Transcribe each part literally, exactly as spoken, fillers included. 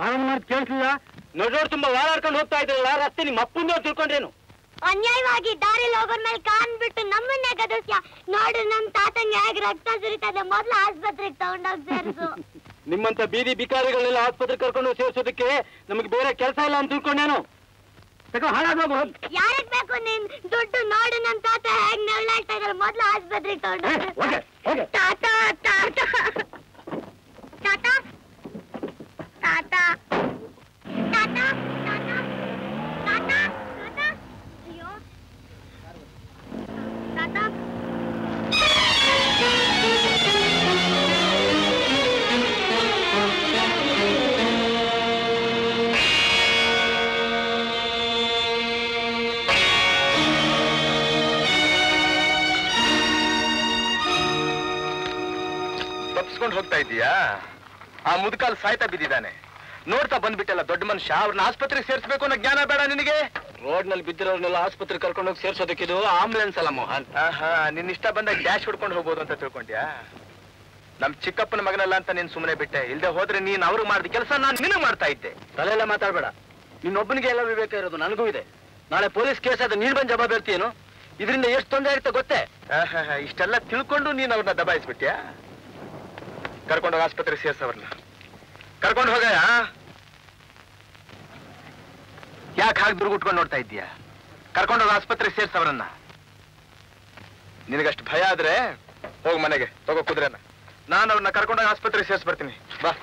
ಮಾತು ಕೇಳಿಸಲಿಲ್ಲ. ನೋಡೋರು ತುಂಬಾ ಓಡಾಡ್ಕೊಂಡು ಹೋಗ್ತಾ ಇದ್ರಲ್ಲ, ರಸ್ತೆ ನಿಮ್ಮ ಅಪ್ಪಂದು ತಿಳ್ಕೊಂಡ್ರೇನು? ಅನ್ಯಾಯವಾಗಿ ದಾರಿಲಿ ಹೋಗೋರ್ ಮೇಲೆ ಕಾನ್ ಬಿಟ್ಟು ನಮ್ಮನ್ನೇ ಗದಸ್ಯ. ನೋಡು ನಮ್ ತಾತಂಗೆ ಹೇಗೆ ರಕ್ತ ಸುರಿತದೆ, ಮೊದ್ಲು ಆಸ್ಪತ್ರೆಗೆ ತಗೊಂಡೋಗಿ ಸೇರಿಸು. ನಿಮ್ಮಂತ ಬೀದಿ ಬಿಕಾರಿಗಳನ್ನೆಲ್ಲ ಆಸ್ಪತ್ರೆ ಕರ್ಕೊಂಡು ಸೇರಿಸೋದಕ್ಕೆ ನಮಗೆ ಬೇರೆ ಕೆಲಸ ಇಲ್ಲ ಅಂತ ತಿಳ್ಕೊಂಡೇನು? ಯಾರಕ್ ಬೇಕು ನಿನ್ ದುಡ್ಡು? ನೋಡು ನಮ್ ತಾತ ಹೇಗ್ ನೆರಳಾಡ್ತಾ ಇದಾರೆ, ಮೊದ್ಲು ಆಸ್ಪತ್ರೆಗೆ ತಗೊಂಡೋಗಿ. ತಾತ ತಾತ ತಾತ ತಾತ ತಾತ ತಾತ ತಾತ ಅಯ್ಯೋ ತಾತ. ತಪ್ಪಿಸ್ಕೊಂಡು ಹೋಗ್ತಾ ಇದೀಯಾ? ಆ ಮುದುಕಾಲ್ ಸಾಯ್ತಾ ಬಿದ್ದಿದ್ದಾನೆ, ನೋಡ್ತಾ ಬಂದ್ಬಿಟ್ಟಲ್ಲ ದೊಡ್ಡ ಮನುಷ್ಯ. ಅವ್ರನ್ನ ಆಸ್ಪತ್ರೆಗೆ ಸೇರಿಸಬೇಕು ಅನ್ನೋ ಜ್ಞಾನ ಬೇಡ ನಿನಗೆ? ರೋಡ್ ನಲ್ಲಿ ಬಿದ್ದಿರೋರ್ನೆಲ್ಲ ಆಸ್ಪತ್ರೆ ಕರ್ಕೊಂಡು ಹೋಗಿ ಸೇರ್ಸೋದಕ್ಕಿದು ಆಂಬುಲೆನ್ಸ್ ಅಲ್ಲ ಮೋಹನ್. ಆಹಾ, ನಿನ್ ಇಷ್ಟ ಬಂದಾಗ ಡ್ಯಾಶ್ ಹೊಡ್ಕೊಂಡು ಹೋಗ್ಬೋದು ಅಂತ ತಿಳ್ಕೊಂಡ್ಯಾ? ನಮ್ ಚಿಕ್ಕಪ್ಪನ ಮಗನಲ್ಲ ಅಂತ ನೀನ್ ಸುಮ್ಮನೆ ಬಿಟ್ಟೆ. ಇಲ್ದೆ ಹೋದ್ರೆ ನೀನ್ ಅವ್ರಿಗೆ ಮಾಡಿದ ಕೆಲಸ ನಾನು ನಿನಗ್ ಮಾಡ್ತಾ ಇದ್ದೆ. ತಲೆಯೆಲ್ಲ ಮಾತಾಡ್ಬೇಡ. ನಿನ್ನೊಬ್ಬನಿಗೆ ಎಲ್ಲ ವಿವೇಕ ಇರೋದು, ನನಗೂ ಇದೆ. ನಾಳೆ ಪೊಲೀಸ್ ಕೇಸ್ ಆದ್ರೆ ನೀನ್ ಬಂದು ಜವಾಬ್ದಾರಿ ಇರ್ತೀಯೇನು? ಇದರಿಂದ ಎಷ್ಟು ತೊಂದರೆ ಆಗುತ್ತೆ ಗೊತ್ತೇ? ಆಹಾ, ಇಷ್ಟೆಲ್ಲ ತಿಳ್ಕೊಂಡು ನೀನ್ ಅವ್ರನ್ನ ದಬಾಯಿಸ್ಬಿಟ್ಯಾ? ಕರ್ಕೊಂಡೋಗ ಆಸ್ಪತ್ರೆಗೆ ಸೇರ್ಸವ್ರನ್ನ ಕರ್ಕೊಂಡು ಹೋಗಯ್ಯ. ಯಾಕೆ ಹಾಗೆ ದುರ್ಗುಟ್ಕೊಂಡು ನೋಡ್ತಾ ಇದ್ದೀಯಾ? ಕರ್ಕೊಂಡೋಗ ಆಸ್ಪತ್ರೆಗೆ ಸೇರ್ಸವ್ರನ್ನ. ನಿನಗಷ್ಟು ಭಯ ಆದ್ರೆ ಹೋಗ್ ಮನೆಗೆ, ತಗೋ ಕುದುರೆನ. ನಾನು ಅವ್ರನ್ನ ಕರ್ಕೊಂಡೋಗ ಆಸ್ಪತ್ರೆಗೆ ಸೇರ್ಸ್ ಬರ್ತೀನಿ. ಬಾ.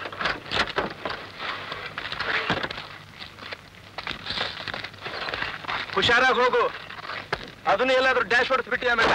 ಹುಷಾರಾಗಿ ಹೋಗು. ಅದನ್ನ ಎಲ್ಲಾದ್ರೂ ಡ್ಯಾಶ್ ಹೊಡಿಸ್ಬಿಟ್ಟಿ ಆಮೇಲೆ.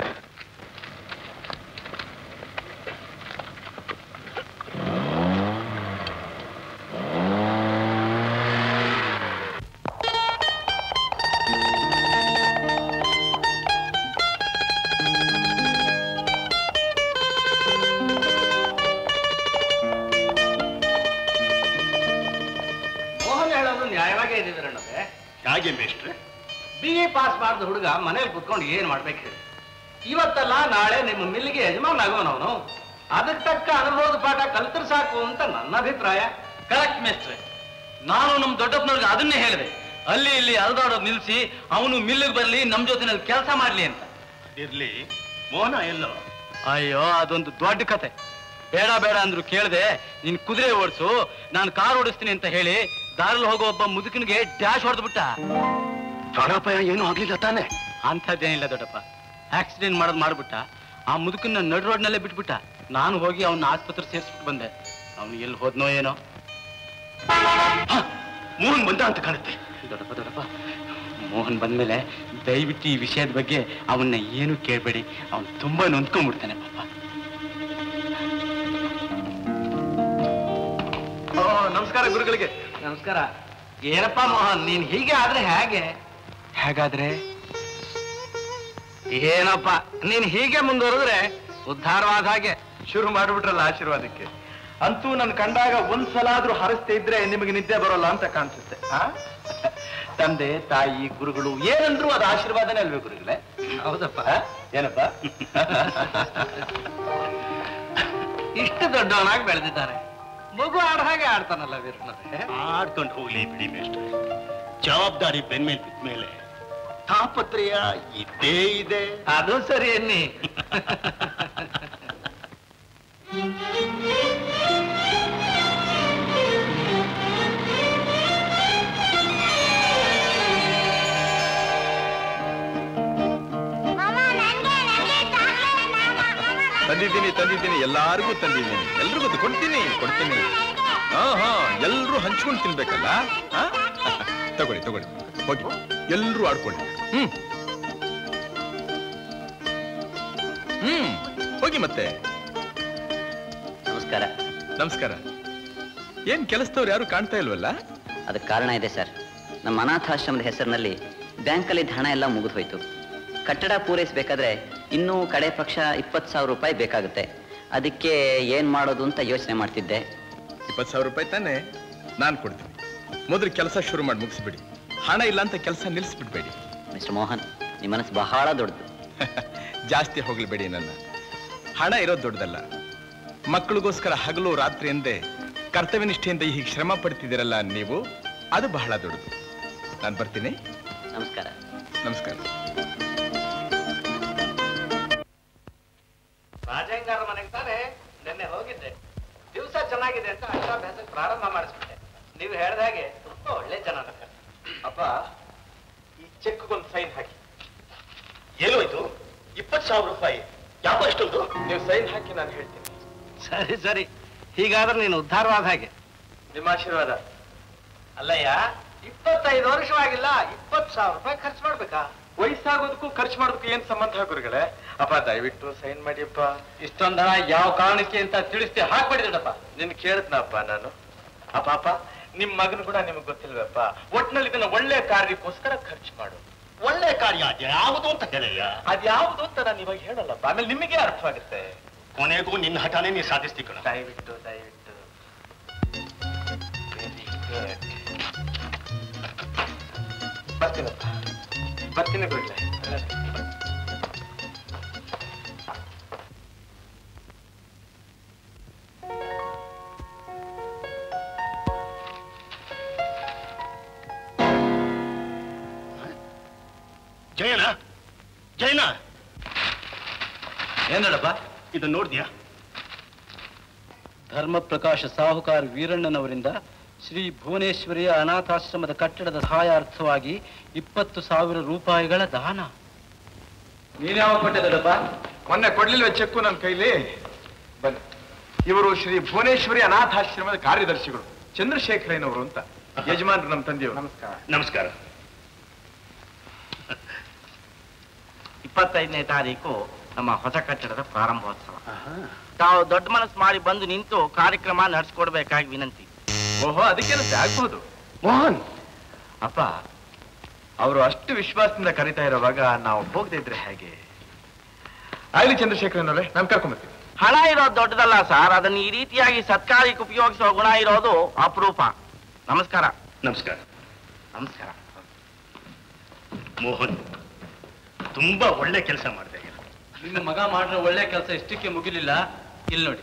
ಹಾಗೆ ಮೇಷ್ಟ್ರೆ, ಬಿ ಎ ಪಾಸ್ ಮಾಡಿದ ಹುಡುಗ ಮನೇಲಿ ಕುತ್ಕೊಂಡು ಏನ್ ಮಾಡ್ಬೇಕು ಹೇಳಿ? ಇವತ್ತಲ್ಲ ನಾಳೆ ನಿಮ್ಮ ಮಿಲ್ಲಿಗೆ ಯಜಮಾನ್ ಆಗೋನವನು. ಅದಕ್ಕೆ ತಕ್ಕ ಅನುಭವದ ಪಾಠ ಕಲ್ತರ್ ಸಾಕು ಅಂತ ನನ್ನ ಅಭಿಪ್ರಾಯ. ಕರೆಕ್ಟ್ ಮೇಸ್ಟ್ರೆ, ನಾನು ನಮ್ ದೊಡ್ಡಪ್ಪನವ್ರಿಗೆ ಅದನ್ನೇ ಹೇಳಿದೆ. ಅಲ್ಲಿ ಇಲ್ಲಿ ಅಲ್ದಾಡೋದು ನಿಲ್ಸಿ ಅವನು ಮಿಲ್ಲಿಗೆ ಬರ್ಲಿ, ನಮ್ ಜೊತೆನಲ್ಲಿ ಕೆಲಸ ಮಾಡ್ಲಿ ಅಂತ. ಇರ್ಲಿ, ಮೋಹನ ಎಲ್ಲೋ? ಅಯ್ಯೋ, ಅದೊಂದು ದೊಡ್ಡ ಕತೆ. ಬೇಡ ಬೇಡ ಅಂದ್ರು ಕೇಳಿದೆ. ನೀನ್ ಕುದುರೆ ಓಡಿಸು, ನಾನು ಕಾರ್ ಓಡಿಸ್ತೀನಿ ಅಂತ ಹೇಳಿ ದಾರಲ್ಲಿ ಹೋಗೋ ಒಬ್ಬ ಮುದುಕನಿಗೆ ಡ್ಯಾಶ್ ಹೊಡೆದ್ಬಿಟ್ಟ. ಪ್ರಾಣಾಪಾಯ ಏನು ಆಗ್ಲಿಲ್ಲ ತಾನೆ? ಅಂಥದ್ದೇನಿಲ್ಲ ದೊಡ್ಡಪ್ಪ, ಆಕ್ಸಿಡೆಂಟ್ ಮಾಡೋದು ಮಾಡ್ಬಿಟ್ಟ. ಆ ಮುದುಕನ್ನ ನಡು ರೋಡ್ನಲ್ಲೇ ಬಿಟ್ಬಿಟ್ಟ. ನಾನು ಹೋಗಿ ಅವನ್ನ ಆಸ್ಪತ್ರೆ ಸೇರಿಸ್ಬಿಟ್ಟು ಬಂದೆ. ಅವನು ಎಲ್ಲಿ ಹೋದ್ನೋ ಏನೋ. ಮೋಹನ್ ಬಂದ ಅಂತ ಕಾಣುತ್ತೆ. ದೊಡ್ಡಪ್ಪ ದೊಡ್ಡಪ್ಪ ಮೋಹನ್ ಬಂದ್ಮೇಲೆ ದಯವಿಟ್ಟು ಈ ವಿಷಯದ ಬಗ್ಗೆ ಅವನ್ನ ಏನು ಕೇಳಬೇಡಿ. ಅವನು ತುಂಬಾ ನೊಂದ್ಕೊಂಡ್ಬಿಡ್ತಾನೆ ಪಾಪ. ನಮಸ್ಕಾರ ಗುರುಗಳಿಗೆ. ನಮಸ್ಕಾರ. ಏನಪ್ಪಾ ಮೋಹನ್, ನೀನ್ ಹೀಗೆ ಆದ್ರೆ ಹೇಗೆ? ಹೇಗಾದ್ರೆ ಏನಪ್ಪ, ನೀನ್ ಹೀಗೆ ಮುಂದುವರೆದ್ರೆ ಉದ್ಧಾರವಾದ ಹಾಗೆ. ಶುರು ಮಾಡ್ಬಿಟ್ರಲ್ಲ ಆಶೀರ್ವಾದಕ್ಕೆ. ಅಂತೂ ನನ್ ಕಂಡಾಗ ಒಂದ್ಸಲ ಆದ್ರೂ ಹರಿಸ್ತಾ ಇದ್ರೆ ನಿಮಗೆ ನಿದ್ದೆ ಬರೋಲ್ಲ ಅಂತ ಕಾಣಿಸುತ್ತೆ. ತಂದೆ ತಾಯಿ ಗುರುಗಳು ಏನಂದ್ರು ಅದು ಆಶೀರ್ವಾದನೇ ಅಲ್ವೇ ಗುರುಗಳೇ? ಹೌದಪ್ಪ. ಏನಪ್ಪ ಇಷ್ಟು ದೊಡ್ಡವನಾಗಿ ಬೆಳೆದಿದ್ದಾನೆ, ಮಗು ಆಡ ಹಾಗೆ ಆಡ್ತಾನಲ್ಲ ವೀರಣ್ಣರೇ. ಆಡ್ಕೊಂಡು ಹೋಗ್ಲಿ ಬಿಡಿ ಮೇಷ್ಟ್ರೆ. ಜವಾಬ್ದಾರಿ ಬೆನ್ಮೇಲೆ ಬಿದ್ದ ಮೇಲೆ ತಾಪತ್ರಯ ಇದ್ದೇ ಇದೆ. ಅದು ಸರಿ ಅನ್ನಿ. ತಂದಿದ್ದೀನಿ ತಂದಿದ್ದೀನಿ ಎಲ್ಲಾರಿಗೂ ತಂದಿದ್ದೀನಿ. ಎಲ್ರಿಗೂ ಕೊಡ್ತೀನಿ ಕೊಡ್ತೀನಿ. ಹಾ ಹಾ ಎಲ್ರು ಹಂಚ್ಕೊಂಡು ತಿನ್ಬೇಕಲ್ಲ. ತಗೊಳ್ಳಿ ತಗೊಳ್ಳಿ, ಹೋಗಿ ಎಲ್ರು ಆಡ್ಕೊಳ್ಳಿ. ಹ್ಮ್ ಹ್ಮ್ ಹೋಗಿ ಮತ್ತೆ. ನಮಸ್ಕಾರ. ನಮಸ್ಕಾರ. ಏನ್ ಕೆಲಸದವ್ರು ಯಾರು ಕಾಣ್ತಾ ಇಲ್ವಲ್ಲ? ಅದಕ್ಕೆ ಕಾರಣ ಇದೆ ಸರ್. ನಮ್ಮ ಅನಾಥಾಶ್ರಮದ ಹೆಸರಿನಲ್ಲಿ ಬ್ಯಾಂಕಲ್ಲಿ ಹಣ ಎಲ್ಲ ಮುಗಿದು ಹೋಯ್ತು. ಕಟ್ಟಡ ಪೂರೈಸಬೇಕಾದ್ರೆ ಇನ್ನೂ ಕಡೆ ಪಕ್ಷ ಇಪ್ಪತ್ತು ಸಾವಿರ ರೂಪಾಯಿ ಬೇಕಾಗುತ್ತೆ. ಅದಕ್ಕೆ ಏನ್ ಮಾಡೋದು ಅಂತ ಯೋಚನೆ ಮಾಡ್ತಿದ್ದೆ. ಇಪ್ಪತ್ತು ಸಾವಿರ ರೂಪಾಯಿ ತಾನೆ, ನಾನು ಕೊಡ್ತೀನಿ. ಮೊದಲು ಕೆಲಸ ಶುರು ಮಾಡಿ ಮುಗಿಸ್ಬಿಡಿ. ಹಣ ಇಲ್ಲ ಅಂತ ಕೆಲಸ ನಿಲ್ಲಿಸ್ಬಿಡ್ಬೇಡಿ. ಮಿಸ್ಟರ್ ಮೋಹನ್, ನಿಮ್ಮ ಮನಸ್ಸು ಬಹಳ ದೊಡ್ಡದು. ಜಾಸ್ತಿ ಹೋಗ್ಲಿಬೇಡಿ. ನನ್ನ ಹಣ ಇರೋದು ದೊಡ್ಡದಲ್ಲ. ಮಕ್ಕಳಿಗೋಸ್ಕರ ಹಗಲು ರಾತ್ರಿ ಎಂದೇ ಕರ್ತವ್ಯ ನಿಷ್ಠೆಯಿಂದ ಹೀಗೆ ಶ್ರಮ ಪಡ್ತಿದ್ದೀರಲ್ಲ ನೀವು, ಅದು ಬಹಳ ದೊಡ್ಡದು. ನಾನು ಬರ್ತೀನಿ. ನಮಸ್ಕಾರ. ನಮಸ್ಕಾರ. ರಾಜಂಗಾರ ಮನೆಗೆ ತಾನೆ ನಿನ್ನೆ ಹೋಗಿದ್ದೆ. ದಿವಸ ಚೆನ್ನಾಗಿದೆ ಅಂತ ಅಕ್ಷರಾಭ್ಯಾಸ ಪ್ರಾರಂಭ ಮಾಡಿಸ್ಬಿಟ್ಟೆ. ನೀವು ಹೇಳ್ದ ಹಾಗೆ ತುಂಬಾ ಒಳ್ಳೆ ಜನ. ಅಪ್ಪ, ಈ ಚೆಕ್ಗೊಂದು ಸೈನ್ ಹಾಕಿ. ಏನೋಯ್ತು? ಇಪ್ಪತ್ತು ಸಾವಿರ ರೂಪಾಯಿ ಯಾವ ಅಷ್ಟೊಂದು? ನೀವು ಸೈನ್ ಹಾಕಿ, ನಾನು ಹೇಳ್ತೀನಿ. ಸರಿ ಸರಿ, ಹೀಗಾದ್ರೆ ನೀನು ಉದ್ಧಾರವಾದ ಹಾಗೆ. ನಿಮ್ಮ ಆಶೀರ್ವಾದ. ಅಲ್ಲಯ್ಯ, ಇಪ್ಪತ್ತೈದು ವರ್ಷವಾಗಿಲ್ಲ, ಇಪ್ಪತ್ತು ಸಾವಿರ ರೂಪಾಯಿ ಖರ್ಚು ಮಾಡ್ಬೇಕಾ? ವಯಸ್ಸಾಗೋದಕ್ಕೂ ಖರ್ಚು ಮಾಡೋದಕ್ಕೂ ಏನ್ ಸಂಬಂಧ ಗುರುಗಳೇ? ಅಪ್ಪ ದಯವಿಟ್ಟು ಸೈನ್ ಮಾಡಿಯಪ್ಪ. ಇಷ್ಟೊಂದ ಯಾವ ಕಾರಣಕ್ಕೆ ಅಂತ ತಿಳಿಸ್ತೆ ಹಾಕ್ಬಿಡಿದಪ್ಪ. ನಿನ್ ಕೇಳಿದ್ನಪ್ಪ ನಾನು. ಅಪ್ಪ ಅಪ್ಪ, ನಿಮ್ ಮಗನು ಕೂಡ ನಿಮಗ್ ಗೊತ್ತಿಲ್ವಪ್ಪ, ಒಟ್ನಲ್ಲಿ ಇದನ್ನ ಒಳ್ಳೆ ಕಾರ್ಯಕ್ಕೋಸ್ಕರ ಖರ್ಚು ಮಾಡು. ಒಳ್ಳೆ ಕಾರ್ಯ ಯಾವುದು ಅಂತ ಹೇಳಯ್ಯ. ಅದ್ ಯಾವುದು ಅಂತ ನಾನು ಇವಾಗ ಹೇಳಲ್ಲಪ್ಪ, ಆಮೇಲೆ ನಿಮಗೆ ಅರ್ಥವಾಗುತ್ತೆ. ಕೊನೆಗೂ ನಿನ್ನ ಹಠಾನೇ ನೀ ಸಾಧಿಸ್ತಿ ಕಣ. ದಯವಿಟ್ಟು ದಯವಿಟ್ಟು. Very good. ಬರ್ತೀನಪ್ಪ, ಬರ್ತೀನಿ ಗುರುಗಳೇ. ಜಯನ, ಜಯನ, ಏನಡಪ್ಪ? ಇದು ನೋಡ್ದ್ಯಾ? ಧರ್ಮಪ್ರಕಾಶ ಸಾಹುಕಾರ ವೀರಣ್ಣನವರಿಂದ ಶ್ರೀ ಭುವನೇಶ್ವರಿಯ ಅನಾಥಾಶ್ರಮದ ಕಟ್ಟಡದ ಸಹಾಯಾರ್ಥವಾಗಿ ಇಪ್ಪತ್ತು ಸಾವಿರ ರೂಪಾಯಿಗಳ ದಾನ. ನೀನ್ ಯಾವಾಗ ಕೊಟ್ಟಿದ್ದಪ್ಪ? ಮೊನ್ನೆ ಕೊಡ್ಲಿಲ್ವ ಚೆಕ್ಕು ನನ್ನ ಕೈಲಿ? ಬನ್ನಿ, ಇವರು ಶ್ರೀ ಭುವನೇಶ್ವರಿ ಅನಾಥಾಶ್ರಮದ ಕಾರ್ಯದರ್ಶಿಗಳು, ಚಂದ್ರಶೇಖರಯ್ಯನವರು ಅಂತ. ಯಜಮಾನ್ರು ನಮ್ಮ ತಂದೆಯವರು. ನಮಸ್ಕಾರ. ನಮಸ್ಕಾರ. ಇಪ್ಪತ್ತೈದನೇ ತಾರೀಕು ನಮ್ಮ ಹೊಸ ಕಟ್ಟಡದ ಪ್ರಾರಂಭೋತ್ಸವ. ತಾವು ದೊಡ್ಡ ಮನಸ್ಸು ಮಾಡಿ ಬಂದು ನಿಂತು ಕಾರ್ಯಕ್ರಮ ನಡೆಸ್ಕೊಡ್ಬೇಕಾಗಿ ವಿನಂತಿ. ಓಹೋ, ಅದಕ್ಕೇನಂತೆ ಆಗ್ಬಹುದು. ಮೋಹನ್, ಅಪ್ಪ, ಅವರು ಅಷ್ಟು ವಿಶ್ವಾಸದಿಂದ ಕರೀತಾ ಇರೋವಾಗ ನಾವು ಹೋಗದೆ ಇದ್ರೆ ಹೇಗೆ? ಆಗ್ಲಿ ಚಂದ್ರಶೇಖರನವರೇ, ನಾನು ಕರ್ಕೊಂಡ್ಬರ್ತೀನಿ. ಹಣ ಇರೋದು ದೊಡ್ಡದಲ್ಲ ಸರ್, ಅದನ್ನ ಈ ರೀತಿಯಾಗಿ ಸತ್ಕಾರ್ಯಕ್ಕೆ ಉಪಯೋಗಿಸುವ ಗುಣ ಇರೋದು ಅಪರೂಪ. ನಮಸ್ಕಾರ. ನಮಸ್ಕಾರ. ನಮಸ್ಕಾರ. ಮೋಹನ್, ತುಂಬಾ ಒಳ್ಳೆ ಕೆಲಸ ಮಾಡಿದೆ. ನಿಮ್ಮ ಮಗ ಮಾಡಿರೋ ಒಳ್ಳೆ ಕೆಲಸ ಇಷ್ಟಕ್ಕೆ ಮುಗಿಲಿಲ್ಲ. ಇಲ್ಲಿ ನೋಡಿ.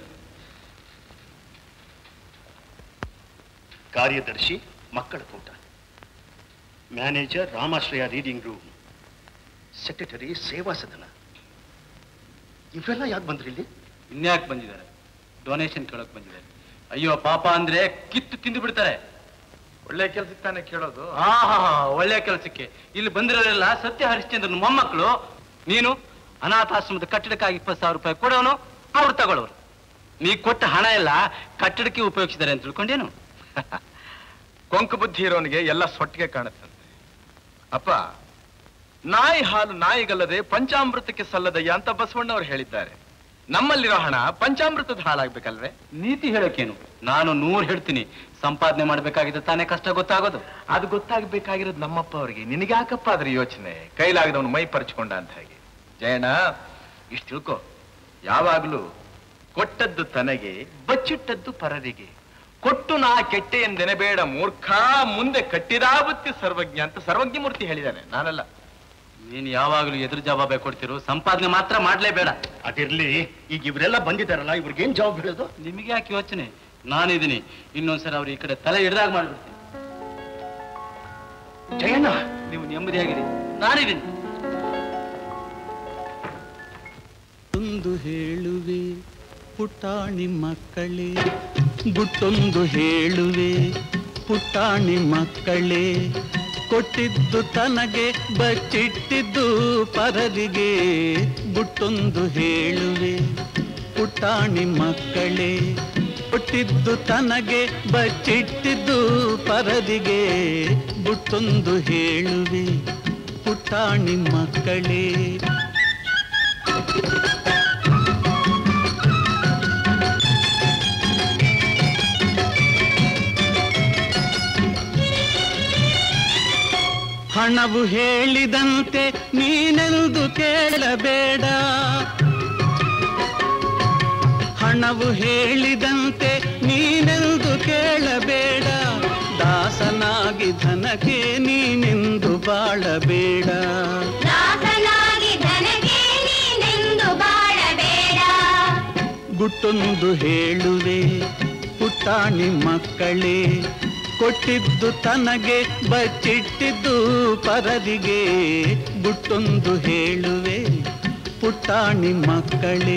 ಕಾರ್ಯದರ್ಶಿ ಮಕ್ಕಳ ಕೂಟ, manager Ramashraya reading room, secretary Seva Sadana. ಇವೆಲ್ಲ ಯಾಕೆ ಬಂದ್ರಿ ಇಲ್ಲಿ? ಇನ್ಯಾಕೆ ಬಂದಿದ್ದಾರೆ? ಡೊನೇಷನ್ ಕೇಳಕ್ ಬಂದಿದ್ದಾರೆ. ಅಯ್ಯೋ ಪಾಪ ಅಂದ್ರೆ ಕಿತ್ತು ತಿಂದು ಬಿಡ್ತಾರೆ. ಒಳ್ಳೆ ಕೆಲ್ಸಕ್ಕೆ ತಾನೇ ಕೇಳೋದು. ಹಾ ಹಾ ಒಳ್ಳೆ ಕೆಲಸಕ್ಕೆ. ಇಲ್ಲಿ ಬಂದಿರೋರೆಲ್ಲ ಸತ್ಯ ಹರಿಶ್ಚಂದ್ರನ ಮೊಮ್ಮಕ್ಕಳು. ನೀನು ಅನಾಥಾಶ್ರಮದ ಕಟ್ಟಡಕ್ಕಾಗಿ ಇಪ್ಪತ್ತು ಸಾವಿರ ರೂಪಾಯಿ ಕೊಡೋನು, ಅವ್ರು ತಗೊಳ್ಳೋರು. ನೀ ಕೊಟ್ಟ ಹಣ ಎಲ್ಲ ಕಟ್ಟಡಕ್ಕೆ ಉಪಯೋಗಿಸಿದ್ದಾರೆ ಅಂತ ತಿಳ್ಕೊಂಡೇನು? ಕೊಂಕು ಬುದ್ಧಿ ಇರೋನಿಗೆ ಎಲ್ಲ ಸೊಟ್ಟಿಗೆ ಕಾಣುತ್ತಂತೆ. ಅಪ್ಪ, ನಾಯಿ ಹಾಲು ನಾಯಿಗಲ್ಲದೆ ಪಂಚಾಮೃತಕ್ಕೆ ಸಲ್ಲದಯ್ಯ ಅಂತ ಬಸವಣ್ಣವ್ರು ಹೇಳಿದ್ದಾರೆ. ನಮ್ಮಲ್ಲಿರೋ ಹಣ ಪಂಚಾಮೃತದ ಹಾಲಾಗ್ಬೇಕಲ್ವೇ? ನೀತಿ ಹೇಳೋಕೇನು? ನಾನು ನೂರು ಹೇಳ್ತೀನಿ. ಸಂಪಾದನೆ ಮಾಡ್ಬೇಕಾಗಿದ್ದ ತಾನೇ ಕಷ್ಟ ಗೊತ್ತಾಗೋದು. ಅದು ಗೊತ್ತಾಗ್ಬೇಕಾಗಿರೋದು ನಮ್ಮಪ್ಪ ಅವರಿಗೆ. ನಿನಗ್ಯಾಕಪ್ಪ ಅದ್ರ ಯೋಚನೆ? ಕೈಲಾಗದವನು ಮೈ ಪರ್ಚ್ಕೊಂಡ ಅಂತ ಹಾಗೆ. ಜಯಣ್ಣ, ಇಷ್ಟು ತಿಳ್ಕೊ, ಯಾವಾಗ್ಲೂ ಕೊಟ್ಟದ್ದು ತನಗೆ, ಬಚ್ಚಿಟ್ಟದ್ದು ಪರರಿಗೆ. ಕೊಟ್ಟು ನಾ ಕೆಟ್ಟೆ ಎಂದೆನಬೇಡ ಮೂರ್ಖ, ಮುಂದೆ ಕಟ್ಟಿದಾ ಬುತ್ತಿ ಸರ್ವಜ್ಞ ಅಂತ ಸರ್ವಜ್ಞ ಮೂರ್ತಿ ಹೇಳಿದ್ದಾನೆ, ನಾನಲ್ಲ. ನೀನು ಯಾವಾಗಲೂ ಎದುರು ಜವಾಬೆ ಕೊಡ್ತಿರು, ಸಂಪಾದನೆ ಮಾತ್ರ ಮಾಡ್ಲೇಬೇಡ. ಅದಿರ್ಲಿ, ಈಗ ಇವರೆಲ್ಲ ಬಂದಿದ್ದಾರಲ್ಲ, ಇವ್ರಿಗೇನ್ ಜವಾಬ್ ಹೇಳೋದು? ನಿಮಗೆ ಯಾಕೆ ಯೋಚನೆ? ನಾನಿದ್ದೀನಿ. ಇನ್ನೊಂದ್ಸಲ ಅವ್ರು ಈ ಕಡೆ ತಲೆ ಹಿಡ್ದಾಗ ಮಾಡ್ಬಿಡ್ತೀನಿ. ಜಯಣ್ಣ, ನೀವು ನೆಮ್ಮದಿಯಾಗಿರಿ, ನಾನಿದ್ದೀನಿ. ಒಂದು ಹೇಳುವೆ ಪುಟಾಣಿ ಮಕ್ಕಳೇ, ಗುಟ್ಟೊಂದು ಹೇಳುವೆ ಪುಟಾಣಿ ಮಕ್ಕಳೇ, ಕೊಟ್ಟಿದ್ದು ತನಗೆ ಬಚ್ಚಿಟ್ಟಿದ್ದು ಪರದಿಗೆ. ಗುಟ್ಟೊಂದು ಹೇಳುವೆ ಪುಟಾಣಿ ಮಕ್ಕಳೇ, ಕೊಟ್ಟಿದ್ದು ತನಗೆ ಬಚ್ಚಿಟ್ಟಿದ್ದು ಪರದಿಗೆ. ಗುಟ್ಟೊಂದು ಹೇಳುವೆ ಪುಟಾಣಿ ಮಕ್ಕಳೇ. ಹಣವು ಹೇಳಿದಂತೆ ನೀನೆಂದು ಕೇಳಬೇಡ, ಹಣವು ಹೇಳಿದಂತೆ ನೀನೆಂದು ಕೇಳಬೇಡ. ದಾಸನಾಗಿ ಧನಕ್ಕೆ ನೀನೆಂದು ಬಾಳಬೇಡ, ದಾಸನಾಗಿ ಧನಕ್ಕೆ ನೀನೆಂದು ಬಾಳಬೇಡ. ಗುಟ್ಟೊಂದು ಹೇಳುವೆ ಪುಟ್ಟ ಪುಟಾಣಿ ಮಕ್ಕಳೇ, ಕೊಟ್ಟಿದ್ದು ತನಗೆ ಬಚ್ಚಿಟ್ಟಿದ್ದು ಪರದಿಗೆ, ಗುಟ್ಟೊಂದು ಹೇಳುವೆ ಪುಟಾಣಿ ಮಕ್ಕಳೇ.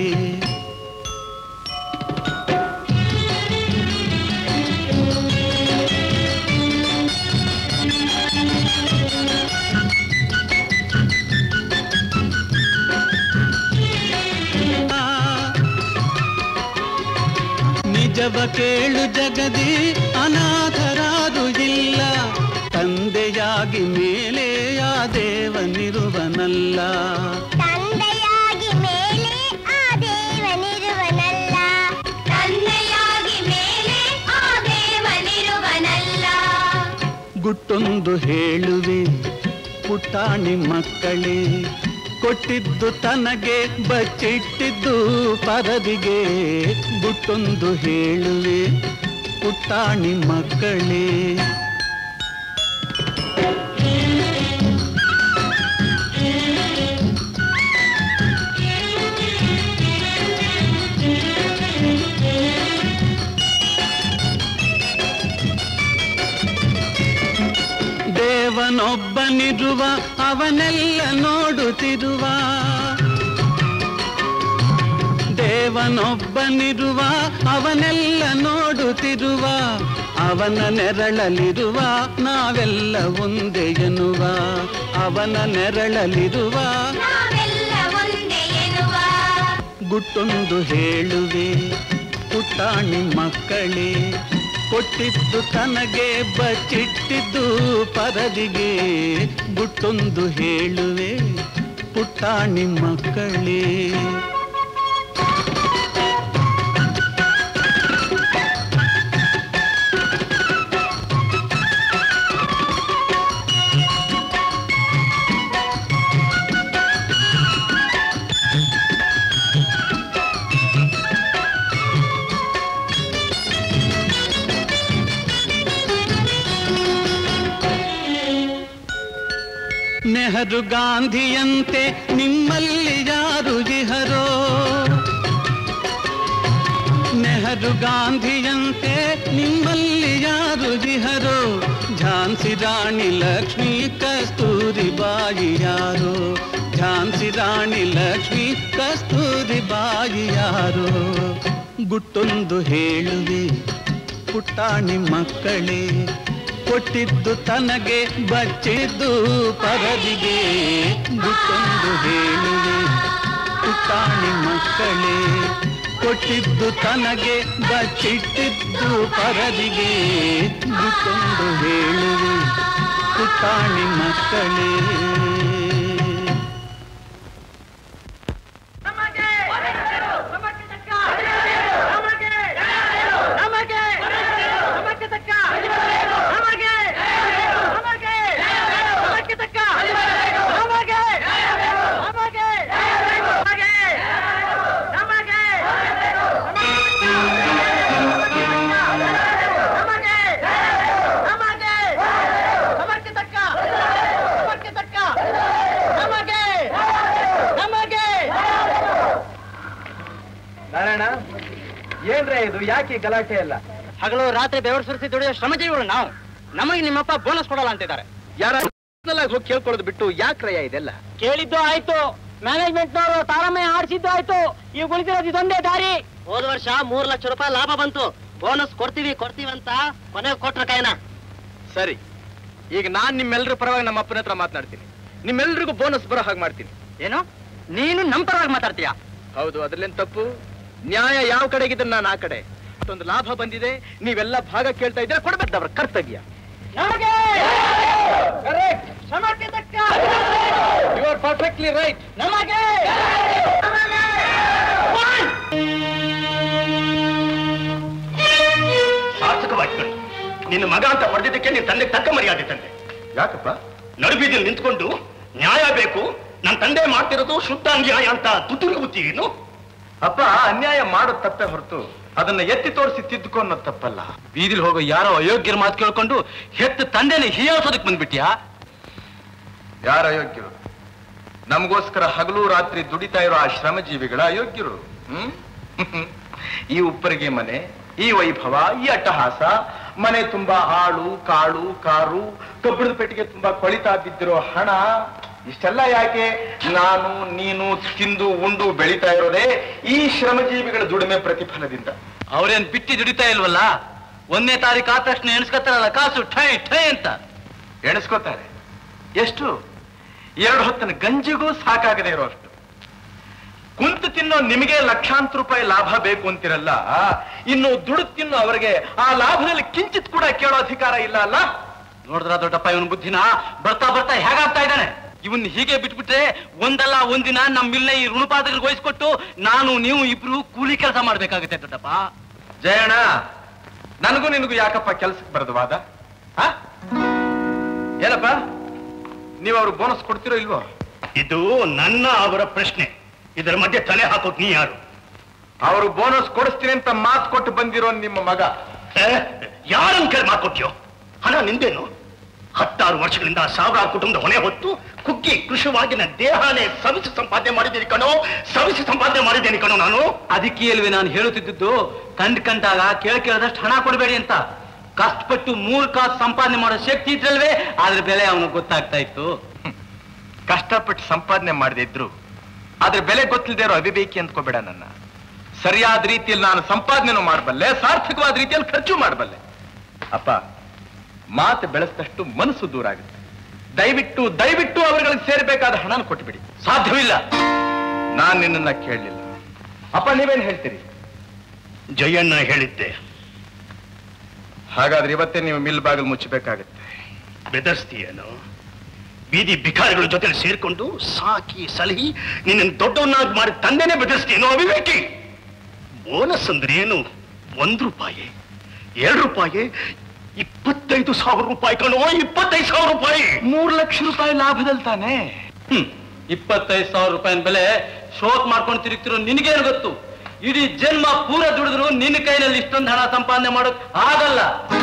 ನಿಜವ ಕೇಳು ಜಗದಿ ಅನಾಥರಾರು ಇಲ್ಲ, ತಂದೆಯಾಗಿ ಮೇಲೆ ಆ ದೇವನಿರುವನಲ್ಲ. ತಂದೆಯಾಗಿ ಮೇಲೆ ಆ ದೇವನಿರುವನಲ್ಲ, ತಂದೆಯಾಗಿ ಮೇಲೆ ಆ ದೇವನಿರುವನಲ್ಲ. ಗುಟ್ಟೊಂದು ಹೇಳುವೆ ಪುಟಾಣಿ ಮಕ್ಕಳೇ, ಕೊಟ್ಟಿದ್ದು ತನಗೆ ಬಚ್ಚಿಟ್ಟಿದ್ದು ಪರದಿಗೆ, ಗುಟ್ಟೊಂದು ಹೇಳುವೆ ಪುಟಾಣಿ ಮಕ್ಕಳೇ. ದೇವನೊಬ್ಬನಿರುವ ಅವನೆಲ್ಲ ನೋಡುತ್ತಿರುವ, ದೇವನೊಬ್ಬನಿರುವ ಅವನೆಲ್ಲ ನೋಡುತ್ತಿರುವ, ಅವನ ನೆರಳಲಿರುವ ನಾವೆಲ್ಲ ಒಂದೇ ಎನ್ನುವ, ಅವನ ನೆರಳಲಿರುವ ನಾವೆಲ್ಲ ಒಂದೇ ಎನ್ನುವ. ಗುಟ್ಟೊಂದು ಹೇಳುವೆ ಪುಟಾಣಿ ಮಕ್ಕಳೇ, ಕೊಟ್ಟಿದ್ದು ತನಗೆ ಬಚ್ಚಿಟ್ಟಿದ್ದು ಪರದಿಗೆ, ಗುಟ್ಟೊಂದು ಹೇಳುವೆ ಪುಟಾಣಿ ಮಕ್ಕಳೇ. ನೆಹರು ಗಾಂಧಿಯಂತೆ ನಿಮ್ಮಲ್ಲಿ ಯಾರು ಇಹರೋ, ನೆಹರು ಗಾಂಧಿಯಂತೆ ನಿಮ್ಮಲ್ಲಿ ಯಾರು ಇಹರೋ, ಝಾನ್ಸಿ ರಾಣಿ ಲಕ್ಷ್ಮೀ ಕಸ್ತೂರಿ ಬಾಯಿ ಯಾರೋ, ಝಾನ್ಸಿ ರಾಣಿ ಲಕ್ಷ್ಮೀ ಕಸ್ತೂರಿ ಬಾಯಿ ಯಾರೋ. ಗುಟ್ಟೊಂದು ಹೇಳುವೆ ಪುಟಾಣಿ ಮಕ್ಕಳೇ, ಕೊಟ್ಟಿದ್ದು ತನಗೆ ಬಚ್ಚಿದ್ದು ಪರದಿಗೆ, ಗುಟ್ಟೊಂದು ಹೇಳುವೆ ಪುಟಾಣಿ ಮಕ್ಕಳೇ, ಕೊಟ್ಟಿದ್ದು ತನಗೆ ಬಚ್ಚಿಟ್ಟಿದ್ದು ಪರದಿಗೆ, ಗುಟ್ಟೊಂದು ಹೇಳುವೆ ಪುಟಾಣಿ ಮಕ್ಕಳೇ. ಏನ್ರೇ ಇದು, ಯಾಕೆ ಗಲಾಟೆ ಎಲ್ಲ? ಹಗಲು ರಾತ್ರಿ ಬೆವರು ಸುರಿಸಿ ದುಡಿಯೋ ಶ್ರಮಜೀವಿಗಳು ನಾವು, ನಮಗೆ ನಿಮ್ಮಪ್ಪ ಬೋನಸ್ ಕೊಡಲ್ಲ ಅಂತಿದ್ದಾರೆ. ಯಾರ ಹೋಗಿ ಕೇಳ್ಕೊಳ್ಳೋದು ಬಿಟ್ಟು ಯಾಕ್ರಯ್ಯ ಇದೆಲ್ಲ? ಕೇಳಿದ್ದು ಆಯ್ತು, ಮ್ಯಾನೇಜ್ಮೆಂಟ್ನವರು ತಾರಮಯ ಆಡಿಸಿದ್ದು ಆಯ್ತು, ಈಗ ಉಳಿದಿರೋದು ಇದೊಂದೇ ದಾರಿ. ಹೋದ ವರ್ಷ ಮೂರ್ ಲಕ್ಷ ರೂಪಾಯಿ ಲಾಭ ಬಂತು, ಬೋನಸ್ ಕೊಡ್ತೀವಿ ಕೊಡ್ತೀವಿ ಅಂತ ಕೊನೆಗೆ ಕೊಟ್ರ ಕಾಯನ. ಸರಿ, ಈಗ ನಾನ್ ನಿಮ್ಮೆಲ್ಲರ ಪರವಾಗಿ ನಮ್ಮ ಅಪ್ಪನ ಹತ್ರ ಮಾತನಾಡ್ತೀನಿ, ನಿಮ್ಮೆಲ್ರಿಗೂ ಬೋನಸ್ ಬರೋ ಹಾಗೆ ಮಾಡ್ತೀನಿ. ಏನು, ನೀನು ನಮ್ಮ ಪರವಾಗಿ ಮಾತಾಡ್ತೀಯಾ? ಹೌದು, ಅದ್ರಲ್ಲೇನ್ ತಪ್ಪು? ನ್ಯಾಯ ಯಾವ ಕಡೆಗಿದ್ರೆ ನಾನು ಆ ಕಡೆ. ಅಷ್ಟೊಂದು ಲಾಭ ಬಂದಿದೆ, ನೀವೆಲ್ಲ ಭಾಗ ಕೇಳ್ತಾ ಇದ್ರೆ ಕೊಡ್ಬೇಕವ್ರ ಕರ್ತವ್ಯ. You are perfectly right. ನಮಗೆ ಸಾರ್ಥಕವಾಯ್ತು. ನಿನ್ನ ಮಗ ಅಂತ ಹೊಡೆದಿದ್ದಕ್ಕೆ ನಿನ್ನ ತಂದೆ ತಕ್ಕ ಮರ್ಯಾದೆ ತಂದೆ. ಯಾಕಪ್ಪ? ನಡುಬೀದಿಲ್ ನಿಂತ್ಕೊಂಡು ನ್ಯಾಯ ಬೇಕು, ನನ್ನ ತಂದೆ ಮಾಡ್ತಿರೋದು ಶುದ್ಧ ಅನ್ಯಾಯ ಅಂತ ತುತ್ತೂರಿ ಬುತ್ತೀನು. ಅಪ್ಪ, ಅನ್ಯಾಯ ಮಾಡೋದ್ ತಪ್ಪೇ ಹೊರತು ಅದನ್ನ ಎತ್ತಿ ತೋರಿಸಿ ತಿದ್ದುಕೊ ಅನ್ನೋದು ತಪ್ಪಲ್ಲ. ಬೀದಿಲ್ ಹೋಗೋ ಯಾರೋ ಅಯೋಗ್ಯರ ಮಾತು ಕೇಳ್ಕೊಂಡು ಹೆತ್ತ ತಂದೆನ ಹೀಯಾಸೋದಕ್ ಬಂದ್ಬಿಟ್ಯಾ? ಯಾರ ಅಯೋಗ್ಯರು? ನಮಗೋಸ್ಕರ ಹಗಲು ರಾತ್ರಿ ದುಡಿತಾ ಇರೋ ಆ ಶ್ರಮಜೀವಿಗಳ ಅಯೋಗ್ಯರು. ಹ್ಮ್ ಈ ಉಪ್ಪರಿಗೆ ಮನೆ, ಈ ವೈಭವ, ಈ ಅಟ್ಟಹಾಸ, ಮನೆ ತುಂಬಾ ಆಳು ಕಾಳು ಕಾರು, ಕಬ್ಬಿಣದ ಪೆಟ್ಟಿಗೆ ತುಂಬಾ ಕೊಳಿತಾ ಬಿದ್ದಿರೋ ಹಣ, ಇಷ್ಟೆಲ್ಲ ಯಾಕೆ? ನಾನು ನೀನು ತಿಂದು ಉಂಡು ಬೆಳೀತಾ ಇರೋದೇ ಈ ಶ್ರಮಜೀವಿಗಳ ದುಡಿಮೆ ಪ್ರತಿಫಲದಿಂದ. ಅವ್ರೇನ್ ಬಿಟ್ಟಿ ದುಡಿತಾ ಇಲ್ವಲ್ಲ? ಒಂದನೇ ತಾರೀಕು ಆದ ತಕ್ಷಣ ಎಣಿಸ್ಕೊತಾರಲ್ಲ ಕಾಸು, ಠೈ ಠೈ ಅಂತ ಎಣಿಸ್ಕೋತಾರೆ. ಎಷ್ಟು? ಎರಡು ಹೊತ್ತಿನ ಗಂಜಿಗೂ ಸಾಕಾಗದೆ ಇರೋ ಅಷ್ಟು. ಕುಂತು ತಿನ್ನೋ ನಿಮಗೆ ಲಕ್ಷಾಂತರ ರೂಪಾಯಿ ಲಾಭ ಬೇಕು ಅಂತಿರಲ್ಲ, ಇನ್ನು ದುಡ್ಡು ತಿನ್ನೋ ಅವರಿಗೆ ಆ ಲಾಭದಲ್ಲಿ ಕಿಂಚಿತ್ ಕೂಡ ಕೇಳೋ ಅಧಿಕಾರ ಇಲ್ಲ ಅಲ್ಲ? ನೋಡಿದ್ರ ದೊಡ್ಡಪ್ಪ ಇವನ್ ಬುದ್ಧಿನ? ಬರ್ತಾ ಬರ್ತಾ ಹೇಗಾಗ್ತಾ ಇದ್ದಾನೆ. ಇವನ್ ಹೀಗೆ ಬಿಟ್ಬಿಟ್ರೆ ಒಂದಲ್ಲ ಒಂದಿನ ನಮ್ಮ ಮಿಲ್ನ ಈ ಋಣಪಾದಗಳಿಗೆ ವಹಿಸ್ಕೊಟ್ಟು ನಾನು ನೀವು ಇಬ್ರು ಕೂಲಿ ಕೆಲಸ ಮಾಡ್ಬೇಕಾಗುತ್ತೆ ದೊಡ್ಡಪ್ಪ. ಜಯಣ್ಣ, ನನಗೂ ನಿನಗೂ ಯಾಕಪ್ಪ ಕೆಲ್ಸಕ್ಕೆ ಬರೋದು ವಾದ? ಏನಪ್ಪ, ನೀವು ಅವ್ರು ಬೋನಸ್ ಕೊಡ್ತಿರೋ ಇಲ್ವೋ? ಇದು ನನ್ನ ಅವರ ಪ್ರಶ್ನೆ. ಇದರ ಮಧ್ಯೆ ತಲೆ ಹಾಕೋಕ್ ನೀ ಯಾರು? ಅವರು ಬೋನಸ್ ಕೊಡಿಸ್ತೀನಿ ಅಂತ ಮಾತು ಕೊಟ್ಟು ಬಂದಿರೋ ನಿಮ್ಮ ಮಗ. ಯಾರನ್ನ ಕೈ ಮಾಕೊಟ್ಯೋ? ಹಣ ನಿಂದೇನು? ಹತ್ತಾರು ವರ್ಷಗಳಿಂದ ಸಾವಿರಾರು ಕುಟುಂಬದ ಹೊಣೆ ಹೊತ್ತು ಕುಕ್ಕಿ ಕೃಷಿವಾಗಿ ನನ್ನ ದೇಹನೇ ಸವಿಸಿ ಸಂಪಾದನೆ ಮಾಡಿದ್ದೀನಿ ಕಣೋ, ಸವಿಸಿ ಸಂಪಾದನೆ ಮಾಡಿದ್ದೇನೆ ಕಣೋ ನಾನು. ಅದಕ್ಕೆ ಅಲ್ವೇ ನಾನು ಹೇಳುತ್ತಿದ್ದು, ಕಂಡು ಕಂಡಾಗ ಕೇಳ ಕೇಳದಷ್ಟು ಹಣ ಕೊಡಬೇಡಿ ಅಂತ. ಕಷ್ಟಪಟ್ಟು ಮೂರು ಕಾಸು ಸಂಪಾದನೆ ಮಾಡೋ ಶಕ್ತಿ ಇದ್ರಲ್ವೇ ಅದ್ರ ಬೆಲೆ ಅವನಿಗೆ ಗೊತ್ತಾಗ್ತಾ ಇತ್ತು. ಕಷ್ಟಪಟ್ಟು ಸಂಪಾದನೆ ಮಾಡದೇ ಇದ್ರು ಆದ್ರೆ ಬೆಲೆ ಗೊತ್ತಿಲ್ಲದೆ ಇರೋ ಅವಿವೇಕಿ ಅಂದ್ಕೋಬೇಡ ನನ್ನ. ಸರಿಯಾದ ರೀತಿಯಲ್ಲಿ ನಾನು ಸಂಪಾದನೆನೂ ಮಾಡಬಲ್ಲೆ, ಸಾರ್ಥಕವಾದ ರೀತಿಯಲ್ಲಿ ಖರ್ಚು ಮಾಡಬಲ್ಲೆ. ಅಪ್ಪ, ಮಾತು ಬೆಳೆಸಿದಷ್ಟು ಮನಸ್ಸು ದೂರ ಆಗುತ್ತೆ. ದಯವಿಟ್ಟು ದಯವಿಟ್ಟು ಅವರುಗಳಿಗೆ ಸೇರಬೇಕಾದ ಹಣನ ಕೊಟ್ಟುಬಿಡಿ. ಸಾಧ್ಯವಿಲ್ಲ. ನಾನ್ ನಿನ್ನನ್ನ ಕೇಳಲಿಲ್ಲ. ಅಪ್ಪ, ನೀವೇನ್ ಹೇಳ್ತೀರಿ? ಜಯಣ್ಣ ಹೇಳಿದ್ದೆ. ಹಾಗಾದ್ರೆ ಇವತ್ತೇ ನೀವು ಮಿಲ್ ಬಾಗಿಲು ಮುಚ್ಚಬೇಕಾಗತ್ತೆ. ಬೆದರ್ಸ್ತೀಯೇನೋ? ಬೀದಿ ಭಿಕಾರಿಗಳ ಜೊತೆ ಸೇರ್ಕೊಂಡು ಸಾಕಿ ಸಲಹಿ ನಿನ್ನ ದೊಡ್ಡವನ್ನಾಗಿ ಮಾಡಿ ತಂದೆನೇ ಬೆದರ್ಸ್ತೀಯೇನೋ ಅವಿವೇಕಿ? ಬೋನಸ್ ಅಂದ್ರೆ ಏನು? ಒಂದು ರೂಪಾಯಿ, ಎರಡು ರೂಪಾಯಿ, ಇಪ್ಪತ್ತೈದು ಸಾವಿರ ರೂಪಾಯಿ ಕಣೋ, ಇಪ್ಪತ್ತೈದು ಸಾವಿರ ರೂಪಾಯಿ. ಮೂರು ಲಕ್ಷ ರೂಪಾಯಿ ಲಾಭದಲ್ಲಿ ತಾನೆ. ಹ್ಮ್ ಇಪ್ಪತ್ತೈದು ಸಾವಿರ ರೂಪಾಯಿನ ಬೆಲೆ ಶೋಕ್ ಮಾಡ್ಕೊಂಡು ತಿರುಗ್ತಿರೋ ನಿನಗೇನು ಗೊತ್ತು? ಇಡೀ ಜನ್ಮ ಪೂರ ದುಡಿದ್ರು ನಿನ್ನ ಕೈನಲ್ಲಿ ಇಷ್ಟೊಂದು ಹಣ ಸಂಪಾದನೆ ಮಾಡೋಕ್ ಆಗಲ್ಲ.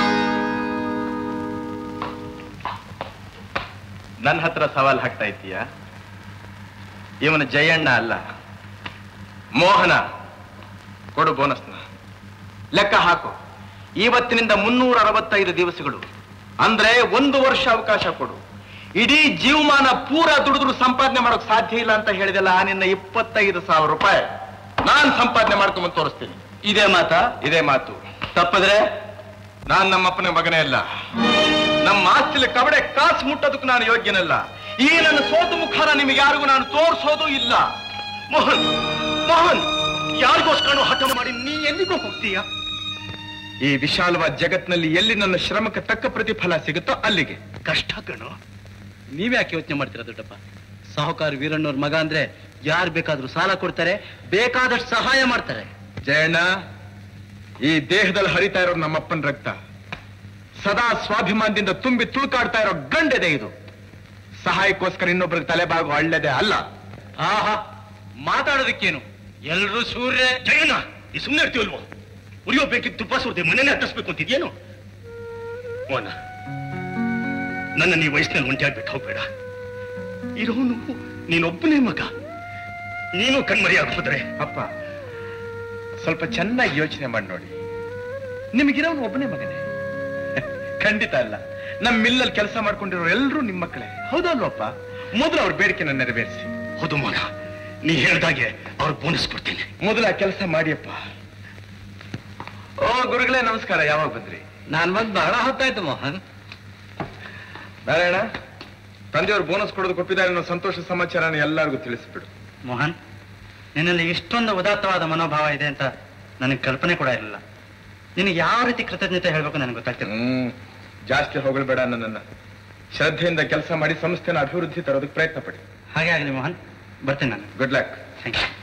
ನನ್ನ ಹತ್ರ ಸವಾಲ್ ಹಾಕ್ತಾ ಇದ್ದೀಯ? ಇವನು ಜಯಣ್ಣ ಅಲ್ಲ, ಮೋಹನ. ಕೊಡು ಬೋನಸ್ನ. ಲೆಕ್ಕ ಹಾಕು. ಇವತ್ತಿನಿಂದ ಮುನ್ನೂರ ಅರವತ್ತೈದು ದಿವಸಗಳು ಅಂದ್ರೆ ಒಂದು ವರ್ಷ ಅವಕಾಶ ಕೊಡು. ಇಡೀ ಜೀವಮಾನ ಪೂರ ದುಡಿದ್ರು ಸಂಪಾದನೆ ಮಾಡೋಕ್ ಸಾಧ್ಯ ಇಲ್ಲ ಅಂತ ಹೇಳಿದೆಲ್ಲ, ನಿನ್ನ ಇಪ್ಪತ್ತೈದು ಸಾವಿರ ರೂಪಾಯಿ ನಾನ್ ಸಂಪಾದನೆ ಮಾಡ್ಕೊಂಬಂದು ತೋರಿಸ್ತೀನಿ. ಇದೇ ಮಾತಾ? ಇದೇ ಮಾತು. ತಪ್ಪಿದ್ರೆ ನಾನ್ ನಮ್ಮಪ್ಪನ ಮಗನೇ ಅಲ್ಲ. ನಮ್ಮ ಆಸ್ತಿಲಿ ಕಬಡೆ ಕಾಸು ಮುಟ್ಟೋದಕ್ಕೂ ನಾನು ಯೋಗ್ಯನಲ್ಲ. ಈ ನನ್ನ ಸೋತು ಮುಖಾನ ನಿಮಗೆ ಯಾರಿಗೂ ನಾನು ತೋರಿಸೋದು ಇಲ್ಲ. ಮೋಹನ್, ಮೋಹನ್, ಯಾರಿಗೋಸ್ಕರ ಹಠ ಮಾಡಿ ನೀ ಎಲ್ಲಿಗೂ ಹೋಗ್ತೀಯ? ಈ ವಿಶಾಲವಾದ ಜಗತ್ನಲ್ಲಿ ಎಲ್ಲಿ ನನ್ನ ಶ್ರಮಕ್ಕೆ ತಕ್ಕ ಪ್ರತಿಫಲ ಸಿಗುತ್ತೋ ಅಲ್ಲಿಗೆ. ಕಷ್ಟ ಕಣೋ. ನೀವ್ಯಾಕೆ ಯೋಚನೆ ಮಾಡ್ತೀರಾ ದೊಡ್ಡಪ್ಪ? ಸಾಹುಕಾರ ವೀರಣ್ಣವ್ರ ಮಗ ಅಂದ್ರೆ ಯಾರು ಬೇಕಾದ್ರೂ ಸಾಲ ಕೊಡ್ತಾರೆ, ಬೇಕಾದಷ್ಟು ಸಹಾಯ ಮಾಡ್ತಾರೆ. ಜಯಣ್ಣ, ಈ ದೇಹದಲ್ಲಿ ಹರಿತಾ ಇರೋ ನಮ್ಮಪ್ಪನ ರಕ್ತ, ಸದಾ ಸ್ವಾಭಿಮಾನದಿಂದ ತುಂಬಿ ತುಳುಕಾಡ್ತಾ ಇರೋ ಗಂಡೆದೆ ಇದು. ಸಹಾಯಕ್ಕೋಸ್ಕರ ಇನ್ನೊಬ್ರಿಗೆ ತಲೆಬಾಗು ಒಳ್ಳೆದೆ ಅಲ್ಲ. ಆಹಾ, ಮಾತಾಡೋದಕ್ಕೇನು? ಎಲ್ರೂ ಸೂರ್ಯ. ಜಯಣ್ಣ, ಈ ಸುಮ್ಮನೆ ಇರ್ತೀವಲ್ವೋ? ಉರಿಯೋ ಬೇಕಿದ್ದು ತುಪ್ಪ ಸುರ್ದೆ ಮನೇನೆ ಹತ್ತಿಸ್ಬೇಕು ಅಂತಿದ್ಯೇನು? ಮೋಹನ, ನನ್ನ ನೀ ವಯಸ್ಸಿನಲ್ಲಿ ಒಂಟಿಯಾಗ್ಬಿಟ್ಟು ಹೋಗ್ಬೇಡ. ಇರೋನು ನೀನೊಬ್ಬನೇ ಮಗ. ನೀನು ಕಣ್ಮರಿಯಾಗಿ ಹೋದ್ರೆ. ಅಪ್ಪ, ಸ್ವಲ್ಪ ಚೆನ್ನಾಗಿ ಯೋಚನೆ ಮಾಡಿ ನೋಡಿ. ನಿಮಗಿರೋನು ಒಬ್ಬನೇ ಮಗನೇ? ಖಂಡಿತ ಅಲ್ಲ. ನಮ್ಮ ಮಿಲ್ಲಲ್ಲಿ ಕೆಲಸ ಮಾಡ್ಕೊಂಡಿರೋ ಎಲ್ಲರೂ ನಿಮ್ಮ ಮಕ್ಕಳೇ, ಹೌದಲ್ವಪ್ಪ? ಮೊದಲು ಅವ್ರ ಬೇಡಿಕೆನ ನೆರವೇರಿಸಿ. ಹೌದು ಮೋಹನ, ನೀ ಹೇಳ್ದಾಗೆ ಅವ್ರ ಬೋನಸ್ ಕೊಡ್ತೀನಿ. ಮೊದಲ ಕೆಲಸ ಮಾಡಿಯಪ್ಪ. ಓ ಗುರುಗಳೇ, ನಮಸ್ಕಾರ. ಯಾವಾಗ ಬಂದ್ರಿ? ನಾನ್ ಬಂದ್ ಬಹಳ ಹೊತ್ತಾಯ್ತು ಮೋಹನ್. ನಾರಾಯಣ, ತಂದೆಯವರು ಬೋನಸ್ ಕೊಡೋದು ಕೊಟ್ಟಿದ್ದಾರೆ ಅನ್ನೋ ಸಂತೋಷ ಸಮಾಚಾರನ ಎಲ್ಲರಿಗೂ ತಿಳಿಸ್ಬಿಡು. ಮೋಹನ್, ನಿನ್ನಲ್ಲಿ ಇಷ್ಟೊಂದು ಉದಾತ್ತವಾದ ಮನೋಭಾವ ಇದೆ ಅಂತ ನನಗೆ ಕಲ್ಪನೆ ಕೂಡ ಇರಲಿಲ್ಲ. ನಿನಗೆ ಯಾವ ರೀತಿ ಕೃತಜ್ಞತೆ ಹೇಳ್ಬೇಕು ನನಗೆ ಗೊತ್ತಾಗ್ತಿಲ್ಲ. ಹ್ಮ್ ಜಾಸ್ತಿ ಹೊಗಳ್ಬೇಡ ನನ್ನನ್ನ. ಶ್ರದ್ಧೆಯಿಂದ ಕೆಲಸ ಮಾಡಿ ಸಂಸ್ಥೆನ ಅಭಿವೃದ್ಧಿ ತರೋದಕ್ಕೆ ಪ್ರಯತ್ನ ಪಡಿ. ಹಾಗೆ ಆಗಲಿ ಮೋಹನ್, ಬರ್ತೀನಿ ನಾನು. Good luck. Thank you.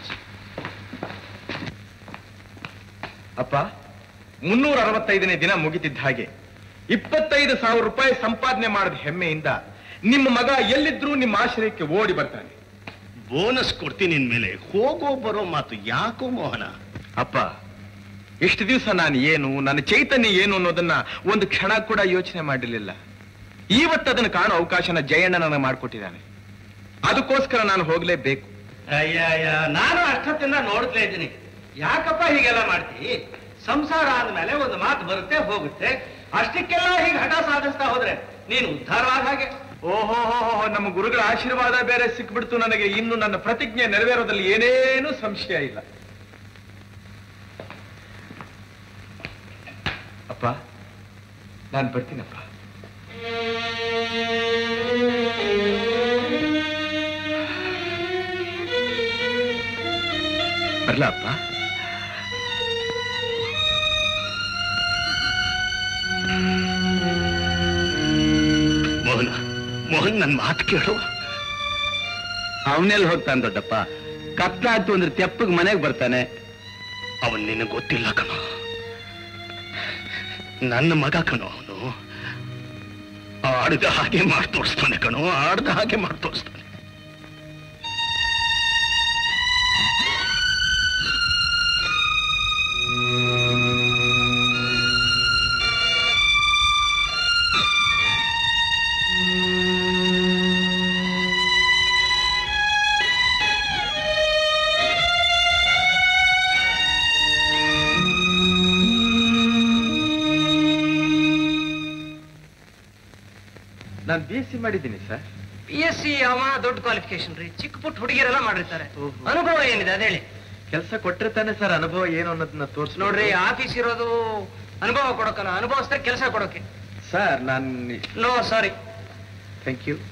ಅಪ್ಪ, ಮುನ್ನೂರ ಅರವತ್ತೈದನೇ ದಿನ ಮುಗಿತಿದ್ದ ಹಾಗೆ ಇಪ್ಪತ್ತೈದು ಸಾವಿರ ರೂಪಾಯಿ ಸಂಪಾದನೆ ಮಾಡಿದ ಹೆಮ್ಮೆಯಿಂದ ನಿಮ್ಮ ಮಗ ಎಲ್ಲಿದ್ರೂ ನಿಮ್ಮ ಆಶ್ರಯಕ್ಕೆ ಓಡಿ ಬರ್ತಾನೆ. ಬೋನಸ್ ಕೊಡ್ತೀನಿ ಮೇಲೆ ಹೋಗೋ ಬರೋ ಮಾತು ಯಾಕೋ ಮೋಹನ? ಅಪ್ಪ, ಇಷ್ಟು ದಿವಸ ನಾನು ಏನು, ನನ್ನ ಚೈತನ್ಯ ಏನು ಅನ್ನೋದನ್ನ ಒಂದು ಕ್ಷಣ ಕೂಡ ಯೋಚನೆ ಮಾಡಿರಲಿಲ್ಲ. ಇವತ್ತು ಅದನ್ನು ಕಾಣೋ ಅವಕಾಶನ ಜಯಣ್ಣ ನನಗೆ ಮಾಡಿಕೊಟ್ಟಿದ್ದಾನೆ. ಅದಕ್ಕೋಸ್ಕರ ನಾನು ಹೋಗ್ಲೇಬೇಕು. ಅಯ್ಯ ಅಯ್ಯ, ನಾನು ಅಷ್ಟೊತ್ತಿಂದ ನೋಡ್ತಲೇ ಇದ್ದೀನಿ. ಯಾಕಪ್ಪ ಹೀಗೆಲ್ಲ ಮಾಡ್ತಿ? ಸಂಸಾರ ಆದ್ಮೇಲೆ ಒಂದು ಮಾತು ಬರುತ್ತೆ ಹೋಗುತ್ತೆ. ಅಷ್ಟಕ್ಕೆಲ್ಲ ಹೀಗೆ ಹಠ ಸಾಧಿಸ್ತಾ ಹೋದ್ರೆ ನೀನು ಉದ್ಧಾರವಾದ ಹಾಗೆ. ಓಹೋ ನಮ್ಮ ಗುರುಗಳ ಆಶೀರ್ವಾದ ಬೇರೆ ಸಿಕ್ಬಿಡ್ತು ನನಗೆ. ಇನ್ನು ನನ್ನ ಪ್ರತಿಜ್ಞೆ ನೆರವೇರೋದಲ್ಲಿ ಏನೇನು ಸಂಶಯ ಇಲ್ಲ. ಅಪ್ಪ ನಾನು ಬರ್ತೀನಪ್ಪ. ಬರ್ಲಾ ಅಪ್ಪ? ಮೋಹನ ಮೋಹನ್ ನನ್ನ ಮಾತು ಕೇಳು. ಅವನೆಲ್ಲಿ ಹೋಗ್ತಾನೆ ದೊಡ್ಡಪ್ಪ? ಕತ್ಲಾಯ್ತು ಅಂದ್ರೆ ತೆಪ್ಪಗೆ ಮನೆಗೆ ಬರ್ತಾನೆ. ಅವನ್ ನಿನಗೆ ಗೊತ್ತಿಲ್ಲ ಕಣೋ, ನನ್ನ ಮಗ ಕಣೋ ಅವನು. ಆಡ್ದ ಹಾಗೆ ಮಾಡಿ ತೋರಿಸ್ತಾನೆ ಕಣೋ, ಆಡ್ದ ಹಾಗೆ ಮಾಡಿ ತೋರಿಸ್ತಾನೆ. ನಾನು ಬಿ ಎಸ್ ಸಿ ಮಾಡಿದ್ದೀನಿ ಸರ್. ಪಿ ಎಸ್ ಸಿ ಅವ ದೊಡ್ಡ ಕ್ವಾಲಿಫಿಕೇಶನ್ ರೀ. ಚಿಕ್ಕ ಪುಟ್ಟ ಹುಡುಗಿಯರೆಲ್ಲ ಮಾಡಿರ್ತಾರೆ. ಅನುಭವ ಏನಿದೆ ಅದ ಹೇಳಿ. ಕೆಲಸ ಕೊಟ್ಟಿರ್ತಾನೆ ಸರ್, ಅನುಭವ ಏನು ಅನ್ನೋದನ್ನ ತೋರಿಸ್ ನೋಡ್ರಿ. ಆಫೀಸ್ ಇರೋದು ಅನುಭವ ಕೊಡೋಕಲ್ಲ, ಅನುಭವಿಸ್ತಾರೆ ಕೆಲಸ ಕೊಡೋಕೆ. ಸರ್ ನಾನು no sorry. Thank you.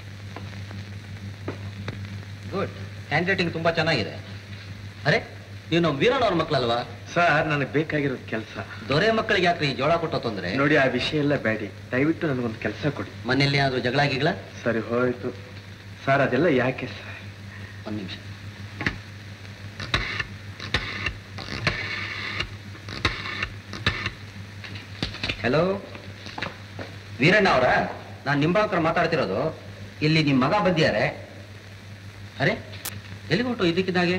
Good. Handwriting ತುಂಬಾ ಚೆನ್ನಾಗಿದೆ. ಅರೆ ನೀವು ನಮ್ಮ ವೀರಣ್ಣ ಅವ್ರ ಮಕ್ಕಳಲ್ವಾ? ಸರ್ ನನಗೆ ಬೇಕಾಗಿರೋದು ಕೆಲಸ. ದೊರೆ ಮಕ್ಕಳಿಗೆ ಯಾಕ್ರಿ ಜೋಳ ಕೊಟ್ಟೋ ತೊಂದ್ರೆ? ನೋಡಿ ಆ ವಿಷಯ ಎಲ್ಲ ಬೇಡಿ, ದಯವಿಟ್ಟು ನನಗೊಂದು ಕೆಲಸ ಕೊಡಿ. ಮನೆಯಲ್ಲಿ ಏನಾದ್ರು ಜಗಳ ಗಿಗಳ? ಸರಿ ಹೋಯ್ತು ಸರ್, ಅದೆಲ್ಲ ಯಾಕೆ ಸರ್? ಒಂದ್ ನಿಮಿಷ. ಹಲೋ ವೀರಣ್ಣ ಅವರ? ನಾನು ನಿಂಬಾಕರ್ ಮಾತಾಡ್ತಿರೋದು. ಇಲ್ಲಿ ನಿಮ್ಮ ಮಗ ಬಂದಿದ್ದಾರೆ. ಅರೆ ಎಲ್ಲಿಗೆ ಹೊರಟು ಇದಕ್ಕಿದ್ದಾಗೆ?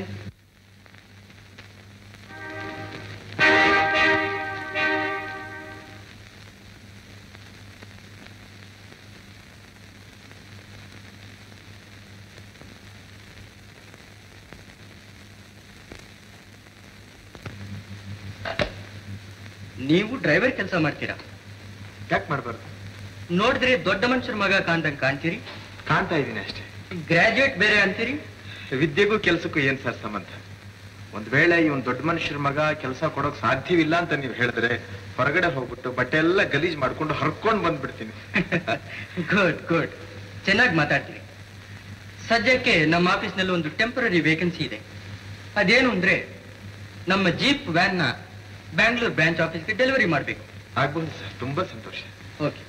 ನೀವು ಡ್ರೈವರ್ ಕೆಲಸ ಮಾಡ್ತೀರಾ? ಯಾಕೆ ಮಾಡಬಾರ್ದು? ನೋಡಿದ್ರೆ ದೊಡ್ಡ ಮನುಷ್ಯರ ಮಗ ಕಾಣ್ದಂಗೆ ಕಾಣ್ತೀರಿ. ಕಾಣ್ತಾ ಇದ್ದೀನಿ ಅಷ್ಟೇ. ಗ್ರಾಜುಯೇಟ್ ಬೇರೆ ಅಂತೀರಿ. ವಿದ್ಯೆಗೂ ಕೆಲಸಕ್ಕೂ ಏನ್ ಸರ್ ಸಂಬಂಧ? ಒಂದ್ ವೇಳೆ ಇವನ್ ದೊಡ್ಡ ಮನುಷ್ಯರ ಮಗ ಕೆಲಸ ಕೊಡೋಕ್ ಸಾಧ್ಯವಿಲ್ಲ ಅಂತ ನೀವು ಹೇಳಿದ್ರೆ ಹೊರಗಡೆ ಹೋಗ್ಬಿಟ್ಟು ಬಟ್ಟೆ ಎಲ್ಲ ಗಲೀಜ್ ಮಾಡ್ಕೊಂಡು ಹರ್ಕೊಂಡ್ ಬಂದ್ಬಿಡ್ತೀನಿ. ಗುಡ್ ಗುಡ್, ಚೆನ್ನಾಗಿ ಮಾತಾಡ್ತೀರಿ. ಸದ್ಯಕ್ಕೆ ನಮ್ಮ ಆಫೀಸ್ನಲ್ಲಿ ಒಂದು ಟೆಂಪರರಿ ವೇಕೆನ್ಸಿ ಇದೆ. ಅದೇನು ಅಂದ್ರೆ ನಮ್ಮ ಜೀಪ್ ವ್ಯಾನ್ ನ ಬ್ಯಾಂಗ್ಳೂರ್ ಬ್ರಾಂಚ್ ಆಫೀಸ್ಗೆ ಡೆಲಿವರಿ ಮಾಡಬೇಕು. ಆಗ್ಬೋದು ಸರ್, ತುಂಬಾ ಸಂತೋಷ. ಓಕೆ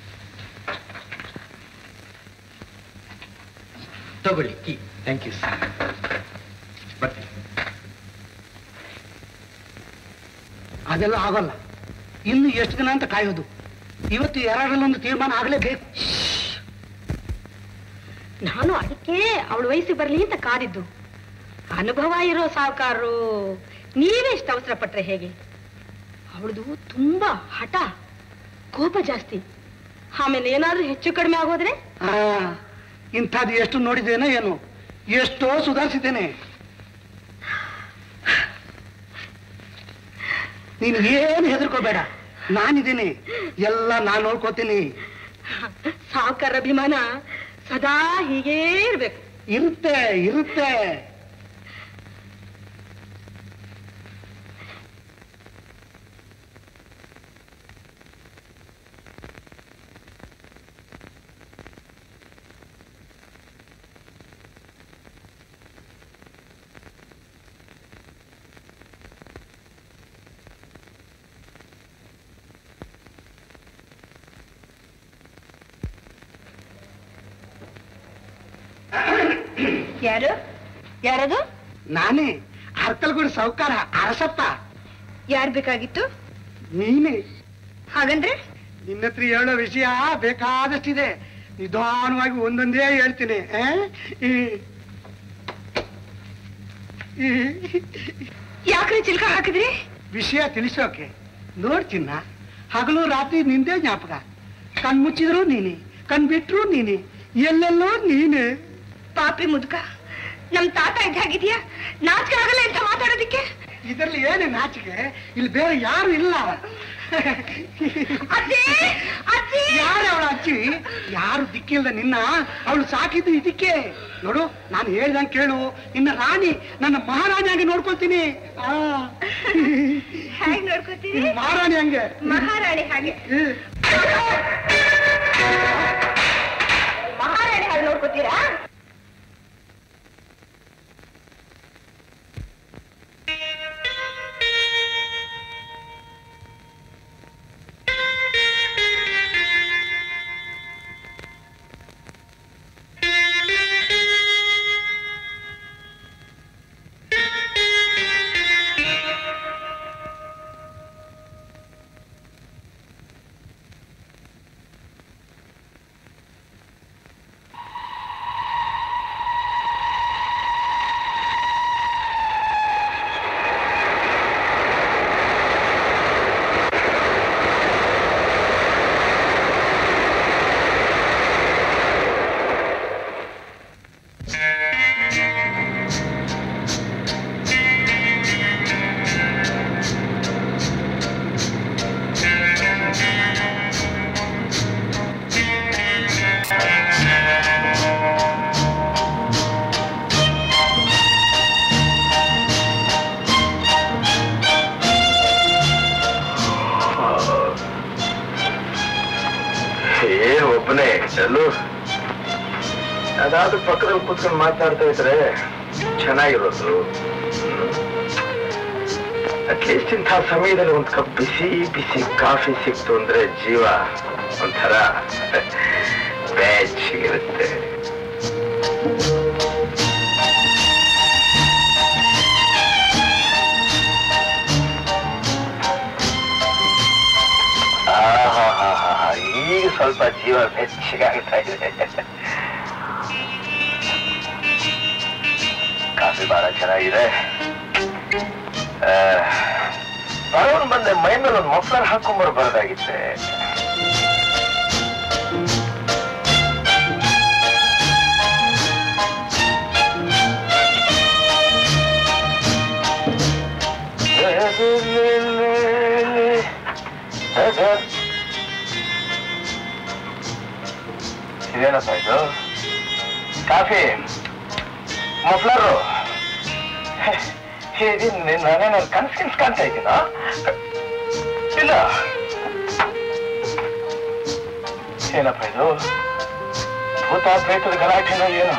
ತಗೊಳ್ಳಿ ಕೀ. Thank you sir. ಬರ್ತೀನಿ. ಅದೆಲ್ಲ ಆಗೋಲ್ಲ. ಇನ್ನು ಎಷ್ಟು ದಿನ ಅಂತ ಕಾಯೋದು? ಇವತ್ತು ಎರಡರಲ್ಲೊಂದು ತೀರ್ಮಾನ ಆಗಲೇಬೇಕು. ನಾನು ಅದಕ್ಕೆ ಅವಳ ವಯಸ್ಸಿಗೆ ಬರಲಿ ಅಂತ ಕಾದಿದ್ದು. ಅನುಭವ ಇರೋ ಸಾವುಕಾರರು ನೀವೆಷ್ಟು ಅವಸರ ಪಟ್ರೆ ಹೇಗೆ? ಅವಳದು ತುಂಬಾ ಹಠ, ಕೋಪ ಜಾಸ್ತಿ. ಆಮೇಲೆ ಏನಾದ್ರೂ ಹೆಚ್ಚು ಕಡಿಮೆ ಆಗೋದ್ರೆ? ಆ ಇಂಥದ್ದು ಎಷ್ಟು ನೋಡಿದ್ದೇನೆ ಏನು, ಎಷ್ಟೋ ಸುಧಾರಿಸಿದ್ದೇನೆ. ನೀನು ಏನು ಹೆದರ್ಕೋಬೇಡ, ನಾನಿದ್ದೀನಿ, ಎಲ್ಲ ನಾನು ನೋಡ್ಕೋತೀನಿ. ಸಾವುಕಾರ ಅಭಿಮಾನ ಸದಾ ಹೀಗೇ ಇರ್ಬೇಕು. ಇರುತ್ತೆ ಇರುತ್ತೆ. ಯಾರು? ಯಾರದು? ನಾನೇ, ಅರ್ಕಲ್ಗೂಡು ಸಾವುಕಾರ ಅರಸಪ್ಪ. ಯಾರು ಬೇಕಾಗಿತ್ತು? ನೀನೇ. ಹಾಗಂದ್ರೆ ನಿನ್ನ ಹತ್ರ ಹೇಳೋ ವಿಷಯ ಬೇಕಾದಷ್ಟಿದೆ, ನಿಧಾನವಾಗಿ ಒಂದೊಂದೇ ಹೇಳ್ತೀನಿ. ಯಾಕ್ರೆ ಚಿಲ್ಕ ಹಾಕಿದ್ರಿ? ವಿಷಯ ತಿಳಿಸೋಕೆ. ನೋಡ್ತಿನ್ನ, ಹಗಲು ರಾತ್ರಿ ನಿಂದೇ ಜ್ಞಾಪಕ. ಕಣ್ ಮುಚ್ಚಿದ್ರು ನೀನೆ, ಕಣ್ ಬಿಟ್ರು ನೀನೆ, ಎಲ್ಲೆಲ್ಲೋ ನೀನೆ. ಪಾಪಿ ಮುದುಕ, ನಮ್ ತಾತ ಇದ್ದಾಗಿದ್ಯಾ? ನಾಚಿಕೆ ಆಗಲ್ಲ ಅಂತ ಮಾತಾಡೋದಿಕ್ಕೆ? ಇದರಲ್ಲಿ ಏನೇ ನಾಚಿಕೆ? ಇಲ್ಲಿ ಬೇರೆ ಯಾರು ಇಲ್ಲ. ಯಾರು ಅವಳ ಅಜ್ಜಿ? ಯಾರು ದಿಕ್ಕಿಲ್ದ ನಿನ್ನ ಅವಳು ಸಾಕಿದ್ದು ಇದಕ್ಕೆ. ನೋಡು, ನಾನು ಹೇಳ್ದಂಗೆ ಕೇಳು. ನಿನ್ನ ರಾಣಿ, ನನ್ನ ಮಹಾರಾಣಿ ಹಂಗೆ ನೋಡ್ಕೊಳ್ತೀನಿ. ಮಹಾರಾಣಿ ಹಂಗೆ, ಮಹಾರಾಣಿ ಹಾಗೆ ಮಹಾರಾಣಿ ಹಾಗೆ ನೋಡ್ಕೊತೀರಾ? ಅದಾದ್ರೂ ಪಕ್ಕದಲ್ಲಿ ಕೂತ್ಕೊಂಡು ಮಾತಾಡ್ತಾ ಇದ್ರೆ ಚೆನ್ನಾಗಿರೋದು. ಅಟ್ಲೀಸ್ಟ್ ಇಂಥ ಸಮಯದಲ್ಲಿ ಒಂದ್ ಕಪ್ ಬಿಸಿ ಬಿಸಿ ಕಾಫಿ ಸಿಕ್ತು ಅಂದ್ರೆ ಜೀವ ಒಂಥರ ಬೆಚ್ಚಗಿರುತ್ತೆ. ಈಗ ಸ್ವಲ್ಪ ಜೀವ ಬೆಚ್ಚಗಾಗ್ತಾ ಇದೆ. ಕಾಫಿ ಬಹಳ ಚೆನ್ನಾಗಿದೆ. ಬರೋನ್ ಬಂದೆ ಮೈ ಮೇಲೆ ಒಂದು ಮಫ್ಲರ್ ಹಾಕೊಂಡ್ಬರ್ಬಾರ್ದಾಗಿತ್ತೆ. ಇದೇನಪ್ಪ ಇದು? Coffee muffler? ನಾನೇನ ಕನ್ಸ್ ಕಿನ್ಸ್ ಕಾಣ್ತಾ ಇದ್ದೀನ? ಇಲ್ಲ. ಏನಪ್ಪ ಇದು? ಭೂತ ಪ್ರೇತದ ಗಲಾಟೆನೋ ಏನು?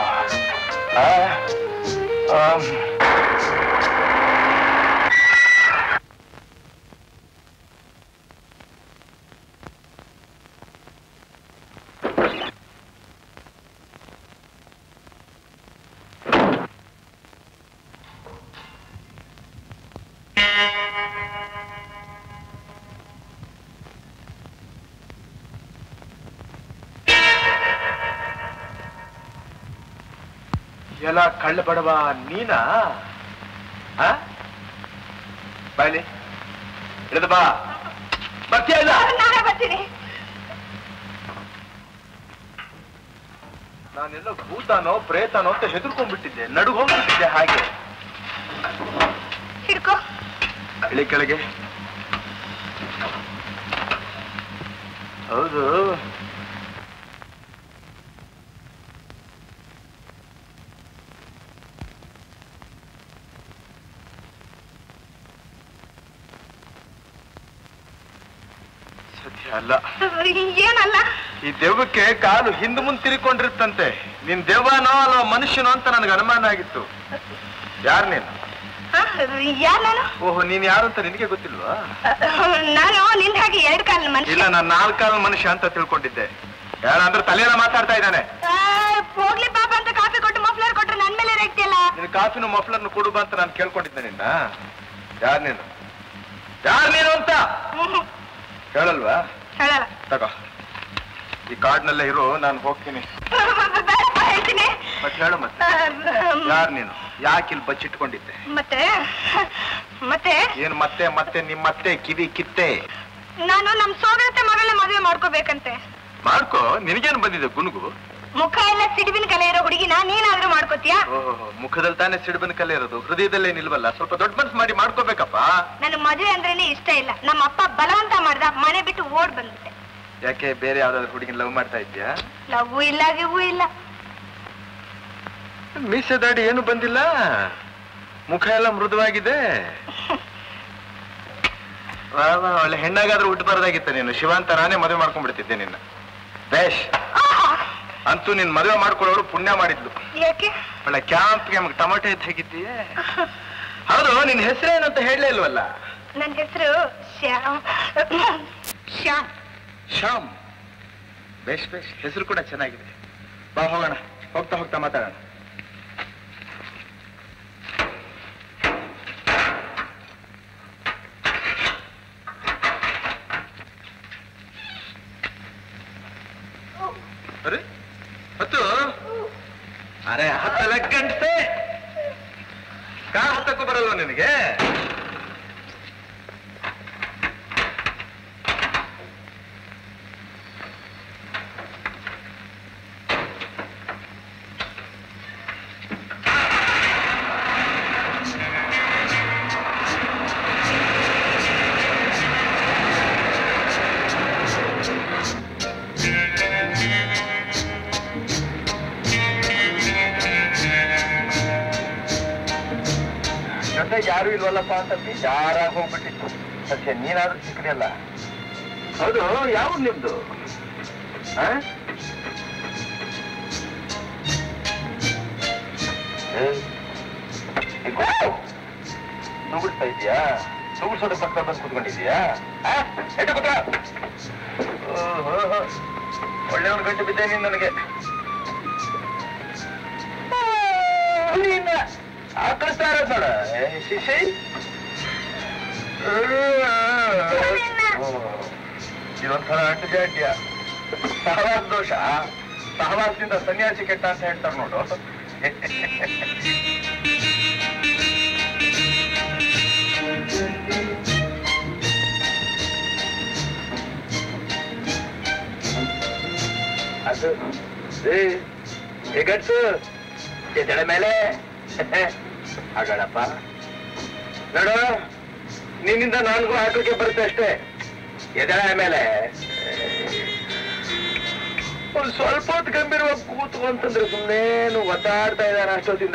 ಎಲ್ಲ ಕಳ್ಳ ಬಡವ ನೀನಾ? ಬಾಯ್ಲಿ ಇಳಿದು ಬಾ. ಬರ್ತೀಯ ಇಲ್ಲ? ನಾನೆಲ್ಲ ಭೂತಾನೋ ಪ್ರೇತಾನೋ ಅಂತ ಹೆದರ್ಕೊಂಡ್ಬಿಟ್ಟಿದ್ದೆ, ನಡುಗ್ ಹೋಗ್ಬಿಟ್ಟಿದ್ದೆ. ಹಾಗೆ ಇಳಿ ಕೆಳಗೆ. ಹೌದು, ಅಲ್ಲ ಏನಲ್ಲ, ಈ ದೆವ್ವಕ್ಕೆ ಕಾಲು ಹಿಂದ್ ಮುಂದ್ ತಿರ್ಕೊಂಡಿರ್ತಂತೆ. ನೀನ್ ದೆವ್ವನೋ ಅಲ್ಲ ಮನುಷ್ಯನೋ ಅಂತ ನನಗೆ ಅನುಮಾನ ಆಗಿತ್ತು. ಯಾರು ನೀನು? ಓಹೋ, ನೀನ್ ಯಾರು ಅಂತ ನಿನಗೆ ಗೊತ್ತಿಲ್ವಾ? ನಾನು ನಿನ್ ಹಾಗೆ ಎರಡು ಕಾಲ ಮನುಷ್ಯ. ಇಲ್ಲ, ನಾನು ನಾಲ್ಕು ಕಾಲ ಮನುಷ್ಯ ಅಂತ ತಿಳ್ಕೊಂಡಿದ್ದೆ. ಯಾರಂದ್ರೆ ತಲೆನ ಮಾತಾಡ್ತಾ ಇದ್ದಾನೆ. ಹೋಗ್ಲಿ ಪಾಪ ಅಂತ ಕಾಫಿ ಕೊಟ್ಟು ಮಫ್ಲರ್ ಕೊಟ್ರೆ ನನ್ ಮೇಲೆ ರೇಗ್ತಿಯಲ್ಲ. ನಿನ್ ಕಾಫಿನ ಮಫ್ಲರ್ನ ಕೊಡುಬ ಅಂತ ನಾನು ಕೇಳ್ಕೊಂಡಿದ್ದೆ ನಿನ್ನ. ಯಾರು ನೀನು? ಯಾರು ನೀನು ಅಂತ ಹೇಳಲ್ವಾ? ಹೇಳಲ್ಲ. ತಗೋ, ಈ ಕಾರ್ಡ್ನಲ್ಲೇ ಇರು, ನಾನು ಹೋಗ್ತೀನಿ. ಹೇಳ್ತೀನಿ. ಮತ್ತೆ ಹೇಳು. ಮತ್ತೆ ಯಾರು ನೀನು? ಯಾಕಿಲ್ ಬಚ್ಚಿಟ್ಕೊಂಡಿದ್ದೆ? ಮತ್ತೆ ಮತ್ತೆ ಏನು ಮತ್ತೆ ಮತ್ತೆ ನಿಮ್ಮತ್ತೆ ಕಿವಿ ಕಿತ್ತೆ? ನಾನು ನಮ್ ಸೋದರತೆ ಮಗಳನ್ನ ಮದುವೆ ಮಾಡ್ಕೋಬೇಕಂತೆ. ಮಾಡ್ಕೋ, ನಿನಗೇನು ಬಂದಿದೆ ಗುನುಗು? ಮುಖ ಎಲ್ಲ ಸಿಡಿಬಿನ ಕಲೆ ಇರೋ ಹುಡುಗಿನ ನೀನಾದ್ರೂ ಮಾಡ್ಕೋತೀಯಾ? ಓಹೋ, ಮುಖದಲ್ಲಿ ತಾನೇ ಸಿಡಿಬಿನ ಕಲೆ ಇರೋದು, ಹೃದಯದಲ್ಲೇ ನಿಲ್ವಲ್ಲ. ಸ್ವಲ್ಪ ದೊಡ್ಡ ಮನ್ಸು ಮಾಡಿ ಮಾಡ್ಕೋಬೇಕಪ್ಪ. ನನ್ನ ಮದುವೆ ಅಂದ್ರೇನೆ ಇಷ್ಟ ಇಲ್ಲ. ನಮ್ಮ ಅಪ್ಪ ಬಲವಂತ ಮಾಡ್ದ, ಮನೆ ಬಿಟ್ಟು ಓಡ್ ಬಂದ್ಬಿಟ್ಟೆ. ಯಾಕೆ ಬೇರೆ ಯಾವ್ದಾದ್ರು ಹುಡುಗಿನ ಲವ್ ಮಾಡ್ತಾ ಇದ್ಯಾ? ಲವ್ ಇಲ್ಲ ಗಿವ್ವು ಇಲ್ಲ. ಮೀಸೆ ದಾಡಿ ಏನು ಬಂದಿಲ್ಲ, ಮುಖ ಎಲ್ಲ ಮೃದುವಾಗಿದೆ. ಒಳ್ಳೆ ಹೆಣ್ಣಾಗಾದ್ರೂ ಹುಟ್ಟಬಾರ್ದಾಗಿತ್ತ ನೀನು. ಶಿವಾಂತರಾನೇ ಮದುವೆ ಮಾಡ್ಕೊಂಡ್ಬಿಡ್ತಿದ್ದೆ ನಿನ್ನ. ಬೇಷ್ ಅಂತೂ ನಿನ್ ಮದುವೆ ಮಾಡ್ಕೊಳ್ಳೋರು ಪುಣ್ಯ ಮಾಡಿದ್ಲು. ಯಾಕೆ? ಒಳ್ಳೆ ಕ್ಯಾಂಪ್ಗೆ ನಮ್ಗೆ ಟೊಮೆಟೊ ಎದ್ದು ಹೇಗಿದ್ದೀಯೇ. ಹೌದು, ನಿನ್ ಹೆಸರೇನು ಅಂತ ಹೇಳಲೇ ಇಲ್ವಲ್ಲ? ನನ್ನ ಹೆಸರು ಶ್ಯಾಮ್. ಶ್ಯಾಮ್ ಶ್ಯಾಮ್. ಬೇಷ್ ಬೇಷ್, ಹೆಸರು ಕೂಡ ಚೆನ್ನಾಗಿದೆ. ಬಾ ಹೋಗೋಣ, ಹೋಗ್ತಾ ಹೋಗ್ತಾ ಮಾತಾಡೋಣ. ಅರೆ ಹತ್ತು, ಅರೆ ಹತ್ತಲ ಗಂಟೆ ಕಾ ಹತ್ತಕ್ಕೂ ಬರಲ್ವ ನಿನಗೆ? ಯಾರು ಇಲ್ವಲ್ಲಪ್ಪ ಅಂತಂದು ಯಾರಾಗ ಹೋಗ್ಬಿಟ್ಟಿತ್ತು. ಸತ್ಯ ನೀನಾದ್ರೂ ಸಿಕ್ಕಲಿಲ್ಲ. ಹೌದು, ಯಾವ ನಿಮ್ದು? ನುಗ್ಗಿಸ್ತಾ ಇದೀಯಾ? ನುಗ್ಗಿಸೋದ ಪಕ್ಕ ಬಂದು ಕೂತ್ಕೊಂಡಿದ್ಯಾ? ಒಳ್ಳೆಯವನು ಗಂಟು ಬಿದ್ದೆ ನೀನು ನನಗೆ. ಆಕಳಿಸ್ತಾ ಇರೋದು ನೋಡ ಶಿಶಿ. ಇದೊಂಥರ ಅಂಟು ಜಾಡ್ಯ, ಸಹವಾಸ ದೋಷ. ಸಹವಾಸದಿಂದ ಸನ್ಯಾಸಿ ಕೆಟ್ಟ ಅಂತ ಹೇಳ್ತಾರೆ ನೋಡು. ಅದು ಗಡ್ಸು ಎದಳ ಮೇಲೆ ಹಾಗಾಡಪ್ಪ. ನೋಡು, ನಿನ್ನಿಂದ ನಾನ್ಗೂ ಹಾಕಲಿಕ್ಕೆ ಬರುತ್ತೆ ಅಷ್ಟೇ. ಎದಳ ಮೇಲೆ ಒಂದು ಸ್ವಲ್ಪ ಹೊತ್ತು ಗಂಭೀರವಾಗಿ ಕೂತು ಅಂತಂದ್ರೆ ಸುಮ್ಮನೇನು ಒದ್ದಾಡ್ತಾ ಇದ್ದಾನೆ ಅಷ್ಟೊತ್ತಿಂದ.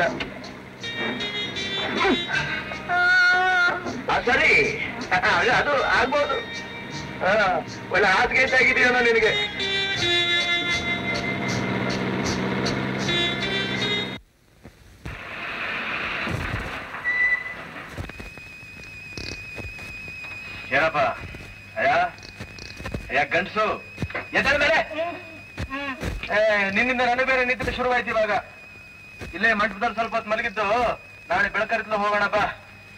ಸರಿ, ಅದು ಆಗ್ಬೋದು. ಹಾ, ಒಳ್ಳೆ ಹಾಸಿಗೆ ಆಗಿದೆಯೋ ನಿನಗೆ. ಏನಪ್ಪ ಅಯ್ಯ ಅಯ್ಯ ಗಂಡಸು ಎದಳ ಮೇಲೆ. ಏ ನಿನ್ನಿಂದ ನನಗೆ ಬೇರೆ ನಿದ್ರೆ ಶುರುವಾಯ್ತು. ಇವಾಗ ಇಲ್ಲೇ ಮಂಟಪದಲ್ಲಿ ಸ್ವಲ್ಪ ಹೊತ್ತು ಮಲಗಿದ್ದು, ನಾಳೆ ಬೆಳಕರಿತ್ಲು ಹೋಗೋಣ ಬಾ.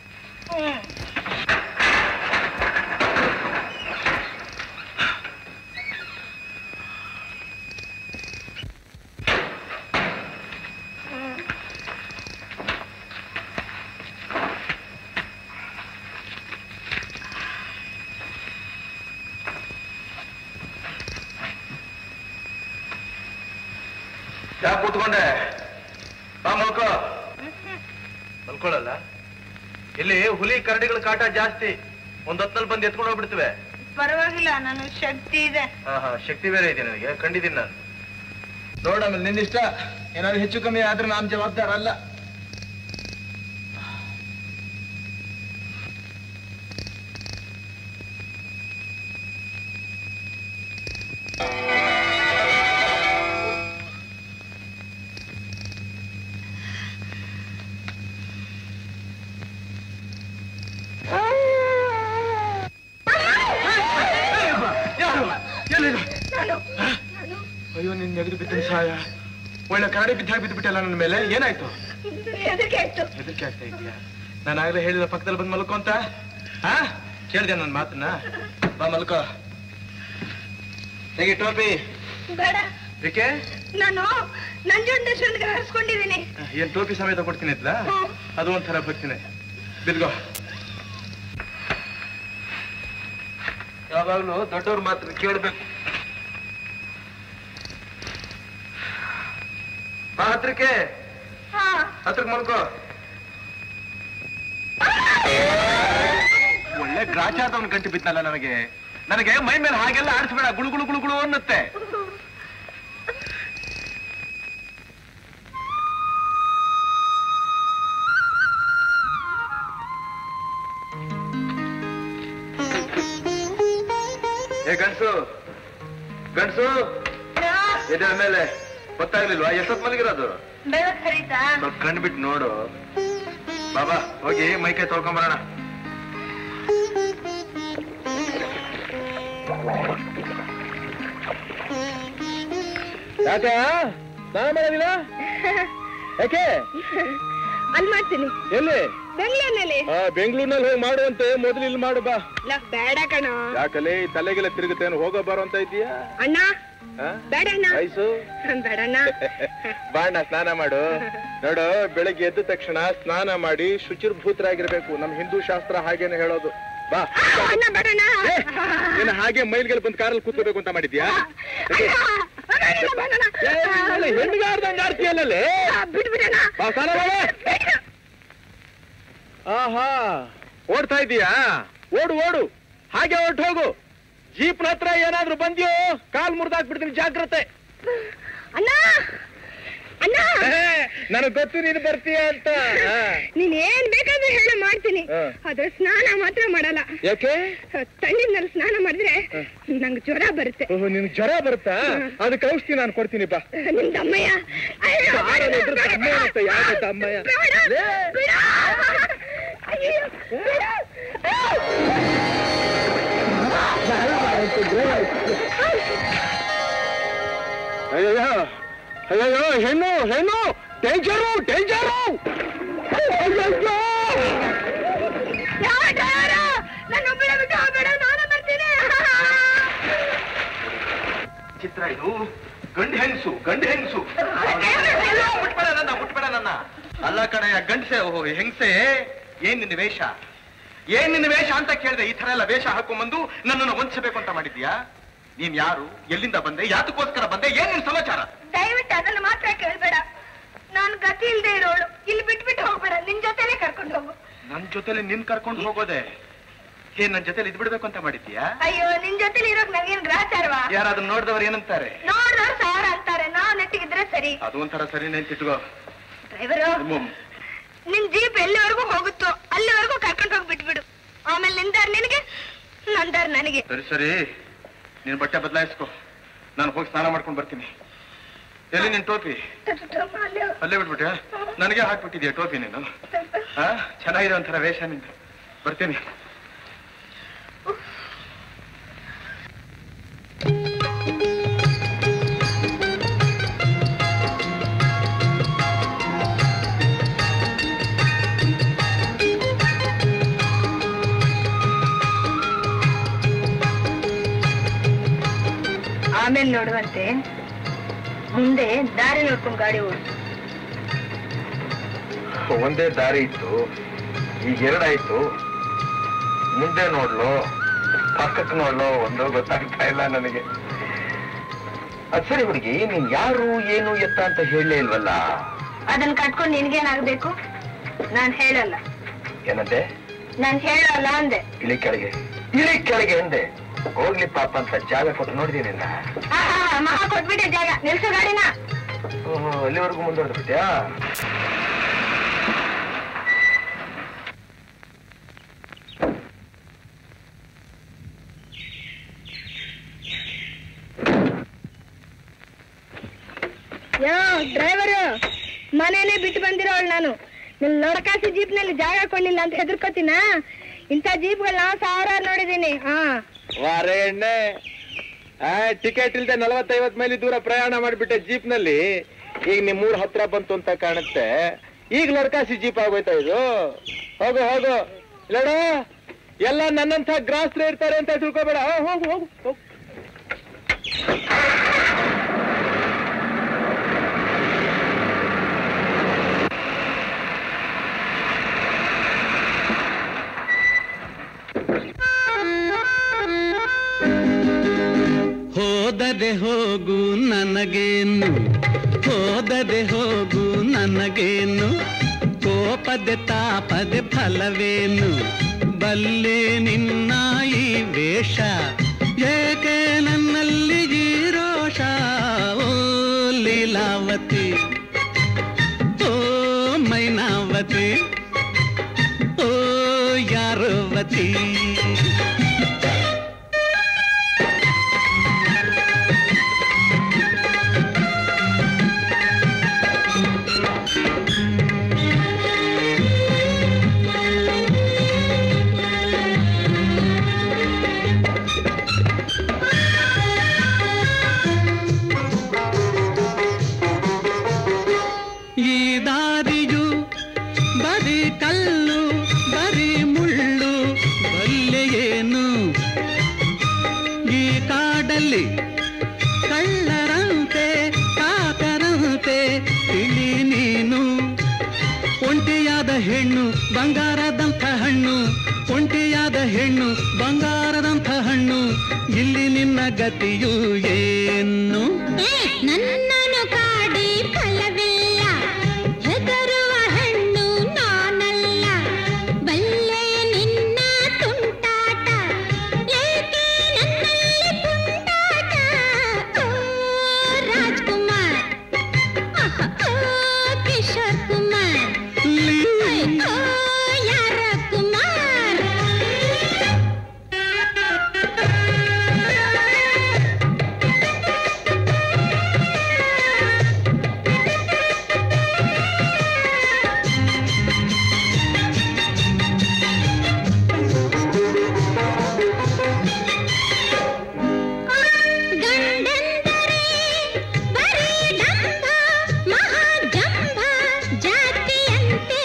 ಯಾಕೆ ಕೂತ್ಕೊಂಡೆ? ಬಾ ಮಲ್ಕೋ. ಮಲ್ಕೊಳ್ಳಲ್ಲ? ಇಲ್ಲಿ ಹುಲಿ ಕರಡಿಗಳ ಕಾಟ ಜಾಸ್ತಿ. ಒಂದ್ ಹೊತ್ತಲ್ಲಿ ಬಂದು ಎತ್ಕೊಂಡು ಹೋಗ್ಬಿಡ್ತವೆ. ಪರವಾಗಿಲ್ಲ, ನಾನು ಶಕ್ತಿ ಇದೆ. ಹಾ ಹಾ, ಶಕ್ತಿ ಬೇರೆ ಇದೆ ನನಗೆ, ಕಂಡಿದ್ದೀನಿ ನಾನು. ನೋಡ, ಆಮೇಲೆ ನಿನ್ನಿಷ್ಟ. ಏನಾದ್ರು ಹೆಚ್ಚು ಕಮ್ಮಿ ಆದ್ರೆ ನಾನ್ ಜವಾಬ್ದಾರ ಅಲ್ಲ. ಅಯ್ಯೋ, ನಿನ್ ನೆಗೆದು ಬಿದ್ದ ಸಾಯ. ಒಳ್ಳೆ ಕರಡಿ ಬಿದ್ದಾಗ ಬಿದ್ದು ಬಿಟ್ಟಲ್ಲ ನನ್ನ ಮೇಲೆ. ಏನಾಯ್ತು? ಹೆದರಿಕೆ ಆಗ್ತಾ ಇದೆಯಾ? ನಾನು ಆಗ್ಲೇ ಹೇಳಿದ ಪಕ್ಕದಲ್ಲಿ ಬಂದು ಮಲ್ಕೋ ಅಂತ. ಹಾ, ಕೇಳಿದೆ ನನ್ನ ಮಾತನ್ನ. ಬಾ ಮಲ್ಕೋ. ಹೇಗೆ ಟೋಪಿ? ಬೇಡ. ಬೇಕೆ? ನಾನು ನಂಜುಂಡೇಶ್ವರನಿಗೆ ಹರಿಸ್ಕೊಂಡಿದ್ದೀನಿ. ಏನ್ ಟೋಪಿ ಸಮೇತ ಕೊಡ್ತೀನಿ ಇದ್ಲ? ಅದು ಒಂಥರ ಬರ್ತೀನಿ. ಬಿದ್ಗೋ. ಯಾವಾಗ್ಲೂ ದೊಡ್ಡವ್ರ ಮಾತ್ರ ಕೇಳ್ಬೇಕು. ಬಾ ಹತ್ರಕ್ಕೆ ಹತ್ರಕ್ಕೆ ಮಲ್ಕೋ. ಒಳ್ಳೆ ಗ್ರಾಚಾದವನ್ ಗಂಟು ಬಿತ್ತಲ್ಲ ನನಗೆ. ನನಗೆ ಮೈ ಮೇಲೆ ಹಾಗೆಲ್ಲ ಆಡಿಸ್ಬೇಡ, ಗುಳು ಗುಳು ಗುಳು ಗುಳು ಅನ್ನತ್ತೆ. ಏ ಗಂಡ್ಸು ಗಂಡ್ಸು ಎದೆ ಮೇಲೆ ಗೊತ್ತಾಗ್ಲಿಲ್ವಾ? ಎಷ್ಟೊತ್ತು ಮಲಗಿರೋದು? ಸ್ವಲ್ಪ ಕಣ್ಣು ಬಿಟ್ಟು ನೋಡು. ಬಾಬಾ ಹೋಗಿ ಮೈಕೈ ತೊಳ್ಕೊಂಬರೋಣ. ಯಾಕೆ ಸ್ನಾನ ಮಾಡೋದಿಲ್ಲ? ಯಾಕೆ? ಅಲ್ಲಿ ಮಾಡ್ತೀನಿ. ಎಲ್ಲಿ? ಬೆಂಗಳೂರಿನಲ್ಲಿ. ಬೆಂಗಳೂರಿನಲ್ಲಿ ಹೋಗಿ ಮಾಡುವಂತೆ, ಮೊದಲು ಇಲ್ಲಿ ಮಾಡು ಬಾ. ಬೇಡ ಕಣ. ಯಾಕಲೆ ತಲೆಗೆಲ್ಲ ತಿರುಗುತ್ತೇನು? ಹೋಗೋ ಬರೋ ಅಂತ ಇದೀಯಾ? ಅಣ್ಣ ಬೇಡ ಅಣ್ಣ. ವಯಸ್ಸು ಬೇಡಣ್ಣ. ಬಾಣ ಸ್ನಾನ ಮಾಡು. ನೋಡು, ಬೆಳಿಗ್ಗೆ ಎದ್ದ ತಕ್ಷಣ ಸ್ನಾನ ಮಾಡಿ ಶುಚಿರ್ಭೂತರಾಗಿರ್ಬೇಕು. ನಮ್ ಹಿಂದೂ ಶಾಸ್ತ್ರ ಹಾಗೇನೆ ಹೇಳೋದು. ಬಾ. ನೀನು ಹಾಗೆ ಮೈಲ್ಗೆಲ್ ಬಂದ್ ಕಾರಲ್ಲಿ ಕೂತ್ಕೋಬೇಕು ಅಂತ ಮಾಡಿದ್ಯಾ? ಹೆಣ್ಗಾರ್ದಂಗ ಆಡ್ತೀಯಲ್ಲೇ. ಆಹಾ, ಓಡ್ತಾ ಇದೀಯಾ? ಓಡು ಓಡು, ಹಾಗೆ ಹೊರಟು ಹೋಗು. ಜೀಪ್ನ ಹತ್ರ ಏನಾದ್ರೂ ಬಂದ್ಯೋ ಕಾಲ್ ಮುರಿದಾಕ್ಬಿಡ್ತೀನಿ, ಜಾಗ್ರತೆ. ಅಣ್ಣ ಅಣ್ಣ, ನನಗ್ ಗೊತ್ತು ನೀನು ಬರ್ತೀಯ ಅಂತ. ನೀನ್ ಏನ್ ಬೇಕಾದ್ರೂ ಹೇಳ ಮಾಡ್ತೀನಿ, ಆದ್ರೆ ಸ್ನಾನ ಮಾತ್ರ ಮಾಡಲ್ಲ. ಯಾಕೆ? ತಣ್ಣೀರ್ನಲ್ಲಿ ಸ್ನಾನ ಮಾಡಿದ್ರೆ ನಂಗೆ ಜ್ವರ ಬರುತ್ತೆ. ನಿನ್ ಜ್ವರ ಬರುತ್ತಾ? ಅದಕ್ಕೆ ಔಷಧಿ ನಾನು ಕೊಡ್ತೀನಿ ಬಾ. ನಿಮ್ ದಮ್ಮಯ್ಯ. ಯಾವ ದಮ್ಮಯ್ಯ? ಅಯ್ಯೋ ಅಯ್ಯೋ, ಹೆಣ್ಣು ಹೆಣ್ಣು, ಡೇಂಜರು ಡೇಂಜರು. ಚಿತ್ರ ಇದು. ಗಂಡು ಹೆಂಗಸು ಗಂಡು ಹೆಂಗಸು. ಮುಟ್ಬೇಡ ನನ್ನ, ಮುಟ್ಬೇಡ ನನ್ನ. ಅಲ್ಲ ಕಣಯ್ಯ ಗಂಡಸೆ. ಓಹೋ ಹೆಂಗಸೆ, ಏನ್ ನಿನ್ನ ವೇಷ? ಏನ್ ನಿನ್ನ ವೇಷ ಅಂತ ಕೇಳಿದೆ. ಈ ತರ ಎಲ್ಲ ವೇಷ ಹಾಕೊಂಡ್ಬಂದು ನನ್ನನ್ನು ವಂಚಿಸಬೇಕು ಅಂತ ಮಾಡಿದ್ಯಾ? ನೀನ್ ಯಾರು? ಎಲ್ಲಿಂದ ಬಂದೆ? ಯಾತಕ್ಕೋಸ್ಕರ ಬಂದೆ? ಏನ್ ನಿನ್ ಸಮಾಚಾರ? ದಯವಿಟ್ಟು ಅದನ್ನ ಮಾತ್ರ ಕೇಳ್ಬೇಡ. ನಾನ್ ಗತಿ ಇಲ್ದೇ ಇರೋಳು. ಇಲ್ಲಿ ಬಿಟ್ಬಿಟ್ಟು ಹೋಗ್ಬೇಡ, ನಿನ್ ಜೊತೆಲೆ ಕರ್ಕೊಂಡು ಹೋಗು. ನನ್ ಜೊತೆಲಿ ನಿನ್ ಕರ್ಕೊಂಡು ಹೋಗೋದೆ? ಏನ್ ನನ್ ಜೊತೆಲಿ ಇದ್ಬಿಡ್ಬೇಕು ಅಂತ ಮಾಡಿದ್ಯಾ? ಅಯ್ಯೋ, ನಿನ್ ಜೊತೆಲಿ ಇರೋಕ್ ನಂಗೇನ್ ಗ್ರಾಚಾರವಾ? ಯಾರಾದ್ರೂ ನೋಡಿದವ್ರು ಏನಂತಾರೆ? ನೋಡ್ದವ್ರು ಸಾವಿರ ಅಂತಾರೆ, ನಾವ್ ನೆಟ್ಟಿಗಿದ್ರೆ ಸರಿ. ಅದು ಒಂಥರ ಸರಿ ನೆನ್ಪಿಟ್ಕೋ. ಡ್ರೈವರು, ನಿನ್ ಜೀಪ್ ಎಲ್ಲಿವರೆಗೂ ಹೋಗುತ್ತೋ ಅಲ್ಲಿವರೆಗೂ ಕರ್ಕೊಂಡು ಹೋಗಿ ಬಿಟ್ಬಿಡು. ಆಮೇಲೆ ನಿಂದಾರ್ ನಿನಗೆ, ನಂದಾರ್ ನನಗೆ. ಸರಿ ಸರಿ, ನೀನ್ ಬಟ್ಟೆ ಬದಲಾಯಿಸ್ಕೊ, ನಾನು ಹೋಗಿ ಸ್ನಾನ ಮಾಡ್ಕೊಂಡು ಬರ್ತೀನಿ. ಎಲ್ಲಿ ನಿನ್ ಟೋಪಿ? ಅಲ್ಲೇ ಬಿಟ್ಬಿಟ್ಟೆ? ನನಗೆ ಹಾಕ್ಬಿಟ್ಟಿದ್ಯಾ ಟೋಪಿ ನೀನು? ಹಾ, ಚೆನ್ನಾಗಿದೆ ಒಂಥರ ವೇಷ ನಿಂದು. ಬರ್ತೀನಿ. ಆಮೇಲೆ ನೋಡುವಂತೆ, ಮುಂದೆ ದಾರಿ ನೋಡ್ಕೊಂಡು ಗಾಡಿ ಓಡಿಸು. ಒಂದೇ ದಾರಿ ಇತ್ತು, ಈಗ ಎರಡಾಯ್ತು. ಮುಂದೆ ನೋಡ್ಲು ಪಕ್ಕಕ್ಕೆ ನೋಡ್ಲು ಒಂದು ಗೊತ್ತಾಗ್ತಾ ಇಲ್ಲ ನನಗೆ. ಅದ್ ಸರಿ ಹುಡುಗಿ, ನೀನ್ ಯಾರು ಏನು ಎತ್ತ ಅಂತ ಹೇಳಲೇ ಇಲ್ವಲ್ಲ? ಅದನ್ನ ಕಟ್ಕೊಂಡು ನಿನ್ಗೇನಾಗ್ಬೇಕು? ನಾನ್ ಹೇಳಲ್ಲ. ಏನಂದೆ? ನಾನ್ ಹೇಳಲ್ಲ ಅಂದೆ. ಇಳಿ ಕೆಳಗೆ, ಇಳಿ ಕೆಳಗೆ ಅಂದೆ. ಹೋಗ್ಲಿ ಪಾಪ ಅಂತ ಜಾಗ ಕೊಟ್ಟು ನೋಡಿದೀನಿ. ಮಹಾ ಕೊಟ್ಬಿಟ್ಟೆ ಜಾಗ, ನಿಲ್ಸು ಗಾಡಿನ. ಓಹೋ, ಅಲ್ಲಿವರೆಗೂ ಮುಂದುವರೆದ್ಬಿಟ್ಯಾ? ಯೋ ಡ್ರೈವರು, ಮನೇನೆ ಬಿಟ್ಟು ಬಂದಿರೋಳು ನಾನು. ನಿನ್ ಲೊಡಕಾಸಿ ಜೀಪ್ ನಲ್ಲಿ ಜಾಗ ಕೊಡ್ಲಿಲ್ಲ ಅಂತ ಹೆದರ್ಕೋತೀನ? ಇಂಥ ಜೀಪ್ಗಳನ್ನ ಸಾವಿರಾರು ನೋಡಿದೀನಿ. ಹಾ ವಾರೇ ಎಣ್ಣೆ, ಟಿಕೆಟ್ ಇಲ್ದೆ ನಲವತ್ತೈವತ್ ಮೈಲಿ ದೂರ ಪ್ರಯಾಣ ಮಾಡ್ಬಿಟ್ಟೆ ಜೀಪ್ ನಲ್ಲಿ. ಈಗ ನಿಮ್ಮೂರ್ ಹತ್ರ ಬಂತು ಅಂತ ಕಾಣುತ್ತೆ. ಈಗ ಲಡ್ಕಾಸಿ ಜೀಪ್ ಆಗೋಯ್ತಾ ಇದು? ಹೋಗು ಹೋಗು. ಇಲ್ಲಡ, ಎಲ್ಲ ನನ್ನಂಥ ಗ್ರಾಸ್ತ್ರ ಇರ್ತಾರೆ ಅಂತ ತಿಳ್ಕೊಬೇಡ. ಹೋಗು ಹೋಗು ಹೋಗು. ಹೋದರೆ ಹೋಗು ನನಗೇನು, ಹೋದ ಹೋದರೆ ಹೋಗು ನನಗೇನು, ಕೋಪದೆ ತಾಪದೆ ಫಲವೇನು, ಬಲ್ಲೆ ನಿನ್ನ ಈ ವೇಷ, ಏಕೆ ನನ್ನಲ್ಲಿ ಈ ರೋಷ. ಓ ಲೀಲಾವತಿ, ಓ ಮೈನಾವತಿ, ಓ ಯಾರವತಿ. ಕಳ್ಳರಂತೆ ಕಾಕರಂತೆ ತಿಳಿ ನೀನು, ಒಂಟಿಯಾದ ಹೆಣ್ಣು ಬಂಗಾರದಂಥ ಹಣ್ಣು, ಒಂಟಿಯಾದ ಹೆಣ್ಣು ಬಂಗಾರದಂಥ ಹಣ್ಣು, ಇಲ್ಲಿ ನಿನ್ನ ಗತಿಯು ಏನು. ನನ್ನನು ಕಾಡಿ ಫಲವಿಲ್ಲ, ಹೆದರುವ ಹೆಣ್ಣು ನಾನಲ್ಲ, ಬಲ್ಲೆ ನಿನ್ನ ತುಂಟಾಟ, ಏಕೆ ನನ್ನಲ್ಲಿ ಪುಂಡಾಟ. ಓ ರಾಜ್ಕುಮಾರ್, ಓ ಕಿಶೋರ್ ಕುಮಾರ್, ಓ ಯಾರ ಕುಮಾರ್. ಗಂಡಂದರೆ ಬರೀ ಡಂಭ ಮಹಾಜಂಭ ಜಾತಿಯಂತೆ,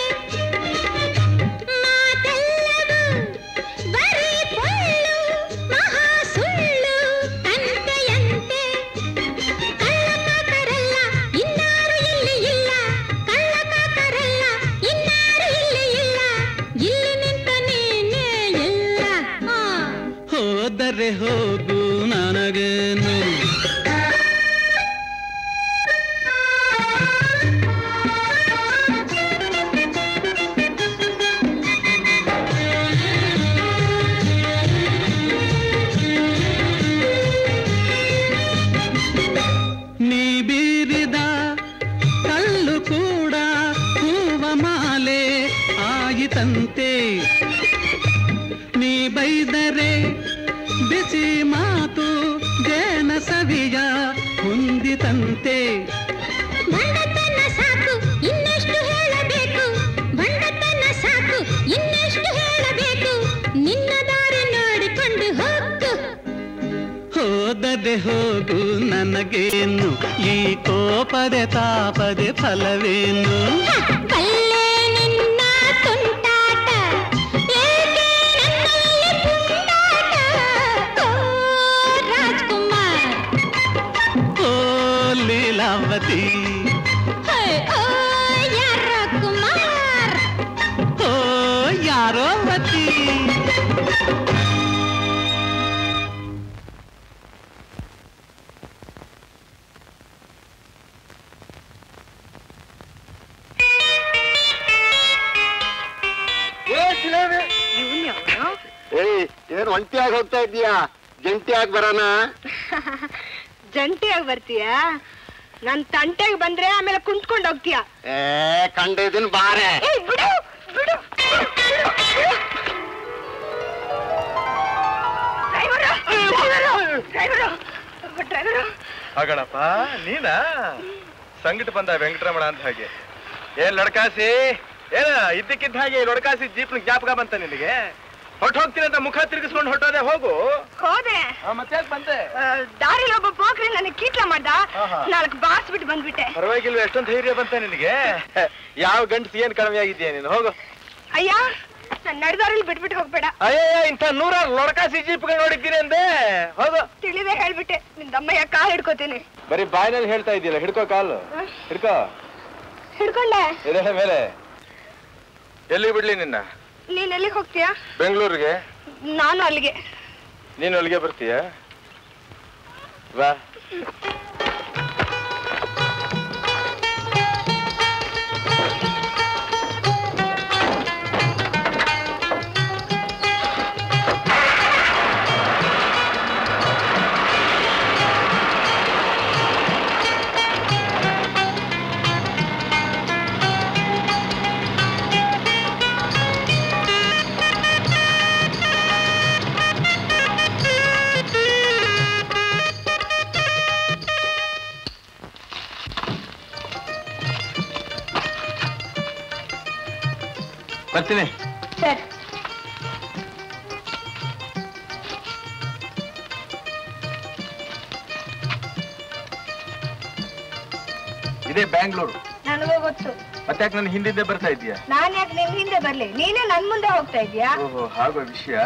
ಮಾತೆಲ್ಲವೂ ಬರೀ ಪೊಳ್ಳು ಮಹಾ ಸುಳ್ಳು ತಂತೆಯಂತೆ. ಕಳ್ಳಕಾಕರಲ್ಲ ಇನ್ನಾರು ಇಲ್ಲಿ ಇಲ್ಲ, ಕಳ್ಳಕಾಕರಲ್ಲ ಇನ್ನಾರು ಇಲ್ಲಿ ಇಲ್ಲ, ಇಲ್ಲಿ ನಿಂತ ನೀನೇ ಎಲ್ಲ. ಆ ಹೋದರೆ ಹೋಗು ನನಗೇನು, ನೀ ಬೀರಿದ ಕಲ್ಲು ಕೂಡ ಹೂವ ಮಾಲೆ ಆಯಿತಂತೆ, ನೀ ಬೈದರೆ ಬಿಸಿ ಮಾತು ಜೇನ ಸವಿಯ ಹೊಂದಿತಂತೆ. ಬಂಡತನ ಸಾಕು ಇನ್ನೆಷ್ಟು ಹೇಳಬೇಕು, ಬಂಡತನ ಸಾಕು ಇನ್ನೆಷ್ಟು ಹೇಳಬೇಕು, ನಿನ್ನ ದಾರಿ ನೋಡಿಕೊಂಡು ಹೋಗು. ಹೋದರೆ ಹೋಗು ನನಗೇನು, ಈ ಕೋಪದೆ ತಾಪದೆ ಫಲವೇನು. ಬಲ್ಲೆ ನಿನ್ನ ತುಂಟಾಟ, ಏಕೆ ನನ್ನಲ್ಲಿ ಪುಂಡಾಟ. ಓ ರಾಜ್ಕುಮಾರ್, ಓ ಲೀಲಾವತಿ, ಓ ಯಾರ ಕುಮಾರ್. ಓ ಯಾರೋವತಿ. ಏಯ್ ಏನ್ ಒಂಟಿಯಾಗಿ ಹೋಗ್ತಾ ಇದ್ದೀಯಾ, ಜಂಟಿಯಾಗಿ ಬರೋಣ. ಜಂಟಿಯಾಗಿ ಬರ್ತೀಯ, ನನ್ ತಂಟೆಗೆ ಬಂದ್ರೆ ಆಮೇಲೆ ಕುಂತ್ಕೊಂಡು ಹೋಗ್ತೀಯ. ಏ ಕಂಡಿದ್ದೀನಿ ಬಾರೆ. ಬಿಡು ಬಿಡು ಡ್ರೈವರು. ಆಗಣಪ್ಪ ನೀನಾ ಸಂಗಟ ಬಂದ ವೆಂಕಟರಮಣ ಅಂತ ಹಾಗೆ. ಏನ್ ಲಡ್ಕಾಸಿ, ಏನ ಇದ್ದಕ್ಕಿದ್ದ ಹಾಗೆ ಲಡ್ಕಾಸಿ ಜೀಪ್ನ ಜ್ಞಾಪಕ ಬಂತ ನಿನಗೆ? ಹೊಟ್ಟು ಹೋಗ್ತೀನಿ ಅಂತ ಮುಖ ತಿರುಗಿಸ್ಕೊಂಡು ಹೊಟ್ಟೋದೆ. ಹೋಗು. ಹೋದೆ, ಮತ್ತೆ ಬಂದೆ. ದಾರಿಲಿ ಒಬ್ಬ ಪೋಖ್ರಿ ನನಗೆ ಕೀಟ್ಲ ಮಾಡ್ದ, ನಾಲ್ಕು ಬಾರ್ಸ್ಬಿಟ್ಟು ಬಂದ್ಬಿಟ್ಟೆ. ಪರವಾಗಿಲ್ವ, ಎಷ್ಟೊಂದು ಧೈರ್ಯ ಬಂತ ನಿನಗೆ? ಯಾವ ಗಂಡಸಿ ಏನ್ ಕಡಿಮೆ ಆಗಿದ್ಯಾ ನೀನು? ಹೋಗು. ಅಯ್ಯ, ನಾನು ನಡೆದಾರಲ್ಲಿ ಬಿಟ್ಬಿಟ್ಟು ಹೋಗ್ಬೇಡ. ಅಯ್ಯ, ಇಂಥ ನೂರಾರು ಲೊಡಕಾಸಿ ಜೀಪ್ಗಳು ನೋಡಿದ್ದೀನಿ ಅಂದೆ. ಹೋಗು. ತಿಳಿದೇ ಹೇಳ್ಬಿಟ್ಟೆ, ನಿನ್ ದಮ್ಮಯ್ಯ ಕಾಲ್ ಹಿಡ್ಕೋತೀನಿ. ಬರೀ ಬಾಯಿನಲ್ಲಿ ಹೇಳ್ತಾ ಇದೆಯಲ್ಲ, ಹಿಡ್ಕೋ ಕಾಲು. ಹಿಡ್ಕೋ. ಹಿಡ್ಕೊಂಡೆ ಇದೆ ಮೇಲೆ. ಎಲ್ಲಿ ಬಿಡ್ಲಿ ನಿನ್ನ? ನೀನ್ ಎಲ್ಲಿಗೆ ಹೋಗ್ತೀಯಾ? ಬೆಂಗಳೂರಿಗೆ. ನಾನು ಅಲ್ಲಿಗೆ. ನೀನು ಅಲ್ಲಿಗೆ ಬರ್ತೀಯ? ಬಾ. ಬರ್ತೀನಿ. ಸರಿ. ಇದೇ ಬ್ಯಾಂಗ್ಳೂರು. ನನಗೂ ಗೊತ್ತು. ಮತ್ತೆ ಯಾಕೆ ನನ್ನ ಹಿಂದೆ ಬರ್ತಾ ಇದೀಯಾ? ನಾನ್ ಯಾಕೆ ನಿನ್ ಹಿಂದೆ ಬರ್ಲಿ? ನೀನೇ ನನ್ ಮುಂದೆ ಹೋಗ್ತಾ ಇದೀಯಾ? ಓಹೋ, ಹಾಗೋ ವಿಷಯ.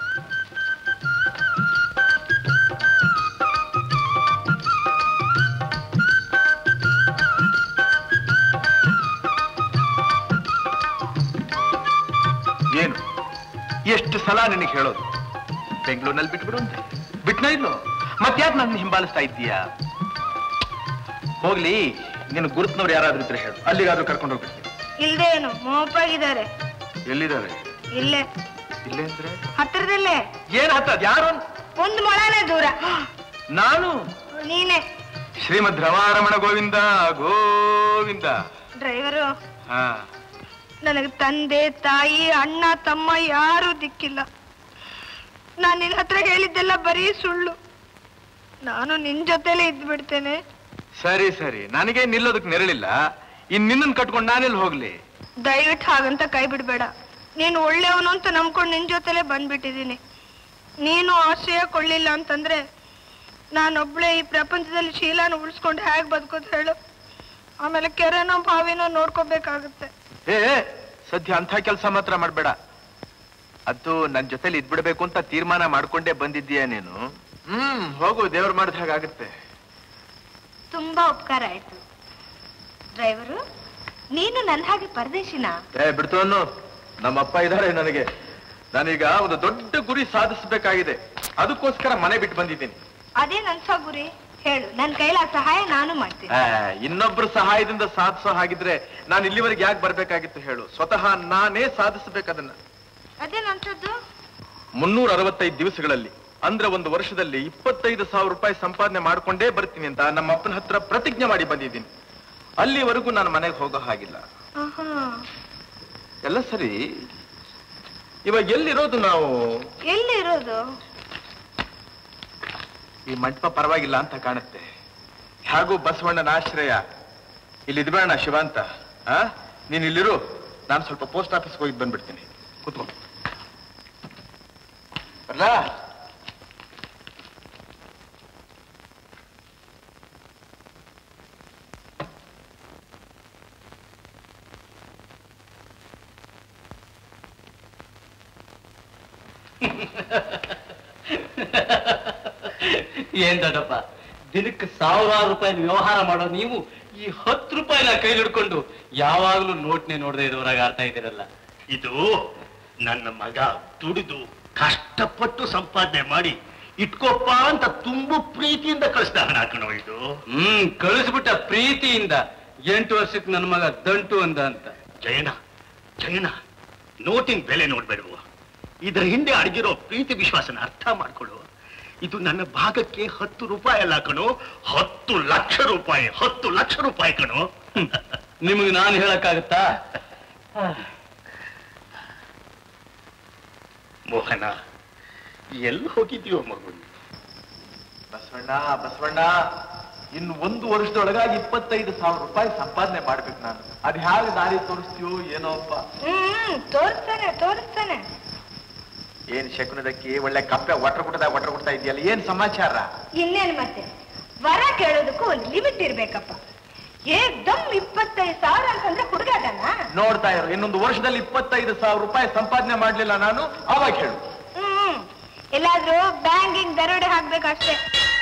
ಏನು ಎಷ್ಟು ಸಲ ನಿನಗೆ ಹೇಳೋದು ಬೆಂಗಳೂರಿನಲ್ಲಿ ಬಿಟ್ಬಿಡು ಅಂತ? ಬಿಟ್ನ ಇನ್ನು ಮತ್ತ್ಯಾಕೆ ನನ್ನ ಹಿಂಬಾಲಿಸ್ತಾ ಇದ್ದೀಯಾ? ಹೋಗ್ಲಿ, ನಿನ್ನ ಗುರುತ್ನವ್ರು ಯಾರಾದ್ರೂ ಇದ್ರೆ ಹೇಳು, ಅಲ್ಲಿಗಾದ್ರೂ ಕರ್ಕೊಂಡು ಹೋಗ್ಬಿಡ್ತೀನಿ. ಇಲ್ದೇ ಏನು ಮೋಪಾಗಿದ್ದಾರೆ. ಎಲ್ಲಿದ್ದಾರೆ? ಇಲ್ಲೇ. ಇಲ್ಲೇ ಅಂದ್ರೆ ಹತ್ತಿರದಲ್ಲೇ. ಏನ್ ಹತ್ತದ? ಯಾರು? ಒಂದು ಮೊಳನೇ ದೂರ. ನಾನು? ನೀನೆ. ಶ್ರೀಮದ್ ರಮಾರಮಣ ಗೋವಿಂದ ಗೋವಿಂದ. ಡ್ರೈವರು, ಹಾ, ನನಗೆ ತಂದೆ ತಾಯಿ ಅಣ್ಣ ತಮ್ಮ ಯಾರು ದಿಕ್ಕಿಲ್ಲ. ನಾನು ನಿನ್ ಹತ್ರ ಹೇಳಿದ್ದೆಲ್ಲ ಬರೀ ಸುಳ್ಳು. ನಾನು ನಿನ್ ಜೊತೆಲೇ ಇದ್ದು ಬಿಡ್ತೇನೆ. ಸರಿ ಸರಿ, ನನಗೆ ನಿಲ್ಲೋದಕ್ಕೆ ನೆರಳಿಲ್ಲ. ಇನ್ ನಿನ್ನನ್ ಕಟ್ಕೊಂಡು ನಾನೆಲ್ಲಿ ಹೋಗ್ಲಿ? ದಯವಿಟ್ಟು ಹಾಗಂತ ಕೈ ಬಿಡ್ಬೇಡ. ನೀನು ಒಳ್ಳೆಯವನು ಅಂತ ನಂಬ್ಕೊಂಡು ನಿನ್ ಜೊತೆಲೇ ಬಂದ್ಬಿಟ್ಟಿದ್ದೀನಿ. ನೀನು ಆಶ್ರಯ ಕೊಳ್ಳಿಲ್ಲ ಅಂತಂದ್ರೆ ನಾನೊಬ್ಳೆ ಈ ಪ್ರಪಂಚದಲ್ಲಿ ಶೀಲಾನ ಉಳಿಸ್ಕೊಂಡು ಹೇಗ್ ಬದುಕೋದು ಹೇಳು? ಆಮೇಲೆ ಕೆರೆನೋ ಬಾವಿನೋ ನೋಡ್ಕೋಬೇಕಾಗುತ್ತೆ. ಏ ಸದ್ಯ ಅಂಥ ಕೆಲಸ ಮಾತ್ರ ಮಾಡ್ಬೇಡ. ಅದು ನನ್ ಜೊತೆಲಿ ಇದ್ಬಿಡ್ಬೇಕು ಅಂತ ತೀರ್ಮಾನ ಮಾಡ್ಕೊಂಡೇ ಬಂದಿದ್ದೀಯ ನೀನು. ಹ್ಮ್, ಹೋಗು, ದೇವ್ರು ಮಾಡಿದ ಹಾಗಾಗುತ್ತೆ. ತುಂಬಾ ಉಪಕಾರ ಆಯ್ತು. ಡ್ರೈವರು, ನೀನು ನನ್ನ ಹಾಗೆ ಪರದೇಶಿನ? ಏ ಬಿಡ್ತು ಅನ್ನು, ನಮ್ಮಪ್ಪ ಇದ್ದಾರೆ ನನಗೆ. ನಾನೀಗ ಒಂದು ದೊಡ್ಡ ಗುರಿ ಸಾಧಿಸಬೇಕಾಗಿದೆ. ಅದಕ್ಕೋಸ್ಕರ ಮನೆ ಬಿಟ್ಟು ಬಂದಿದ್ದೀನಿ. ಅದೇ ನನ್ಸೋ ಗುರಿ ಹೇಳು, ನನ್ನ ಕೈಲ ಸಹಾಯ ನಾನು ಮಾಡ್ತೀನಿ. ಇನ್ನೊಬ್ಬರ ಸಹಾಯದಿಂದ ಸಾಧಿಸೋ ಹಾಗಿದ್ರೆ ನಾನು ಇಲ್ಲಿವರೆಗೆ ಯಾಕೆ ಬರ್ಬೇಕಾಗಿತ್ತು ಹೇಳು? ಸ್ವತಃ ನಾನೇ ಸಾಧಿಸಬೇಕದನ್ನ. ಅದೇ ನನ್ಸದ್ದು. ಮುನ್ನೂರ ಅರವತ್ತೈದು ದಿವಸಗಳಲ್ಲಿ ಅಂದ್ರೆ ಒಂದು ವರ್ಷದಲ್ಲಿ ಇಪ್ಪತ್ತೈದು ಸಾವಿರ ರೂಪಾಯಿ ಸಂಪಾದನೆ ಮಾಡ್ಕೊಂಡೇ ಬರ್ತೀನಿ ಅಂತ ನಮ್ಮ ಅಪ್ಪನ ಹತ್ರ ಪ್ರತಿಜ್ಞೆ ಮಾಡಿ ಬಂದಿದ್ದೀನಿ. ಅಲ್ಲಿವರೆಗೂ ನಾನು ಮನೆಗೆ ಹೋಗೋ ಹಾಗಿಲ್ಲ. ಎಲ್ಲ ಸರಿ, ಇವಾಗ ಎಲ್ಲಿರೋದು ನಾವು? ಎಲ್ಲಿರೋದು? ಈ ಮಂಟಪ ಪರವಾಗಿಲ್ಲ ಅಂತ ಕಾಣುತ್ತೆ. ಹಾಗೂ ಬಸವಣ್ಣನ ಆಶ್ರಯ ಇಲ್ಲಿ ಇದ್ಬೇಡ ಶಿವ ಅಂತ. ಆ ನೀನ್ ಇಲ್ಲಿರು, ನಾನು ಸ್ವಲ್ಪ ಪೋಸ್ಟ್ ಆಫೀಸ್ಗೆ ಹೋಗಿ ಬಂದ್ಬಿಡ್ತೀನಿ. ಕೂತ್ಕೊ. ಬರ್ಲಾ? ಏನ್ ದೊಡ್ಡಪ್ಪ, ದಿನಕ್ಕೆ ಸಾವಿರಾರು ರೂಪಾಯಿ ವ್ಯವಹಾರ ಮಾಡೋ ನೀವು ಈ ಹತ್ತು ರೂಪಾಯಿನ ಕೈ ಹಿಡ್ಕೊಂಡು ಯಾವಾಗ್ಲೂ ನೋಟ್ನೆ ನೋಡದೆ ಇರೋರಾಗ ಆಡ್ತಾ ಇದ್ದೀರಲ್ಲ. ಇದು ನನ್ನ ಮಗ ದುಡಿದು ಕಷ್ಟಪಟ್ಟು ಸಂಪಾದನೆ ಮಾಡಿ ಇಟ್ಕೋಪ್ಪ ಅಂತ ತುಂಬಾ ಪ್ರೀತಿಯಿಂದ ಕಳಿಸ್ದ ಹಣ ಕಣೋ ಇದು. ಹ್ಮ್, ಕಳಿಸ್ಬಿಟ್ಟ ಪ್ರೀತಿಯಿಂದ. ಎಂಟು ವರ್ಷಕ್ಕೆ ನನ್ನ ಮಗ ದಂಟು ಅಂದ ಅಂತ. ಜಯನ ಜಯನ ನೋಟಿನ ಬೆಲೆ ನೋಡ್ಬೇಡುವ, ಇದರ ಹಿಂದೆ ಅಡಗಿರೋ ಪ್ರೀತಿ ವಿಶ್ವಾಸನ ಅರ್ಥ ಮಾಡ್ಕೊಳ್ಳು. ಇದು ನನ್ನ ಭಾಗಕ್ಕೆ ಹತ್ತು ರೂಪಾಯಿ ಅಲ್ಲ ಕಣೋ, ಹತ್ತು ಲಕ್ಷ ರೂಪಾಯಿ. ಹತ್ತು ಲಕ್ಷ ರೂಪಾಯಿ ಕಣೋ. ನಿಮಗೆ ನಾನು ಹೇಳಕ್ಕಾಗತ್ತಾ? ಮೋಹನ, ಎಲ್ಲಿ ಹೋಗಿದ್ಯೋ ಮಗು? ಬಸವಣ್ಣ ಬಸವಣ್ಣ ಇನ್ನು ಒಂದು ವರ್ಷದೊಳಗಾಗಿ ಇಪ್ಪತ್ತೈದು ಸಾವಿರ ರೂಪಾಯಿ ಸಂಪಾದನೆ ಮಾಡ್ಬೇಕು ನಾನು. ಅದ್ ಹೇಗೆ ದಾರಿ ತೋರಿಸ್ತೀಯೋ ಏನೋಪ್ಪ. ಹ್ಮ್, ತೋರಿಸ್ತಾನೆ ತೋರಿಸ್ತಾನೆ. ಏನ್ ಶಕುನದಕ್ಕೆ ಒಳ್ಳೆ ಕಪ್ಪೆ ಒಟ್ರ ಕುಟ್ಟದ ಒಟ್ರ ಕುಟ್ತಾ ಇದೆಯಲ್ಲ, ಏನ್ ಸಮಾಚಾರ? ಇನ್ನೇನು ಮತ್ತೆ, ವರ ಕೇಳೋದಕ್ಕೂ ಒಂದು ಲಿಮಿಟ್ ಇರ್ಬೇಕಪ್ಪ. ಏಕ್ದಮ್ ಇಪ್ಪತ್ತೈದು ಸಾವಿರ ಅಂತಂದ್ರೆ ಹುಡುಗಾದಲ್ಲ. ನೋಡ್ತಾ ಇರೋ, ಇನ್ನೊಂದು ವರ್ಷದಲ್ಲಿ ಇಪ್ಪತ್ತೈದು ಸಾವಿರ ರೂಪಾಯಿ ಸಂಪಾದನೆ ಮಾಡ್ಲಿಲ್ಲ ನಾನು, ಅವಾಗ ಹೇಳು. ಹ್ಮ್, ಎಲ್ಲಾದ್ರೂ ಬ್ಯಾಂಕಿಂಗ್ ದರೋಡೆ ಹಾಕ್ಬೇಕಷ್ಟೇ.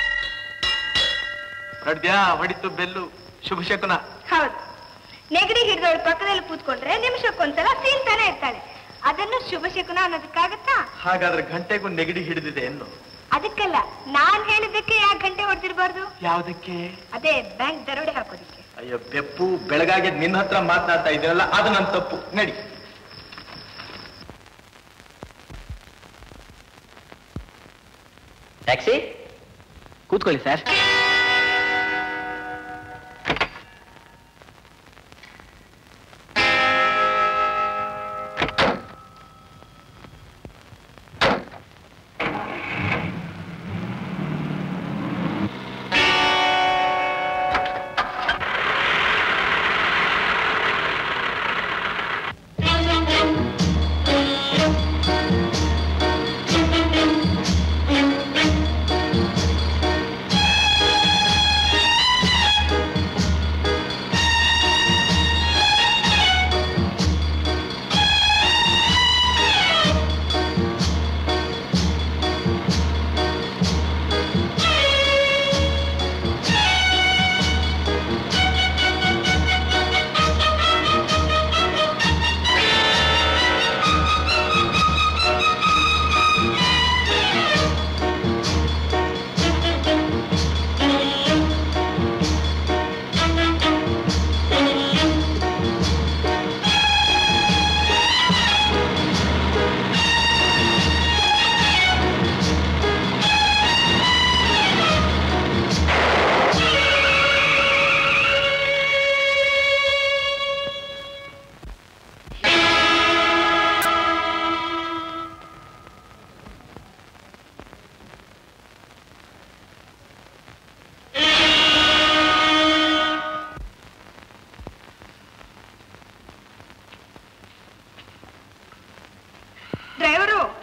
ನೋಡ್ದ್ಯಾ, ಹೊಡಿತು ಬೆಲ್ಲು. ಶುಭ ಶಕುನ. ಹೌದು, ನೆಗಡಿ ಹಿಡಿದವಳು ಪಕ್ಕದಲ್ಲಿ ಕೂತ್ಕೊಂಡ್ರೆ ನಿಮಿಷಕ್ಕೊಂದ್ಸಲ ಸೀನ್ತಾನೆ ಇರ್ತಾಳೆ. ಅದನ್ನು ಶುಭ ಶಕುನ ಅನ್ನೋದಕ್ಕಾಗತ್ತಾ? ಹಾಗಾದ್ರೆ ಗಂಟೆಗೂ ನೆಗಡಿ ಹಿಡಿದಿದೆ ಎನ್ನು? ಅದಕ್ಕಲ್ಲ, ನಾನ್ ಹೇಳಿದ್ದಕ್ಕೆ ಯಾಕೆ ಗಂಟೆ ಹೊಡೆದಿರ್ಬಾರ್ದು? ಯಾವ್ದಕ್ಕೆ? ಅದೇ ಬ್ಯಾಂಕ್ ದರೋಡೆ ಹಾಕೋದಿಕ್ಕೆ. ಅಯ್ಯೋ ಬೆಪ್ಪು, ಬೆಳಗಾಗಿ ನಿನ್ನ ಹತ್ರ ಮಾತನಾಡ್ತಾ ಇದ್ದೀರಲ್ಲ, ಅದು ನನ್ನ ತಪ್ಪು. ನಡಿ. ಟ್ಯಾಕ್ಸಿ ಕೂತ್ಕೊಳ್ಳಿ ಸರ್.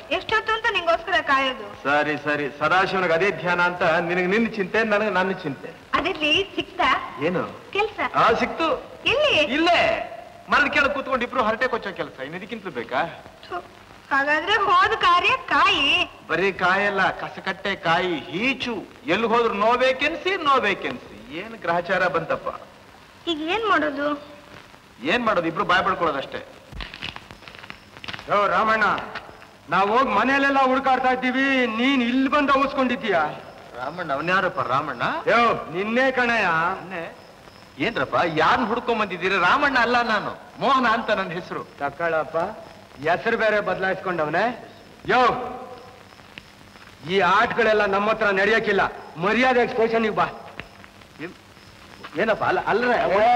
ಎಷ್ಟೊತ್ತು ಅಂತ ನಿಂಗೋಸ್ಕರ ಕಾಯೋದು? ಸರಿ ಸರಿ, ಸದಾಶಿವನಿಗೆ ಅದೇ ಧ್ಯಾನ ಅಂತ ನಿನಗೆ ನಿನ್ನ ಚಿಂತೆ, ನನಗೆ ನನ್ನ ಚಿಂತೆ. ಅದಿರ್ಲಿ, ಸಿಕ್ತಾ ಏನು ಕೆಲ್ಸ? ಆ ಸಿಕ್ತು. ಎಲ್ಲಿ? ಇಲ್ಲೇ ಮರದ ಕೆಳಗೆ ಕೂತ್ಕೊಂಡು ಇಬ್ರು ಹರಟೆ ಕೊಚ್ಚೋ ಕೆಲಸ. ಇನ್ನದಕ್ಕಿಂತಲೂ ಬೇಕಾ? ಹಾಗಾದ್ರೆ ಹೋದ ಕಾರ್ಯ ಕಾಯಿ. ಬರೀ ಕಾಯಲ್ಲ, ಕಸಕಟ್ಟೆ ಕಾಯಿ, ಹೀಚು. ಎಲ್ಲಿ ಹೋದ್ರು ನೋ ವೇಕೆನ್ಸಿ, ನೋ ವೇಕೆನ್ಸಿ. ಏನ್ ಗ್ರಹಚಾರ ಬಂತಪ್ಪ. ಈಗ ಏನ್ ಮಾಡೋದು? ಏನ್ ಮಾಡೋದು? ಇಬ್ರು ಬಾಯ್ ಬಡ್ಕೊಳ್ಳೋದಷ್ಟೇ. ಯೋ ರಾಮಣ್ಣ, ನಾವ್ ಹೋಗಿ ಮನೆಯಲ್ಲೆಲ್ಲ ಹುಡುಕಾಡ್ತಾ ಇದ್ದೀವಿ, ನೀನ್ ಇಲ್ಲಿ ಬಂದು ಅವಸ್ಕೊಂಡಿದ್ದೀಯ. ರಾಮಣ್ಣ ಅವನ್ಯಾರಪ್ಪ? ರಾಮಣ್ಣ ಯೋ ನಿನ್ನೆ ಕಣಯ್ಯ. ಏನ್ರಪ್ಪ, ಯಾರನ್ನ ಹುಡ್ಕೊಂಡ್ ಬಂದಿದ್ದೀರಿ? ರಾಮಣ್ಣ ಅಲ್ಲ ನಾನು, ಮೋಹನ ಅಂತ ನನ್ನ ಹೆಸರು. ತಕ್ಕಳಪ್ಪ, ಹೆಸರು ಬೇರೆ ಬದಲಾಯಿಸ್ಕೊಂಡವನೆ. ಯೋ, ಈ ಆಟಗಳೆಲ್ಲ ನಮ್ಮ ಹತ್ರ ನಡೆಯಕ್ಕಿಲ್ಲ. ಮರ್ಯಾದೆ ಸ್ಟೇಷನ್ಗೆ ಬಾ. ಏನಪ್ಪ? ಅಲ್ಲ ಅಲ್ಲರೆ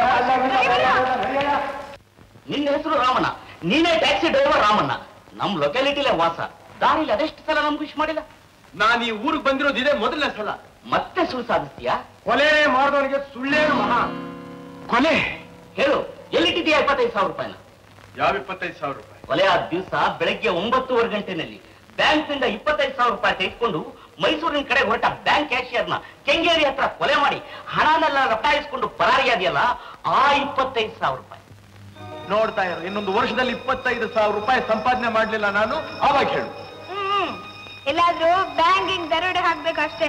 ನಿನ್ನ ಹೆಸರು ರಾಮಣ್ಣ, ನೀನೇ ಟ್ಯಾಕ್ಸಿ ಡ್ರೈವರ್ ರಾಮಣ್ಣ. ನಮ್ ಲೊಕ್ಯಾಲಿಟಿಲೇ ವಾಸ. ದಾರಿಲಿ ಅದೆಷ್ಟು ಸಲ ನಮ್ಗೆ ಖುಷಿ ಮಾಡಿಲ್ಲ. ನಾನು ಈ ಊರಿಗೆ ಬಂದಿರೋದು ಇದೇ ಮೊದಲನೇ ಸಲ. ಮತ್ತೆ ಸುಳ್ಳು ಸಾಧಿಸ್ತೀಯಾ? ಕೊಲೆ ಮಾಡಿದವನಿಗೆ ಸುಳ್ಳೇನು ಮಹಾ? ಕೊಲೆ? ಹೇಳು, ಎಲ್ಲಿಟ್ಟಿದ್ಯಾ ಇಪ್ಪತ್ತೈದು ಸಾವಿರ ರೂಪಾಯಿನ? ಯಾವ ಇಪ್ಪತ್ತೈದು ಸಾವಿರ ರೂಪಾಯಿ? ಕೊಲೆ ಆದ ದಿವಸ ಬೆಳಗ್ಗೆ ಒಂಬತ್ತೂವರೆ ಗಂಟೆನಲ್ಲಿ ಬ್ಯಾಂಕ್ ನಿಂದ ಇಪ್ಪತ್ತೈದು ಸಾವಿರ ರೂಪಾಯಿ ತೆಗೆದುಕೊಂಡು ಮೈಸೂರಿನ ಕಡೆ ಹೊರಟ ಬ್ಯಾಂಕ್ ಕ್ಯಾಶಿಯರ್ನ ಕೆಂಗೇರಿ ಹತ್ರ ಕೊಲೆ ಮಾಡಿ ಹಣನೆಲ್ಲ ರಟಾಯಿಸ್ಕೊಂಡು ಪರಾರಿಯಾದೆಯಲ್ಲ, ಆ ಇಪ್ಪತ್ತೈದು ಸಾವಿರ ರೂಪಾಯಿ. ನೋಡ್ತಾ ಇರೋ, ಇನ್ನೊಂದು ವರ್ಷದಲ್ಲಿ ಇಪ್ಪತ್ತೈದು ಸಾವಿರ ರೂಪಾಯಿ ಸಂಪಾದನೆ ಮಾಡ್ಲಿಲ್ಲ ನಾನು, ಆವಾಗ ಹೇಳು. ಹ್ಮ್ ಎಲ್ಲಾದ್ರೂ ಬ್ಯಾಂಕಿಂಗ್ ದರೋಡೆ ಹಾಕ್ಬೇಕಷ್ಟೇ.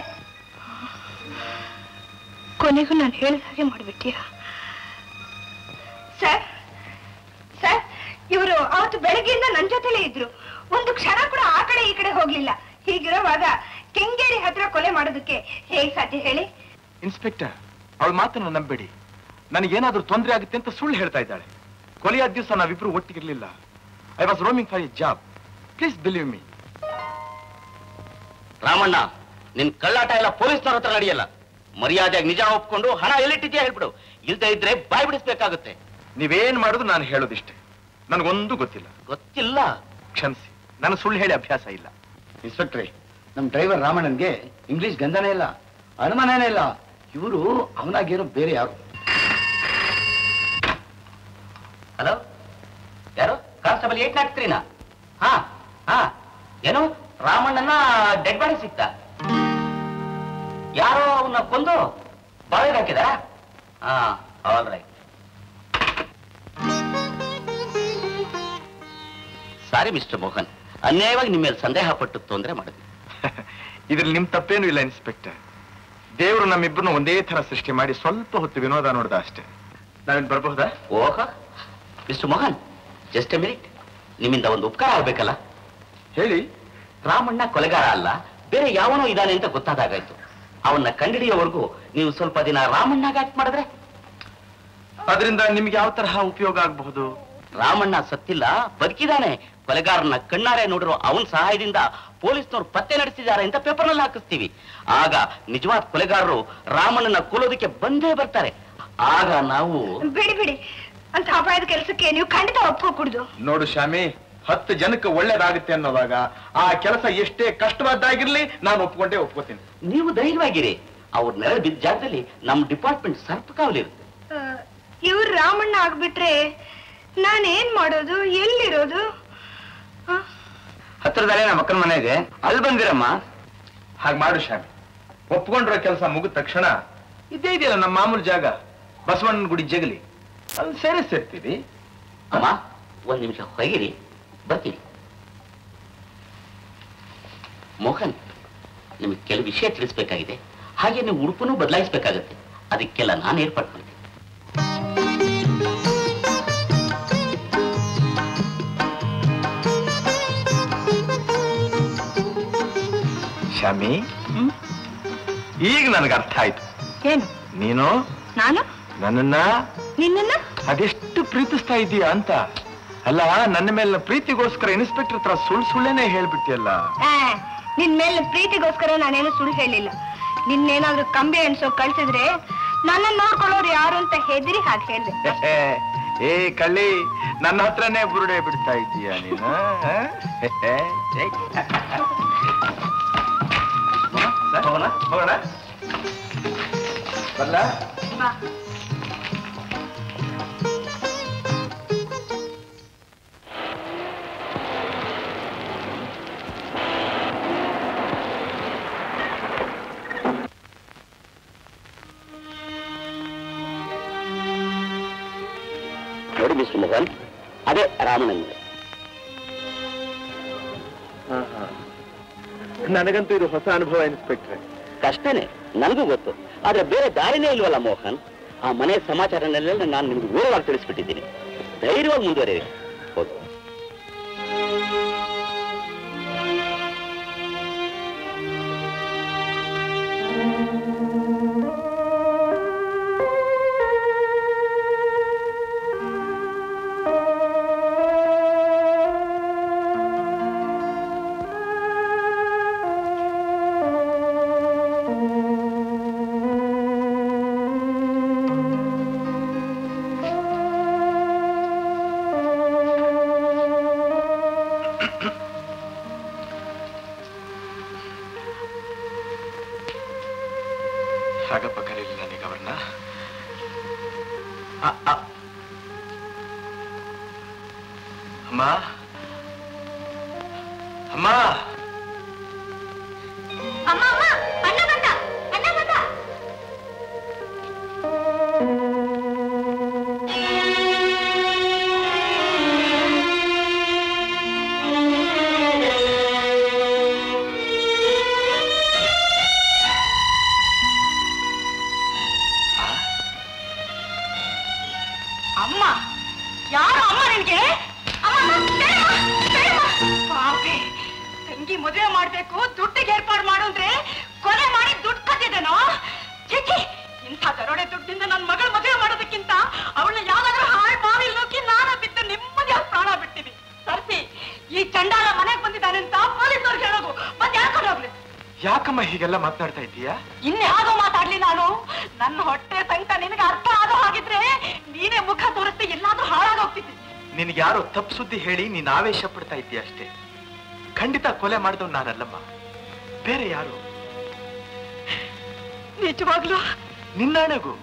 ಕೊನೆಗೂ ನಾನು ಹೇಳಿದ ಹಾಗೆ ಮಾಡ್ಬಿಟ್ಟಿಯ ಸರ್? ಸರ್, ಇವರು ಅವತ್ತು ಬೆಳಗ್ಗೆಯಿಂದ ನನ್ನ ಜೊತೆಲೇ ಇದ್ರು. ಒಂದು ಕ್ಷಣ ಕೂಡ ಆ ಕಡೆ ಈ ಕಡೆ ಹೋಗ್ಲಿಲ್ಲ. ಹೀಗಿರುವಾಗ ಕೆಂಗೇರಿ ಹತ್ರ ಕೊಲೆ ಮಾಡೋದಕ್ಕೆ ಹೇಗೆ ಸಾಧ್ಯ ಹೇಳಿ? ಇನ್ಸ್ಪೆಕ್ಟರ್, ಅವಳ ಮಾತನ್ನು ನಂಬೇಡಿ. ನನಗೇನಾದ್ರೂ ತೊಂದರೆ ಆಗುತ್ತೆ ಅಂತ ಸುಳ್ಳು ಹೇಳ್ತಾ ಇದ್ದಾಳೆ. ಕೊಲೆಯಾದ ದಿವಸ ನಾವಿಬ್ರು ಒಟ್ಟಿಗಿರ್ಲಿಲ್ಲ. I was roaming for a job. Please believe me. Ramanna, ನಿನ್ ಕಳ್ಳಾಟ ಎಲ್ಲ ಪೊಲೀಸ್ನವ್ರ ಹತ್ರ ನಡೆಯಲ್ಲ. ಮರ್ಯಾದೆಯಾಗಿ ನಿಜ ಒಪ್ಕೊಂಡು ಹಣ ಎಲ್ಲಿಟ್ಟಿದ್ಯಾ ಹೇಳ್ಬಿಡು. ಇಲ್ದೇ ಇದ್ರೆ ಬಾಯ್ ಬಿಡಿಸ್ಬೇಕಾಗುತ್ತೆ. ನೀವೇನ್ ಮಾಡುದು ನಾನು ಹೇಳೋದಿಷ್ಟೇ. ನನಗೊಂದು ಗೊತ್ತಿಲ್ಲ. ಗೊತ್ತಿಲ್ಲ? ಕ್ಷಮಿಸಿ, ನಾನು ಸುಳ್ಳು ಹೇಳಿ ಅಭ್ಯಾಸ ಇಲ್ಲ. ಇನ್ಸ್ಪೆಕ್ಟ್ರೆ, ನಮ್ ಡ್ರೈವರ್ ರಾಮಣ್ಣನ್ಗೆ ಇಂಗ್ಲಿಷ್ ಗಂಧನೇ ಇಲ್ಲ, ಅನುಮಾನನೇ ಇಲ್ಲ. ಇವರು ಅವನಾಗಿರೋ ಬೇರೆ ಯಾರು? ಹಲೋ, ಯಾರು? ಕಾನ್ಸ್ಟೇಬಲ್ ಏಟ್ ನಾಟ್ ತ್ರೀನಾ? ಹಾ ಹಾ, ಏನು ರಾಮಣ್ಣನ ಡೆಡ್ ಬಾಡಿ ಸಿಕ್ತಾ? ಯಾರೋ ಅವನ್ನ ಕೊಂದು ಬಾಳೆಗೆ ಹಾಕಿದಾರ? ಹಾ, all right. Sorry mister Mohan, ಅನ್ಯಾಯವಾಗಿ ನಿಮ್ಮ ಮೇಲೆ ಸಂದೇಹ ಪಟ್ಟು ತೊಂದರೆ ಮಾಡಿದ್ವಿ. ಇದ್ರಲ್ಲಿ ನಿಮ್ ತಪ್ಪೇನು ಇಲ್ಲ ಇನ್ಸ್ಪೆಕ್ಟರ್. ದೇವರು ನಮ್ಮಿಬ್ಬರನ್ನ ಒಂದೇ ತರ ಸೃಷ್ಟಿ ಮಾಡಿ ಸ್ವಲ್ಪ ಹೊತ್ತು ವಿನೋದ ನೋಡ್ದ ಅಷ್ಟೇ. ನಾವೇನ್ ಬರಬಹುದಾ? ಓಹ, mister Mohan, just a minute. ನಿಮ್ಮಿಂದ ಒಂದು ಉಪಕಾರ ಆಗ್ಬೇಕಲ್ಲ. ಹೇಳಿ. ರಾಮಣ್ಣ ಕೊಲೆಗಾರ ಅಲ್ಲ, ಬೇರೆ ಯಾವನೋ ಇದ್ದಾನೆ ಅಂತ ಗೊತ್ತಾದಾಗಾಯ್ತು. ಅವನ್ನ ಕಂಡಿಡಿಯೋವರೆಗೂ ನೀವು ಸ್ವಲ್ಪ ದಿನ ರಾಮಣ್ಣಗೆ ಆಕ್ಟ್ ಮಾಡಿದ್ರೆ ಅದರಿಂದ ನಿಮ್ಗೆ ಯಾವ ತರಹ ಉಪಯೋಗ ಆಗಬಹುದು? ರಾಮಣ್ಣ ಸತ್ತಿಲ್ಲ, ಬದುಕಿದಾನೆ. ಕೊಲೆಗಾರನ ಕಣ್ಣಾರೆ ನೋಡಿರೋ ಅವನ ಸಹಾಯದಿಂದ ಪೊಲೀಸ್ನವ್ರು ಪತ್ತೆ ನಡೆಸಿದ್ದಾರೆ ಅಂತ ಪೇಪರ್ನಲ್ಲಿ ಹಾಕಿಸ್ತೀವಿ. ಆಗ ನಿಜವಾದ ಕೊಲೆಗಾರರು ರಾಮಣ್ಣನ ಕೊಲ್ಲೋದಕ್ಕೆ ಬಂದೇ ಬರ್ತಾರೆ. ಆಗ ನಾವು ಬಿಡಿ ಬಿಡಿ, ಅಂತ ಅಪಾಯದ ಕೆಲಸಕ್ಕೆ ನೀವು ಖಂಡಿತ ಒಪ್ಕೋಕೂಡ್ದು. ನೋಡು ಶಾಮಿ, ಹತ್ತು ಜನಕ್ಕೆ ಒಳ್ಳೇದಾಗುತ್ತೆ ಅನ್ನೋವಾಗ ಆ ಕೆಲಸ ಎಷ್ಟೇ ಕಷ್ಟವಾದ್ದಾಗಿರ್ಲಿ ನಾನು ಒಪ್ಕೊಂಡೇ ಒಪ್ಕೋತೀನಿ. ನೀವು ಧೈರ್ಯವಾಗಿರಿ. ಅವ್ರ ನೆರೆ ಬಿದ್ದ ಜಾಗದಲ್ಲಿ ನಮ್ ಡಿಪಾರ್ಟ್ಮೆಂಟ್ ಸರ್ಪಕಾವಲಿರುತ್ತೆ. ಇವ್ರು ರಾಮಣ್ಣ ಆಗ್ಬಿಟ್ರೆ ನಾನೇನ್ ಮಾಡೋದು? ಎಲ್ಲಿರೋದು? ಹತ್ರದಲ್ಲೇ ನಮ್ಮ ಅಕ್ಕನ ಮನೆ ಇದೆ, ಅಲ್ಲಿ ಬಂದಿರಮ್ಮ. ಹಾಗೆ ಮಾಡು ಶಾಮಿ. ಒಪ್ಕೊಂಡಿರೋ ಕೆಲಸ ಮುಗಿದ ತಕ್ಷಣ ಇದೇ ಇದೆಯಲ್ಲ ನಮ್ಮ ಮಾಮೂಲು ಜಾಗ, ಬಸವಣ್ಣನ ಗುಡಿ ಜಗಲಿ, ಅಲ್ಲಿ ಸೇರಿ ಸೇರ್ತೀವಿ. ಅಮ್ಮ, ಒಂದ್ ನಿಮಿಷ ಹೊರಗಿರಿ, ಬರ್ತೀನಿ. ಮೋಹನ್, ನಿಮಗೆ ಕೆಲವು ವಿಷಯ ತಿಳಿಸ್ಬೇಕಾಗಿದೆ. ಹಾಗೆ ನೀವು ಉಡುಪನ್ನು ಬದಲಾಯಿಸಬೇಕಾಗತ್ತೆ. ಅದಕ್ಕೆಲ್ಲ ನಾನು ಏರ್ಪಾಡು ಮಾಡಿದ್ದೆ. ಶಾಮಿ, ಈಗ ನನಗೆ ಅರ್ಥ ಆಯ್ತು. ಏನು? ನೀನು ನಾನು ನನ್ನನ್ನ ನಿನ್ನ ಅದೆಷ್ಟು ಪ್ರೀತಿಸ್ತಾ ಇದೀಯ ಅಂತ. ಅಲ್ಲ, ನನ್ನ ಮೇಲೆ ಪ್ರೀತಿಗೋಸ್ಕರ ಇನ್ಸ್ಪೆಕ್ಟರ್ ಹತ್ರ ಸುಳ್ಳು ಸುಳ್ಳೇನೆ ಹೇಳ್ಬಿಟ್ಟಿಯಲ್ಲ. ನಿನ್ ಮೇಲೆ ಪ್ರೀತಿಗೋಸ್ಕರ ನಾನೇನು ಸುಳ್ಳು ಹೇಳಿಲ್ಲ. ನಿನ್ನೇನಾದ್ರೂ ಕಂಬಿ ಎಣ್ಸೋ ಕಳ್ಸಿದ್ರೆ ನನ್ನ ನೋಡ್ಕೊಳ್ಳೋರು ಯಾರು ಅಂತ ಹೆದರಿ ಹಾಗೆ ಹೇಳ್ದೆ. ಏ ಕಳ್ಳಿ, ನನ್ನ ಹತ್ರನೇ ಬುರುಡೆ ಬಿಡ್ತಾ ಇದೀಯ ನೀನು. ಹೋಗೋಣ ಹೋಗೋಣ ಬರ್ಲ. ಮೋಹನ್, ಅದೇ ರಾಮಣ್ಣನ. ನನಗಂತೂ ಇದು ಹೊಸ ಅನುಭವ ಇನ್ಸ್ಪೆಕ್ಟ್ರೆ. ಕಷ್ಟನೇ, ನನಗೂ ಗೊತ್ತು. ಆದ್ರೆ ಬೇರೆ ದಾರಿನೇ ಇಲ್ವಲ್ಲ ಮೋಹನ್. ಆ ಮನೆಯ ಸಮಾಚಾರನೆಲ್ಲ ನಾನು ನಿಮ್ಗೆ ವಿವರವಾಗಿ ತಿಳಿಸ್ಬಿಟ್ಟಿದ್ದೀನಿ. ಧೈರ್ಯವಾಗಿ ಮುಂದುವರಿಯಿರಿ. ಹೋಗಿ. ಹಾಗಪ್ಪ ಕರೀಲಿ ನನಗೆ ಅವ್ರನ್ನ. ಅಮ್ಮ ಅಮ್ಮ ಅಮ್ಮ ಅಮ್ಮ ಅಣ್ಣ ಬಂದ ಅಣ್ಣ ಬಂದ. ಅಮ್ಮ ಯಾರು ಅಮ್ಮ ನಿನ್ಗೆ? ಪಾಪಿ, ತಂಗಿ ಮದುವೆ ಮಾಡ್ಬೇಕು, ದುಡ್ಡಿಗೆ ಏರ್ಪಾಡು ಮಾಡು ಅಂದ್ರೆ ಕೊಲೆ ಮಾಡಿ ದುಡ್ಡು ಕದ್ದಿದ್ದೇನೋ. ಚಿಕ್ಕಿ, ಇಂಥ ದರೋಡೆ ದುಡ್ಡಿಂದ ನನ್ನ ಮಗಳ ಮದುವೆ ಮಾಡೋದಕ್ಕಿಂತ ಅವಳನ್ನ ಯಾವ್ದಾದ್ರೂ ಹಾಳು ಬಾವಿಲ್ ನುಗ್ಗಿ ನಾನು ಬಿದ್ದು ನೆಮ್ಮದಿಯಾಗಿ ಪ್ರಾಣ ಬಿಡ್ತೀನಿ. ಸರ್ಸಿ, ಈ ಚಂಡಾಲ ಮನೆಗೆ ಬಂದಿದ್ದಾನೆ ಅಂತ ಪೊಲೀಸವ್ರಿಗೆ ಹೇಳೋದು. ಬಂದು ಯಾಕೊಂಡು ಹೋಗ್ಲಿ. ಯಾಕಮ್ಮ ಹೀಗೆಲ್ಲ ಮಾತನಾಡ್ತಾ ಇದ್ದೀಯಾ? ಇನ್ಯಾವುದೋ ಮಾತಾಡ್ಲಿ ನಾನು. ನನ್ನ ಹೊಟ್ಟೆ ಸಂಕಟ ನಿನಗೆ ಅರ್ಥ ಆಗೋ ಹಾಗಿದ್ರೆ ನೀನೇ ಮುಖ ತೋರಿಸ್ತಿ ಎಲ್ಲಾದ್ರೂ ಹಾಳಾಗೋಗ್ತಿದ್ದಿ. ನಿನ್ಗೆ ಯಾರೋ ತಪ್ಪು ಸುದ್ದಿ ಹೇಳಿ ನೀನ್ ಆವೇಶ ಪಡ್ತಾ ಇದ್ದೀಯ ಅಷ್ಟೇ. ಖಂಡಿತ ಕೊಲೆ ಮಾಡಿದವ್ ನಾನಲ್ಲಮ್ಮ, ಬೇರೆ ಯಾರು. ನಿಜವಾಗ್ಲೂ ನಿನ್ನಾಣೆಗೂ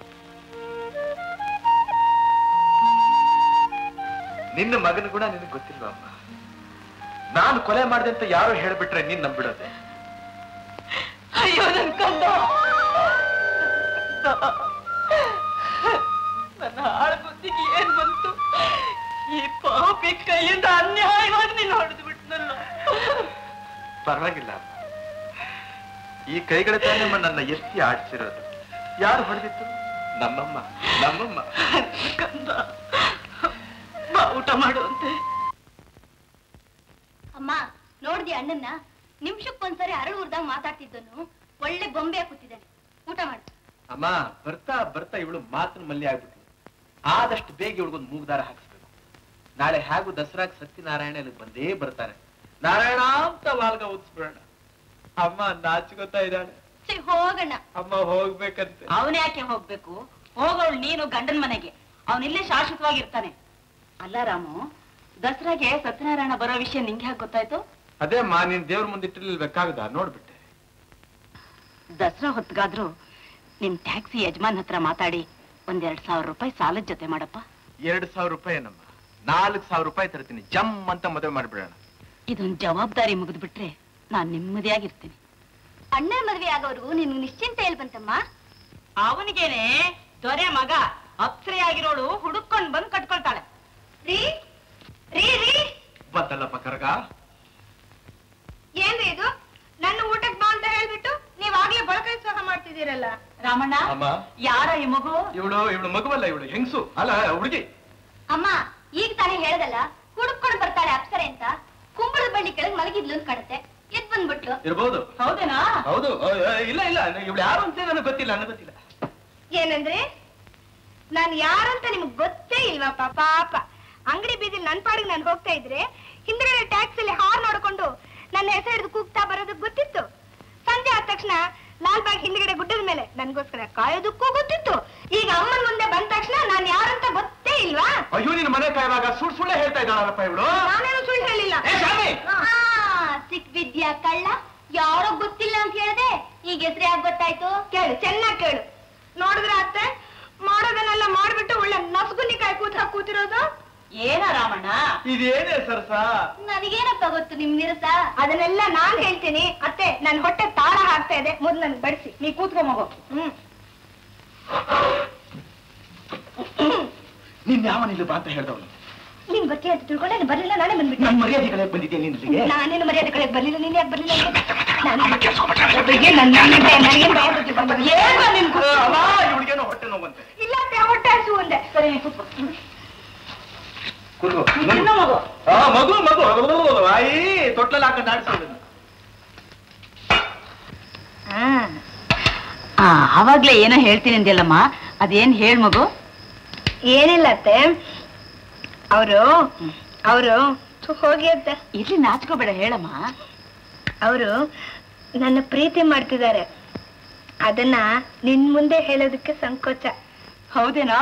ನಿನ್ನ ಮಗನ ಗುಣ ನಿನಗೆ ಗೊತ್ತಿಲ್ವಾ ಅಮ್ಮ? ನಾನು ಕೊಲೆ ಮಾಡಿದೆ ಅಂತ ಯಾರು ಹೇಳ್ಬಿಟ್ರೆ ನೀನ್ ನಂಬಿಡೋದೆ. ಅಯ್ಯೋ ನನ್ ಕಂದ, ನನ್ನ ಹಾಳು ಬುದ್ಧಿಗೆ ಏನ್ ಬಂತು? ಈ ಪಾಪಿ ಕೈಯಿಂದ ಅನ್ಯಾಯವಾಗಿ ನೀನು ಹೊಡೆದು ಬಿಟ್ನಲ್ಲ. ಪರವಾಗಿಲ್ಲ, ಈ ಕೈಗಳ ತಾನೇ ನನ್ನ ಎತ್ತಿ ಆಡಿಸಿರೋದು. ಯಾರು ಹೊಡೆದಿತ್ತು? ನಮ್ಮಮ್ಮ. ನಮ್ಮಮ್ಮ. ಕಂದ, ಬಾ ಊಟ ಮಾಡುವಂತೆ. ಅಮ್ಮ ನೋಡ್ದಿ ಅಣ್ಣನ್ನ? ನಿಮಿಷಕ್ಕೊಂದ್ಸರಿ ಅರಳು ಉರ್ದಾಗ ಮಾತಾಡ್ತಿದ್ದನು ಒಳ್ಳೆ ಬೊಂಬೆ ಕೂತಿದ್ದಾನೆ. ಊಟ ಮಾಡು. ಅಮ್ಮ, ಬರ್ತಾ ಬರ್ತಾ ಇವಳು ಮಾತ್ರ ಮಲ್ಲಿ ಆಗ್ಬಿಟ್ಲು. ಆದಷ್ಟು ಬೇಗ ಇವಳಿಗೊಂದು ಮೂಗ್ದಾರ ಹಾಕಿಸ್ಬೇಕು. ನಾಳೆ ಹಾಗೂ ದಸರಾಗ್ ಸತ್ಯನಾರಾಯಣ ಇಲ್ಲಿ ಬಂದೇ ಬರ್ತಾನೆ. ನಾರಾಯಣ ಅಂತ ವಾಲ್ಗ ಉತ್ಸ್ಬಿಡೋಣ. ಅಮ್ಮ ನಾಚಿಕೊತಾ ಇದ್ದಾಳೆ. ಹೋಗಣ್ಣ. ಅಮ್ಮ ಹೋಗ್ಬೇಕಂತೆ. ಅವನ ಯಾಕೆ ಹೋಗ್ಬೇಕು? ಹೋಗೋಳು ನೀನು ಗಂಡನ ಮನೆಗೆ. ಅವನಿಲ್ಲೇ ಶಾಶ್ವತವಾಗಿರ್ತಾನೆ. ಅಲ್ಲ ರಾಮು, ದಸರಾಗೆ ಸತ್ಯನಾರಾಯಣ ಬರೋ ವಿಷಯ ನಿಂಗೆ ಯಾಕೆ ಗೊತ್ತಾಯ್ತು? ಅದೇ ಮಾ, ನೀನ್ ದೇವ್ರ ಮುಂದಿಟ್ಟಿರ್ಬೇಕಾಗದ ನೋಡ್ಬಿಟ್ಟೆ. ದಸರಾ ಹೊತ್ಗಾದ್ರು ನಿಮ್ ಟ್ಯಾಕ್ಸಿ ಯಜಮಾನ್ ಹತ್ರ ಮಾತಾಡಿ ಒಂದೆರಡ್ ಸಾವಿರ ರೂಪಾಯಿ ಸಾಲದ ಜೊತೆ ಮಾಡಪ್ಪ. ಎರಡ್ ಸಾವಿರ ರೂಪಾಯಿ ಏನಮ್ಮ? ನಾಲ್ಕು ಸಾವಿರ ರೂಪಾಯಿ ತರ್ತೀನಿ. ಜಮ್ ಅಂತ ಮದುವೆ ಮಾಡ್ಬಿಡೋಣ. ಇದೊಂದು ಜವಾಬ್ದಾರಿ ಮುಗಿದ್ಬಿಟ್ರೆ ನಾನ್ ನೆಮ್ಮದಿಯಾಗಿರ್ತೀನಿ. ಅಣ್ಣನ ಮದುವೆ ಆಗೋರ್ಗು ನಿನ್ ನಿಶ್ಚಿಂತೆ ಎಲ್ ಬಂತಮ್ಮ? ಅವನಿಗೇನೆ ದೊರೆ ಮಗ ಅಪ್ಸರೆಯಾಗಿರೋಳು ಹುಡುಕೊಂಡ್ ಬಂದ್ ಕಟ್ಕೊಳ್ತಾಳೆ. ರೀ ರೀ ರೀ ಬತ್ತಲ್ಲಪ್ಪ ಕರಗ. ಏನ್ರಿ ಇದು? ನನ್ನ ಊಟಕ್ ಬಾ ಅಂತ ಹೇಳ್ಬಿಟ್ಟು ನೀವ್ ಆಗ್ಲೇ ಬಳಕೈ ಸಹ ಮಾಡ್ತಿದ್ದೀರಲ್ಲ. ರಾಮಣ್ಣ, ಯಾರ ಈ ಮಗು? ಇವಳು ಇವಳು ಮಗುವಲ್ಲ, ಇವಳು ಹೆಂಗಸು ಅಲ್ಲ, ಹುಡುಗಿ. ಅಮ್ಮ ಈಗ ತಾನೇ ಹೇಳ್ದಲ್ಲ ಹುಡುಕೊಂಡು ಬರ್ತಾಳೆ ಅಪ್ಸರೆ ಅಂತ. ಕುಂಬಳದ ಬಳ್ಳಿ ಕೆಳಗ್ ಮಲಗಿದ್ಲು ಅಂತ ಕಾಣುತ್ತೆ. ಎದ್ ಬಂದ್ಬಿಟ್ಲು. ಇರ್ಬೋದು. ಹೌದೇನಾ? ಹೌದು. ಇಲ್ಲ ಇಲ್ಲ, ಇವಳು ಯಾರು ಅಂತ ನನಗೆ ಗೊತ್ತಿಲ್ಲ. ನನಗೆ ಗೊತ್ತಿಲ್ಲ. ಏನಂದ್ರೆ ನಾನ್ ಯಾರಂತ ನಿಮ್ಗ್ ಗೊತ್ತೇ ಇಲ್ವಾ? ಪಾಪ ಅಂಗಡಿ ಬೀದಿ ನನ್ ಪಾಡಿಗೆ ನಾನು ಹೋಗ್ತಾ ಇದ್ರೆ ಹಿಂದ್ಗಡೆ ಟ್ಯಾಕ್ಸಿಲಿ ಹಾರ್ ನೋಡ್ಕೊಂಡು ನನ್ನ ಹೆಸರು ಹಿಡಿದು ಕೂಗ್ತಾ ಬರೋದಕ್ ಗೊತ್ತಿತ್ತು. ಸಂಜೆ ಆದ ತಕ್ಷಣ ಲಾಲ್ ಬಾಗ್ ಹಿಂದ್ಗಡೆ ಗುಡ್ಡದ ಮೇಲೆ ನನ್ಗೋಸ್ಕರ ಕಾಯೋದಕ್ಕೂ ಗೊತ್ತಿತ್ತು. ಈಗ ಅಮ್ಮನ ಮುಂದೆ ಬಂದ ತಕ್ಷಣ ನಾನ್ ಯಾರಂತ ಗೊತ್ತೇ ಇಲ್ವಾ? ಅಯ್ಯೋ, ನಿನ್ನ ಮನೆ ಕಾಯುವಾಗ ಸುಳ್ಳು ಸುಳ್ಳೆ ಹೇಳ್ತಾ ಇದ್ದಾಳಪ್ಪ ಇವಳು. ನಾನೇನು ಸುಳ್ಳು ಹೇಳಿಲ್ಲ. ಸಿಕ್ ವಿದ್ಯಾ ಕಳ್ಳ, ಯಾರೋ ಗೊತ್ತಿಲ್ಲ ಅಂತ ಹೇಳಿದೆ. ಈಗ ಹೆಸರು ಯಾಕೆ ಗೊತ್ತಾಯ್ತು? ಕೇಳು, ಚೆನ್ನಾಗ್ ಕೇಳು. ನೋಡಿದ್ರ ಅತ್ತೆ, ಮಾಡೋದನ್ನೆಲ್ಲ ಮಾಡ್ಬಿಟ್ಟು ಒಳ್ಳೆ ನಸ್ಗುನ್ನಿಕಾಯಿ ಕೂತ ಕೂತಿರೋದು. ಏನ ರಾಮಣ್ಣ ಇದೇನೇ ಸರ್ಸ? ನನಗೇನಪ್ಪ ಗೊತ್ತು ನಿಮ್ ನಿರಸ? ಅದನ್ನೆಲ್ಲ ನಾನ್ ಹೇಳ್ತೀನಿ. ಅತ್ತೆ, ನನ್ ಹೊಟ್ಟೆ ತಾಳ ಹಾಕ್ತಾ ಇದೆ, ಮೊದ್ಲು ನನ್ ಬಡಿಸಿ. ನೀ ಕೂತ್ಕೊ ಮಗು. ಹ್ಮ್ ನಿನ್ ಯಾವ ನಿಲ್ಲು ಬಾ ಅಂತ ಹೇಳ್ದವನು. ನೀನ್ ಬರ್ತೀಯ ಅಂತ ತಿಳ್ಕೊಂಡೆ ನಾನು ಬರ್ಲಿಲ್ಲ, ನಾನೇ ಬಂದ್ಬಿಟ್ಟೆ. ನನ್ ಮರ್ಯಾದೆ ಕಡೆ ಬಂದಿದ್ದೆ ನಿನ್ಗೆ. ನಾನೇನು ಮರ್ಯಾದೆ ಕಡೆ ಬರ್ಲಿಲ್ಲ, ನೀನ್ ಯಾಕೆ ಬರ್ಲಿಲ್ಲ? ಇವಳಿಗೇನೋ ಹೊಟ್ಟೆ ನೋವಂತೆ. ಇಲ್ಲ ಹೊಟ್ಟೆ ಹಸು ಅಂದೆ. ಸರಿ ಮಗು ಮಗು ಮಗು ಆಯಿ ತೊಟ್ಲಲ್ಲಿ ಹಾಕೊಂಡು ಆಡ್ಸೋದು. ಆವಾಗ್ಲೇ ಏನೋ ಹೇಳ್ತೀನಿ ಅಂದ್ಯಲ್ಲಮ್ಮ, ಅದೇನ್ ಹೇಳ್ ಮಗು? ಏನಿಲ್ಲ ಅತ್ತೆ, ಅವರು ಅವರು ಹೋಗಿ ಅತ್ತ. ಇಲ್ಲಿ ನಾಚ್ಕೋಬೇಡ, ಹೇಳಮ್ಮ. ಅವರು ನನ್ನ ಪ್ರೀತಿ ಮಾಡ್ತಿದ್ದಾರೆ, ಅದನ್ನ ನಿನ್ ಮುಂದೆ ಹೇಳೋದಕ್ಕೆ ಸಂಕೋಚ. ಹೌದೇನೋ?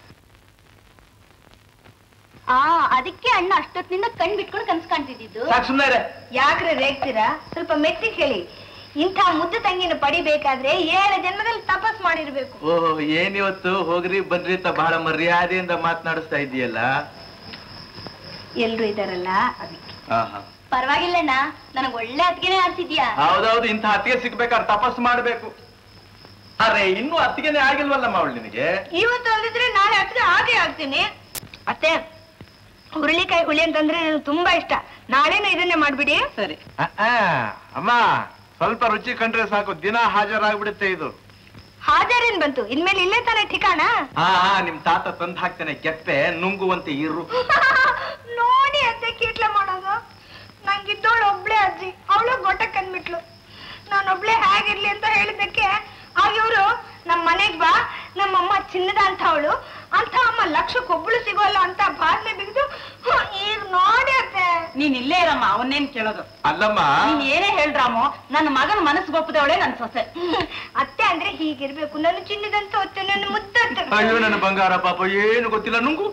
ಆ ಅದಕ್ಕೆ ಅಣ್ಣ ಅಷ್ಟೊತ್ತಿನಿಂದ ಕಣ್ ಬಿಟ್ಕೊಂಡು ಕನ್ಸ್ ಕಾಣ್ತಿದ್ದು. ಸುಮ್ಮನೆ ಯಾಕ್ರೆ ರೇಗ್ತೀರಾ? ಸ್ವಲ್ಪ ಮೆತ್ತಿಗೆ ಹೇಳಿ. ಇಂಥ ಮುದ್ದು ತಂಗಿನ ಪಡಿಬೇಕಾದ್ರೆ ಏಳು ಜನ್ಮದಲ್ಲಿ ತಪಸ್ ಮಾಡಿರ್ಬೇಕು. ಓಹೋ, ಏನಿವತ್ತು ಹೋಗ್ರಿ ಬನ್ರಿ ಅಂತ ಬಹಳ ಮರ್ಯಾದೆಯಿಂದ ಮಾತನಾಡಿಸ್ತಾ ಇದೆಯಲ್ಲ. ಎಲ್ರು ಇದಾರಲ್ಲ ಅದಕ್ಕೆ. ಪರವಾಗಿಲ್ಲಣ್ಣ, ನನಗ್ ಒಳ್ಳೆ ಅತ್ತಿಗೆನೇ ಆಡ್ತಿದ್ಯಾ. ಹೌದೌದು, ಇಂಥ ಅತ್ತಿಗೆ ಸಿಗ್ಬೇಕಾದ್ರೆ ತಪಸ್ ಮಾಡ್ಬೇಕು. ಅರೆ ಇನ್ನು ಅತ್ತಿಗೆನೇ ಆಗಿಲ್ವಲ್ಲಮ್ಮ ಅವಳು ನಿನಗೆ? ಇವತ್ತು ಅಲ್ಲಿದ್ರೆ ನಾಳೆ ಅತ್ತಿಗೆ ಹಾಗೆ ಆಗ್ತೀನಿ. ಅತ್ತೆ, ಹುರುಳಿಕಾಯಿ ಹುಳಿ ಅಂತಂದ್ರೆ ನನಗೆ ತುಂಬಾ ಇಷ್ಟ. ನಾಳೆನೂ ಇದನ್ನೇ ಮಾಡ್ಬಿಡಿ. ಸರಿ ಅಮ್ಮ, ಸ್ವಲ್ಪ ರುಚಿ ಕಂಡ್ರೆ ಸಾಕು, ದಿನ ಹಾಜರಾಗ್ಬಿಡುತ್ತೆ ಇದು. ಹಾಜರೇನ್ ಬಂತು? ಇನ್ಮೇಲೆ ಇಲ್ಲೇ ತಾನೇ ಠಿಕಾಣ. ಹಾ ನಿಮ್ ತಾತ ತಂದ್ ಹಾಕ್ತಾನೆ ಕೆಪ್ಪೆ ನುಂಗುವಂತೆ ಇರು. ನೋಡಿ ಅತ್ತೆ ಕೀಟ್ಲೆ ಮಾಡೋದು. ನಂಗಿದ್ದೋಳು ಒಬ್ಳೆ ಅಜ್ಜಿ, ಅವಳು ಗೊಟ್ಟ ಕಂದ್ಬಿಟ್ಲು. ನಾನೊಬ್ಳೆ ಹೇಗಿರ್ಲಿ ಅಂತ ಹೇಳಿದ್ದಕ್ಕೆ ಆಗ ಇವ್ರು ನಮ್ ಮನೆಗ್ ಬಾ, ನಮ್ಮಮ್ಮ ಚಿನ್ನದ ಅಂತ ಅವಳು ಅಂತ ಅಮ್ಮ ಲಕ್ಷಕ್ಕೊಬ್ಳು ಸಿಗೋಲ್ಲ ಅಂತ ಬಾದ್ಲೆ ಬಿಗಿದು. ಈಗ ನೋಡಿ ಅತ್ತೆ. ನೀನ್ ಇಲ್ಲೇ ಇರಮ್ಮ, ಅವನ್ನೇನ್ ಕೇಳೋದು. ಅಲ್ಲಮ್ಮ, ನೀನ್ ಏನೇ ಹೇಳ್ರಾಮೋ, ನನ್ನ ಮಗನ ಮನಸ್ಸು ಗೊಪ್ಪದವಳೆ ನನ್ ಸೊಸೆ. ಅತ್ತೆ ಅಂದ್ರೆ ಹೀಗಿರ್ಬೇಕು. ನನ್ನ ಚಿನ್ನದಂತ ಹೊತ್ತೆ, ನನ್ನ ಮುದ್ದಂತ. ಅಯ್ಯೋ ನನ್ನ ಬಂಗಾರ ಪಾಪ, ಏನು ಗೊತ್ತಿಲ್ಲ ನುಂಗು.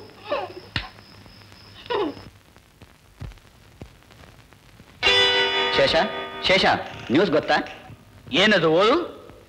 ಶೇಷ ಶೇಷ ನ್ಯೂಸ್ ಗೊತ್ತಾ? ಏನದು ಓದು?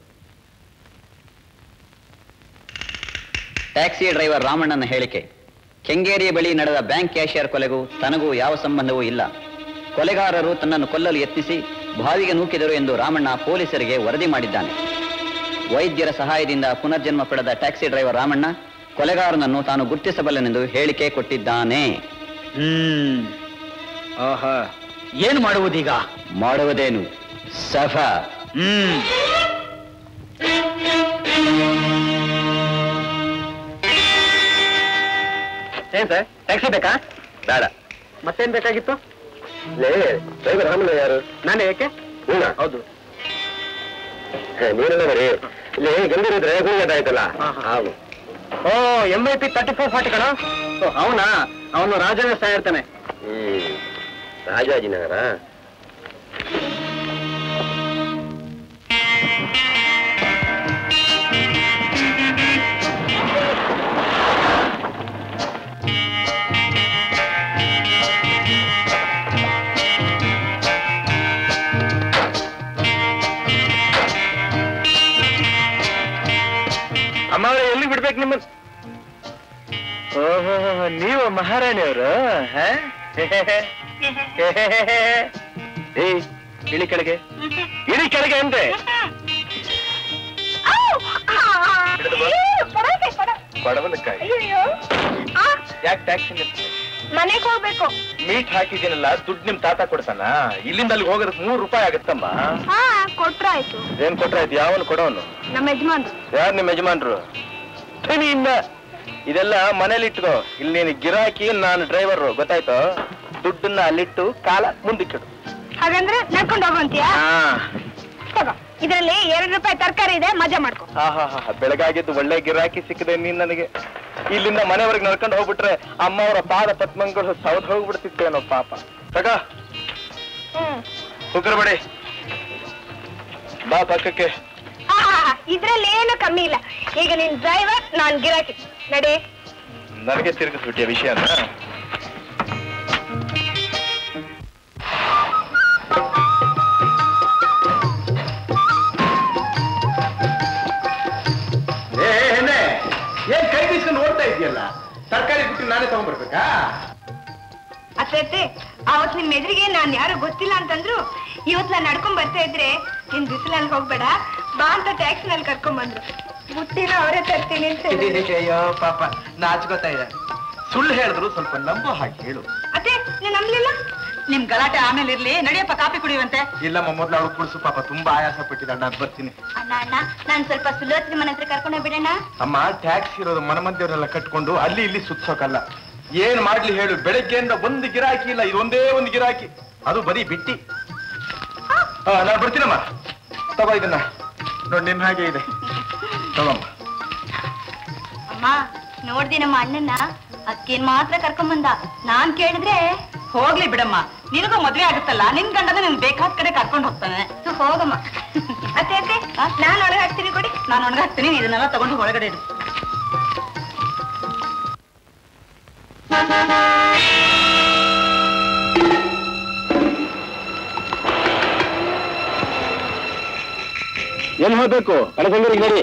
ಟ್ಯಾಕ್ಸಿ ಡ್ರೈವರ್ ರಾಮಣ್ಣನ ಹೇಳಿಕೆ. ಕೆಂಗೇರಿ ಬಳಿ ನಡೆದ ಬ್ಯಾಂಕ್ ಕ್ಯಾಶಿಯರ್ ಕೊಲೆಗೂ ತನಗೂ ಯಾವ ಸಂಬಂಧವೂ ಇಲ್ಲ. ಕೊಲೆಗಾರರು ತನ್ನನ್ನು ಕೊಲ್ಲಲು ಯತ್ನಿಸಿ ಬಾವಿಗೆ ನೂಕಿದರು ಎಂದು ರಾಮಣ್ಣ ಪೊಲೀಸರಿಗೆ ವರದಿ ಮಾಡಿದ್ದಾನೆ. ವೈದ್ಯರ ಸಹಾಯದಿಂದ ಪುನರ್ಜನ್ಮ ಪಡೆದ ಟ್ಯಾಕ್ಸಿ ಡ್ರೈವರ್ ರಾಮಣ್ಣ ಕೊಲೆಗಾರನನ್ನು ತಾನು ಗುರ್ತಿಸಬಲ್ಲನೆಂದು ಹೇಳಿಕೆ ಕೊಟ್ಟಿದ್ದಾನೆ. ಹ್ಮ್ ಆಹಾ, ಏನು ಮಾಡುವುದೀಗ? ಮಾಡುವುದೇನು ಸಫಾ. ಹ್ಮ್ ಏನ್ ಸರ್, ಟ್ಯಾಕ್ಸಿ ಬೇಕಾ? ಬೇಡ. ಮತ್ತೇನ್ ಬೇಕಾಗಿತ್ತು? ಡ್ರೈವರ್ ರಾಮಣ್ಣ ಯಾರು? ನಾನೇ. ಯಾಕೆ? ಹೌದು. ನೀನೆಲ್ಲ ಬರೀ ಇಲ್ಲಿ ಗಂಭೀರಿದ್ರೆ ಹೂಗದಾಯ್ತಲ್ಲ. Oh, M I P thirty four forty ಕಣ. ಅವನಾ? ಅವನು ರಾಜಾನಗರ ಇರ್ತಾನೆ. ಹ್ಮ್ ರಾಜಾಜಿನಗರ. ಅಮ್ಮ, ಎಲ್ಲಿ ಬಿಡ್ಬೇಕು ನಿಮ್ಮ? ಓಹೋ, ನೀವು ಮಹಾರಾಣಿಯವರು? ಏಯ್, ಇಳಿ ಕೆಳಗೆ, ಇಳಿ ಕೆಳಗೆ ಅಂದೆ. ಕೊಡವಲಕ್ಕಾಗಿ ಯಾಕೆ ಟ್ಯಾಕ್ಸಿ ಮನೆಗೆ ಹೋಗ್ಬೇಕು. ಮೀಟ್ ಹಾಕಿದ್ದೀನಲ್ಲ, ದುಡ್ಡು ನಿಮ್ ತಾತ ಕೊಡ್ತಾನ? ಇಲ್ಲಿಂದ ಅಲ್ಲಿಗೆ ಹೋಗೋದಕ್ಕೆ ಮೂರು ರೂಪಾಯಿ ಆಗತ್ತಮ್ಮ. ಹಾ, ಕೊಟ್ರಾಯ್ತು. ಏನ್ ಕೊಟ್ರಾಯ್ತು? ಯಾವನು ಕೊಡೋನು? ನಮ್ಮ ಯಜಮಾನ್ರು. ಯಾರು ನಿಮ್ಮ ಯಜಮಾನ್ರು? ಇನ್ನ ಇದೆಲ್ಲ ಮನೇಲಿ ಇಟ್ಕೋ. ಇಲ್ಲಿ ನೀನು ಗಿರಾಕಿ, ನಾನು ಡ್ರೈವರ್, ಗೊತ್ತಾಯ್ತು? ದುಡ್ಡನ್ನ ಅಲ್ಲಿಟ್ಟು ಕಾಲ ಮುಂದಕ್ಕಿಡು. ಹಾಗಂದ್ರೆ ನಡ್ಕೊಂಡು ಹೋಗುವಂತೀಯಾ? ಹಾ, ಇದರಲ್ಲಿ ಎರಡು ರೂಪಾಯಿ ತರಕಾರಿ ಇದೆ, ಮಜಾ ಮಾಡ್ಕೊ. ಹಾ ಹಾ ಹಾ ಬೆಳಗಾಗಿದ್ದು ಒಳ್ಳೆ ಗಿರಾಕಿ ಸಿಕ್ಕಿದೆ ನೀನ್ ನನಗೆ. ಇಲ್ಲಿಂದ ಮನೆವರೆಗೆ ನಡ್ಕೊಂಡು ಹೋಗ್ಬಿಟ್ರೆ ಅಮ್ಮ ಅವರ ಪಾದ ಪದ್ಮಂಗಳು ಸೌದ್ ಹೋಗ್ಬಿಡ್ತಿತ್ತೇನೋ ಪಾಪ. ತಗ ಕುಕ್ಕರ್ ಬಡಿ, ಬಾ ಪಕ್ಕಕ್ಕೆ. ಇದ್ರಲ್ಲಿ ಏನು ಕಮ್ಮಿ ಇಲ್ಲ. ಈಗ ನೀನ್ ಡ್ರೈವರ್, ನಾನ್ ಗಿರಾಕಿ. ನಡಿ. ನನಗೆ ತಿರುಗಿಸ್ಬಿಟ್ಟಿಯ ವಿಷಯನ? ಏನ್ ಕೈ ಬೀಸ್ಕೊಂಡು ಓಡ್ತಾ ಇದೆಯಲ್ಲ? ತರಕಾರಿ ಬಿಟ್ಟು ನಾನೇ ತಗೊಂಡ್ಬರ್ಬೇಕಾ? ಅತ್ತೆ, ಅವತ್ ನಿಮ್ ಎದುರಿಗೆ ನಾನ್ ಯಾರು ಗೊತ್ತಿಲ್ಲ ಅಂತಂದ್ರು. ಇವತ್ ನಾನ್ ನಡ್ಕೊಂಡ್ ಬರ್ತಾ ಇದ್ರೆ ನಿನ್ ಬಿಸಿಲಲ್ಲಿ ಹೋಗ್ಬೇಡ ಬಾ ಅಂತ ಟ್ಯಾಕ್ಸಿನಲ್ಲಿ ಕರ್ಕೊಂಡ್ ಬಂದ್ರು. ಬುಟ್ಟಿನ ಅವರೇ ತರ್ತೀನಿ ಅಂತ. ಅಯ್ಯೋ ಪಾಪ, ನಾಚ್ಕೋತಾ ಇದೆ. ಸುಳ್ಳು ಹೇಳಿದ್ರು ಸ್ವಲ್ಪ ನಂಬೋ ಹಾಗೆ ಹೇಳು. ಅತ್ತೆ ನೀನ್ ನಂಬ್ಲಿಲ್ಲ? ನಿಮ್ ಗಲಾಟೆ ಆಮೇಲೆ ಇರ್ಲಿ, ನಡಿಯಪ್ಪ ಕಾಫಿ ಕುಡಿಯುವಂತೆ. ಇಲ್ಲಮ್ಮ, ಮೊದ್ಲು ಅವಳು ಕುಡಿಸು, ಪಾಪ ತುಂಬಾ ಆಯಾಸ ಪಟ್ಟಿದ್ದಾಳೆ. ನಾನು ಬರ್ತೀನಿ. ಅಣ್ಣ ಅಣ್ಣ ನಾನ್ ಸ್ವಲ್ಪ ಸುಲೋಚನೆ ಮನೆ ಹತ್ರ ಕರ್ಕೊಂಡೋಗಿ ಬಿಡೋಣ. ಅಮ್ಮ, ಟ್ಯಾಕ್ಸ್ ಇರೋದು ಮನ ಮಧ್ಯವರೆಲ್ಲ ಕಟ್ಕೊಂಡು ಅಲ್ಲಿ ಇಲ್ಲಿ ಸುತ್ಸೋಕಲ್ಲ. ಏನ್ ಮಾಡ್ಲಿ ಹೇಳು, ಬೆಳಗ್ಗೆಯಿಂದ ಒಂದು ಗಿರಾಕಿ ಇಲ್ಲ, ಇದೊಂದೇ ಒಂದು ಗಿರಾಕಿ, ಅದು ಬರೀ ಬಿಟ್ಟಿ. ಹಾ, ನಾನು ಬರ್ತೀನಮ್ಮ. ತಗೋ ಇದನ್ನ, ನೋಡಿ ನಿನ್ ಹಾಗೆ ಇದೆ, ತಗೋಮ್ಮ. ಅಮ್ಮ ನೋಡ್ದಿ ನಮ್ಮ ಅಣ್ಣನ, ಅಕ್ಕೇನ್ ಮಾತ್ರ ಕರ್ಕೊಂಬಂದ. ನಾನ್ ಕೇಳಿದ್ರೆ ಹೋಗ್ಲಿ ಬಿಡಮ್ಮ, ನಿನಗೂ ಮದ್ವೆ ಆಗುತ್ತಲ್ಲ, ನಿನ್ ಗಂಡನ ನಿನ್ ಬೇಕಾದ ಕಡೆ ಕರ್ಕೊಂಡು ಹೋಗ್ತಾನೆ. ಹೋಗಮ್ಮ. ಅತ್ತೆ ಅತ್ತೆ ನಾನ್ ಒಳಗೆ ಹಾಕ್ತೀನಿ, ಕೊಡಿ. ನಾನು ಒಳಗೆ ಹಾಕ್ತೀನಿ, ಇದನ್ನೆಲ್ಲ ತಗೊಂಡು ಒಳಗಡೆ ಇಡು. ಏನ್ ಹೋಗ್ಬೇಕು? ಕಳಸಂಗರಿಗೆ ನಡಿ.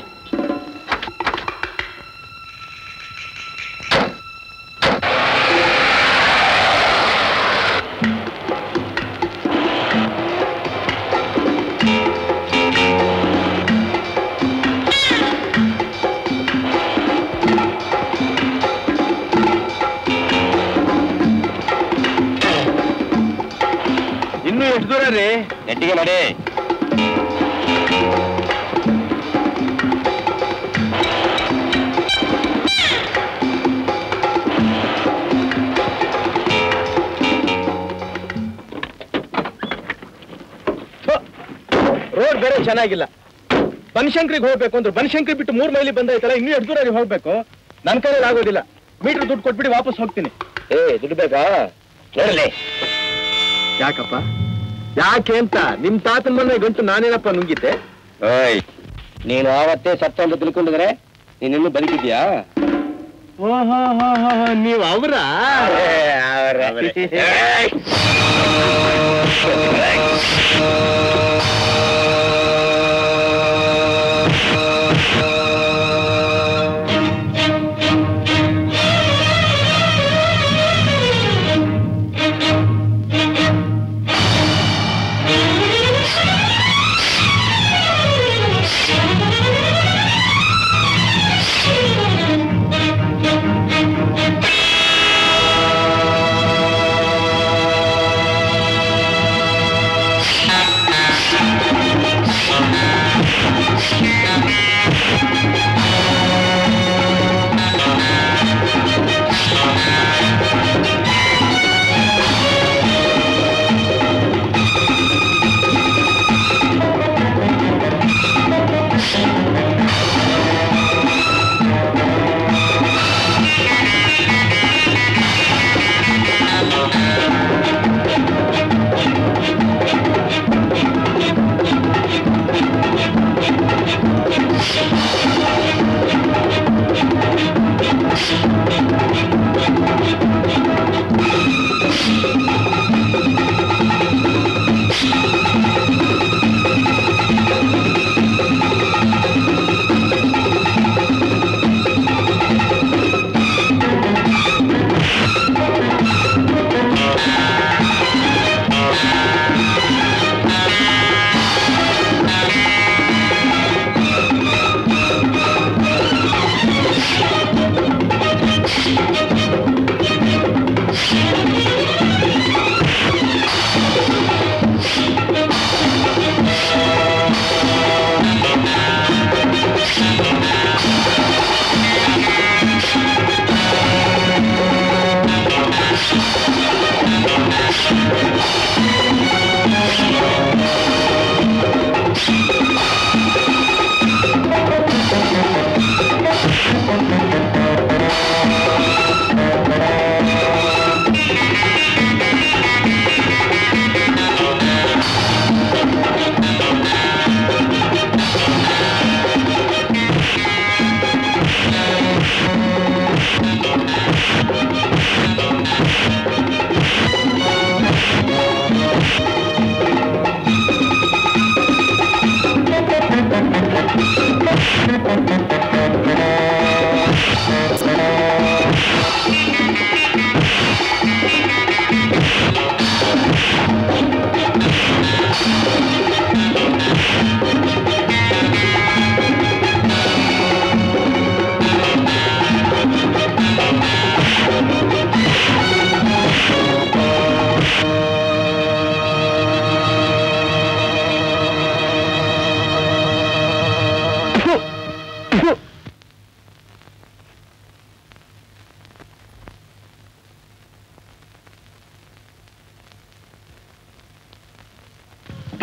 ಇನ್ನು ಎಷ್ಟು ದೂರ ರೀ? ನೆಟ್ಟಿಗೆ ನಡಿ. ರೋಡ್ ಬೇರೆ ಚೆನ್ನಾಗಿಲ್ಲ. ಬನಶಂಕರಿಗೆ ಹೋಗ್ಬೇಕು ಅಂದ್ರೆ ಬನಶಂಕರಿ ಬಿಟ್ಟು ಮೂರ್ ಮೈಲಿ ಬಂದೈತಲ್ಲ, ಇನ್ನೂ ಎಷ್ಟು ದೂರ ಹೋಗ್ಬೇಕು? ನನ್ ಕೈಯಲ್ಲಿ ಆಗೋದಿಲ್ಲ. ಮೀಟರ್ ದುಡ್ಡು ಕೊಟ್ಬಿಟ್ಟು ವಾಪಸ್ ಹೋಗ್ತೀನಿ. ಏ, ದುಡ್ಡು ಬೇಕಾ? ನೋಡಲಿ. ಯಾಕಪ್ಪ? ಯಾಕೆ ಅಂತ ನಿಮ್ ತಾತನ ಮನೆ ಗಂಟು ನಾನೇನಪ್ಪ ನುಂಗಿದ್ದೆ? ಓಯ್, ನೀನು ಆವತ್ತೇ ಸತ್ತ ಅಂತ ತಿಳ್ಕೊಂಡಿದ್ರೆ ನೀನಿನ್ನೂ ಬದುಕಿದ್ಯಾ? ಓಹೋ, ನೀವು ಅವರ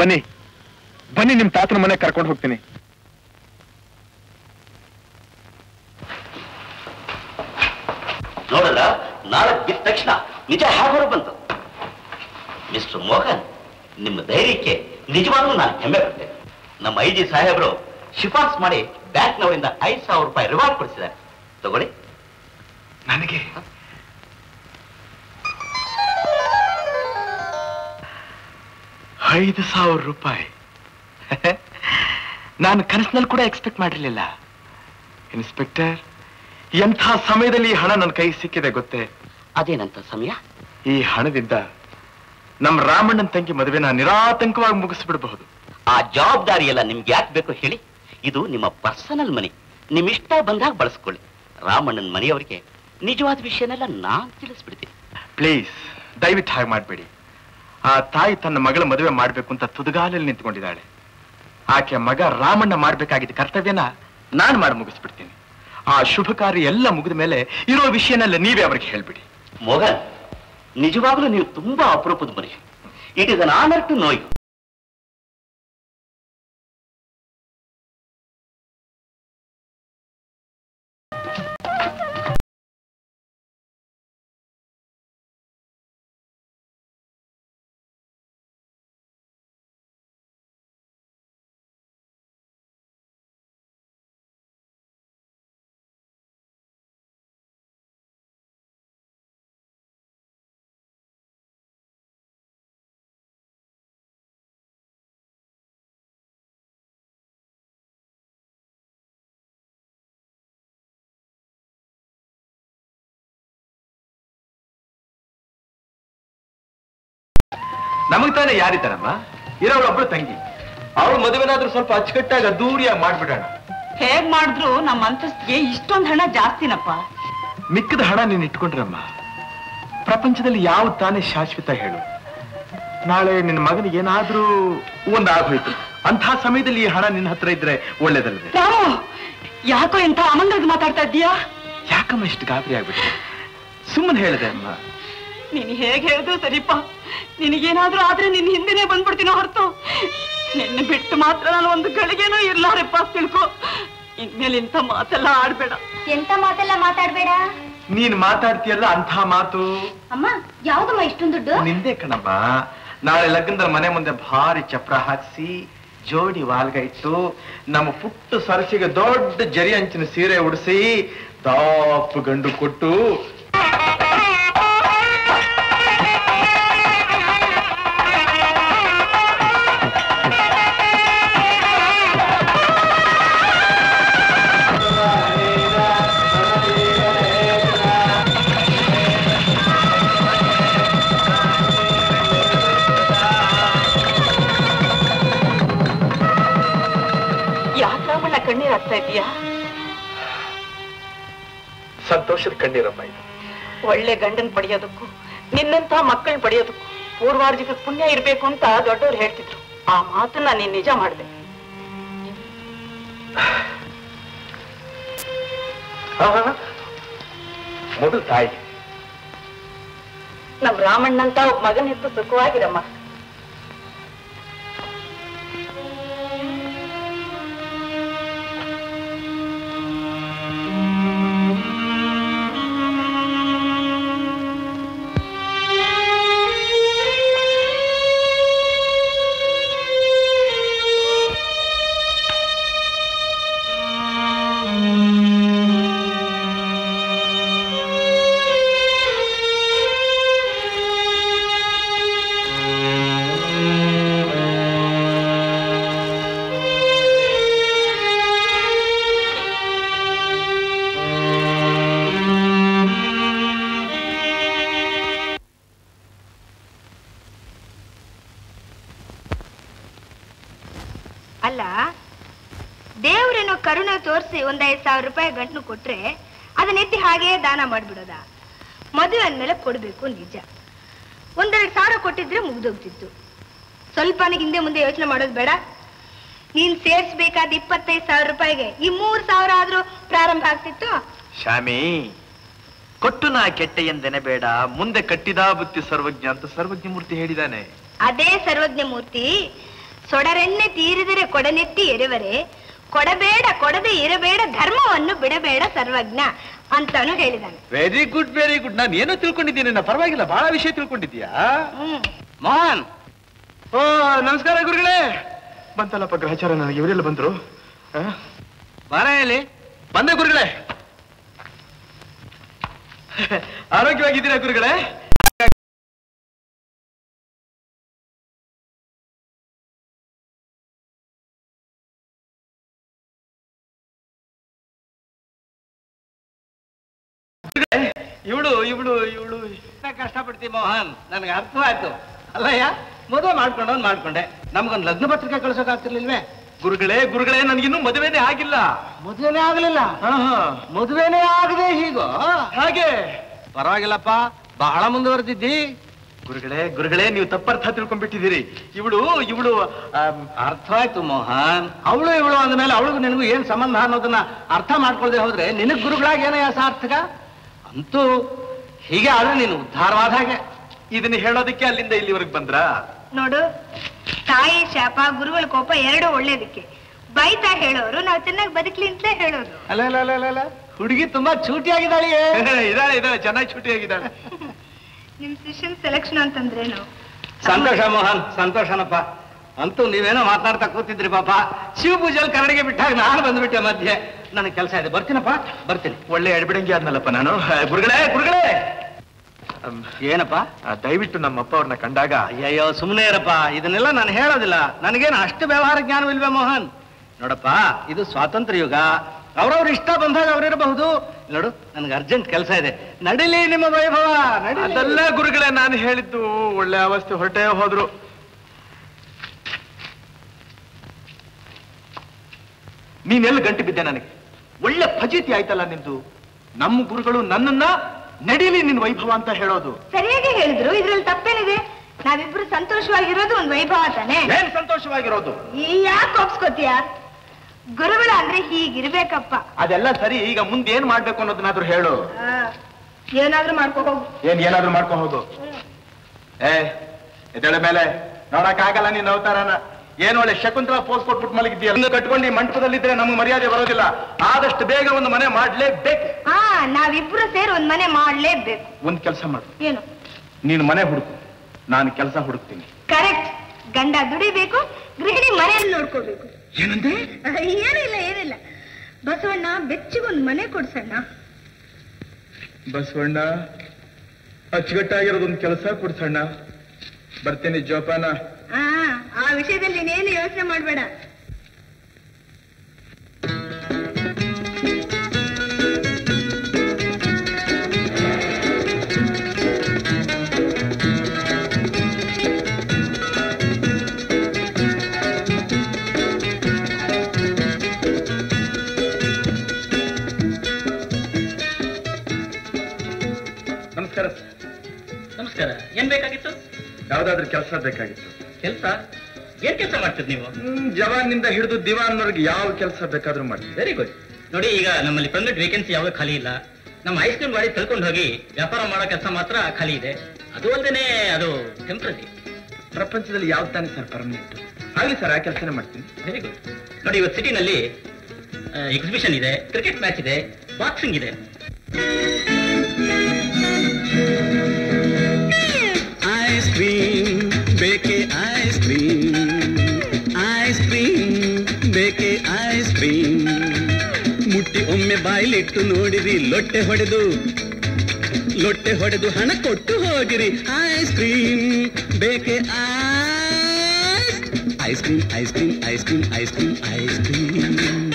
ಬನ್ನಿ ಬನ್ನಿ, ನಿಮ್ ತಾತನ ಮನೆ ಕರ್ಕೊಂಡು ಹೋಗ್ತೀನಿ. ನೋಡಲ್ಲ, ನಾಳೆ ಬಿದ್ದ ತಕ್ಷಣ ನಿಜ ಹೇಗೆ ಬಂತು. ಮಿಸ್ಟರ್ ಮೋಹನ್, ನಿಮ್ಮ ಧೈರ್ಯಕ್ಕೆ ನಿಜವಾಗ್ಲೂ ನಾನು ಹೆಮ್ಮೆ ಪಡ್ತೇನೆ. ನಮ್ಮ ಐ ಜಿ ಸಾಹೇಬರು ಶಿಫಾರಸ್ ಮಾಡಿ ಬ್ಯಾಂಕ್ನವರಿಂದ ಐದು ಸಾವಿರ ರೂಪಾಯಿ ರಿವಾರ್ಡ್ ಕೊಡಿಸಿದ್ದಾರೆ. ತಗೊಳ್ಳಿ. ನನಗೆ ಐದು ಸಾವಿರ ರೂಪಾಯಿ ನಾನು ಕನಸಿನಲ್ಲಿ ಕೂಡ ಎಕ್ಸ್ಪೆಕ್ಟ್ ಮಾಡಿರ್ಲಿಲ್ಲ. ಇನ್ಸ್ಪೆಕ್ಟರ್, ಎಂಥ ಸಮಯದಲ್ಲಿ ಈ ಹಣ ನನ್ನ ಕೈ ಸಿಕ್ಕಿದೆ ಗೊತ್ತೇ? ಅದೇನಂತ ಸಮಯ? ಈ ಹಣದಿಂದ ನಮ್ಮ ರಾಮಣ್ಣನ ತಂಗಿ ಮದುವೆನ ನಿರಾತಂಕವಾಗಿ ಮುಗಿಸ್ಬಿಡಬಹುದು. ಆ ಜವಾಬ್ದಾರಿ ಎಲ್ಲ ನಿಮ್ಗೆ ಯಾಕೆ ಬೇಕು ಹೇಳಿ? ಇದು ನಿಮ್ಮ ಪರ್ಸನಲ್ ಮನಿ, ನಿಮ್ ಇಷ್ಟ ಬಂದಾಗ ಬಳಸ್ಕೊಳ್ಳಿ. ರಾಮಣ್ಣನ ಮನೆಯವರಿಗೆ ನಿಜವಾದ ವಿಷಯನೆಲ್ಲ ನಾನ್ ತಿಳಿಸ್ಬಿಡ್ತೀನಿ. ಪ್ಲೀಸ್, ದಯವಿಟ್ಟು ಹಾಗೆ ಮಾಡಬೇಡಿ. ಆ ತಾಯಿ ತನ್ನ ಮಗಳ ಮದುವೆ ಮಾಡ್ಬೇಕು ಅಂತ ತುದುಗಾಲಲ್ಲಿ ನಿಂತ್ಕೊಂಡಿದ್ದಾಳೆ. ಆಕೆ ಮಗ ರಾಮಣ್ಣ ಮಾಡ್ಬೇಕಾಗಿದ್ದ ಕರ್ತವ್ಯನ ನಾನ್ ಮಾಡಿ ಮುಗಿಸ್ಬಿಡ್ತೀನಿ. ಆ ಶುಭ ಕಾರ್ಯ ಎಲ್ಲ ಮುಗಿದ ಮೇಲೆ ಇರೋ ವಿಷಯನೆಲ್ಲ ನೀವೇ ಅವ್ರಿಗೆ ಹೇಳ್ಬಿಡಿ. ಮೋಹನ್, ನಿಜವಾಗ್ಲೂ ನೀವು ತುಂಬಾ ಅಪರೂಪದ ಮನುಷ್ಯ. It is an honour to know you. ನಮಗ್ ತಾನೇ ಯಾರಿದ್ದಾರಮ್ಮ? ಇರೋವಳೊಬ್ಳು ತಂಗಿ. ಅವಳು ಮದುವೆನಾದ್ರೂ ಸ್ವಲ್ಪ ಅಚ್ಚುಕಟ್ಟಾಗಿ ಅದ್ದೂರಿಯಾಗಿ ಮಾಡ್ಬಿಡೋಣ. ಹೇಗ್ ಮಾಡಿದ್ರು ನಮ್ಮ ಅಂತಸ್ತಿಗೆ ಇಷ್ಟೊಂದು ಹಣ ಜಾಸ್ತಿನಪ್ಪ. ಮಿಕ್ಕದ ಹಣ ನೀನ್ ಇಟ್ಕೊಂಡ್ರಮ್ಮ. ಪ್ರಪಂಚದಲ್ಲಿ ಯಾವ ತಾನೇ ಶಾಶ್ವತ ಹೇಳು? ನಾಳೆ ನಿನ್ನ ಮಗನಿಗೆ ಏನಾದ್ರೂ ಒಂದಾಗೋಯ್ತು, ಅಂಥ ಸಮಯದಲ್ಲಿ ಈ ಹಣ ನಿನ್ನ ಹತ್ರ ಇದ್ರೆ ಒಳ್ಳೇದಲ್ವೇ? ಯಾಕೋ ಇಂಥ ಅಮಂಗಲ್ಗೆ ಮಾತಾಡ್ತಾ ಇದ್ದೀಯಾ? ಯಾಕಮ್ಮ ಇಷ್ಟು ಗಾಬರಿ ಆಗ್ಬಿಟ್ಟು? ಸುಮ್ಮನೆ ಹೇಳಿದೆ ಅಮ್ಮ. ನೀನ್ ಹೇಗ್ ಹೇಳಿದ್ರು ಸರಿಪ್ಪ. ನಿನಗೇನಾದ್ರೂ ಆದ್ರೆ ನಿನ್ ಹಿಂದೆನೆ ಬಂದ್ಬಿಡ್ತೀನೋ ಹೊರತು ನಿನ್ನ ಬಿಟ್ಟು ಮಾತ್ರ ನಾನು ಒಂದು ಗಳಿಗೆನೂ ಇರ್ಲಾರಪ್ಪ, ತಿಳ್ಕೊ. ಇನ್ಮೇಲೆ ಇಂಥ ಮಾತೆಲ್ಲ ಆಡ್ಬೇಡ. ಎಂತ ಮಾತೆಲ್ಲ ಮಾತಾಡ್ಬೇಡ. ನೀನ್ ಮಾತಾಡ್ತೀಯಲ್ಲ ಅಂಥ ಮಾತು. ಅಮ್ಮ, ಯಾವ್ದಮ್ಮ ಇಷ್ಟೊಂದು ದುಡ್ಡು? ನಿಂದೆ ಕಣಮ್ಮ. ನಾಳೆ ಲಗ್ನದಲ್ಲಿ ಮನೆ ಮುಂದೆ ಭಾರಿ ಚಪ್ರ ಹಾಕ್ಸಿ ಜೋಡಿ ವಾಲ್ಗ ಇಟ್ಟು ನಮ್ಮ ಪುಟ್ಟು ಸರಸಿಗೆ ದೊಡ್ಡ ಜರಿ ಅಂಚಿನ ಸೀರೆ ಉಡಿಸಿ ದಾಪು ಗಂಡು ಕೊಟ್ಟು ಕಣ್ಣೀರ್ ಆಗ್ತಾ ಇದೀಯಾ? ಸಂತೋಷದ ಕಣ್ಣೀರಮ್ಮ ಇದು. ಒಳ್ಳೆ ಗಂಡನ್ ಪಡೆಯೋದಕ್ಕೂ ನಿನ್ನಂತ ಮಕ್ಕಳನ್ನ ಪಡೆಯೋದಕ್ಕೂ ಪೂರ್ವಾರ್ಜಿತ ಪುಣ್ಯ ಇರ್ಬೇಕು ಅಂತ ದೊಡ್ಡವ್ರು ಹೇಳ್ತಿದ್ರು. ಆ ಮಾತನ್ನ ನೀನ್ ನಿಜ ಮಾಡ್ದೆ. ಮೊದಲು ತಾಯಿ, ನಮ್ ರಾಮಣ್ಣಂತ ಒಬ್ಬ ಮಗನ ಹೆತ್ತು ಸುಖವಾಗಿರಮ್ಮ. ಅಲ್ಲ, ದೇವ್ರೇನೋ ಕರುಣೆ ತೋರಿಸಿ ಒಂದ್ ಐದ್ ಸಾವಿರ ರೂಪಾಯಿ ಗಂಟು ಕೊಟ್ರೆ ಅದನ್ನ ಎತ್ತಿ ಹಾಗೇ ದಾನ ಮಾಡ್ಬಿಡೋದ? ಮದುವೆ ಅಂದ್ಮೇಲೆ ಕೊಡ್ಬೇಕು ನಿಜ. ಒಂದೆರಡು ಸಾವಿರ ಕೊಟ್ಟಿದ್ರೆ ಮುಗ್ದೋಗ್ತಿತ್ತು. ಸ್ವಲ್ಪ ಹಿಂದೆ ಮುಂದೆ ಯೋಚನೆ ಮಾಡೋದು ಬೇಡ. ನೀನ್ ಸೇರ್ಸ್ಬೇಕಾದ ಇಪ್ಪತ್ತೈದು ಸಾವಿರ ರೂಪಾಯಿಗೆ ಈ ಮೂರ್ ಸಾವಿರ ಆದ್ರೂ ಪ್ರಾರಂಭ ಆಗ್ತಿತ್ತು. ಶಾಮಿ, ಕೊಟ್ಟು ನಾ ಕೆಟ್ಟೆ ಎಂದೆನೆ ಬೇಡ, ಮುಂದೆ ಕಟ್ಟಿದ ಬುತ್ತಿ ಸರ್ವಜ್ಞ ಅಂತ ಸರ್ವಜ್ಞ ಮೂರ್ತಿ ಹೇಳಿದಾನೆ. ಅದೇ ಸರ್ವಜ್ಞ ಮೂರ್ತಿ ಸೊಡರೆಣ್ಣೆ ತೀರಿದರೆ ಕೊಡನೆತ್ತಿ ಎರೆವರೆ, ಕೊಡಬೇಡ ಕೊಡದೆ ಇರಬೇಡ ಧರ್ಮವನ್ನು ಬಿಡಬೇಡ ಸರ್ವಜ್ಞ ಅಂತಾನು ಹೇಳಿದಾನೆ. Very good very good. ನಾನು ಏನೋ ತಿಳ್ಕೊಂಡಿದ್ದೀನಿ, ನಾ ಪರವಾಗಿಲ್ಲ, ಬಹಳ ವಿಷಯ ತಿಳ್ಕೊಂಡಿದ್ಯಾ. ಮೋಹನ್. ಓ ನಮಸ್ಕಾರ ಗುರುಗಳೇ. ಬಂತಲ್ಲಪ್ಪ ಗ್ರಹಚಾರ, ನನಗೆ ಇವರೆಲ್ಲ ಬಂದ್ರು. ಬಾರ ಹೇಳಿ. ಬಂದೆ ಗುರುಗಳೇ. ಆರೋಗ್ಯವಾಗಿದ್ದೀರಾ ಗುರುಗಳೇ? ಇವಳು ಇವಳು ಇವಳು ಕಷ್ಟಪಡ್ತಿ ಮೋಹನ್, ನನಗೆ ಅರ್ಥವಾಯ್ತು. ಅಲ್ಲಯ್ಯ, ಮದುವೆ ಮಾಡ್ಕೊಂಡವ್ನು ಮಾಡ್ಕೊಂಡೆ, ನಮ್ಗೊಂದು ಲಗ್ನ ಪತ್ರಿಕೆ ಕಳ್ಸೋಕ್ ಆಗ್ತಿರ್ಲಿಲ್ವೇ? ಗುರುಗಳೇ ಗುರುಗಳೇ ನನಗಿನ್ನೂ ಮದುವೆನೇ ಆಗಿಲ್ಲ. ಮದುವೆನೇ ಆಗ್ಲಿಲ್ಲ? ಮದುವೆನೇ ಆಗದೆ ಹೀಗೋ? ಹಾಗೆ. ಪರವಾಗಿಲ್ಲಪ್ಪ, ಬಹಳ ಮುಂದುವರೆದಿದ್ದಿ. ಗುರುಗಳೇ ಗುರುಗಳೇ ನೀವು ತಪ್ಪರ್ಥ ತಿಳ್ಕೊಂಡ್ಬಿಟ್ಟಿದ್ದೀರಿ. ಇವಳು ಇವಳು ಅರ್ಥವಾಯ್ತು ಮೋಹನ್. ಅವಳು ಇವಳು ಅಂದ್ಮೇಲೆ ಅವಳಿಗೂ ನಿನಗೂ ಏನ್ ಸಂಬಂಧ ಅನ್ನೋದನ್ನ ಅರ್ಥ ಮಾಡ್ಕೊಳ್ದೆ ಹೋದ್ರೆ ನಿನಗ್ ಗುರುಗಳಾಗಿ ಏನಯ್ಯ ಸಾರ್ಥಕ? ಅಂತೂ ಹೀಗೆ ಆದ್ರೆ ನೀನು ಉದ್ಧಾರವಾದ ಹಾಗೆ. ಇದನ್ನ ಹೇಳೋದಕ್ಕೆ ಅಲ್ಲಿಂದ ಇಲ್ಲಿವರೆಗೆ ಬಂದ್ರ? ನೋಡು, ತಾಯಿ ಶಾಪ ಗುರುಗಳ ಕೋಪ ಎರಡು ಒಳ್ಳೇದಕ್ಕೆ. ಬೈತಾ ಹೇಳೋರು ನಾವು ಚೆನ್ನಾಗಿ ಬದುಕ್ಲಿ ಅಂತಲೇ ಹೇಳೋದು. ಅಲ್ಲ ಅಲ್ಲ ಅಲ್ಲ ಅಲ್ಲ, ಹುಡುಗಿ ತುಂಬಾ ಚೂಟಿಯಾಗಿದ್ದಾಳೆ. ಇದಾಳೆ ಇದಾಳೆ, ಚೆನ್ನಾಗಿ ಚೂಟಿಯಾಗಿದ್ದಾಳೆ. ನಿಮ್ ಶಿಷ್ಯನ್ ಸೆಲೆಕ್ಷನ್ ಅಂತಂದ್ರೇನು? ಸಂತೋಷ ಮೋಹನ್, ಸಂತೋಷನಪ್ಪ. ಅಂತೂ ನೀವೇನೋ ಮಾತನಾಡ್ತಾ ಕೂತಿದ್ರಿ ಪಾಪ. ಶಿವ ಪೂಜೆಯಲ್ಲಿ ಕರಡಿಗೆ ಬಿಟ್ಟಾಗ ನಾನು ಬಂದ್ಬಿಟ್ಟೆ ಮಧ್ಯೆ. ನನಗೆ ಕೆಲಸ ಇದೆ, ಬರ್ತೀನಪ್ಪ, ಬರ್ತೀನಿ. ಒಳ್ಳೆ ಎಡಬಿಡಂಗಿ ಆದ್ನಲ್ಲಪ್ಪ ನಾನು. ಗುರುಗಳೇ ಗುರುಗಳೇ ಏನಪ್ಪ? ದಯವಿಟ್ಟು ನಮ್ಮಪ್ಪ ಅವ್ರನ್ನ ಕಂಡಾಗ. ಅಯ್ಯಯ್ಯೋ ಸುಮ್ಮನೆ ಇರಪ್ಪ, ಇದನ್ನೆಲ್ಲ ನಾನು ಹೇಳೋದಿಲ್ಲ. ನನಗೇನು ಅಷ್ಟು ವ್ಯವಹಾರ ಜ್ಞಾನವಿಲ್ವೇ ಮೋಹನ್? ನೋಡಪ್ಪ, ಇದು ಸ್ವಾತಂತ್ರ್ಯ ಯುಗ, ಅವ್ರವ್ರ ಇಷ್ಟ ಬಂದಾಗ ಅವ್ರಿರಬಹುದು. ನೋಡು, ನನ್ಗೆ ಅರ್ಜೆಂಟ್ ಕೆಲಸ ಇದೆ, ನಡಿಲಿ ನಿಮ್ಮ ವೈಭವ. ಅದೆಲ್ಲ ಗುರುಗಳೇ ನಾನು ಹೇಳಿದ್ದು. ಒಳ್ಳೆ ಅವಸ್ಥೆ ಹೊರಟೇ ಹೋದ್ರು. ನೀನೆಲ್ಲ ಗಂಟು ಬಿದ್ದೆ ನನಗೆ. ಒಳ್ಳೆ ಫಜೀತಿ ಆಯ್ತಲ್ಲ ನಿಂದು. ನಮ್ಮ ಗುರುಗಳು ನನ್ನನ್ನ ನಡೀಲಿ ನಿನ್ ವೈಭವ ಅಂತ ಹೇಳೋದು. ಸರಿಯಾಗಿ ಹೇಳಿದ್ರು, ಇದ್ರಲ್ಲಿ ತಪ್ಪೇನಿದೆ? ನಾವಿಬ್ರು ಸಂತೋಷವಾಗಿರೋದು ಒಂದು ವೈಭವ ತಾನೆ. ಏನ್ ಸಂತೋಷವಾಗಿರೋದು? ಯಾಕೆ ಒಪ್ಸ್ಕೊತೀಯ? ಗುರುಗಳ ಅಂದ್ರೆ ಹೀಗಿರ್ಬೇಕಪ್ಪ. ಅದೆಲ್ಲ ಸರಿ, ಈಗ ಮುಂದೆ ಏನ್ ಮಾಡ್ಬೇಕು ಅನ್ನೋದನ್ನಾದ್ರೂ ಹೇಳು. ಏನಾದ್ರೂ ಮಾಡ್ಕೊ ಹೋಗು. ಏನ್ ಏನಾದ್ರೂ ಮಾಡ್ಕೊ ಹೋಗು. ಏ ಎದಳ ಮೇಲೆ ನೋಡಕ್ ಆಗಲ್ಲ ನಿನ್ನ ಅವತಾರನ. ಏನ್ ಒಳ್ಳೆ ಶಕುಂತಲ ಪೋಸ್ ಕೊಟ್ಬಿಟ್ಟು ಮಲಗಿದ್ದೀಯ. ಇನ್ನು ಕಟ್ಕೊಂಡು ಈ ಮಂಟಪದಲ್ಲಿದ್ರೆ ನಮ್ಗೆ ಮರ್ಯಾದೆ ಬರೋದಿಲ್ಲ. ಆದಷ್ಟು ಬೇಗ ಒಂದು ಮನೆ ಮಾಡ್ಲೇಬೇಕು. ಹಾ, ನಾವಿಬ್ರು ಸೇರಿ ಒಂದ್ ಮನೆ ಮಾಡ್ಲೇಬೇಕು. ಒಂದ್ ಕೆಲಸ ಮಾಡು. ಏನು? ನೀನು ಮನೆ ಹುಡುಕು, ನಾನು ಕೆಲಸ ಹುಡುಕ್ತೀನಿ. ಕರೆಕ್ಟ್. ಗಂಡ ದುಡಿಬೇಕು, ಗೃಹಿಣಿ ಮನೆಯಲ್ಲಿ ನೋಡ್ಕೋಬೇಕು. ಏನಂದ್ರೆ? ಏನಿಲ್ಲ ಏನಿಲ್ಲ. ಬಸವಣ್ಣ ಬೆಚ್ಚಿಗೊಂದ್ ಮನೆ ಕೊಡ್ಸಣ್ಣ. ಬಸವಣ್ಣ ಅಚ್ಚುಕಟ್ಟಾಗಿರೋದೊಂದು ಕೆಲಸ ಕೊಡ್ಸಣ್ಣ. ಬರ್ತೀನಿ ಜೋಪಾನ. ಆ ಆ ವಿಷಯದಲ್ಲಿ ನೀನೇನು ಯೋಚನೆ ಮಾಡ್ಬೇಡ. ನಮಸ್ಕಾರ. ನಮಸ್ಕಾರ. ಏನ್ ಬೇಕಾಗಿತ್ತು? ಯಾವ್ದಾದ್ರು ಕೆಲಸ ಬೇಕಾಗಿತ್ತು. ಕೆಲಸ? ಏನ್ ಕೆಲಸ ಮಾಡ್ತೀರಿ ನೀವು? ಜವಾನ್ನಿಂದ ಹಿಡಿದು ದಿವಾನ್ನವರೆಗೆ ಯಾವ ಕೆಲಸ ಬೇಕಾದ್ರೂ ಮಾಡ್ತೀವಿ. Very good. ನೋಡಿ, ಈಗ ನಮ್ಮಲ್ಲಿ ಪರ್ಮನೆಂಟ್ ವೇಕೆನ್ಸಿ ಯಾವಾಗ ಖಾಲಿ ಇಲ್ಲ. ನಮ್ಮ ಐಸ್ ಕ್ರೀಮ್ ಗಾಡಿ ತಳ್ಕೊಂಡು ಹೋಗಿ ವ್ಯಾಪಾರ ಮಾಡೋ ಕೆಲಸ ಮಾತ್ರ ಖಾಲಿ ಇದೆ. ಅದು ಅಲ್ಲದೆ ಅದು ಟೆಂಪ್ರರಿ. ಪ್ರಪಂಚದಲ್ಲಿ ಯಾವ ತಾನೇ ಸರ್ ಪರ್ಮನೆಂಟ್? ಆಗ್ಲಿ ಸರ್, ಆ ಕೆಲಸನೇ ಮಾಡ್ತೀನಿ. Very good. ನೋಡಿ, ಇವತ್ತು ಸಿಟಿನಲ್ಲಿ ಎಕ್ಸಿಬಿಷನ್ ಇದೆ, ಕ್ರಿಕೆಟ್ ಮ್ಯಾಚ್ ಇದೆ, ಬಾಕ್ಸಿಂಗ್ ಇದೆ. ಐಸ್ ಕ್ರೀಮ್ ಬೇಕೆ ಐಸ್ ಕ್ರೀಮ್, ಐಸ್ ಕ್ರೀಮ್ ಬೇಕೆ ಐಸ್ ಕ್ರೀಮ್. ಮುಟ್ಟಿ ಒಮ್ಮೆ ಬಾಯಿಲಿಟ್ಟು ನೋಡಿರಿ, ಲೊಟ್ಟೆ ಹೊಡೆದು ಲೊಟ್ಟೆ ಹೊಡೆದು ಹಣ ಕೊಟ್ಟು ಹೋಗಿರಿ. ಐಸ್ ಕ್ರೀಮ್ ಬೇಕೆ ice cream, ice cream ice cream ice cream ice cream.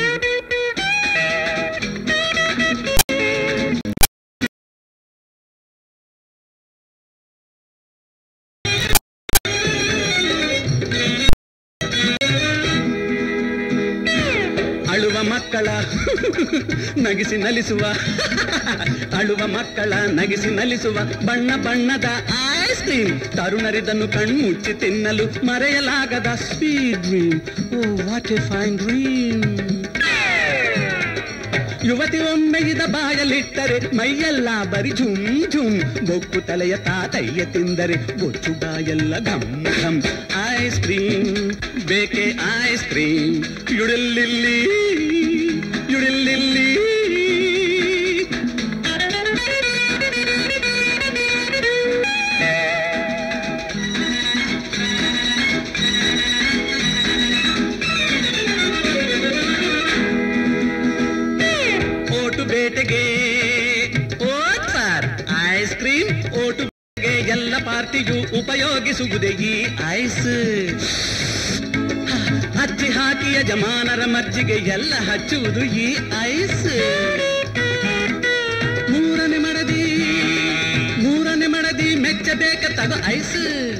ಅಳುವ ಮಕ್ಕಳ ನಗಿಸಿ ನಲಿಸುವ, ಅಳುವ ಮಕ್ಕಳ ನಗಿಸಿ ನಲಿಸುವ ಬಣ್ಣ ಬಣ್ಣದ ಐಸ್ ಕ್ರೀಮ್. ತರುಣರಿದನ್ನು ಕಣ್ಮುಚ್ಚಿ ತಿನ್ನಲು ಮರೆಯಲಾಗದ sweet dream. Oh what a fine dream. ಯುವತಿ ಒಮ್ಮೆ ಇದ ಬಾಯಲ್ಲಿಟ್ಟರೆ ಮೈಯೆಲ್ಲ ಬರಿ ಝುಮ್ ಝುಮ್. ಬೊಕ್ಕು ತಲೆಯ ತಾತಯ್ಯ ತಿಂದರೆ ಬೊಚ್ಚು ಬಾಯೆಲ್ಲ ಘಮ್ ಘಮ್. ಐಸ್ ಕ್ರೀಮ್ ಬೇಕೆ ಐಸ್ ಕ್ರೀಮ್ ಯುಡಿಲ್ಲಿಲ್ಲಿ ಯುಡಿಲ್ಲಿಲ್ಲಿ. ಓಟು ಬೇಟೆಗೆ vote sir ice cream. Vote ಎಲ್ಲ ಪಾರ್ಟಿಯು ಉಪಯೋಗಿಸುವುದೇ ಈ ಐಸ್. ಹಚ್ಚಿ ಹಾಕಿ ಯಜಮಾನರ ಮಜ್ಜಿಗೆ ಎಲ್ಲ ಹಚ್ಚುವುದು ಈ ಐಸ್. ಮೂರನೇ ಮಡದಿ ಮೂರನೇ ಮಡದಿ ಮೆಚ್ಚಬೇಕ ತಗೋ ಐಸ್.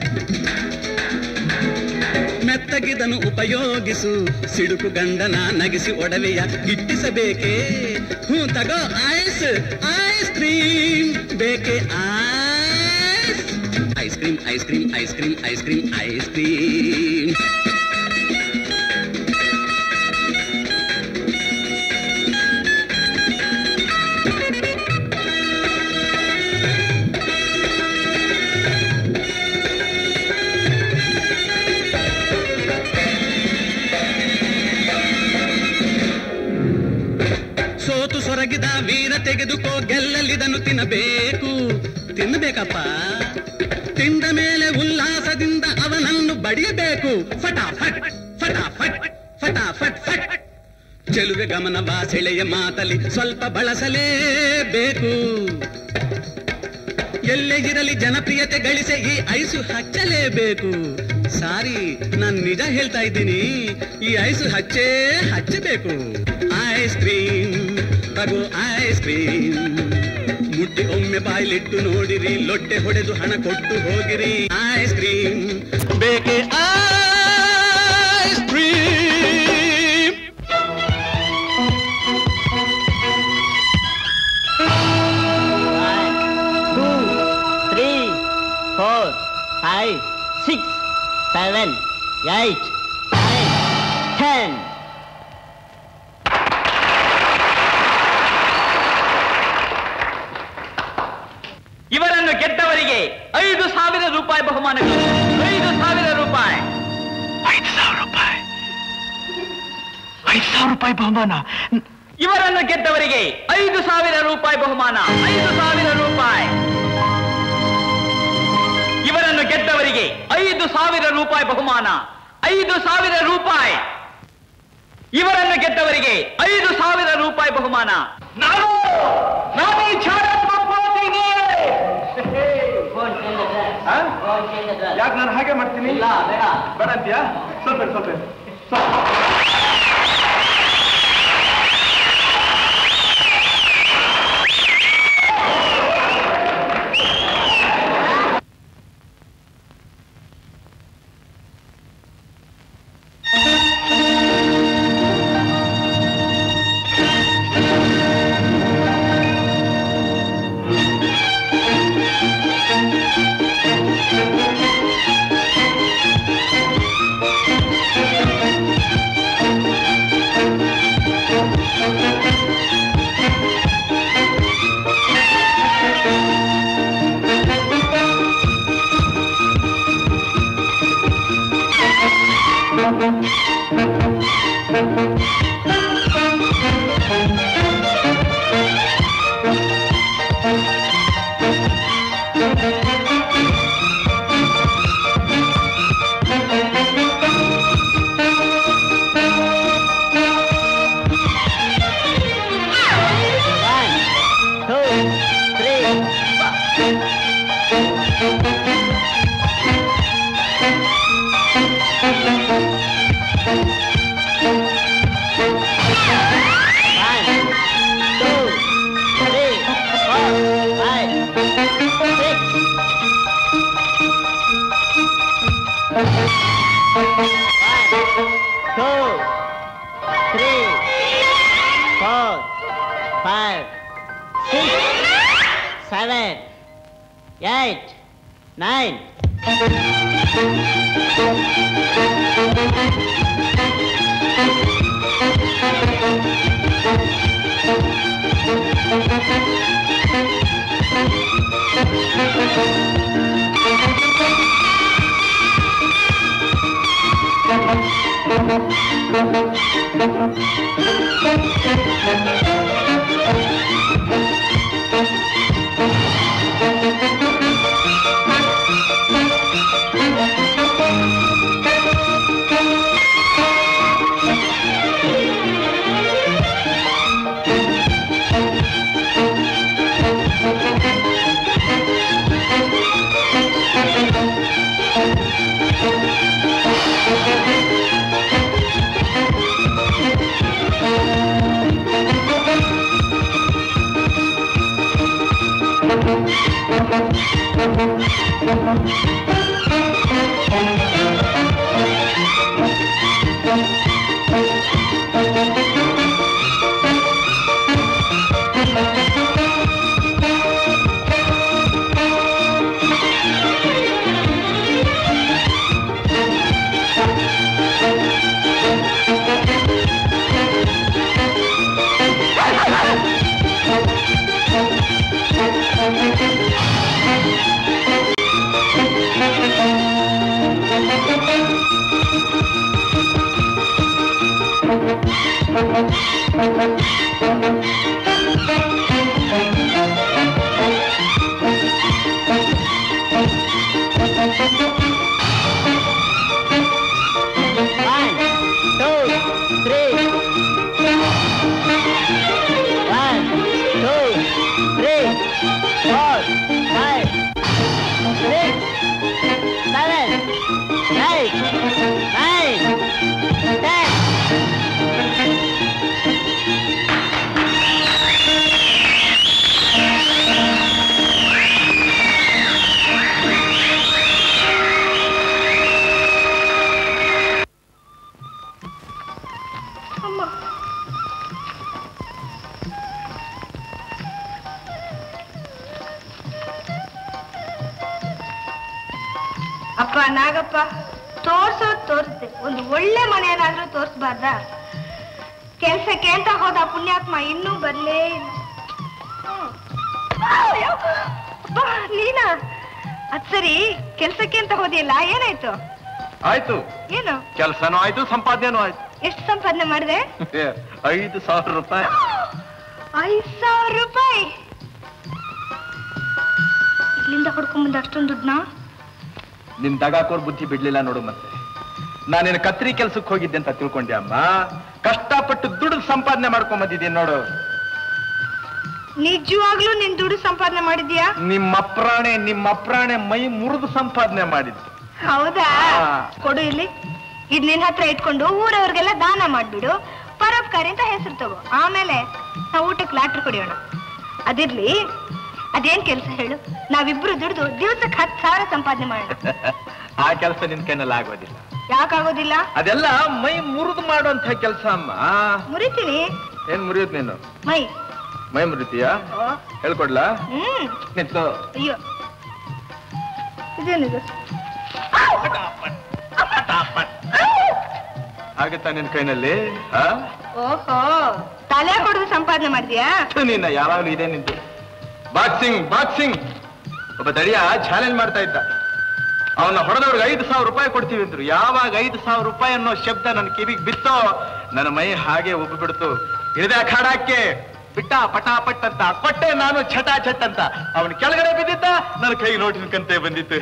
ಮೆತ್ತಗಿದನು ಉಪಯೋಗಿಸು ಸಿಡುಕು ಗಂಡನ ನಗಿಸಿ ಒಡವೆಯ ಗಿಟ್ಟಿಸಬೇಕೆ. ಹ್ಞೂ ತಗೋ ಐಸ್ ಐಸ್ ಕ್ರೀಮ್ ಬೇಕೆ ice. Ice cream ice cream ice cream ice cream ice cream. ಸೋತು ಸೊರಗಿದ ವೀರ ತೆಗೆದುಕೋ ಗೆಲ್ಲಲಿದನು ತಿನ್ನಬೇಕು. ತಿನ್ನಬೇಕಪ್ಪ. ತಿಂದ ಮೇಲೆ ಉಲ್ಲಾಸದಿಂದ ಅವನನ್ನು ಬಡಿಯಬೇಕು. ಫಟಾಫಟ್ ಫಟಾಫಟ್ ಫಟಾಫಟ್ ಫಟ್. ಚೆಲುವೆ ಗಮನವ ಸೆಳೆಯ ಮಾತಲಿ ಸ್ವಲ್ಪ ಬಳಸಲೇಬೇಕು. ಎಲ್ಲೇ ಇರಲಿ ಜನಪ್ರಿಯತೆ ಗಳಿಸೆ ಈ ಐಸು ಹಚ್ಚಲೇಬೇಕು. ಸಾರಿ ನಾನು ನಿಜ ಹೇಳ್ತಾ ಇದ್ದೀನಿ, ಈ ಐಸು ಹಚ್ಚೇ ಹಚ್ಚಬೇಕು. ಐಸ್ ಕ್ರೀಮ್ ತಗೋ ಐಸ್ ಕ್ರೀಮ್. ಮುಟ್ಟಿ ಒಮ್ಮೆ ಬಾಯ್ಲಿಟ್ಟು ನೋಡಿರಿ, ಲೊಟ್ಟೆ ಹೊಡೆದು ಹಣ ಕೊಟ್ಟು ಹೋಗಿರಿ. ಐಸ್ ಕ್ರೀಮ್ ಬೇಕೆ ice cream. Two three four five six seven eight nine ten. ಇವರನ್ನು ಗೆದ್ದವರಿಗೆ ಐದು ಸಾವಿರ ರೂಪಾಯಿ ಬಹುಮಾನಗಳು. ಐದು ಸಾವಿರ ರೂಪಾಯಿ ಐದು ಸಾವಿರ ರೂಪಾಯಿ ಐದು ಸಾವಿರ ರೂಪಾಯಿ ಬಹುಮಾನ. ಇವರನ್ನು ಗೆದ್ದವರಿಗೆ ಐದು ಸಾವಿರ ರೂಪಾಯಿ ಬಹುಮಾನ. ಐದು ಸಾವಿರ ರೂಪಾಯಿ. ಇವರನ್ನು ಗೆದ್ದವರಿಗೆ ಐದು ಸಾವಿರ ರೂಪಾಯಿ ಬಹುಮಾನ. ಐದು ಸಾವಿರ ರೂಪಾಯಿ. ಇವರನ್ನು ಗೆದ್ದವರಿಗೆ ಐದು ಸಾವಿರ ರೂಪಾಯಿ ಬಹುಮಾನ. ನಾನು ನಾನು ಈ ಛಾಯಾತ್ಮ ಹೋಗ್ತೀನಿ. ಯಾಕೆ ನಾನು ಹಾಗೆ ಮಾಡ್ತೀನಿ? ಬೇಡ ಅಂತೀಯಾ? ಸ್ವಲ್ಪ ಸ್ವಲ್ಪ seven, eight, nine. ಅಪ್ಪ ನಾಗಪ್ಪ, ತೋರ್ಸೋದ್ ತೋರಿಸ್ದೆ, ಒಂದು ಒಳ್ಳೆ ಮನೆಯನ್ನಾದ್ರೂ ತೋರ್ಸ್ಬಾರ್ದ? ಕೆಲ್ಸಕ್ಕೆ ಅಂತ ಹೋದ ಪುಣ್ಯಾತ್ಮ ಇನ್ನೂ ಬರ್ಲೇ ಇಲ್ಲ. ನೀನಾ? ಅದ್ ಸರಿ, ಕೆಲ್ಸಕ್ಕೆ ಅಂತ ಹೋದಿಯಲ್ಲ, ಏನಾಯ್ತು? ಆಯ್ತು. ಏನು? ಕೆಲ್ಸನೂ ಆಯ್ತು, ಸಂಪಾದನೆನೂ ಆಯ್ತು. ಎಷ್ಟು ಸಂಪಾದನೆ ಮಾಡಿದೆ? ಐದು ಸಾವಿರ ರೂಪಾಯಿ. ಐದ್ ಸಾವಿರ ರೂಪಾಯಿ ಇಲ್ಲಿಂದ ಹೊಡ್ಕೊಂಡ್ಬಂದ ಅಷ್ಟೊಂದು ದುಡ್ಡನ್ನ? ನಿನ್ ದಗಾಕೋರ್ ಬುದ್ಧಿ ಬಿಡ್ಲಿಲ್ಲ ನೋಡು. ಮತ್ತೆ ನಾನೇನು ಕತ್ರಿ ಕೆಲ್ಸಕ್ಕೆ ಹೋಗಿದ್ದೆ ಅಂತ ತಿಳ್ಕೊಂಡೆ ಅಮ್ಮ. ಕಷ್ಟಪಟ್ಟು ದುಡ್ಡು ಸಂಪಾದನೆ ಮಾಡ್ಕೊಂಡ್ ಬಂದಿದ್ದೀನಿ ನೋಡು. ನಿಜವಾಗ್ಲೂ ನಿನ್ ದುಡ್ಡು ಸಂಪಾದನೆ ಮಾಡಿದ್ಯಾ? ನಿಮ್ಮ ಅಪ್ರಾಣೆ ನಿಮ್ಮ ಅಪ್ರಾಣೆ ಮೈ ಮುರಿದು ಸಂಪಾದನೆ ಮಾಡಿದ್ದು. ಹೌದಾ? ಕೊಡು ಇಲ್ಲಿ. ಇದ್ ನಿನ್ ಹತ್ರ ಇಟ್ಕೊಂಡು ಊರವ್ರಿಗೆಲ್ಲ ದಾನ ಮಾಡ್ಬಿಡು. ಪರೋಪಕಾರಿ ಅಂತ ಹೆಸರು ತಗೋ. ಆಮೇಲೆ ನಾವು ಊಟಕ್ಕೆ ಲಾಟ್ರಿ ಕುಡಿಯೋಣ. ಅದಿರ್ಲಿ, ಅದೇನ್ ಕೆಲ್ಸ ಹೇಳು? ನಾವಿಬ್ರು ದುಡ್ದು ದಿವಸಕ್ಕೆ ಹತ್ತು ಸಾವಿರ ಸಂಪಾದನೆ ಮಾಡೋಣ. ಆ ಕೆಲಸ ನಿನ್ ಕೈನಲ್ಲಿ ಆಗೋದಿಲ್ಲ. ಯಾಕಾಗೋದಿಲ್ಲ? ಅದೆಲ್ಲ ಮೈ ಮುರಿದು ಮಾಡುವಂತ ಕೆಲಸ ಅಮ್ಮ. ಮುರಿತೀನಿ. ಏನ್ ಮುರಿಯೋದ್ ನೀನು? ಮೈ ಮೈ ಮುರಿತೀಯಾ? ಹೇಳ್ಕೊಡ್ಲಾ? ಹ್ಮ್. ನಿಂತು. ಅಯ್ಯೋ, ಇದೇನಿದು? ಆಗತ್ತಾ ನಿನ್ ಕೈನಲ್ಲಿ? ಓಹೋ, ತಲೆ ಹೊಡೆದು ಸಂಪಾದನೆ ಮಾಡಿದ್ಯಾ? ನಿನ್ನ ಯಾವಾಗ್ಲೂ ಇದೆ ನಿಂತು. ಬಾಕ್ಸಿಂಗ್ ಬಾಕ್ಸಿಂಗ್ ಒಬ್ಬ ದಡಿಯ ಚಾಲೆಂಜ್ ಮಾಡ್ತಾ ಇದ್ದ. ಅವನ್ನ ಹೊಡೆದವ್ರಿಗೆ ಐದು ಸಾವಿರ ರೂಪಾಯಿ ಕೊಡ್ತೀವಿ ಅಂದ್ರು. ಯಾವಾಗ ಐದು ಸಾವಿರ ರೂಪಾಯಿ ಅನ್ನೋ ಶಬ್ದ ನನ್ನ ಕಿವಿಗೆ ಬಿತ್ತೋ ನನ್ನ ಮೈ ಹಾಗೆ ಉಬ್ಬು ಬಿಡ್ತು. ಇಳಿದ ಖಾಡಕ್ಕೆ ಬಿಟ್ಟ ಪಟಾಪಟ್ ಅಂತ ಕೊಟ್ಟೆ ನಾನು ಛಟಾ ಛಟ್ ಅಂತ. ಅವನು ಕೆಳಗಡೆ ಬಿದ್ದಿದ್ದ, ನನ್ನ ಕೈಗೆ ನೋಟಿನ ಕಂತೆ ಬಂದಿತ್ತು.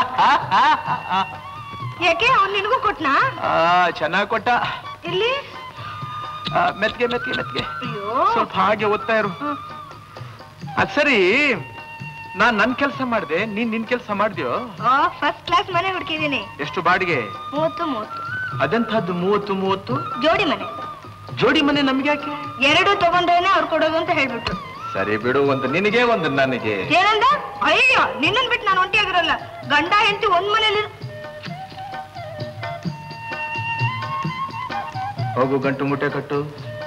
ಯಾಕೆ ಅವ್ನು ನಿನಗೂ ಕೊಟ್ನಾ? ಆ ಚೆನ್ನಾಗ್ ಕೊಟ್ಟ. ಇಲ್ಲಿ ಮೆತ್ಗೆ ಮೆತ್ಗೆ ಮೆತ್ಗೆ ಅಯ್ಯೋ, ಸ್ವಲ್ಪ ಹಾಗೆ ಓದ್ತಾ ಇರು. ಅದ್ ಸರಿ, ನಾನ್ ನನ್ ಕೆಲ್ಸ ಮಾಡ್ದೆ, ನೀನ್ ನಿನ್ ಕೆಲ್ಸ ಮಾಡ್ದ್ಯೋ? ಫಸ್ಟ್ ಕ್ಲಾಸ್ ಮನೆ ಹುಡುಕಿದೀನಿ. ಎಷ್ಟು ಬಾಡಿಗೆ? ಮೂವತ್ತು ಮೂವತ್ತು. ಅದೆಂಥದ್ದು ಮೂವತ್ತು ಮೂವತ್ತು? ಜೋಡಿ ಮನೆ. ಜೋಡಿ ಮನೆ ನಮ್ಗೆ ಯಾಕೆ? ಎರಡು ತಗೊಂಡ್ರೇನೆ ಅವ್ರು ಕೊಡೋದು ಅಂತ ಹೇಳ್ಬಿಟ್ರು. ಸರಿ ಬಿಡು, ಒಂದು ನಿನಗೆ ಒಂದು ನನಗೆ. ಏನಂದ? ಅಯ್ಯೋ, ನಿನ್ನನ್ ಬಿಟ್ಟು ನಾನು ಒಂಟಿಯಾಗಿರಲ್ಲ. ಗಂಡ ಹೆಂಡತಿ ಒಂದ್ ಮನೇಲಿ. ಹೋಗು, ಗಂಟು ಮುಟ್ಟೆ ಕಟ್ಟು.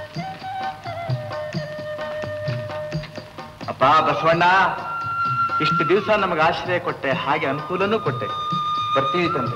ಅಪ್ಪ ಬಸವಣ್ಣ, ಇಷ್ಟು ದಿವಸ ನಮಗೆ ಆಶ್ರಯ ಕೊಟ್ಟೆ, ಹಾಗೆ ಅನುಕೂಲನೂ ಕೊಟ್ಟೆ. ಬರ್ತೀವಿ ತಂದೆ.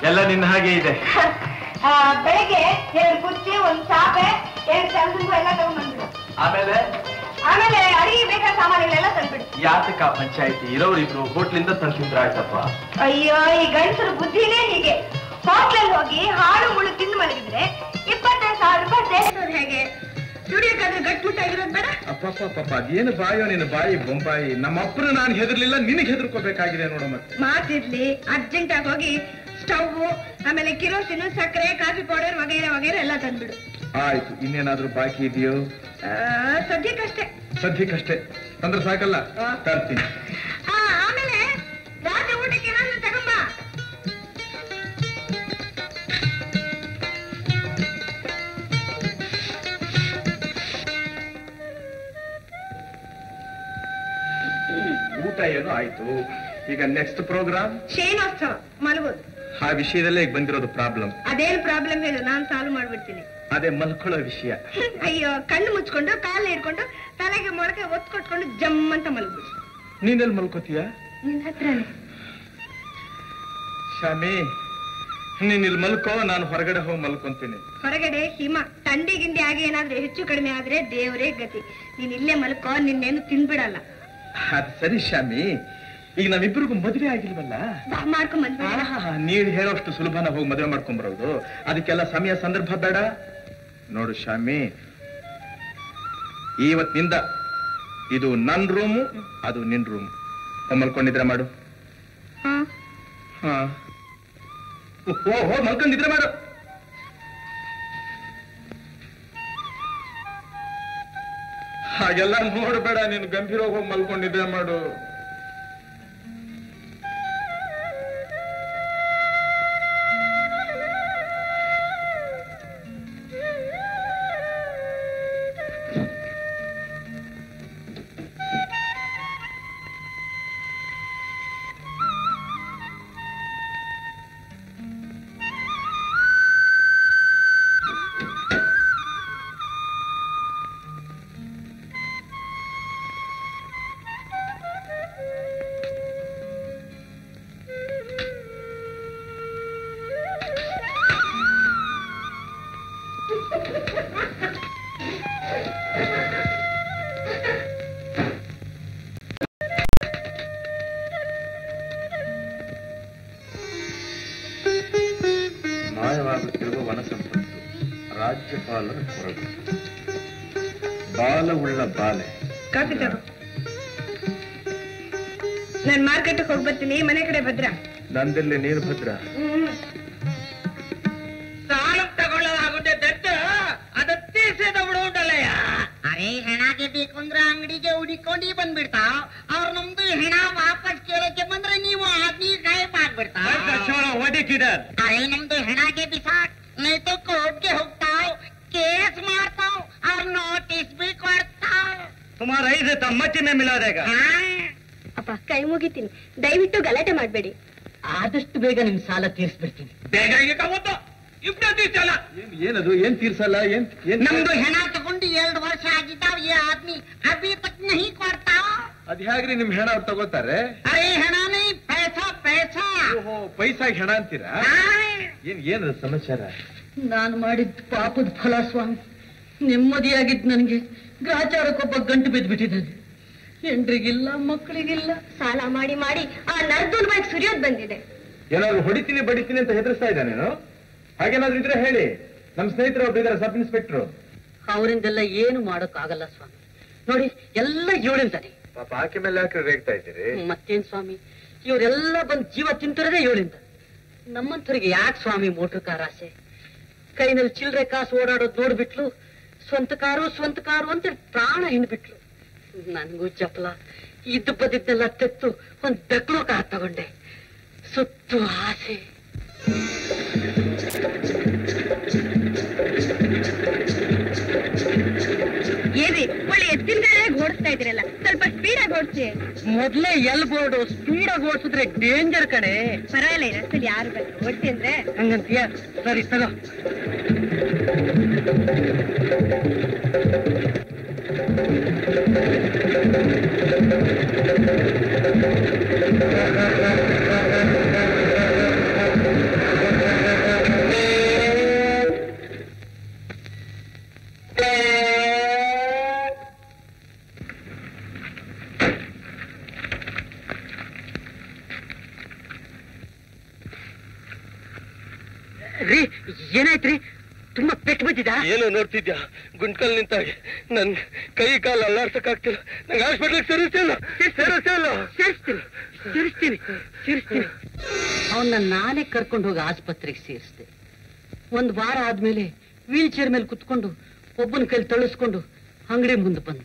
ಎಲ್ಲ ನಿನ್ನ ಹಾಗೆ ಇದೆ. ಬೆಳಿಗ್ಗೆ ಎರಡು ಕುರ್ಚಿ ಒಂದ್ ಚಾಪೆ ಎರಡು ಕೆಲಸಕ್ಕೂ ಎಲ್ಲ ತಗೊಂಡ್ಬಂದ್ಬಿಡು. ಆಮೇಲೆ ಆಮೇಲೆ ಅಡಿಗೆ ಬೇಕಾದ ಸಾಮಾನುಗಳೆಲ್ಲ ತಂದ್ಬಿಡು. ಯಾತಕ ಪಂಚಾಯತಿ ಇರೋರು ಇಬ್ರು ಹೋಟ್ಲಿಂದ ತಂದಿದ್ರ ಆಯ್ತಪ್ಪ. ಅಯ್ಯೋ ಈ ಗಂಡಸರ ಬುದ್ಧಿನೇ ಹೀಗೆ. ಹೋಟ್ಲಲ್ಲಿ ಹೋಗಿ ಹಾಳು ಮುಳು ತಿಂದು ಮಲಗಿದ್ರೆ ಇಪ್ಪತ್ತೈದು ಸಾವಿರ ರೂಪಾಯಿ ಸೇರಿಸೋದು ಹೇಗೆ? ದುಡಿಯೋಕಾದ್ರೆ ಗಟ್ಮುಟ್ಟಾಗಿರೋದು ಬೇಡ. ಅಪ್ಪಪ್ಪ ಪಾಪ ಅದೇನು ಬಾಯೋ ನಿನ್ನ ಬಾಯಿ ಬೊಂಬಾಯಿ. ನಮ್ಮ ಅಪ್ಪನ ನಾನು ಹೆದರ್ಲಿಲ್ಲ, ನಿನಗೆ ಹೆದರ್ಕೋಬೇಕಾಗಿದೆ ನೋಡ. ಮತ್ತೆ ಮಾತಿರ್ಲಿ, ಅರ್ಜೆಂಟ್ ಆಗಿ ಹೋಗಿ ಸ್ಟವ್ ಆಮೇಲೆ ಕಿರೋಸಿನು ಸಕ್ಕರೆ ಕಾಫಿ ಪೌಡರ್ ವಗೈರೆ ವಗೈರೆ ಎಲ್ಲ ತಂದ್ಬಿಡು. ಆಯ್ತು. ಇನ್ನೇನಾದ್ರೂ ಬಾಕಿ ಇದೆಯೋ? ಸದ್ಯಕ್ಕಷ್ಟೇ. ಸದ್ಯಕ್ಕಷ್ಟೇ ತಂದ್ರೆ ಸಾಕಲ್ಲ, ತರ್ತೀನಿ. ಆಮೇಲೆ ರಾತ್ರಿ ಊಟಕ್ಕೆ ಏನಾದ್ರೂ ತಗೊಂಬ. ಊಟ ಏನೋ ಆಯ್ತು, ಈಗ ನೆಕ್ಸ್ಟ್ ಪ್ರೋಗ್ರಾಮ್ ಶಯನೋತ್ಸವ, ಮಲಗೋದು. ಆ ವಿಷಯದಲ್ಲೇ ಈಗ ಬಂದಿರೋದು ಪ್ರಾಬ್ಲಮ್. ಅದೇನು ಪ್ರಾಬ್ಲಮ್ ಹೇಳು, ನಾನು ಸಾಲ್ವ್ ಮಾಡ್ಬಿಡ್ತೀನಿ. ಅದೇ ಮಲ್ಕೊಳ್ಳೋ ವಿಷಯ. ಅಯ್ಯೋ, ಕಣ್ಣು ಮುಚ್ಕೊಂಡು ಕಾಲ ಹಿಡ್ಕೊಂಡು ತಲೆಗೆ ಮೊಳಕೆ ಒತ್ತು ಕೊಟ್ಕೊಂಡು ಜಮ್ ಅಂತ ಮಲಗ್ಬಿಡು. ನೀನೆಲ್ಲಿ ಮಲ್ಕೋತೀಯ? ನಿನ್ ಹತ್ರನೇ. ಶಾಮಿ, ನೀನ್ ಇಲ್ಲಿ ಮಲ್ಕೋ, ನಾನು ಹೊರಗಡೆ ಹೋಗಿ ಮಲ್ಕೊಂತೀನಿ. ಹೊರಗಡೆ ಹಿಮ, ಥಂಡಿ ಗಿಂಡಿ ಆಗಿ ಏನಾದ್ರೂ ಹೆಚ್ಚು ಕಡಿಮೆ ಆದ್ರೆ ದೇವರೇ ಗತಿ. ನೀನ್ ಇಲ್ಲೇ ಮಲ್ಕೋ, ನಿನ್ನೇನು ತಿನ್ಬಿಡಲ್ಲ. ಅದ್ ಸರಿ ಶಾಮಿ, ಈಗ ನಾವಿಬ್ಬರಿಗೂ ಮದುವೆ ಆಗಿಲ್ವಲ್ಲ? ಮಾಡ್ಕೊಂಡ್ ಬಂದ್ ನೀನ್ ಹೇಳೋಷ್ಟು ಸುಲಭನ ಹೋಗಿ ಮದುವೆ ಮಾಡ್ಕೊಂಡ್ಬರೋದು. ಅದಕ್ಕೆಲ್ಲ ಸಮಯ ಸಂದರ್ಭ ಬೇಡ. ನೋಡು ಶಾಮಿ, ಇವತ್ತಿನಿಂದ ಇದು ನನ್ ರೂಮು, ಅದು ನಿನ್ ರೂಮ್. ಮಲ್ಕೊಂಡಿದ್ರೆ ಮಾಡು. ಹಾ, ಓಹೋ, ಮಲ್ಕೊಂಡಿದ್ರೆ ಮಾಡು. ಹಾಗೆಲ್ಲ ನೋಡ್ಬೇಡ, ನೀನು ಗಂಭೀರ ಹೋಗಿ ಮಲ್ಕೊಂಡಿದ್ರೆ ಮಾಡು. ಮಾಯವಾಗುತ್ತಿರುವ ವನಸಂಪತ್ತು, ರಾಜ್ಯಪಾಲರ ಕೊರಗು, ಬಾಲವುಳ್ಳ ಬಾಲೆ. ಕಾಫಿ ತಗೋ. ನಾನ್ ಮಾರ್ಕೆಟ್ಗೆ ಹೋಗಿ ಬರ್ತೀನಿ. ಮನೆ ಕಡೆ ಭದ್ರ. ನಂದಲ್ಲಿ ನೀನು ಭದ್ರ. ಸಾಲು ತಗೊಳ್ಳೋದಾಗುತ್ತೆ ದತ್ತ, ಅದತ್ತೇ ಸೇದವಳು ಉಂಟಲ್ಲಯ್ಯ. ಅರೆ ಹೆಣಗೆ ಬೇಕು ಅಂದ್ರೆ ಅಂಗಡಿಗೆ ಹುಡಿಕೊಂಡು ಬಂದ್ಬಿಡ್ತಾವ್. ಅವ್ರು ನಮ್ದು ಹೆಣ ವಾಪಸ್ ಕೇಳಕ್ಕೆ ಬಂದ್ರೆ ನೀವು ಆದ್ಮಿ ಗಾಯಬ್ ಆಗ್ಬಿಡ್ತಾವ್. ಅರೆ ನಮ್ದು ಹೆಣಗೆ ಬಿಸಾಕ್, ನೈತು ಕೋರ್ಟ್ಗೆ ಹೋಗ್ತಾವ್, ಕೇಸ್ ಮಾಡ್ತಾವ್, ಅವ್ರ ನೋಟಿಸ್ ಬಿ ಕೊಡ್ತಾವ್. ಸುಮಾರು ಐದು ತಮ್ಮಚ್ಚಿನ ಮಿಲಾದಾಗ. ಅಪ್ಪ ಕೈ ಮುಗಿತೀನಿ, ದಯವಿಟ್ಟು ಗಲಾಟೆ ಮಾಡ್ಬೇಡಿ. ಆದಷ್ಟು ಬೇಗ ನಿಮ್ ಸಾಲ ತೀರ್ಸ್ಬಿಡ್ತೀನಿ. ಬೇಗ ಏನದು? ಏನ್ ತೀರ್ಸಲ್ಲ? ಏನ್ ನಮ್ದು ಹೆಣ ತಗೊಂಡು ಎರಡು ವರ್ಷ ಆಗಿದ್ದಾವ್. ಈ ಆದ್ಮಿ ಅಭಿ ತಕ್ ನಹಿ ಕೊಡ್ತಾವ್. ಅದ್ ಹೇಗ್ರಿ ನಿಮ್ ಹೆಣ ಅವ್ರು ತಗೋತಾರೆ? ಅರೆ ಹೆಣನೇ ಪೈಸಾ ಪೈಸಾ. ಓಹೋ, ಪೈಸಾಗಿ ಹೆಣ ಅಂತೀರಾ? ಏನ್ ಏನದು ಸಮಾಚಾರ? ನಾನು ಮಾಡಿದ ಪಾಪದ ಫಲ ಸ್ವಾಮಿ. ನೆಮ್ಮದಿಯಾಗಿದ್ದು ನನಗೆ ಗ್ರಾಚಾರಕ್ಕೊಬ್ಬ ಗಂಟು ಬಿದ್ದ್ಬಿಟ್ಟಿದ್ದಾನೆ. ಹೆಂಡ್ರಿಗಿಲ್ಲ, ಮಕ್ಕಳಿಗಿಲ್ಲ. ಸಾಲ ಮಾಡಿ ಮಾಡಿ ಆ ನರ್ದೂಲ್ ಬಾಯಿಗೆ ಸುರಿಯೋದ್ ಬಂದಿದೆ. ಏನಾದ್ರು ಹೊಡಿತೀನಿ ಬಡಿತೀನಿ ಅಂತ ಹೆದರ್ಸ್ತಾ ಇದ್ದಾನೇನು? ಹಾಗೇನಾದ್ರು ಇದ್ರೆ ಹೇಳಿ. ನಮ್ ಸ್ನೇಹಿತರು ಒಬ್ರು ಇದಾರೆ, ಸಬ್ ಇನ್ಸ್ಪೆಕ್ಟರ್. ಅವರಿಂದೆಲ್ಲ ಏನು ಮಾಡೋಕ್ಕಾಗಲ್ಲ ಸ್ವಾಮಿ. ನೋಡಿ ಎಲ್ಲ ಇವಳಿಂದಾನೆ. ಪಾಪ ಆಕೆ ಮೇಲೆ ಯಾಕೆ ರೇಗ್ತಾ ಇದ್ದೀರಿ? ಮತ್ತೇನ್ ಸ್ವಾಮಿ, ಇವರೆಲ್ಲ ಬಂದ್ ಜೀವ ತಿಂತಿರೋದೇ ಇವಳಿಂದ. ನಮ್ಮಂತವ್ರಿಗೆ ಯಾಕೆ ಸ್ವಾಮಿ ಮೋಟರ್ ಕಾರ್ ಆಸೆ? ಕೈನಲ್ಲಿ ಚಿಲ್ಲರೆ ಕಾಸು ಓಡಾಡೋದು ನೋಡ್ಬಿಟ್ಲು, ಸ್ವಂತ ಕಾರು ಸ್ವಂತ ಕಾರು ಅಂತ ಪ್ರಾಣ ಹಿಂಡ್ಬಿಟ್ಲು. ನನ್ಗೂ ಜಪ್ಲ ಇದ್ದು ಬದಿದ್ದೆಲ್ಲ ತೆತ್ತು ಒಂದ್ ದಕ್ಳು ಕಾರ್ ತಗೊಂಡೆ. ಸುತ್ತು ಆಸೆ. ಏನ್ರಿ ಒಳ್ಳೆ ಎತ್ತಿನ ಗಾಡಿಯಾಗಿ ಓಡಿಸ್ತಾ ಇದ್ದೀರಲ್ಲ, ಸ್ವಲ್ಪ ಸ್ಪೀಡಾಗಿ ಓಡಿಸಿ. ಮೊದ್ಲೇ ಎಲ್ ಬೋರ್ಡು ಸ್ಪೀಡಾಗಿ ಓಡಿಸಿದ್ರೆ ಡೇಂಜರ್ ಕಣೆ. ಪರವಾಗಿಲ್ಲ, ಈ ರಸ್ತೆಯಲ್ಲಿ ಯಾರು ಬೇಕು ಓಡಿಸಿ ಅಂದ್ರೆ. ಹಂಗಂತೀಯ? ಸರಿ ತಗೋ. ರೀ ಏನಾಯ್ತ್ರಿ ತುಂಬಾ ಪೆಟ್ಟು ಬಿದ್ದಿದ? ಏನೋ ನೋಡ್ತಿದ್ಯಾ ಗುಂಟ್ಕಲ್ ನಿಂತಾಗೆ ನನ್ ಕೈ ಕಾಲು ಅಲ್ಲಾಡ್ಸಕ್ ಆಗ್ತಿಲ್ಲ. ನಂಗೆ ಹಾಸ್ಪಿಟ್ಲಿಗೆ ಸೇರಿಸ್ತಿಲ್ಲ ಸೇರಿಸ್ತಿಲ್ಲ ಸೇರಿಸ್ತೀನಿ ಸೇರಿಸ್ತೀನಿ ಸೇರಿಸ್ತೀನಿ ಅವನ್ನ ನಾನೇ ಕರ್ಕೊಂಡು ಹೋಗಿ ಆಸ್ಪತ್ರೆಗೆ ಸೇರಿಸ್ದೆ. ಒಂದ್ ವಾರ ಆದ್ಮೇಲೆ ವೀಲ್ ಚೇರ್ ಮೇಲೆ ಕುತ್ಕೊಂಡು ಒಬ್ಬನ ಕೈಲಿ ತಳಿಸ್ಕೊಂಡು ಅಂಗಡಿ ಮುಂದೆ ಬಂದ.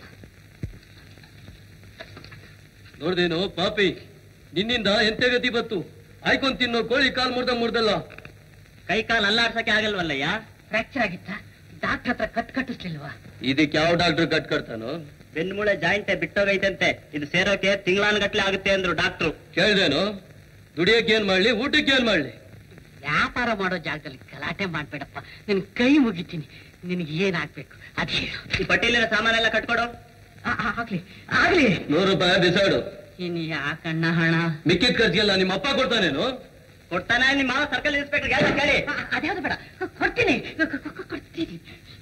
ನೋಡ್ದೇನೋ ಪಾಪಿ, ನಿನ್ನಿಂದ ಎಂತೆ ಗತಿ ಬತ್ತು. ಆಯ್ಕೊಂಡ್ ತಿನ್ನೋ ಕೋಳಿ ಕಾಲ್ ಮುರ್ದ ಮುರ್ದಲ್ಲ. ಕೈ ಕಾಲು ಅಲ್ಲಾಡ್ಸಕ್ಕೆ ಆಗಲ್ವಲ್ಲಯ್ಯ? ಫ್ರಾಕ್ಚರ್ ಆಗಿತ್ತ? ಡಾಕ್ಟರ್ ಹತ್ರ ಕಟ್ ಕಟ್ಟಿಸ್ಲಿಲ್ವಾ? ಇದಕ್ಕೆ ಯಾವ ಡಾಕ್ಟರ್ ಕಟ್ ಕಟ್ತಾನೋ? ಬೆನ್ಮೂಳೆ ಜಾಯಿಂಟೆ ಬಿಟ್ಟೋಗೈತಂತೆ, ಇದು ಸೇರೋಕೆ ತಿಂಗಳಾನ್ಗಟ್ಲೆ ಆಗುತ್ತೆ ಅಂದ್ರು ಡಾಕ್ಟ್ರು. ಕೇಳ್ದೇನೋ? ದುಡಿಯಕ್ಕೆ ಏನ್ ಮಾಡ್ಲಿ, ಊಟಕ್ಕೆ ಏನ್ ಮಾಡ್ಲಿ? ವ್ಯಾಪಾರ ಮಾಡೋ ಜಾಗದಲ್ಲಿ ಗಲಾಟೆ ಮಾಡ್ಬೇಡಪ್ಪ, ನಿನ್ ಕೈ ಮುಗಿತೀನಿ. ನಿನಗೆ ಏನ್ ಆಗ್ಬೇಕು ಅದೇ. ಈ ಪಟ್ಟಿಲಿರೋ ಸಾಮಾನೆಲ್ಲ ಕಟ್ಕೊಡು. ಆಗ್ಲಿ ಆಗ್ಲಿ. ನೂರು ರೂಪಾಯಿ ಬಿಸಾಡು. ಇನ್ ಯಾಕಣ್ಣ ಹಣ? ಮಿಕ್ಕಿದ ಖರ್ಚಿಗೆಲ್ಲ ನಿಮ್ಮ ಅಪ್ಪ ಕೊಡ್ತಾನೇನು? ಕೊಡ್ತಾನೆ. ನಿಮ್ಮ ಮಾವ ಸರ್ಕಲ್ ಇನ್ಸ್ಪೆಕ್ಟರ್ ಎಲ್ಲ ಕೇಳಿ. ಅದ್ಯಾವ್ದು ಬೇಡ, ಕೊಡ್ತೀನಿ ಕೊಡ್ತೀನಿ.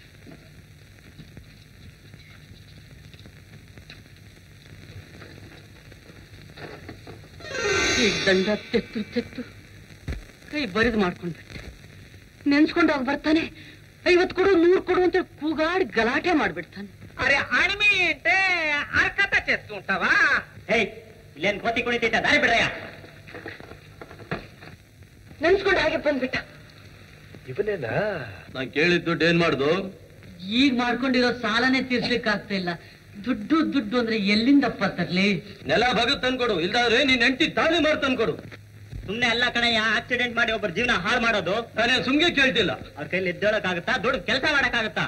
ಈ ದಂಡ ತೆತ್ತು ತೆತ್ತು ಕೈ ಬರಿದು ಮಾಡ್ಕೊಂಡ್ಬಿಟ್ಟೆ. ನೆನ್ಸ್ಕೊಂಡಾಗ ಬರ್ತಾನೆ, ಐವತ್ತು ಕೊಡು ನೂರು ಕೊಡು ಅಂತ ಕೂಗಾಡಿ ಗಲಾಟೆ ಮಾಡ್ಬಿಡ್ತಾನೆ. ಅರೆ ಅಣಿಮೀಟೆ ಅರ್ಕತ చేస్తుంటావా? ಏಯ್, ಇಲ್ಲೇನ್ ಕೋತಿ ಕುಣಿತೈತ, ದಾರಿ ಬಿಡ್ರಯ್ಯ. ನೆನ್ಸ್ಕೊಂಡು ಹಾಗೆ ಬಂದ್ಬಿಟ್ಟ. ಇವನೇನಾ? ನಾನ್ ಕೇಳಿದ ದುಡ್ಡು ಏನ್ ಮಾಡ್ದು? ಈಗ ಮಾಡ್ಕೊಂಡಿರೋ ಸಾಲನೇ ತೀರ್ಸ್ಲಿಕ್ಕೆ ಆಗ್ತಾ ಇಲ್ಲ. ದುಡ್ಡು ದುಡ್ಡು ಅಂದ್ರೆ ಎಲ್ಲಿಂದಪ್ಪ ತರ್ಲಿ? ನೆಲ ಭಗತ್ ತಂದ್ಕೊಡು, ಇಲ್ದಾದ್ರೆ ನೀನ್ ಹೆಂಡತಿ ತಾಳಿ ಮಾರ್ ತಂದ್ಕೊಡು. ಸುಮ್ನೆ ಎಲ್ಲ ಕಣಯ್ಯ, ಆಕ್ಸಿಡೆಂಟ್ ಮಾಡಿ ಒಬ್ಬರ ಜೀವನ ಹಾಳು ಮಾಡೋದು. ನಾನೇ ಸುಮ್ಗೆ ಕೇಳ್ತಿಲ್ಲ. ಅವ್ರ ಕೈಲಿ ಎದ್ದೇಳಕ್ಕಾಗತ್ತಾ? ದೊಡ್ಡ ಕೆಲಸ ಮಾಡಕ್ಕಾಗತ್ತಾ?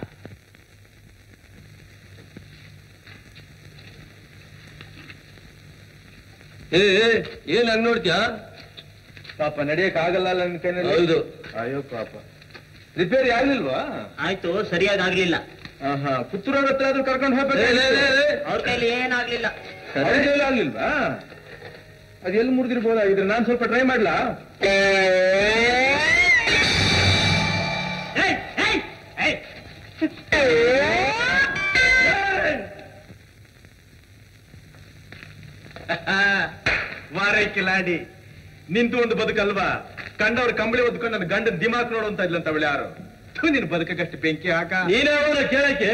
ಏ ಏನ್ ಹಂಗ್ ನೋಡ್ತೀಯಾ? ಪಾಪ ನಡೆಯಕ್ ಆಗಲ್ಲ ನನ್ನ ಕೈನಲ್ಲಿ. ಹೌದು. ಅಯ್ಯೋ ಪಾಪ, ರಿಪೇರಿ ಆಗ್ಲಿಲ್ವಾ? ಆಯ್ತು, ಸರಿಯಾಗಿ ಆಗ್ಲಿಲ್ಲ. ಹಾ ಪುತ್ತೂರವ್ರ ಹತ್ರ ಆದ್ರೂ ಕರ್ಕೊಂಡು ಹೋಗ್ಬೇಕು. ಅವ್ರ ಕೈಲಿ ಏನಾಗ್ಲಿಲ್ಲ. ಆಗ್ಲಿಲ್ವಾ? ಅದ್ ಎಲ್ಲಿ ಮುರಿದಿರ್ಬೋದಾಗಿದ್ರೆ ನಾನ್ ಸ್ವಲ್ಪ ಟ್ರೈ ಮಾಡ್ಲಾ? ಮಾರೈ ಕಿಲಾಡಿ, ನಿಂತು ಒಂದು ಬದುಕಲ್ವಾ? ಕಂಡವ್ರ ಕಂಬಳಿ ಓದ್ಕೊಂಡು ನನ್ನ ಗಂಡನ ದಿಮಾಕ್ ನೋಡು ಅಂತ ಇದ್ಲಂತ ಅವಳು ಯಾರು? ನಿನ್ ಬದುಕಷ್ಟು ಬೆಂಕಿ ಹಾಕ. ನೀನೇ ಅವರ ಕೇಳಕ್ಕೆ.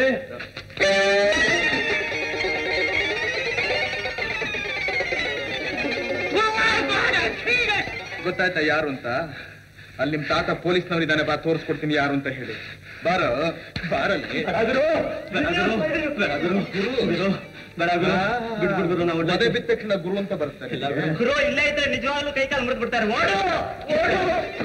ಗೊತ್ತಾಯ್ತಾ ಯಾರು ಅಂತ? ಅಲ್ಲಿ ನಿಮ್ ತಾತ ಪೊಲೀಸ್ನವರಿದ್ದಾನೆ, ಬಾ ತೋರಿಸ್ಕೊಡ್ತೀನಿ ಯಾರು ಅಂತ ಹೇಳಿ. ಬಾರೋ ಬಾರಲ್ಲಿ. ಮದುವೆ ಬಿದ್ದ ತಕ್ಷಣ ಗುರು ಅಂತ ಬರ್ತಾರೆ. ಗುರು ಇಲ್ಲೇ ಇದ್ರೆ ನಿಜವಾಗ್ಲೂ ಕೈ ಕಾಲು ಮುರಿದು ಬಿಡ್ತಾರೆ. ಓಡು ಓಡು.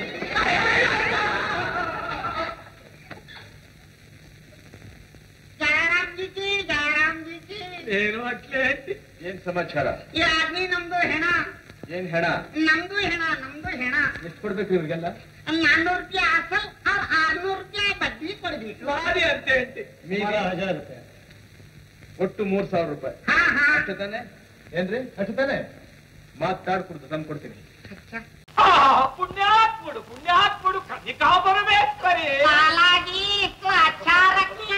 ಏನು ಅಟ್ಲೆ? ಏನ್ ಸಮಾಚಾರ? ಈ ಆದ್ಮಿ ನಮ್ದು ಹೆಣ. ಏನ್ ಹೆಣ? ನಮ್ದು ಹೆಣ ನಮ್ದು ಹೆಣ. ಎಷ್ಟು ಕೊಡ್ಬೇಕು ಇವ್ರಿಗೆಲ್ಲ? ನಾನ್ನೂರು ರೂಪಾಯಿ ಅಸಲ್, ಅವ್ರು ಆರ್ನೂರು ರೂಪಾಯಿ ಬಡ್ಡಿ ಕೊಡ್ಬೇಕು. ಬಾರಿ ಅಂತ ಹೇಳ್ತಿ. ಹಜಾರ್ ರೂಪಾಯಿ ಒಟ್ಟು ಮೂರ್ ಸಾವಿರ ರೂಪಾಯಿ ಅಷ್ಟು ತಾನೆ? ಏನ್ರಿ ಅಷ್ಟು ತಾನೆ? ಮಾತಾಡ್ಕೊಡ್ತು ತಂದು ಕೊಡ್ತೀನಿ. ಪುಣ್ಯಾತ್ಮುಡು ಪುಣ್ಯಾತ್ಮುಡು ಕನ್ನಿಕಾ ಪರಮೇಶ್ವರಿ. ಹಾಲಾಗಿ ಇಷ್ಟು ಅಚಾರಕ್ಕಿಯ.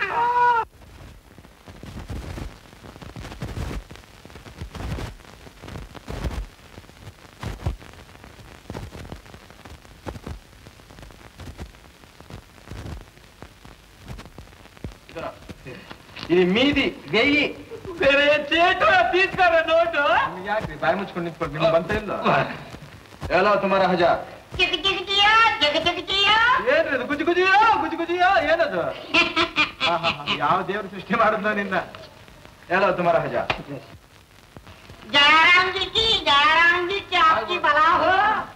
ఇది మీది వెయ్యి. ಯಾಕ್ರಿ ಬಾಯಿ ಮುಚ್ಕೊಂಡು ನಿಂತ್ಕೊಂಡು ನಿಮ್ಗೆ ಬಂತ ಇಲ್ಲ? ಹೇಳೋ ತುಮಾರ ಹಜಾ. ಏನ್ರಿ ಗುಜಿ ಗುಜಿಯೋ ಗುಜಿ ಗುಜಿಯೋ ಏನದು? ಯಾವ ದೇವ್ರ ಸೃಷ್ಟಿ ಮಾಡುದ ನಿನ್ನ? ಹೇಳೋ ತುಮಾರ ಹಜಾ. जयराम जी की जयराम जी की आपकी भला हो.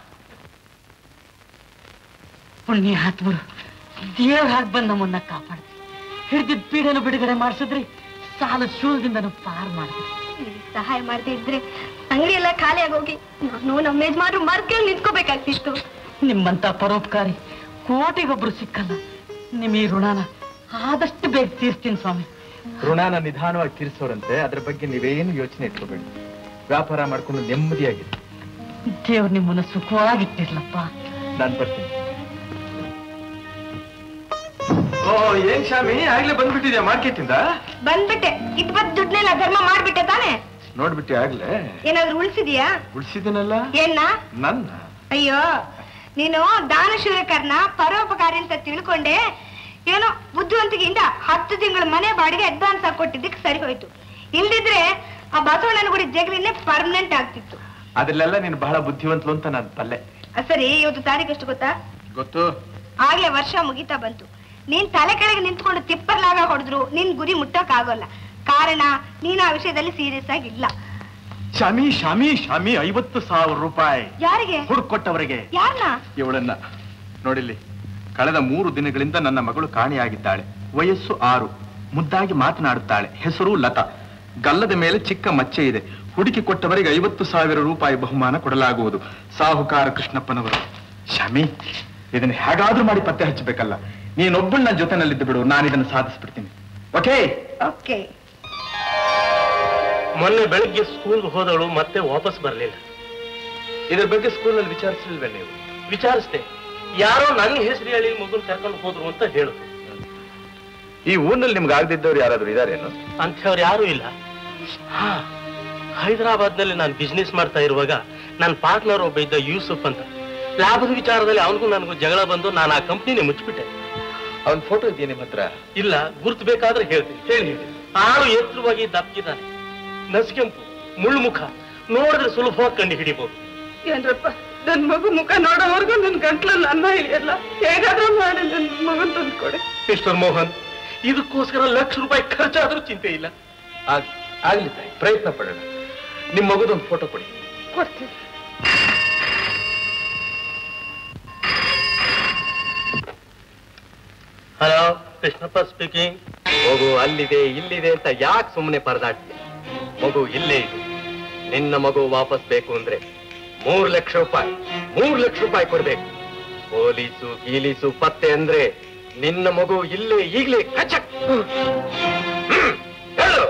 ಪುಣ್ಯಾತ್ಮರು ದೇವ್ರ ಹಾಗೆ ಬಂದು ನಮ್ಮನ್ನ ಕಾಪಾಡ್ರಿ. ಹಿಡಿದಿದ್ದ ಪೀಡನ್ನು ಬಿಡುಗಡೆ ಮಾಡಿಸಿದ್ರಿ, ಸಾಲ ಶೂಲದಿಂದನೂ ಪಾರ್ ಮಾಡಿದ್ರಿ. ಸಹಾಯ ಮಾಡದೇ ಇದ್ರೆ ಅಂಗಡಿ ಎಲ್ಲ ಖಾಲಿ ಆಗೋಗಿ ನಾನು ನಮ್ಮ ಯಜಮಾನ್ರು ಮರ್ಕೇಳಿ ನಿಂತ್ಕೋಬೇಕಾಗ್ತಿತ್ತು. ನಿಮ್ಮಂತ ಪರೋಪಕಾರಿ ಕೋಟಿಗೊಬ್ರು ಸಿಕ್ಕಲ್ಲ. ನಿಮ್ ಈ ಋಣನ ಆದಷ್ಟು ಬೇಗ ತೀರ್ಸ್ತೀನಿ ಸ್ವಾಮಿ. ಋಣನ ನಿಧಾನವಾಗಿ ತೀರಿಸೋರಂತೆ, ಅದ್ರ ಬಗ್ಗೆ ನೀವೇನು ಯೋಚನೆ ಇಟ್ಕೋಬೇಡಿ. ವ್ಯಾಪಾರ ಮಾಡ್ಕೊಂಡು ನೆಮ್ಮದಿಯಾಗಿದೆ. ದೇವ್ರು ನಿಮ್ಮನ್ನ ಸುಖವಾಗಿಟ್ಟಿರ್ಲಪ್ಪ. ನಾನ್ ಬರ್ತೀನಿ. ಓ ಏನ್ ಶಾಮಿ, ಆಗ್ಲೇ ಬಂದ್ಬಿಟ್ಟಿದ್ಯಾ ಮಾರ್ಕೆಟ್ ಇಂದ? ಬಂದ್ಬಿಟ್ಟೆ. ಇದ್ ಬದ್ ದುಡ್ನೆಲ್ಲ ಧರ್ಮ ಮಾಡ್ಬಿಟ್ಟೆ ತಾನೆ? ನೋಡ್ಬಿಟ್ಟೆ ಆಗ್ಲೇ? ಏನಾದ್ರು ಉಳಿಸಿದ್ಯಾ? ಉಳಿಸಿದ್ದೀನಲ್ಲ. ಏನ? ನನ್ನ? ಅಯ್ಯೋ, ನೀನು ದಾನಶೂರಕರ್ನ ಪರೋಪಕಾರಿ ಅಂತ ತಿಳ್ಕೊಂಡೆ. ಏನೋ ಬುದ್ಧಿವಂತಿಕೆಯಿಂದ ಹತ್ತು ತಿಂಗಳ ಮನೆ ಬಾಡಿಗೆ ಅಡ್ವಾನ್ಸ್ ಆಗಿ ಕೊಟ್ಟಿದ್ದಕ್ಕೆ ಸರಿ ಹೋಯ್ತು. ಇಲ್ದಿದ್ರೆ ಆ ಬಸವಣ್ಣನ ಗುಡಿ ಜಗಲಿನೇ ಪರ್ಮನೆಂಟ್ ಆಗ್ತಿತ್ತು. ಅದ್ರಲ್ಲೆಲ್ಲ ನೀನು ಬಹಳ ಬುದ್ಧಿವಂತಲು ಅಂತ ನಾನು ಬಲ್ಲೆ. ಸರಿ, ಇವತ್ತು ತಾರೀಕು ಎಷ್ಟು ಗೊತ್ತಾ? ಗೊತ್ತು. ಆಗ್ಲೇ ವರ್ಷ ಮುಗಿತಾ ಬಂತು. ನೀನ್ ತಲೆ ಕೆಳಗೆ ನಿಂತ್ಕೊಂಡು ತಿಪ್ಪರ್ಲಾಗ ಹೊಡೆದ್ರು ನಿನ್ ಗುರಿ ಮುಟ್ಟಕ್ ಆಗೋಲ್ಲ. ಕಾರಣ ನೀನ್ ಆ ವಿಷಯದಲ್ಲಿ ಸೀರಿಯಸ್ ಆಗಿಲ್ಲ. ಶಾಮಿ ಶಾಮಿ ಶಾಮಿ ಐವತ್ತು ಸಾವಿರ ರೂಪಾಯಿ ಯಾರಿಗೆ? ಹುಡುಕೊಟ್ಟವರಿಗೆ. ಯಾರನ್ನ? ಇವಳನ್ನ ನೋಡಿಲ್ಲಿ. ಕಳೆದ ಮೂರು ದಿನಗಳಿಂದ ನನ್ನ ಮಗಳು ಕಾಣೆಯಾಗಿದ್ದಾಳೆ. ವಯಸ್ಸು ಆರು. ಮುದ್ದಾಗಿ ಮಾತನಾಡುತ್ತಾಳೆ. ಹೆಸರು ಲತಾ. ಗಲ್ಲದ ಮೇಲೆ ಚಿಕ್ಕ ಮಚ್ಚೆ ಇದೆ. ಹುಡುಕಿ ಕೊಟ್ಟವರಿಗೆ ಐವತ್ತು ಸಾವಿರ ರೂಪಾಯಿ ಬಹುಮಾನ ಕೊಡಲಾಗುವುದು. ಸಾಹುಕಾರ ಕೃಷ್ಣಪ್ಪನವರು. ಶಾಮಿ, ಇದನ್ನ ಹೇಗಾದ್ರೂ ಮಾಡಿ ಪತ್ತೆ ಹಚ್ಚಬೇಕಲ್ಲ. ನೀನೊಬ್ಬಳು ನನ್ನ ಜೊತೆನಲ್ಲಿದ್ದು ಬಿಡು, ನಾನು ಇದನ್ನು ಸಾಧಿಸ್ಬಿಡ್ತೀನಿ. ಓಕೆ? ಓಕೆ. ಮೊನ್ನೆ ಬೆಳಗ್ಗೆ ಸ್ಕೂಲ್ ಹೋದವಳು ಮತ್ತೆ ವಾಪಸ್ ಬರಲಿಲ್ಲ. ಇದ್ರ ಬಗ್ಗೆ ಸ್ಕೂಲ್ನಲ್ಲಿ ವಿಚಾರಿಸಲಿಲ್ವೇ ನೀವು? ವಿಚಾರಿಸ್ದೆ. ಯಾರೋ ನನ್ನ ಹೆಸರು ಹೇಳಿ ಮಗುನ್ ಕರ್ಕೊಂಡು ಹೋದ್ರು ಅಂತ ಹೇಳು. ಈ ಊರಿನಲ್ಲಿ ನಿಮ್ಗೆ ಆಗದಿದ್ದವ್ರು ಯಾರಾದ್ರೂ ಇದಾರೇನು? ಅಂಥವ್ರು ಯಾರು ಇಲ್ಲ. ಹಾ, ಹೈದರಾಬಾದ್ ನಲ್ಲಿ ನಾನು ಬಿಸ್ನೆಸ್ ಮಾಡ್ತಾ ಇರುವಾಗ ನನ್ನ ಪಾರ್ಟ್ನರ್ ಒಬ್ಬ ಇದ್ದ ಯೂಸುಫ್ ಅಂತ. ಲಾಭದ ವಿಚಾರದಲ್ಲಿ ಅವನಿಗೂ ನನಗೂ ಜಗಳ ಬಂದು ನಾನು ಆ ಕಂಪ್ನಿನೇ ಮುಚ್ಚಿಬಿಟ್ಟೆ. ಅವನ್ ಫೋಟೋ ಇದೆಯಾ ನಿಮ್ಮ ಹತ್ರ? ಇಲ್ಲ, ಗುರ್ತು ಬೇಕಾದ್ರೆ ಹೇಳ್ತೀನಿ. ಹೇಳಿ ಹೇಳಿ. ಆಳು ಎತ್ತರವಾಗಿ ದಪ್ಪಿದ್ದಾನೆ, ನಸ್ಕೆಂಪು, ಮುಳ್ಳು ಮುಖ, ನೋಡಿದ್ರೆ ಸುಲಭವಾಗಿ ಕಂಡು ಹಿಡಿಬಹುದು. ಏನ್ರಪ್ಪ, ನನ್ ಮಗು ಮುಖ ನೋಡೋವರೆಗೂ ನನ್ ಗಂಟ್ಲಲ್ಲಿ ಅನ್ನ ಇಳಿಯಲ್ಲ. ಹೇಗಾದ್ರೂ ಮಾಡಿ ನನ್ ಮಗನ್ ತಂದ್ಕೊಡೆ. ಮಿಸ್ಟರ್ ಮೋಹನ್, ಇದಕ್ಕೋಸ್ಕರ ಲಕ್ಷ ರೂಪಾಯಿ ಖರ್ಚಾದ್ರೂ ಚಿಂತೆ ಇಲ್ಲ. ಆಗ್ಲಿ ತಾಯಿ, ಪ್ರಯತ್ನ ಪಡೋಣ. ನಿಮ್ ಮಗುದೊಂದು ಫೋಟೋ ಕೊಡಿ. ಕೊಡ್ತೀನಿ. Hello, Krishnappa speaking. ಮಗು ಅಲ್ಲಿದೆ ಇಲ್ಲಿದೆ ಅಂತ ಯಾಕೆ ಸುಮ್ಮನೆ ಪರದಾಡ್ತೀಯ? ಮಗು ಇಲ್ಲೇ ಇದೆ. ನಿನ್ನ ಮಗು ವಾಪಸ್ ಬೇಕು ಅಂದ್ರೆ ಮೂರ್ ಲಕ್ಷ ರೂಪಾಯಿ ಮೂರ್ ಲಕ್ಷ ರೂಪಾಯಿ ಕೊಡ್ಬೇಕು. ಪೊಲೀಸು ಗೀಲೀಸು ಪತ್ತೆ ಅಂದ್ರೆ ನಿನ್ನ ಮಗು ಇಲ್ಲೇ ಈಗ್ಲೇ ಕಚಕ್. ಹೇಳು.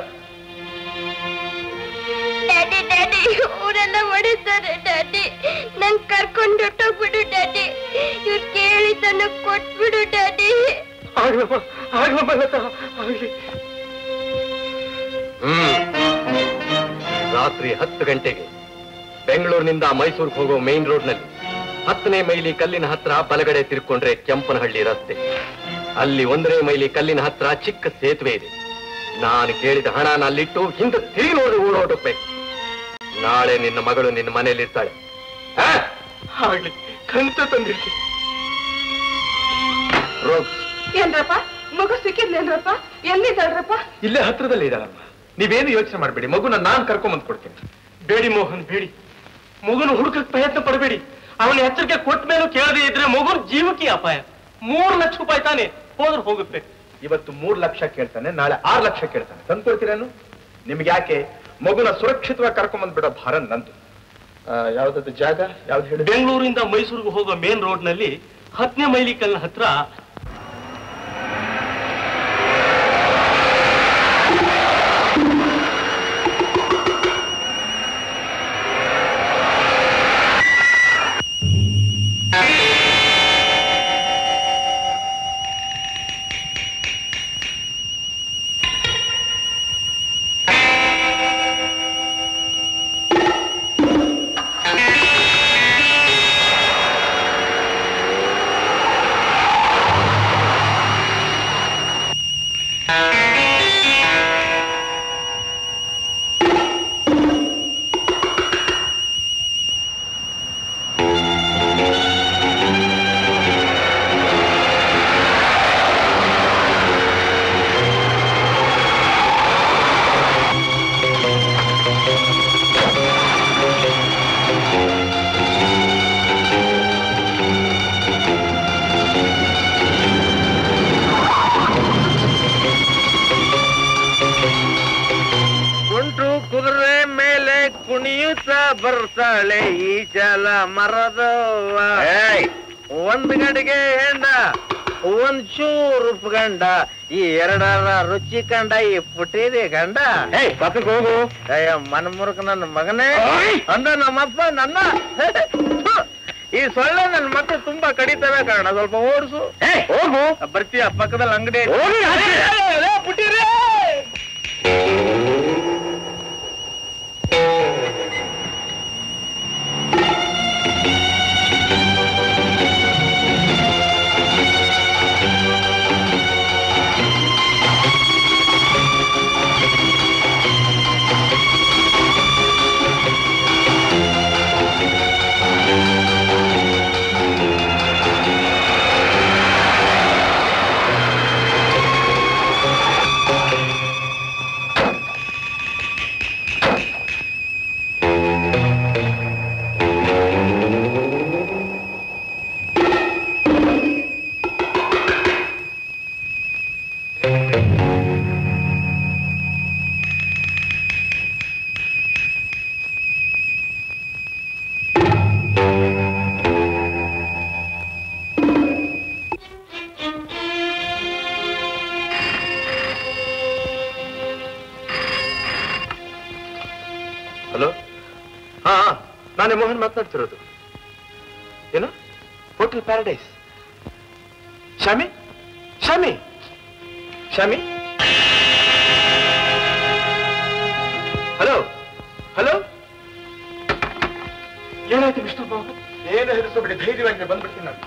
ಡ್ಯಾಡಿ ಡ್ಯಾಡಿ ಅವರೆಲ್ಲ ಹೊಡಿತಾರೆ ಡ್ಯಾಡಿ. ನಂಗ್ ಕರ್ಕೊಂಡು ಹೊಟ್ಟೋಗ್ಬಿಡು ಡ್ಯಾಡಿ. ಇವ್ರು ಕೇಳಿದ್ದನ್ನು ಕೊಟ್ಬಿಡು ಡ್ಯಾಡಿ. ಆಗ್ಲಮ್ಮ ಆಗ್ಲಮ್ಮ ಲತಾ, ಆಗ್ಲಿ. ಹ್ಮ್ ರಾತ್ರಿ ಹತ್ತು ಗಂಟೆಗೆ ಬೆಂಗಳೂರಿನಿಂದ ಮೈಸೂರಿಗೆ ಹೋಗೋ ಮೈನ್ ರೋಡ್ ನಲ್ಲಿ ಹತ್ತನೇ ಮೈಲಿ ಕಲ್ಲಿನ ಹತ್ರ ಬಲಗಡೆ ತಿರ್ಕೊಂಡ್ರೆ ಕೆಂಪನಹಳ್ಳಿ ರಸ್ತೆ. ಅಲ್ಲಿ ಒಂದನೇ ಮೈಲಿ ಕಲ್ಲಿನ ಹತ್ರ ಚಿಕ್ಕ ಸೇತುವೆ ಇದೆ. ನಾನು ಕೇಳಿದ ಹಣ ಅಲ್ಲಿಟ್ಟು ಹಿಂದೆ ತಿರುಗಿ ನೋಡಿ ಓಡೋಡ್ಬೇಕು. ನಾಳೆ ನಿನ್ನ ಮಗಳು ನಿನ್ನ ಮನೆಯಲ್ಲಿ ಇರ್ತಾಳೆ. ಹಾಗೆ ಖಂಡಿತ ತಂದಿರ್ತೀನಿ. ರೋಗ್ಸ್. ಏನ್ರಪ್ಪ, ಮಗು ಸಿಕ್ಕಿದ್ನೇನ್ರಪ್ಪ? ಎಲ್ಲಿದ್ದಾಳ್ರಪ್ಪ? ಇಲ್ಲೇ ಹತ್ರದಲ್ಲಿ ಇದ್ದಾಳಮ್ಮ. ನೀವೇನು ಯೋಚನೆ ಮಾಡಬೇಡಿ. ಮಗುನ ನಾನ್ ಕರ್ಕೊಂಬಂದ್ ಕೊಡ್ತೀನಿ. ಬೇಡಿ ಮೋಹನ್, ಬೇಡಿ. ಮಗುನ ಹುಡುಕಕ್ ಪ್ರಯತ್ನ ಪಡಬೇಡಿ. ಅವನ ಎಚ್ಚರಿಕೆ ಕೊಟ್ಟ ಮೇಲೂ ಕೇಳದೆ ಇದ್ರೆ ಮಗುನ ಜೀವಕ್ಕೆ ಅಪಾಯ. ಮೂರು ಲಕ್ಷ ರೂಪಾಯಿ ತಾನೆ, ಹೋದ್ರೆ ಹೋಗುತ್ತೆ. ಇವತ್ತು ಮೂರ್ ಲಕ್ಷ ಕೇಳ್ತಾನೆ, ನಾಳೆ ಆರು ಲಕ್ಷ ಕೇಳ್ತಾನೆ. ತಂದ್ಕೊಡ್ತೀರೇನು? ನಿಮ್ಗೆ ಯಾಕೆ? ಮಗುನ ಸುರಕ್ಷಿತವಾಗಿ ಕರ್ಕೊಂಬಂದ್ ಬಿಡೋ ಭಾರ ನಂದು. ಯಾವ್ದದ್ದು ಜಾಗ ಯಾವ್ದು ಹೇಳಿ? ಬೆಂಗಳೂರಿಂದ ಮೈಸೂರಿಗೆ ಹೋಗೋ ಮೇನ್ ರೋಡ್ ನಲ್ಲಿ ಹತ್ತನೇ ಮೈಲಿ ಕಲ್ಲಿನ ಹತ್ರ ಬರ್ತಾಳೆ ಈ ಜಲ ಮರದವ್ವ. ಒಂದ್ ಗಂಟೆಗೆ ಹೆಂಡ, ಒಂದ್ ಚೂರು ಉಪ್ಗಂಡ, ಈ ಎರಡರ ರುಚಿ ಕಂಡ ಈ ಪುಟ್ಟಿದೆ ಗಂಡ. ಹೋಗು ಅಯ್ಯ ಮನ್ಮುರುಕ ನನ್ನ ಮಗನೇ ಅಂದ ನಮ್ಮಪ್ಪ ನನ್ನ. ಈ ಸೊಳ್ಳೆ ನನ್ನ ಮಕ್ಕಳು ತುಂಬಾ ಕಡಿತವೆ ಕಾರಣ ಸ್ವಲ್ಪ ಓಡಿಸು. ಹೋಗು ಬರ್ತೀಯ ಪಕ್ಕದಲ್ಲಿ ಅಂಗಡಿ. ಪುಟ್ಟಿರೇ ನಾನೇ ಮೋಹನ್ ಮಾತನಾಡ್ತಿರೋದು. ಏನು? Hotel paradise. Shami Shami Shami hello hello. ಏನಾಯ್ತು ಮಿಸ್ಟರ್ ಮೋಹನ್? ಏನು ಹೆದರಿಸಬೇಡಿ, ಧೈರ್ಯವಾಗಿ ಬಂದ್ಬಿಡ್ತೀನಿ ನಾನು.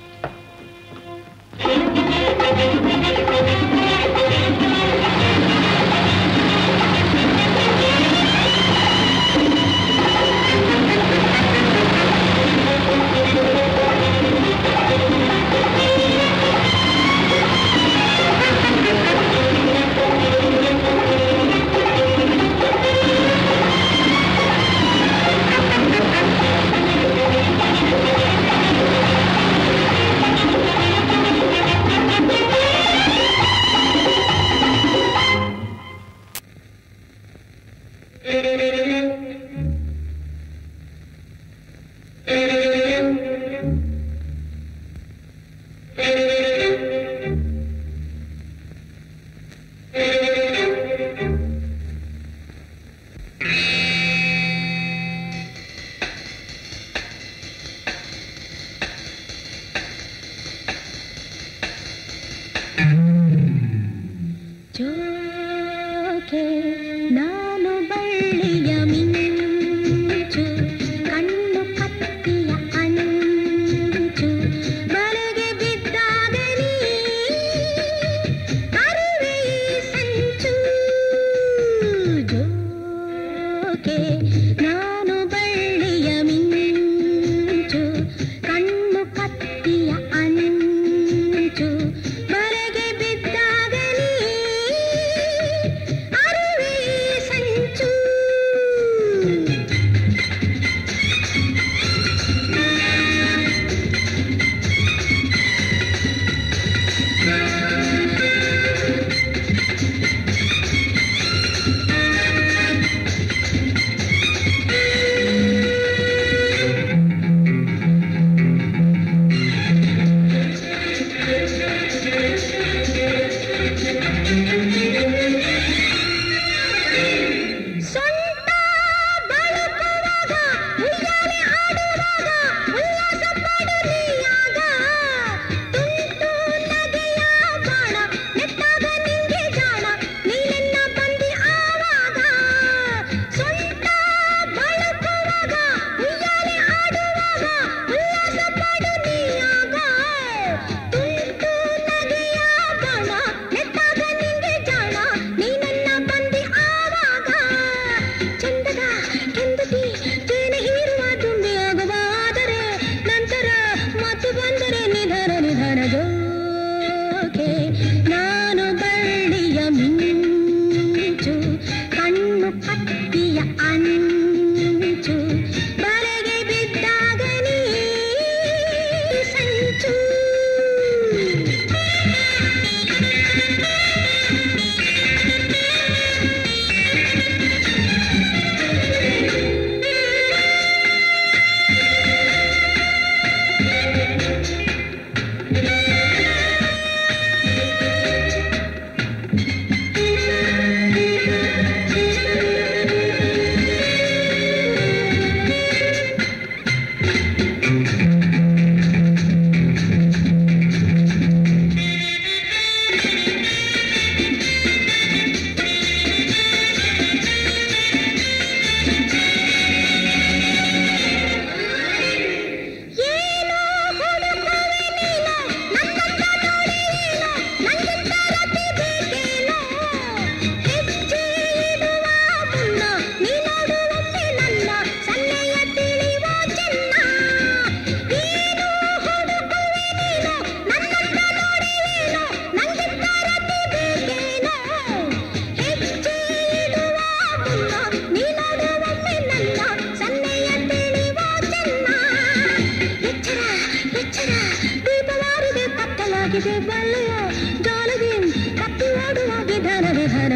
ಸಾಗಿದೆ ಬಲ್ಲೆಯ ಜಾಲದಿ ಕಪ್ಪಿ ಓಡುವ ವಿಧಾನ ವಿಧಾನ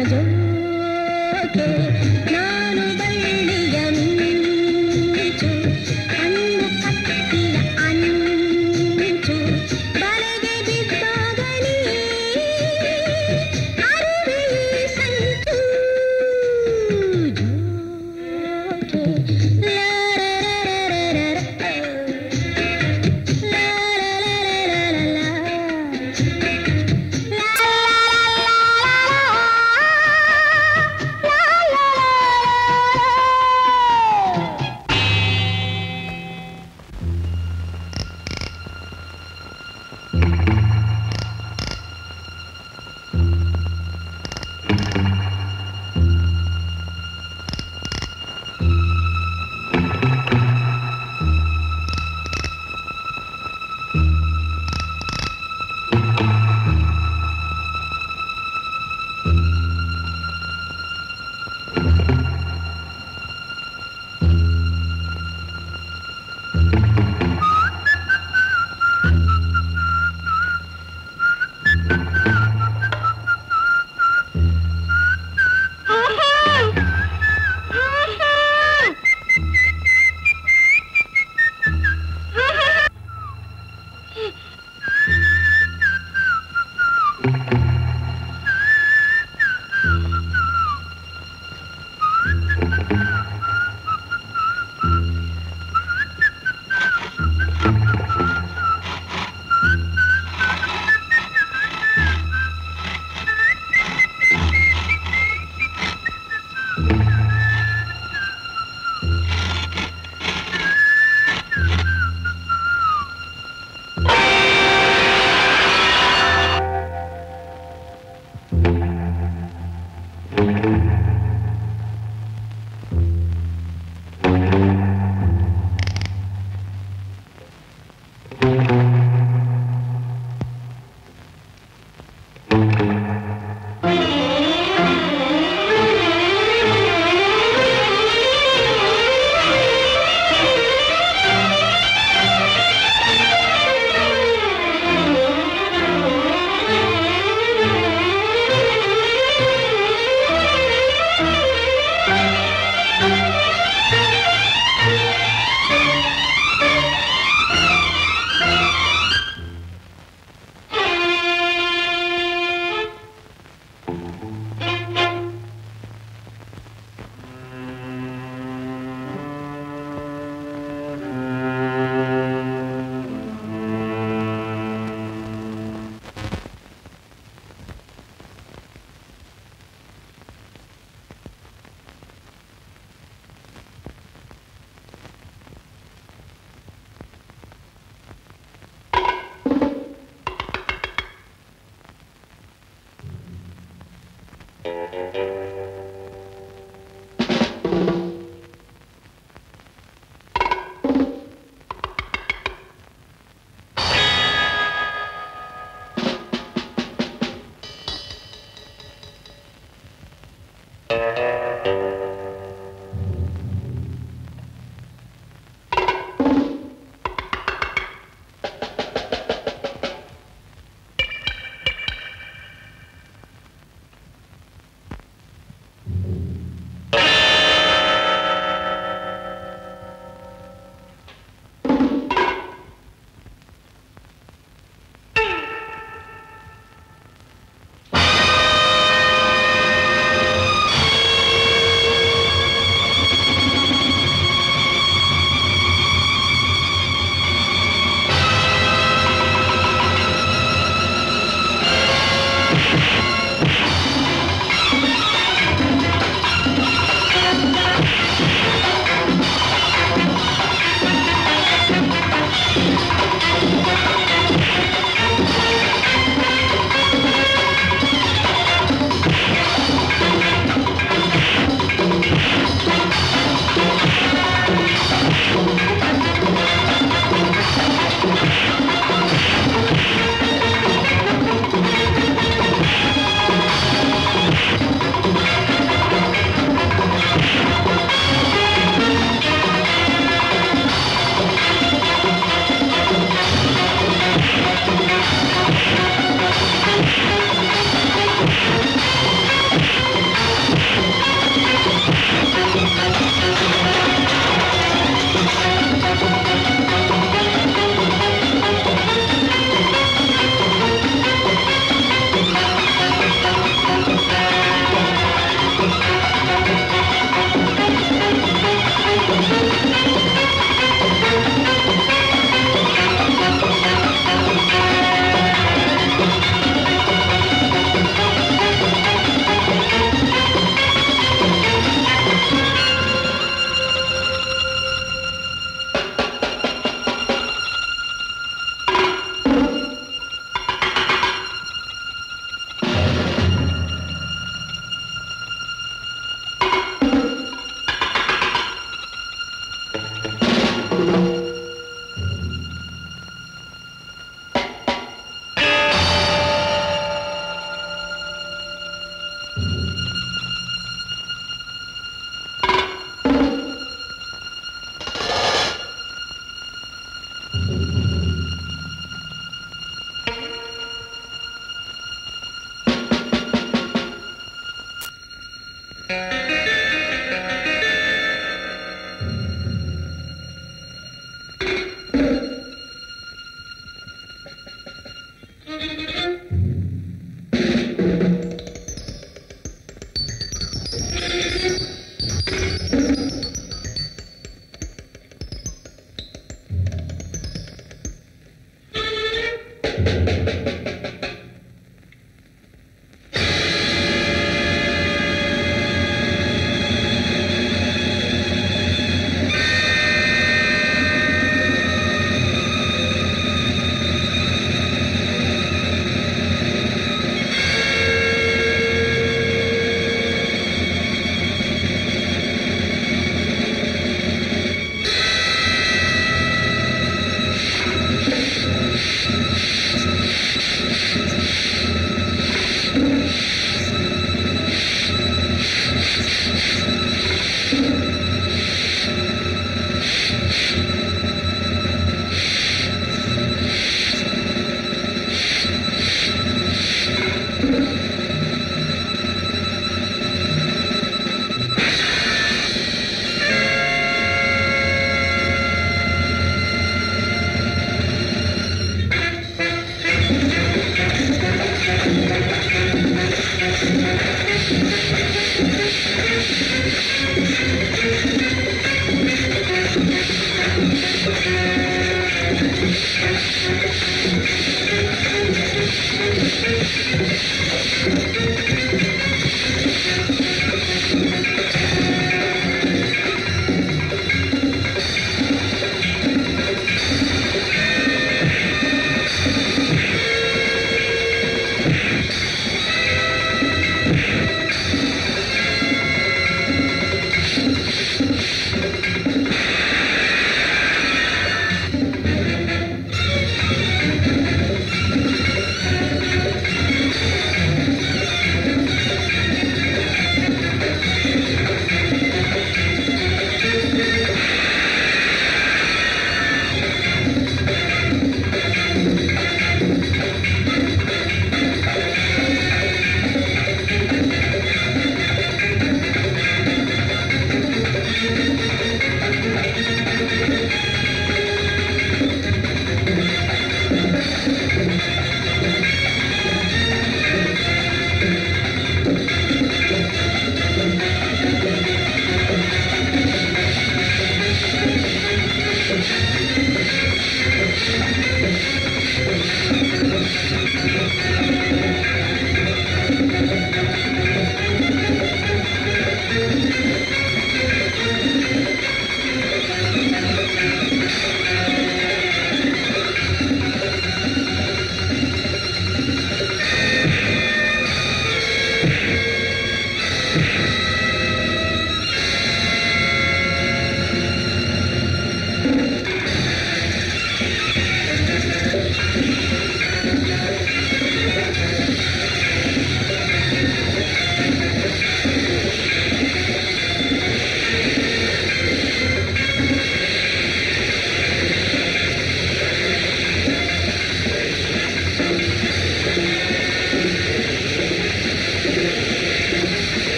ಜೋಕೆ ನಾನು ಬಳ್ಳಿಯ ಮಿಂಚು ಕಣ್ಣು ಕತ್ತಿಯ ಅಂಚು ಬಲೆಗೆ ಬಿದ್ದಾಗಲಿ ಅರಿವೆ ಸಂಚು ಜೋಕೆ ಲಾರರರ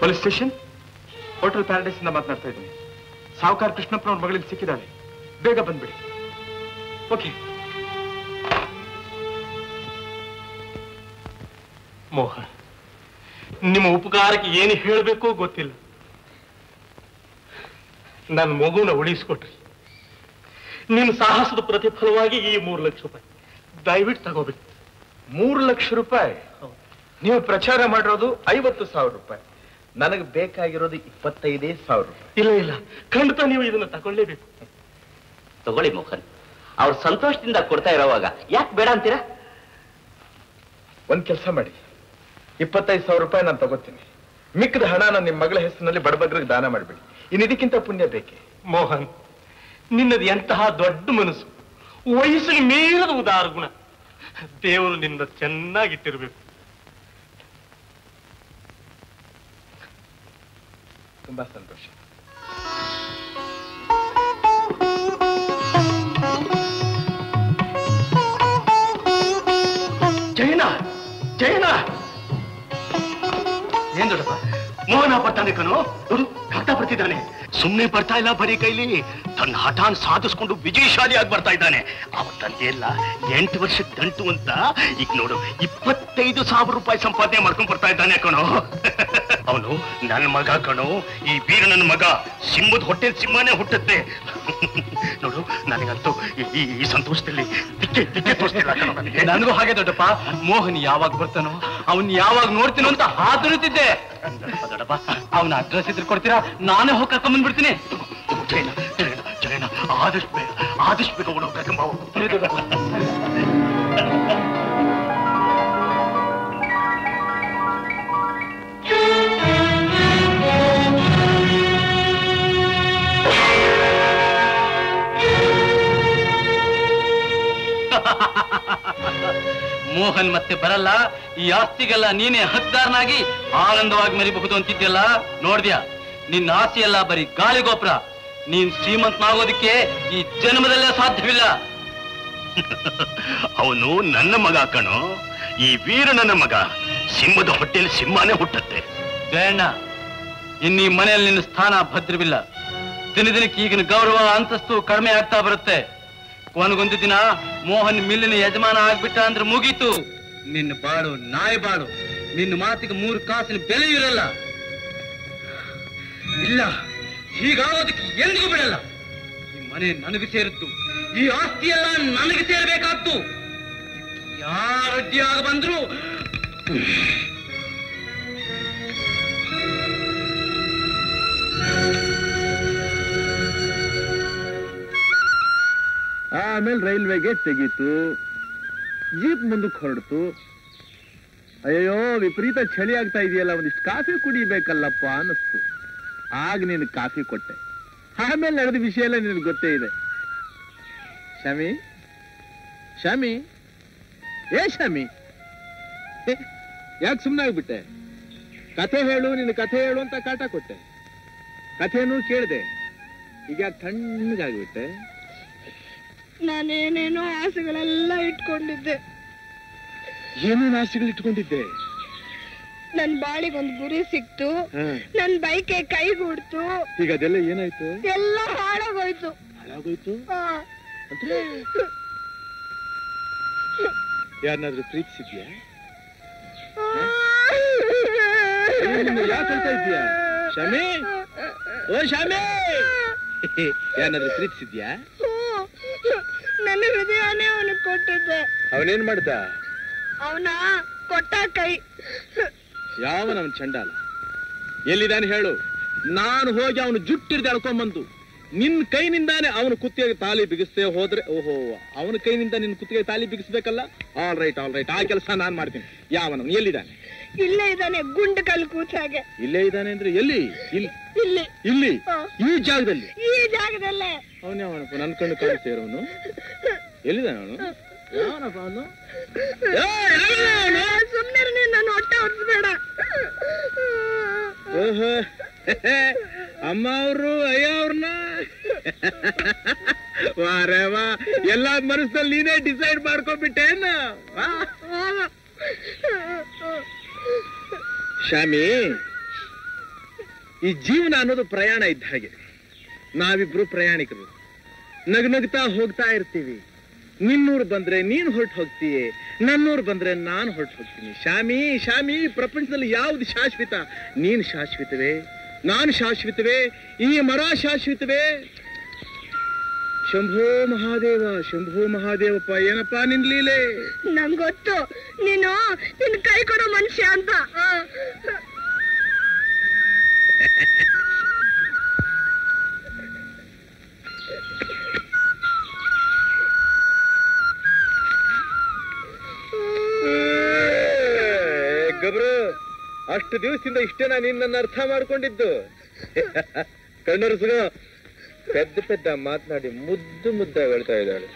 ಪೊಲೀಸ್ ಸ್ಟೇಷನ್ ಹೋಟೆಲ್ ಪ್ಯಾರಡೈಸ್ ಇಂದ ಮಾತನಾಡ್ತಾ ಇದ್ದೀನಿ. ಸಾವುಕಾರ ಕೃಷ್ಣಪ್ಪನವ್ರ ಮಗಳಿಗೆ ಸಿಕ್ಕಿದ್ದಾಳೆ, ಬೇಗ ಬಂದ್ಬಿಡಿ. ಓಕೆ. ಮೋಹನ್, ನಿಮ್ಮ ಉಪಕಾರಕ್ಕೆ ಏನು ಹೇಳಬೇಕೋ ಗೊತ್ತಿಲ್ಲ. ನನ್ನ ಮಗುನ ಉಳಿಸ್ಕೊಟ್ರಿ. ನಿಮ್ಮ ಸಾಹಸದ ಪ್ರತಿಫಲವಾಗಿ ಈ ಮೂರು ಲಕ್ಷ ರೂಪಾಯಿ ದಯವಿಟ್ಟು ತಗೋಬೇಕು. ಮೂರು ಲಕ್ಷ ರೂಪಾಯಿ? ನೀವು ಪ್ರಚಾರ ಮಾಡಿರೋದು ಐವತ್ತು ಸಾವಿರ ರೂಪಾಯಿ, ನನಗೆ ಬೇಕಾಗಿರೋದು ಇಪ್ಪತ್ತೈದೇ ಸಾವಿರ ರೂಪಾಯಿ. ಇಲ್ಲ ಇಲ್ಲ, ಖಂಡಿತ ನೀವು ಇದನ್ನ ತಗೊಳ್ಳೇಬೇಕು. ತಗೊಳ್ಳಿ ಮೋಹನ್, ಅವ್ರು ಸಂತೋಷದಿಂದ ಕೊಡ್ತಾ ಇರೋವಾಗ ಯಾಕೆ ಬೇಡ ಅಂತೀರಾ? ಒಂದ್ ಕೆಲಸ ಮಾಡಿ, ಇಪ್ಪತ್ತೈದು ಸಾವಿರ ರೂಪಾಯಿ ನಾನು ತಗೋತೀನಿ. ಮಿಕ್ಕದ ಹಣ ನಾನು ನಿಮ್ಮ ಮಗಳ ಹೆಸರಿನಲ್ಲಿ ಬಡಬಗ್ರಿಗೆ ದಾನ ಮಾಡ್ಬಿಡಿ. ಇನ್ನು ಇದಕ್ಕಿಂತ ಪುಣ್ಯ ಬೇಕೆ? ಮೋಹನ್, ನಿನ್ನದು ಎಂತಹ ದೊಡ್ಡ ಮನಸ್ಸು, ವಯಸ್ಸಿಗೆ ಮೀರದ ಉದಾರ ಗುಣ. ದೇವರು ನಿನ್ನ ಚೆನ್ನಾಗಿಟ್ಟಿರ್ಬೇಕು. ತುಂಬಾ ಸಂತೋಷ. ಜಯನ ಜಯನ ಏನ್ ದೊಡ್ಡಪ್ಪ? ಮೋಹನ ಬರ್ತಾನೆ ಕಣೋ, ನೋಡು ಕಾಗ್ತಾ ಬರ್ತಿದ್ದಾನೆ. ಸುಮ್ನೆ ಬರ್ತಾ ಇಲ್ಲ ಬರೀ ಕೈಲಿ, ತನ್ನ ಹಠಾನ್ ಸಾಧಿಸ್ಕೊಂಡು ವಿಜಯಶಾಲಿಯಾಗಿ ಬರ್ತಾ ಇದ್ದಾನೆ. ಅವತ್ತಂತೆ ಎಲ್ಲ ಎಂಟು ವರ್ಷದ ದಂಟು ಅಂತ ಈಗ ನೋಡು ಇಪ್ಪತ್ತೈದು ಸಾವಿರ ರೂಪಾಯಿ ಸಂಪಾದನೆ ಮಾಡ್ಕೊಂಡ್ ಬರ್ತಾ ಇದ್ದಾನೆ ಕಣೋ. ಅವನು ನನ್ನ ಮಗ ಕಣೋ, ಈ ವೀರ ನನ್ನ ಮಗ. ಸಿಂಹದ ಹೊಟ್ಟೆ ಸಿಂಹನೇ ಹುಟ್ಟುತ್ತೆ. ನೋಡು ನನಗಂತೂ ಈ ಈ ಸಂತೋಷದಲ್ಲಿ ದಿಕ್ಕೆ ದಿಕ್ಕೆ ತೋರಿಸ್ತಿಲ್ಲ ಕಣೋ ನನಗೆ. ನನಗೂ ಹಾಗೆ ದೊಡ್ಡಪ್ಪ. ಮೋಹನ್ ಯಾವಾಗ ಬರ್ತಾನೋ, ಅವನ್ ಯಾವಾಗ ನೋಡ್ತೀನೋ ಅಂತ ಹಾತೊರಿತಿದ್ದೆ. ದೊಡ್ಡಪ್ಪ, ಅವನ ಅಡ್ರೆಸ್ ಇದ್ರೆ ಕೊಡ್ತೀರಾ? ನಾನೇ ಹೋಗಿ ಕರ್ಕೊಂಡ್ ಬಂದ್ಬಿಡ್ತೀನಿ. ಜಯನ ಜಯನ ಜಯನ ಆದಷ್ಟು ಬೇಗ ಆದಷ್ಟು ಬೇಗ ಓಡೋ ಕರ್ಕೊಂಬ. ಮೋಹನ್ ಮತ್ತೆ ಬರಲ್ಲ, ಈ ಆಸ್ತಿಗೆಲ್ಲ ನೀನೇ ಹಕ್ದಾರನಾಗಿ ಆನಂದವಾಗಿ ಮರಿಬಹುದು ಅಂತಿದ್ಯಲ್ಲ. ನೋಡ್ದ್ಯಾ, ನಿನ್ನ ಆಸೆಯೆಲ್ಲ ಬರೀ ಗಾಳಿಗೋಪುರ. ನೀನ್ ಶ್ರೀಮಂತನಾಗೋದಕ್ಕೆ ಈ ಜನ್ಮದಲ್ಲೇ ಸಾಧ್ಯವಿಲ್ಲ. ಅವನು ನನ್ನ ಮಗ ಕಣೋ, ಈ ವೀರ ನನ್ನ ಮಗ. ಸಿಂಹದ ಹೊಟ್ಟೆಯಲ್ಲಿ ಸಿಂಹನೇ ಹುಟ್ಟತ್ತೆ. ಜಯಣ್ಣ, ಇನ್ನೀ ಮನೆಯಲ್ಲಿ ನಿನ್ನ ಸ್ಥಾನ ಭದ್ರವಿಲ್ಲ. ದಿನ ದಿನಕ್ಕೆ ಈಗಿನ ಗೌರವ ಅಂತಸ್ತು ಕಡಿಮೆ ಆಗ್ತಾ ಬರುತ್ತೆ. ಕೊನೆಗೊಂದು ದಿನ ಮೋಹನ್ ಮಿಲ್ಲಿನ ಯಜಮಾನ ಆಗ್ಬಿಟ್ಟ ಅಂದ್ರೆ ಮುಗೀತು. ನಿನ್ನ ಬಾಳು ನಾಯಿ ಬಾಳು. ನಿನ್ನ ಮಾತಿಗೆ ಮೂರು ಕಾಸಿನ ಬೆಲೆ ಇರಲ್ಲ. ಇಲ್ಲ, ಹೀಗಾಗೋದಕ್ಕೆ ಎಂದಿಗೂ ಬಿಡಲ್ಲ. ಈ ಮನೆ ನನಗೆ ಸೇರಿತ್ತು, ಈ ಆಸ್ತಿ ಎಲ್ಲ ನನಗೆ ಸೇರಬೇಕಾದ್ದು. ಯಾರ ಅಡ್ಡಿಯಾಗ ಬಂದ್ರು ಆಮೇಲೆ ರೈಲ್ವೆ ಗೇಟ್ ತೆಗೀತು, ಜೀಪ್ ಮುಂದಕ್ಕೆ ಹೊರಡ್ತು. ಅಯ್ಯೋ, ವಿಪರೀತ ಚಳಿ ಆಗ್ತಾ ಇದೆಯಲ್ಲ, ಒಂದಿಷ್ಟು ಕಾಫಿ ಕುಡಿಬೇಕಲ್ಲಪ್ಪ ಅನ್ನಿಸ್ತು. ಆಗ ನೀನು ಕಾಫಿ ಕೊಟ್ಟೆ. ಆಮೇಲೆ ನಡೆದ ವಿಷಯ ಎಲ್ಲ ನಿನಗೆ ಗೊತ್ತೇ ಇದೆ. ಶಾಮಿ ಶಾಮಿ ಏ ಶಾಮಿ, ಯಾಕೆ ಸುಮ್ಮನೆ ಆಗ್ಬಿಟ್ಟೆ? ಕಥೆ ಹೇಳು, ನಿನ್ನ ಕಥೆ ಹೇಳು ಅಂತ ಕಾಟ ಕೊಟ್ಟೆ. ಕಥೆನೂ ಕೇಳಿದೆ, ಈಗ ಯಾಕೆ ತಣ್ಣಗಾಗ್ಬಿಟ್ಟೆ? ನಾನೇನೇನೋ ಆಸೆಗಳೆಲ್ಲ ಇಟ್ಕೊಂಡಿದ್ದೆ. ಏನೇನು ಆಸೆಗಳು ಇಟ್ಕೊಂಡಿದ್ದೆ? ನನ್ ಬಾಳಿಗೊಂದು ಗುರಿ ಸಿಕ್ತು, ನನ್ ಬೈಕೆ ಕೈಗೂಡ್ತು. ಈಗ ಅದೆಲ್ಲ ಏನಾಯ್ತು? ಎಲ್ಲ ಹಾಳಾಗೋಯ್ತು. ಹಾಳಾಗೋಯ್ತು ಅಂದ್ರೆ ಯಾರನ್ನಾದ್ರೂ ಪ್ರೀತಿಸಿದ್ಯಾ? ಯಾಕೆ ಹೇಳ್ತಾ ಇದ್ದೀಯಾ ಶಾಮಿ? ಓ ಶಾಮಿ, ಯಾರನ್ನಾದ್ರೂ ಪ್ರೀತಿಸಿದ್ಯಾ? ನನ್ನ ಹೃದಯನೇ ಅವನು ಕೊಟ್ಟಿದ್ದೆ. ಅವನೇನ್ ಮಾಡ್ದ? ಅವನ ಕೊಟ್ಟ ಕೈ. ಯಾವನವನ್ ಚಂಡಾಲ? ಎಲ್ಲಿದ್ದಾನೆ ಹೇಳು, ನಾನು ಹೋಗಿ ಅವನು ಜುಟ್ಟಿರ್ದು ಎಳ್ಕೊಂಬಂದು ನಿನ್ ಕೈನಿಂದಾನೆ ಅವನು ಕುತ್ತಿಗೆ ತಾಲಿ ಬಿಗಿಸ್ತೇ ಹೋದ್ರೆ, ಓಹೋ, ಅವನ ಕೈನಿಂದ ನಿನ್ ಕುತ್ತಿಗೆ ತಾಲಿ ಬಿಗಿಸ್ಬೇಕಲ್ಲ. ಆಲ್ ರೈಟ್ ಆಲ್ ರೈಟ್, ಆ ಕೆಲಸ ನಾನ್ ಮಾಡ್ತೀನಿ. ಯಾವನವನು? ಎಲ್ಲಿದ್ದಾನೆ? ಇಲ್ಲೇ ಇದ್ದಾನೆ, ಗುಂಡು ಕಲ್ಲು ಕೂತಾಗೆ. ಇಲ್ಲೇ ಇದ್ದಾನೆ ಅಂದ್ರೆ ಎಲ್ಲಿ? ಇಲ್ಲಿ ಇಲ್ಲಿ ಇಲ್ಲಿ ಈ ಜಾಗದಲ್ಲಿ? ಈ ಜಾಗದಲ್ಲೇ. ಅವನ್ಯಾವನಪ್ಪ ನನ್ ಕಣ್ಣು ಕಾಣಿಸ್ತೇ ಇರೋನು? ಎಲ್ಲಿದ್ದಾನೆ ಅವನು? ಯಾವನಪ್ಪ ಅವನು? ಸುಮ್ಮನೆ ನನ್ನ ಹೊಟ್ಟೆ ಹೊರಿಸ್ಬೇಡ. ಓಹೋ, ಅಮ್ಮ ಅವರು ಅಯ್ಯ ಅವ್ರನ್ನ ವಾರೇ ವಾ, ಎಲ್ಲಾ ಮನಸ್ಸಲ್ಲಿ ನೀನೇ ಡಿಸೈಡ್ ಮಾಡ್ಕೊಂಡ್ಬಿಟ್ಟೇನ? ಶಾಮಿ, ಈ ಜೀವನ ಅನ್ನೋದು ಪ್ರಯಾಣ ಇದ್ದ ಹಾಗೆ. ನಾವಿಬ್ರು ಪ್ರಯಾಣಿಕರು, ನಗನಗ್ತಾ ಹೋಗ್ತಾ ಇರ್ತೀವಿ. ನಿನ್ನೂರು ಬಂದ್ರೆ ನೀನ್ ಹೊರಟು ಹೋಗ್ತೀಯೇ, ನನ್ನೂರು ಬಂದ್ರೆ ನಾನು ಹೊರಟು ಹೋಗ್ತೀನಿ. ಶಾಮಿ ಶಾಮಿ, ಪ್ರಪಂಚದಲ್ಲಿ ಯಾವ್ದು ಶಾಶ್ವತ? ನೀನ್ ಶಾಶ್ವತವೇ, ನಾನು ಶಾಶ್ವತವೇ, ಈ ಮರ ಶಾಶ್ವತವೇ? ಶಂಭೋ ಮಹಾದೇವ, ಶಂಭೋ ಮಹಾದೇವಪ್ಪ, ಏನಪ್ಪಾ ನಿನ್ ಲೀಲೆ? ನಂಗೊತ್ತು ನೀನು ನಿನ್ ಕೈ ಕೊಡೋ ಮನುಷ್ಯ ಅಂತ. ಗಬ್ರು, ಅಷ್ಟು ದಿವಸದಿಂದ ಇಷ್ಟೇನ ನೀನ್ ನನ್ನ ಅರ್ಥ ಮಾಡ್ಕೊಂಡಿದ್ದು? ಕಣ್ಣರಸುಗ ಪೆದ್ದ ಪೆದ್ದ ಮಾತನಾಡಿ ಮುದ್ದು ಮುದ್ದಾಗಿ ಹೇಳ್ತಾ ಇದ್ದಾಳೆ.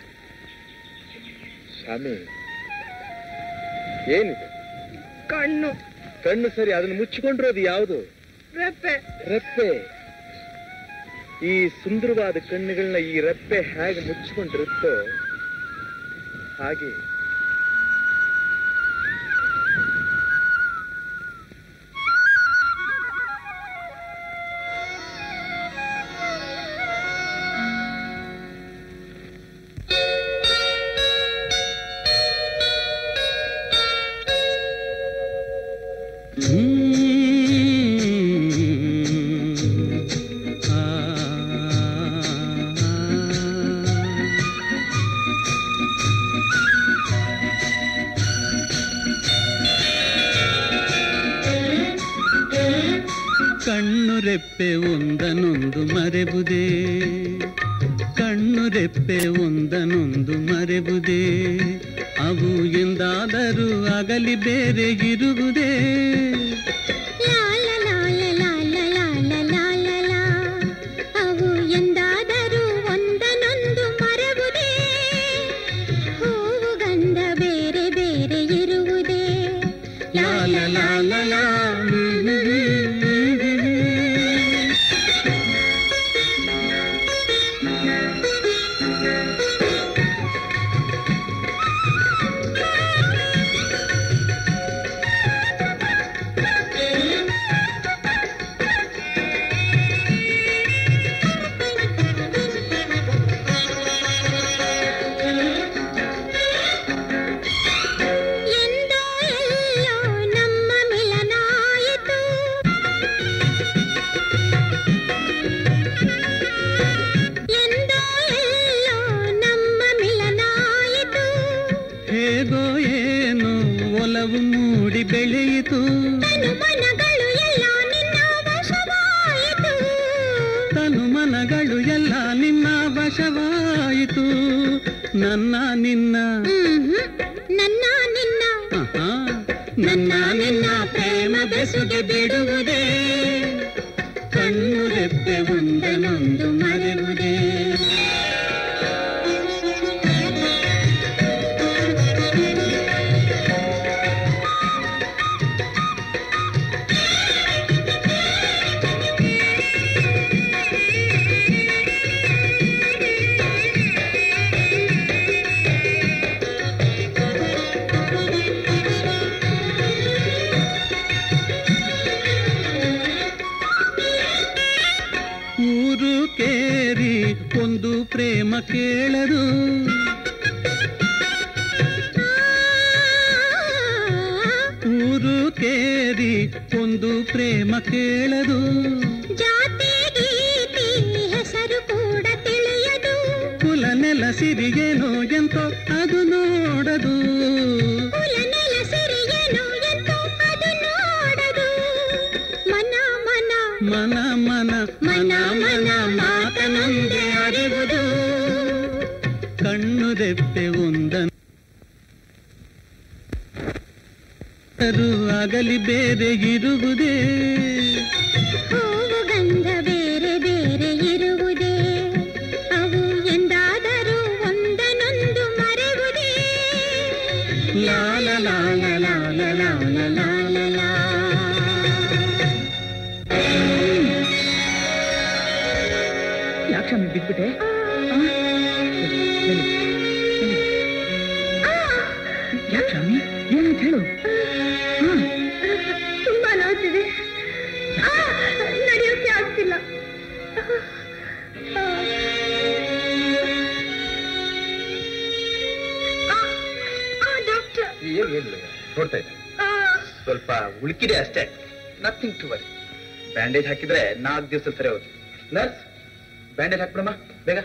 ಸ್ವಾಮಿ, ಏನಿದೆ? ಕಣ್ಣು. ಕಣ್ಣು ಸರಿ, ಅದನ್ನು ಮುಚ್ಚಿಕೊಂಡಿರೋದು ಯಾವುದು? ರೆಪ್ಪೆ. ರೆಪ್ಪೆ. ಈ ಸುಂದರವಾದ ಕಣ್ಣುಗಳನ್ನ ಈ ರೆಪ್ಪೆ ಹೇಗೆ ಮುಚ್ಚಿಕೊಂಡಿರುತ್ತೋ ಹಾಗೆ ಕಣ್ಣು ರೆಪ್ಪೆ ಒಂದನೊಂದು ಮರೆಬುದೇ, ಕಣ್ಣು ರೆಪ್ಪೆ ಒಂದನೊಂದು ಮರೆಬುದೇ, ಅವು ಎಂದಾದರೂ ಆಗಲಿ ಬೇರೆ ಇರುವುದೇ? ಅವು ಎಂದಾದರೂ ಒಂದನೊಂದು ಮರೆಬುದೇ, ಹೂವು ಗಂಧ ಬೇರೆ ಬೇರೆ ಇರುವುದೇ? ಲಾಲ ಲಾಲ ಲಾ. ಬೆಳೆಯಿತು ತನುಮನಗಳು ಎಲ್ಲ ನಿನ್ನ ವಶವಾಯಿತು, ತನುಮನಗಳು ಎಲ್ಲ ನಿನ್ನ ವಶವಾಯಿತು. ನನ್ನ ನಿನ್ನ ನನ್ನ ನಿನ್ನ ನನ್ನ ನಿನ್ನ ಪ್ರೇಮ ಬೆಸುಗೆ ಬಿಡುವುದೇ, ಕಣ್ಣು ರೆಪ್ಪೆ ಒಂದನೊಂದು ಮರೆಯುವುದೇ? ಒಂದು ಪ್ರೇಮ ಕೇಳದು, ಊರು ಕೇರಿ ಒಂದು ಪ್ರೇಮ ಕೇಳದು, ಜಾತಿ ಗೀತಿ ಹೆಸರು ಕೂಡ ತಿಳಿಯದು, ಕುಲ ನೆಲ ಸಿರಿಗೇನೋ ಎಂತೋ ಅದು ನೋಡದು, ಕುಲ ನೆಲ ಸಿರಿಗೇನೋ ಎಂತೋ ಅದು ನೋಡದು. ಮನ ಮನ ಮನ ಮನ ಮನ ಮನ ಮಾತನೊಂದೇ ಅರಿವುದು, ಕಣ್ಣು ರೆಪ್ಪೆ ಒಂದನು ಆಗಲಿ ಬೇರೆ ಇರುವುದೇ? ಹೂವು ಗಂಧ ಬೇರೆ ಬೇರೆ ಇರುವುದೇ? ಅವು ಎಂದಾದರೂ ಒಂದನೊಂದು ಮರೆಯುವುದೇ? ಲಾಲ ಲಾಲ ಲಾಲ ಲಾಲ ಲಾಲ ಲಾ. ಯಾಕೆ ಸ್ವಾಮಿ ಬಿದ್ಬಿಟ್ಟೆ? ಯಾಕೆ ಸ್ವಾಮಿ, ಏನಾಯ್ತು ಹೇಳು? ತುಂಬಾ ನೋಡ್ತಿದೆ. ಏನಿಲ್ಲ ನೋಡ್ತಾ ಇದ್ದೆ, ಸ್ವಲ್ಪ ಉಳುಕಿದೆ ಅಷ್ಟೇ, ನಥಿಂಗ್ ಟು ವರಿ. ಬ್ಯಾಂಡೇಜ್ ಹಾಕಿದ್ರೆ ನಾಲ್ಕು ದಿವಸ ಸರಿ ಹೋಗಿ. ನರ್ಸ್, ಬ್ಯಾಂಡೇಜ್ ಹಾಕ್ಬಿಡಮ್ಮ ಬೇಗ.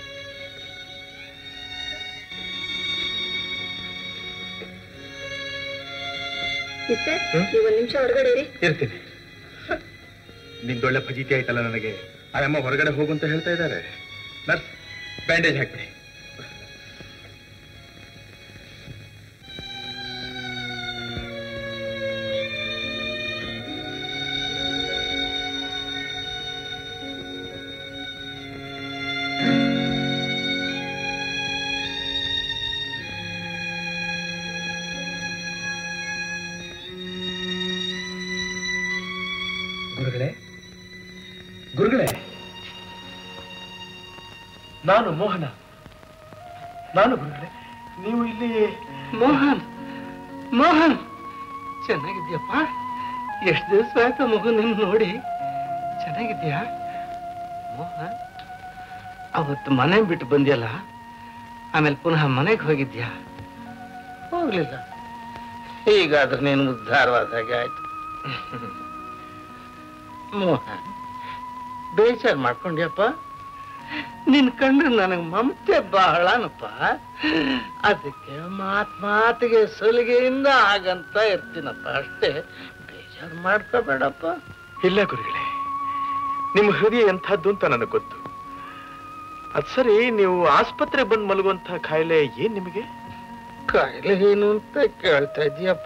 ಒಂದ್ ನಿಮಿಷ ಹೊರಗಡೆ ಇರಿ. ಇರ್ತೀನಿ. ನಿಂದೊಳ್ಳೆ ಫಜೀತಿ ಆಯ್ತಲ್ಲ ನನಗೆ. ಆಯಮ್ಮ ಹೊರಗಡೆ ಹೋಗು ಅಂತ ಹೇಳ್ತಾ ಇದ್ದಾರೆ. ನರ್ಸ್, ಬ್ಯಾಂಡೇಜ್ ಹಾಕ್ಬಿಡಿ. ಗುರುಗಳೇ, ಗುರುಗಳೇ, ನಾನು ಮೋಹನ. ನಾನು ಗುರುಗಳೇ, ನೀವು ಇಲ್ಲಿ? ಮೋಹನ್, ಮೋಹನ್, ಚೆನ್ನಾಗಿದ್ಯಪ್ಪ? ಎಷ್ಟು ದಿವಸ ಆಯ್ತು ಮಗು ನಿನ್ ನೋಡಿ. ಚೆನ್ನಾಗಿದ್ಯಾ ಮೋಹನ್? ಅವತ್ತು ಮನೆ ಬಿಟ್ಟು ಬಂದ್ಯಲ್ಲ, ಆಮೇಲೆ ಪುನಃ ಮನೆಗೆ ಹೋಗಿದ್ಯಾ? ಹೋಗ್ಲಿಲ್ಲ. ಹೀಗಾದ್ರೆ ನೀನು ಉದ್ಧಾರವಾದ ಹಾಗೆ ಆಯ್ತು. ಮೋಹನ್, ಬೇಜಾರು ಮಾಡ್ಕೊಂಡ್ಯಪ್ಪ? ನಿನ್ ಕಂಡ್ರೆ ನನಗೆ ಮಮತೆ ಬಹಳನಪ್ಪ. ಅದಕ್ಕೆ ಮಾತ್ ಮಾತಿಗೆ ಸಲಿಗೆಯಿಂದ ಹಾಗಂತ ಇರ್ತೀನಪ್ಪ ಅಷ್ಟೇ. ಬೇಜಾರು ಮಾಡ್ಕೋಬೇಡಪ್ಪ. ಇಲ್ಲ ಗುರುಗಳೇ, ನಿಮ್ಮ ಹೃದಯ ಎಂಥದ್ದು ಅಂತ ನನಗೆ ಗೊತ್ತು. ಅದ್ ಸರಿ, ನೀವು ಆಸ್ಪತ್ರೆ ಬಂದು ಮಲಗುವಂತಹ ಕಾಯಿಲೆ ಏನ್ ನಿಮಗೆ? ಕಾಯಿಲೆ ಏನು ಅಂತ ಕೇಳ್ತಾ ಇದೀಯಪ್ಪ?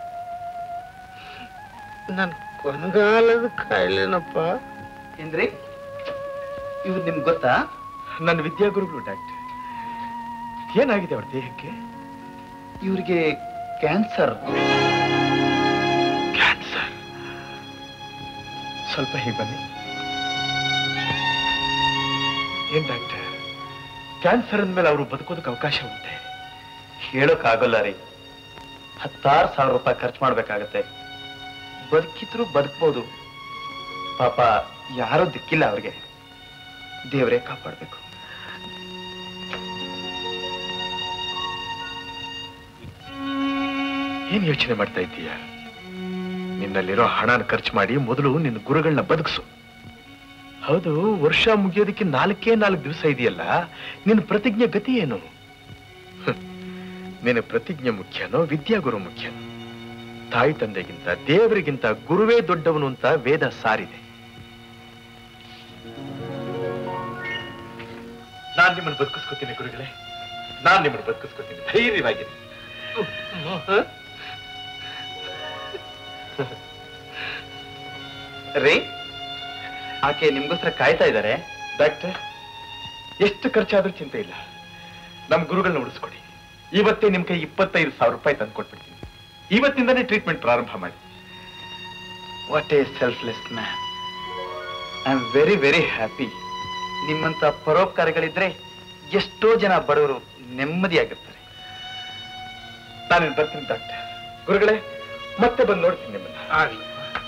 ನನ್ ಕೊನಗಾಲದ ಕಾಯಿಲೆನಪ್ಪ. ಏನ್ರಿ ಇವ್ರು ನಿಮ್ಗೆ ಗೊತ್ತಾ? ನನ್ನ ವಿದ್ಯಾಗುರುಗಳು ಡಾಕ್ಟರ್. ಏನಾಗಿದೆ ಅವ್ರ ದೇಹಕ್ಕೆ? ಇವ್ರಿಗೆ ಕ್ಯಾನ್ಸರ್. ಕ್ಯಾನ್ಸರ್? ಸ್ವಲ್ಪ ಹೀಗೆ ಬನ್ನಿ. ಏನ್ ಡಾಕ್ಟರ್, ಕ್ಯಾನ್ಸರ್ ಅಂದ್ಮೇಲೆ ಅವರು ಬದುಕೋದಕ್ಕೆ ಅವಕಾಶ ಉಂಟೆ? ಹೇಳೋಕ್ಕಾಗಲ್ಲ ರೀ. ಹತ್ತಾರು ಸಾವಿರ ರೂಪಾಯಿ ಖರ್ಚು ಮಾಡ್ಬೇಕಾಗತ್ತೆ. ಬದುಕಿದ್ರು ಬದುಕ್ಬೋದು. ಪಾಪ ಯಾರೋ ದಿಕ್ಕಿಲ್ಲ ಅವ್ರಿಗೆ. ದೇವರೇ ಕಾಪಾಡ್ಬೇಕು. ಏನ್ ಯೋಚನೆ ಮಾಡ್ತಾ ಇದ್ದೀಯ? ನಿನ್ನಲ್ಲಿರೋ ಹಣನ ಖರ್ಚು ಮಾಡಿ ಮೊದಲು ನಿನ್ನ ಗುರುಗಳನ್ನ ಬದುಕಿಸು. ಹೌದು, ವರ್ಷ ಮುಗಿಯೋದಕ್ಕೆ ನಾಲ್ಕೇ ನಾಲ್ಕು ದಿವಸ ಇದೆಯಲ್ಲ, ನಿನ್ನ ಪ್ರತಿಜ್ಞೆ ಗತಿ ಏನು? ನಿನ್ನ ಪ್ರತಿಜ್ಞೆ ಮುಖ್ಯನೋ ವಿದ್ಯಾಗುರು ಮುಖ್ಯನೋ? ತಾಯಿ ತಂದೆಗಿಂತ ದೇವರಿಗಿಂತ ಗುರುವೇ ದೊಡ್ಡವನು ಅಂತ ವೇದ ಸಾರಿದೆ. ನಾನ್ ನಿಮ್ಮನ್ನು ಬದುಕಿಸ್ಕೊತೀನಿ ಗುರುಗಳೇ, ನಾನ್ ನಿಮ್ಮನ್ನು ಬದುಕಿಸ್ಕೊತೀನಿ. ಧೈರ್ಯವಾಗಿರಿ. ರೀ, ಆಕೆ ನಿಮ್ಗೋಸ್ಕರ ಕಾಯ್ತಾ ಇದ್ದಾರೆ. ಡಾಕ್ಟರ್, ಎಷ್ಟು ಖರ್ಚಾದ್ರೂ ಚಿಂತೆ ಇಲ್ಲ, ನಮ್ ಗುರುಗಳನ್ನ ಉಳಿಸ್ಕೊಡಿ. ಇವತ್ತೇ ನಿಮ್ ಕೈ ಇಪ್ಪತ್ತೈದು ಸಾವಿರ ರೂಪಾಯಿ ತಂದು ಕೊಟ್ಬಿಡ್ತೀನಿ. ಇವತ್ತಿಂದನೇ ಟ್ರೀಟ್ಮೆಂಟ್ ಪ್ರಾರಂಭ ಮಾಡಿ. What a selfless man. I am very very happy. ನಿಮ್ಮಂತ ಪರೋಪಕಾರಿಗಳಿದ್ರೆ ಎಷ್ಟೋ ಜನ ಬಡವರು ನೆಮ್ಮದಿಯಾಗಿರ್ತಾರೆ. ನಾನೇನು ಬರ್ತೀನಿ ಡಾಕ್ಟರ್. ಗುರುಗಳೇ, ಮತ್ತೆ ಬಂದು ನೋಡ್ತೀನಿ ನಿಮ್ಮನ್ನ. ಆಗ್ಲಿ.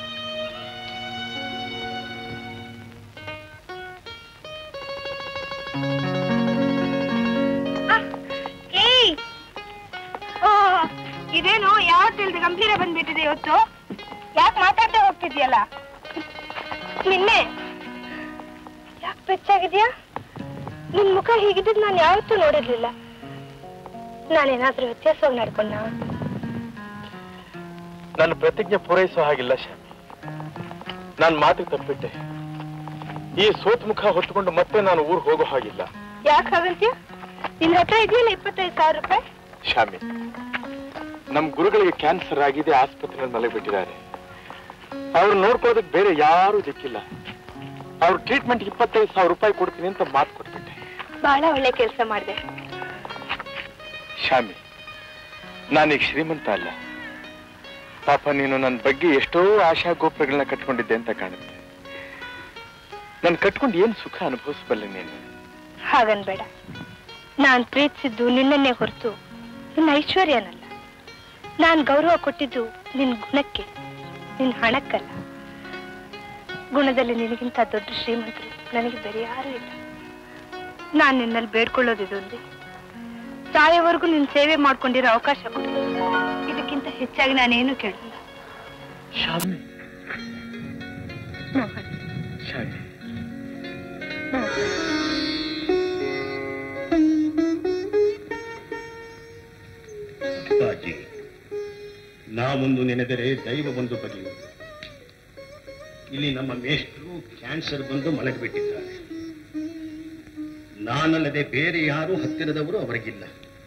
ಇದೇನು ಯಾವತ್ತಿಲ್ದ ಗಂಭೀರ ಬಂದ್ಬಿಟ್ಟಿದೆ ಇವತ್ತು? ಯಾಕೆ ಮಾತಾಡ್ತಾ ಹೋಗ್ತಿದ್ಯಲ್ಲ? ನಿನ್ನೆ ಯಾಕೆ ಬೆಚ್ಚಾಗಿದ್ಯಾ? ನಿನ್ ಮುಖ ಹೀಗಿದ್ದು ನಾನು ಯಾವತ್ತೂ ನೋಡಿರ್ಲಿಲ್ಲ. ನಾನೇನಾದ್ರೂ ವ್ಯತ್ಯಾಸವಾಗಿ ನಡ್ಕೊಂಡ? ನನ್ನ ಪ್ರತಿಜ್ಞೆ ಪೂರೈಸೋ ಹಾಗಿಲ್ಲ ಶಾಮಿ. ನಾನು ಮಾತಿಗೆ ತಪ್ಪಿಟ್ಟೆ. ಈ ಸೋತ್ ಮುಖ ಹೊತ್ಕೊಂಡು ಮತ್ತೆ ನಾನು ಊರಿಗೆ ಹೋಗೋ ಹಾಗಿಲ್ಲ. ಯಾಕೆ ಹಾಗಂತ್ಯ? ನಿನ್ ಹತ್ರ ಇದೆಯಲ್ಲ ಇಪ್ಪತ್ತೈದು ಸಾವಿರ ರೂಪಾಯಿ. ಶಾಮಿ, ನಮ್ ಗುರುಗಳಿಗೆ ಕ್ಯಾನ್ಸರ್ ಆಗಿದೆ, ಆಸ್ಪತ್ರೆಯಲ್ಲಿ ಮಲಗಿಬಿಟ್ಟಿದ್ದಾರೆ. ಅವ್ರು ನೋಡ್ಕೊಳ್ಳೋದಕ್ಕೆ ಬೇರೆ ಯಾರು ದಿಕ್ಕಿಲ್ಲ. ಅವ್ರ ಟ್ರೀಟ್ಮೆಂಟ್ ಇಪ್ಪತ್ತೈದು ಸಾವಿರ ರೂಪಾಯಿ ಕೊಡ್ತೀನಿ ಅಂತ ಮಾತು ಕೊಟ್ಬಿಟ್ಟೆ. ಬಹಳ ಒಳ್ಳೆ ಕೆಲಸ ಮಾಡಿದೆ ಶಾಮಿ. ನಾನೀಗ ಶ್ರೀಮಂತ ಅಲ್ಲ. ಪಾಪ ನೀನು ನನ್ನ ಬಗ್ಗೆ ಎಷ್ಟೋ ಆಶಾ ಗೋಪುರಗಳನ್ನ ಕಟ್ಕೊಂಡಿದ್ದೆ ಅಂತ ಕಾಣುತ್ತೆ. ನಾನು ಕಟ್ಕೊಂಡು ಏನ್ ಸುಖ ಅನುಭವಿಸಬಲ್ಲೆ ನೀನು? ಹಾಗನ್ಬೇಡ. ನಾನ್ ಪ್ರೀತಿಸಿದ್ದು ನಿನ್ನನ್ನೇ ಹೊರತು ನಿನ್ನ ಐಶ್ವರ್ಯನಲ್ಲ. ನಾನ್ ಗೌರವ ಕೊಟ್ಟಿದ್ದು ನಿನ್ ಗುಣಕ್ಕೆ, ನಿನ್ ಹಣಕ್ಕಲ್ಲ. ಗುಣದಲ್ಲಿ ನಿನಗಿಂತ ದೊಡ್ಡ ಶ್ರೀಮಂತರು ನನಗೆ ಬೇರೆ ಯಾರು ಇಲ್ಲ. ನಾನು ನಿನ್ನಲ್ಲಿ ಬೇಡ್ಕೊಳ್ಳೋದಿದೊಂದೇ, ಸಾಯೋವರೆಗೂ ನಿನ್ನ ಸೇವೆ ಮಾಡ್ಕೊಂಡಿರೋ ಅವಕಾಶ ಕೊಡು. ಇದಕ್ಕಿಂತ ಹೆಚ್ಚಾಗಿ ನಾನೇನು ಕೇಳಲ್ಲ. ಶಾಮಿ ಮೋಹನ್, ಶಾಮಿ ಬಾಜಿ, ನಾ ಮುಂದು ನೆನೆದರೆ ದೈವ ಬಂದು ಬಗೆಯುವುದು. ಇಲ್ಲಿ ನಮ್ಮ ಮೇಷ್ಟ್ರು ಕ್ಯಾನ್ಸರ್ ಬಂದು ಮಲಗಿಬಿಟ್ಟಿದ್ದಾರೆ. ನಾನಲ್ಲದೆ ಬೇರೆ ಯಾರು ಹತ್ತಿರದವರು ಅವರಿಗಿಲ್ಲ.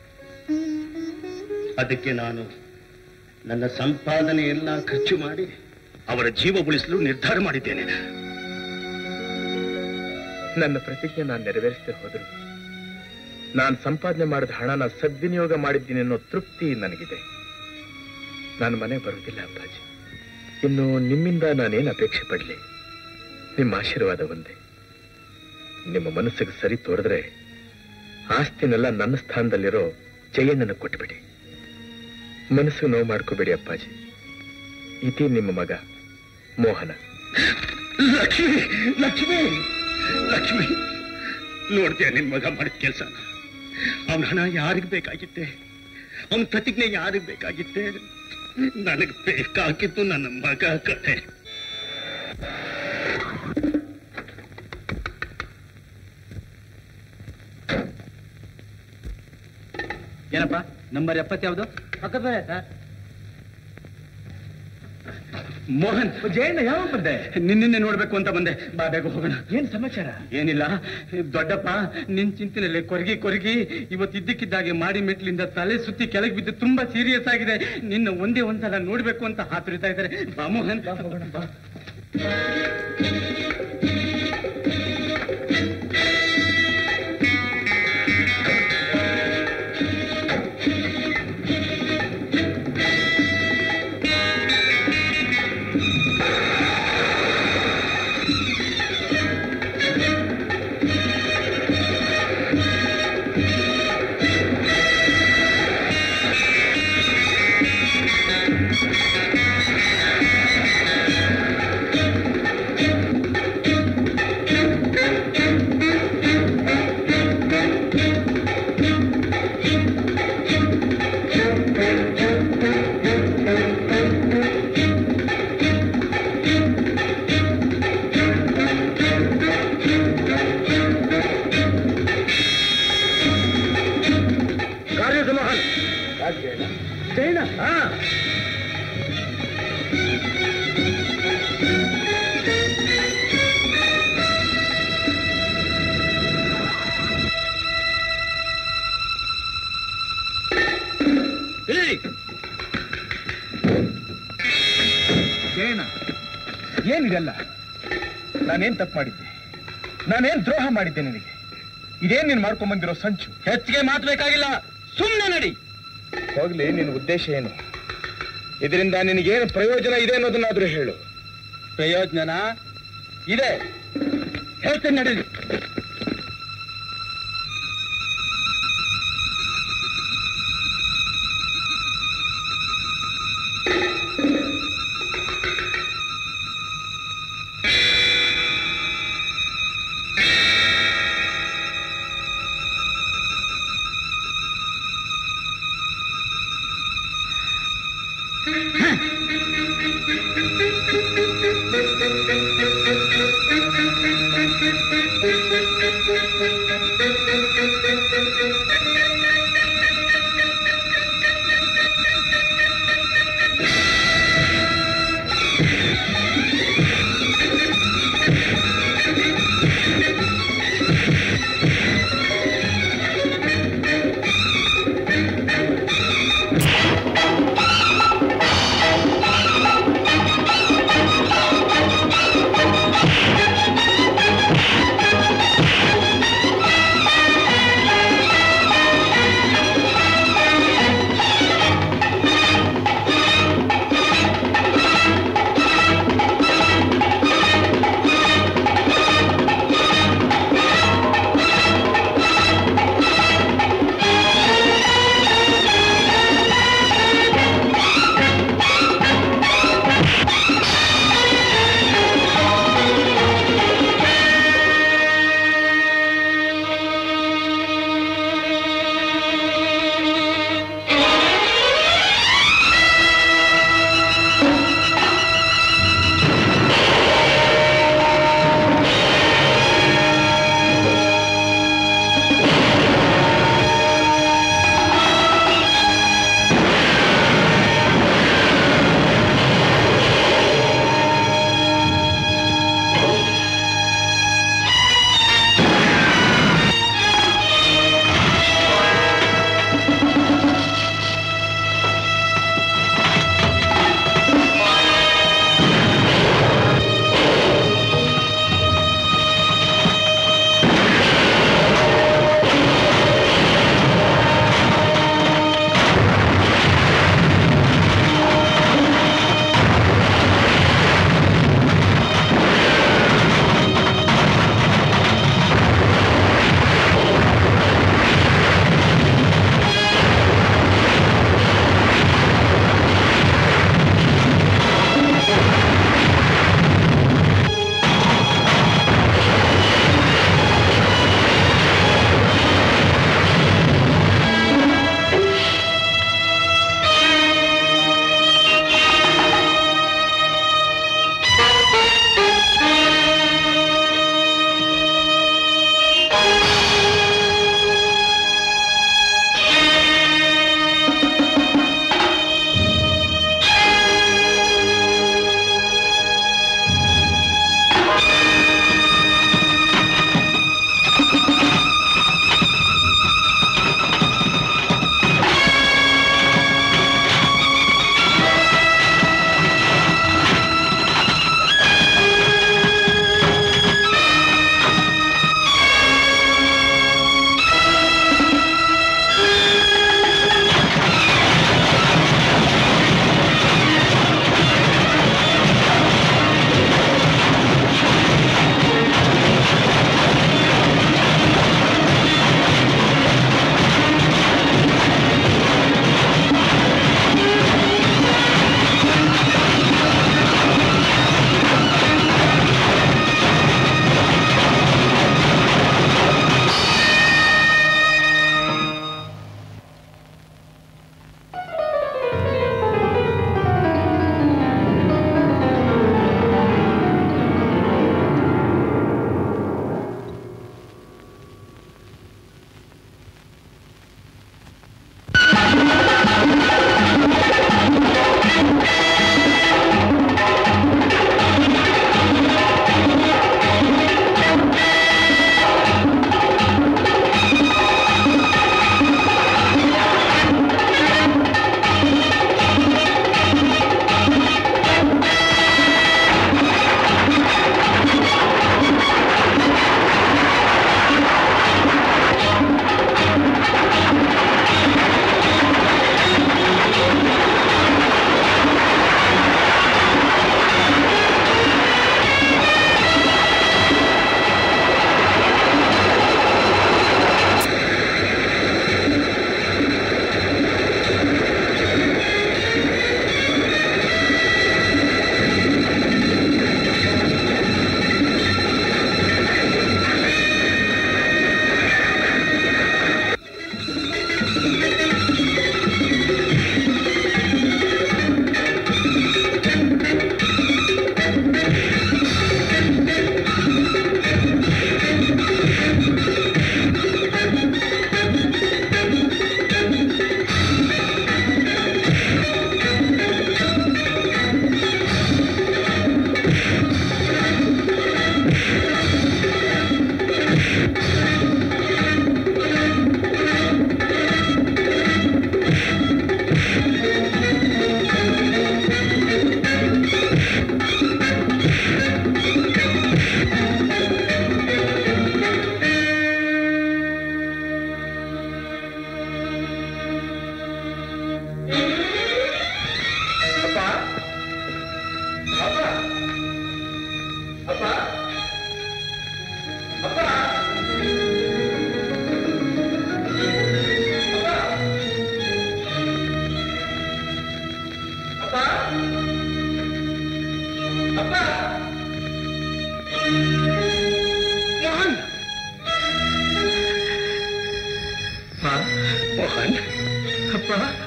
ಅದಕ್ಕೆ ನಾನು ನನ್ನ ಸಂಪಾದನೆ ಎಲ್ಲ ಖರ್ಚು ಮಾಡಿ ಅವರ ಜೀವ ಉಳಿಸಲು ನಿರ್ಧಾರ ಮಾಡಿದ್ದೇನೆ. ನನ್ನ ಪ್ರತಿಜ್ಞೆ ನಾನು ನೆರವೇರಿಸದೆ ಹೋದರು ನಾನು ಸಂಪಾದನೆ ಮಾಡಿದ ಹಣನ ಸದ್ವಿನಿಯೋಗ ಮಾಡಿದ್ದೀನಿ ಅನ್ನೋ ತೃಪ್ತಿ ನನಗಿದೆ. ನಾನು ಮನೆ ಬರುವುದಿಲ್ಲ ಅಪ್ಪಾಜಿ. ಇನ್ನು ನಿಮ್ಮಿಂದ ನಾನೇನು ಅಪೇಕ್ಷೆ ಪಡಲಿ? ನಿಮ್ಮ ಆಶೀರ್ವಾದ ಒಂದೇ. ನಿಮ್ಮ ಮನಸ್ಸಿಗೆ ಸರಿ ತೋರಿದ್ರೆ ಆಸ್ತಿನೆಲ್ಲ ನನ್ನ ಸ್ಥಾನದಲ್ಲಿರೋ ಜಯನನ್ನು ಕೊಟ್ಟುಬಿಡಿ. ಮನಸ್ಸು ನೋವು ಮಾಡ್ಕೋಬೇಡಿ ಅಪ್ಪಾಜಿ. ಇತಿ ನಿಮ್ಮ ಮಗ ಮೋಹನ. ಲಕ್ಷ್ಮಿ ಲಕ್ಷ್ಮಿ ಲಕ್ಷ್ಮಿ, ನೋಡ್ತೀಯ ನಿನ್ ಮಗ ಮಾಡಿದ ಕೆಲಸ? ಅವನ ಹಣ ಯಾರಿಗ್ ಬೇಕಾಗಿತ್ತೆ? ಅವನ ಪ್ರತಿಜ್ಞೆ ಯಾರಿಗ್ ಬೇಕಾಗಿತ್ತೆ? ನನಗ್ ಬೇಕಾಗಿತ್ತು ನನ್ನ ಮಗ ಕತೆ. ಏನಪ್ಪ ನಂಬರ್ ಎಪ್ಪತ್ತು ಯಾವುದು? ಪಕ್ಕದ ಸರ್. ಮೋಹನ್, ಜಯಣ್ಣ ಯಾವಾಗ ಬಂದೆ? ನಿನ್ನೆ ನೋಡ್ಬೇಕು ಅಂತ ಬಂದೆ. ಬಾ ಬೇಗ ಹೋಗೋಣ. ಏನ್ ಸಮಾಚಾರ? ಏನಿಲ್ಲ ದೊಡ್ಡಪ್ಪ, ನಿನ್ ಚಿಂತನೆಯಲ್ಲಿ ಕೊರಗಿ ಕೊರಗಿ ಇವತ್ತು ಇದ್ದಕ್ಕಿದ್ದಾಗೆ ಮಾಡಿ ಮೆಟ್ಲಿಂದ ತಲೆ ಸುತ್ತಿ ಕೆಳಗೆ ಬಿದ್ದು ತುಂಬಾ ಸೀರಿಯಸ್ ಆಗಿದೆ. ನಿನ್ನ ಒಂದೇ ಒಂದ್ಸಲ ನೋಡ್ಬೇಕು ಅಂತ ಹಾತುರಿತಾ ಇದ್ದಾರೆ. ಬಾ ಮೋಹನ್, ಬಾ ಹೋಗೋಣ ಬಾ. ಏನಿದೆಲ್ಲ? ನಾನೇನ್ ತಪ್ಪು ಮಾಡಿದ್ದೆ? ನಾನೇನ್ ದ್ರೋಹ ಮಾಡಿದ್ದೆ ನಿನಗೆ? ಇದೇನ್ ನೀನ್ ಮಾಡ್ಕೊಂಡ್ ಬಂದಿರೋ ಸಂಚು? ಹೆಚ್ಚಿಗೆ ಮಾತಬೇಕಾಗಿಲ್ಲ, ಸುಮ್ಮನೆ ನಡಿ. ಹೋಗ್ಲಿ, ನಿನ್ನ ಉದ್ದೇಶ ಏನು? ಇದರಿಂದ ನಿನಗೇನು ಪ್ರಯೋಜನ ಇದೆ ಅನ್ನೋದನ್ನಾದ್ರೂ ಹೇಳು. ಪ್ರಯೋಜನ ಇದೆ, ಹೇಳ್ತೇನೆ ನಡೀರಿ.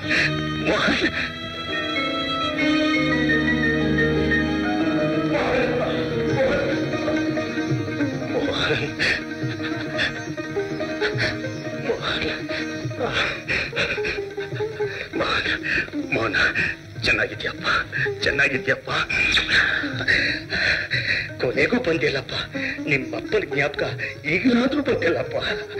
ಮೋಹನ್ ಮೋಹನ ಚೆನ್ನಾಗಿದ್ಯಪ್ಪ ಚೆನ್ನಾಗಿದ್ಯಪ್ಪ ಕೊನೆಗೂ ಬಂದಿಲ್ಲಪ್ಪ ನಿಮ್ಮಪ್ಪನ ಜ್ಞಾಪಕ ಈಗಲಾದ್ರೂ ಬಂದಿಲ್ಲಪ್ಪ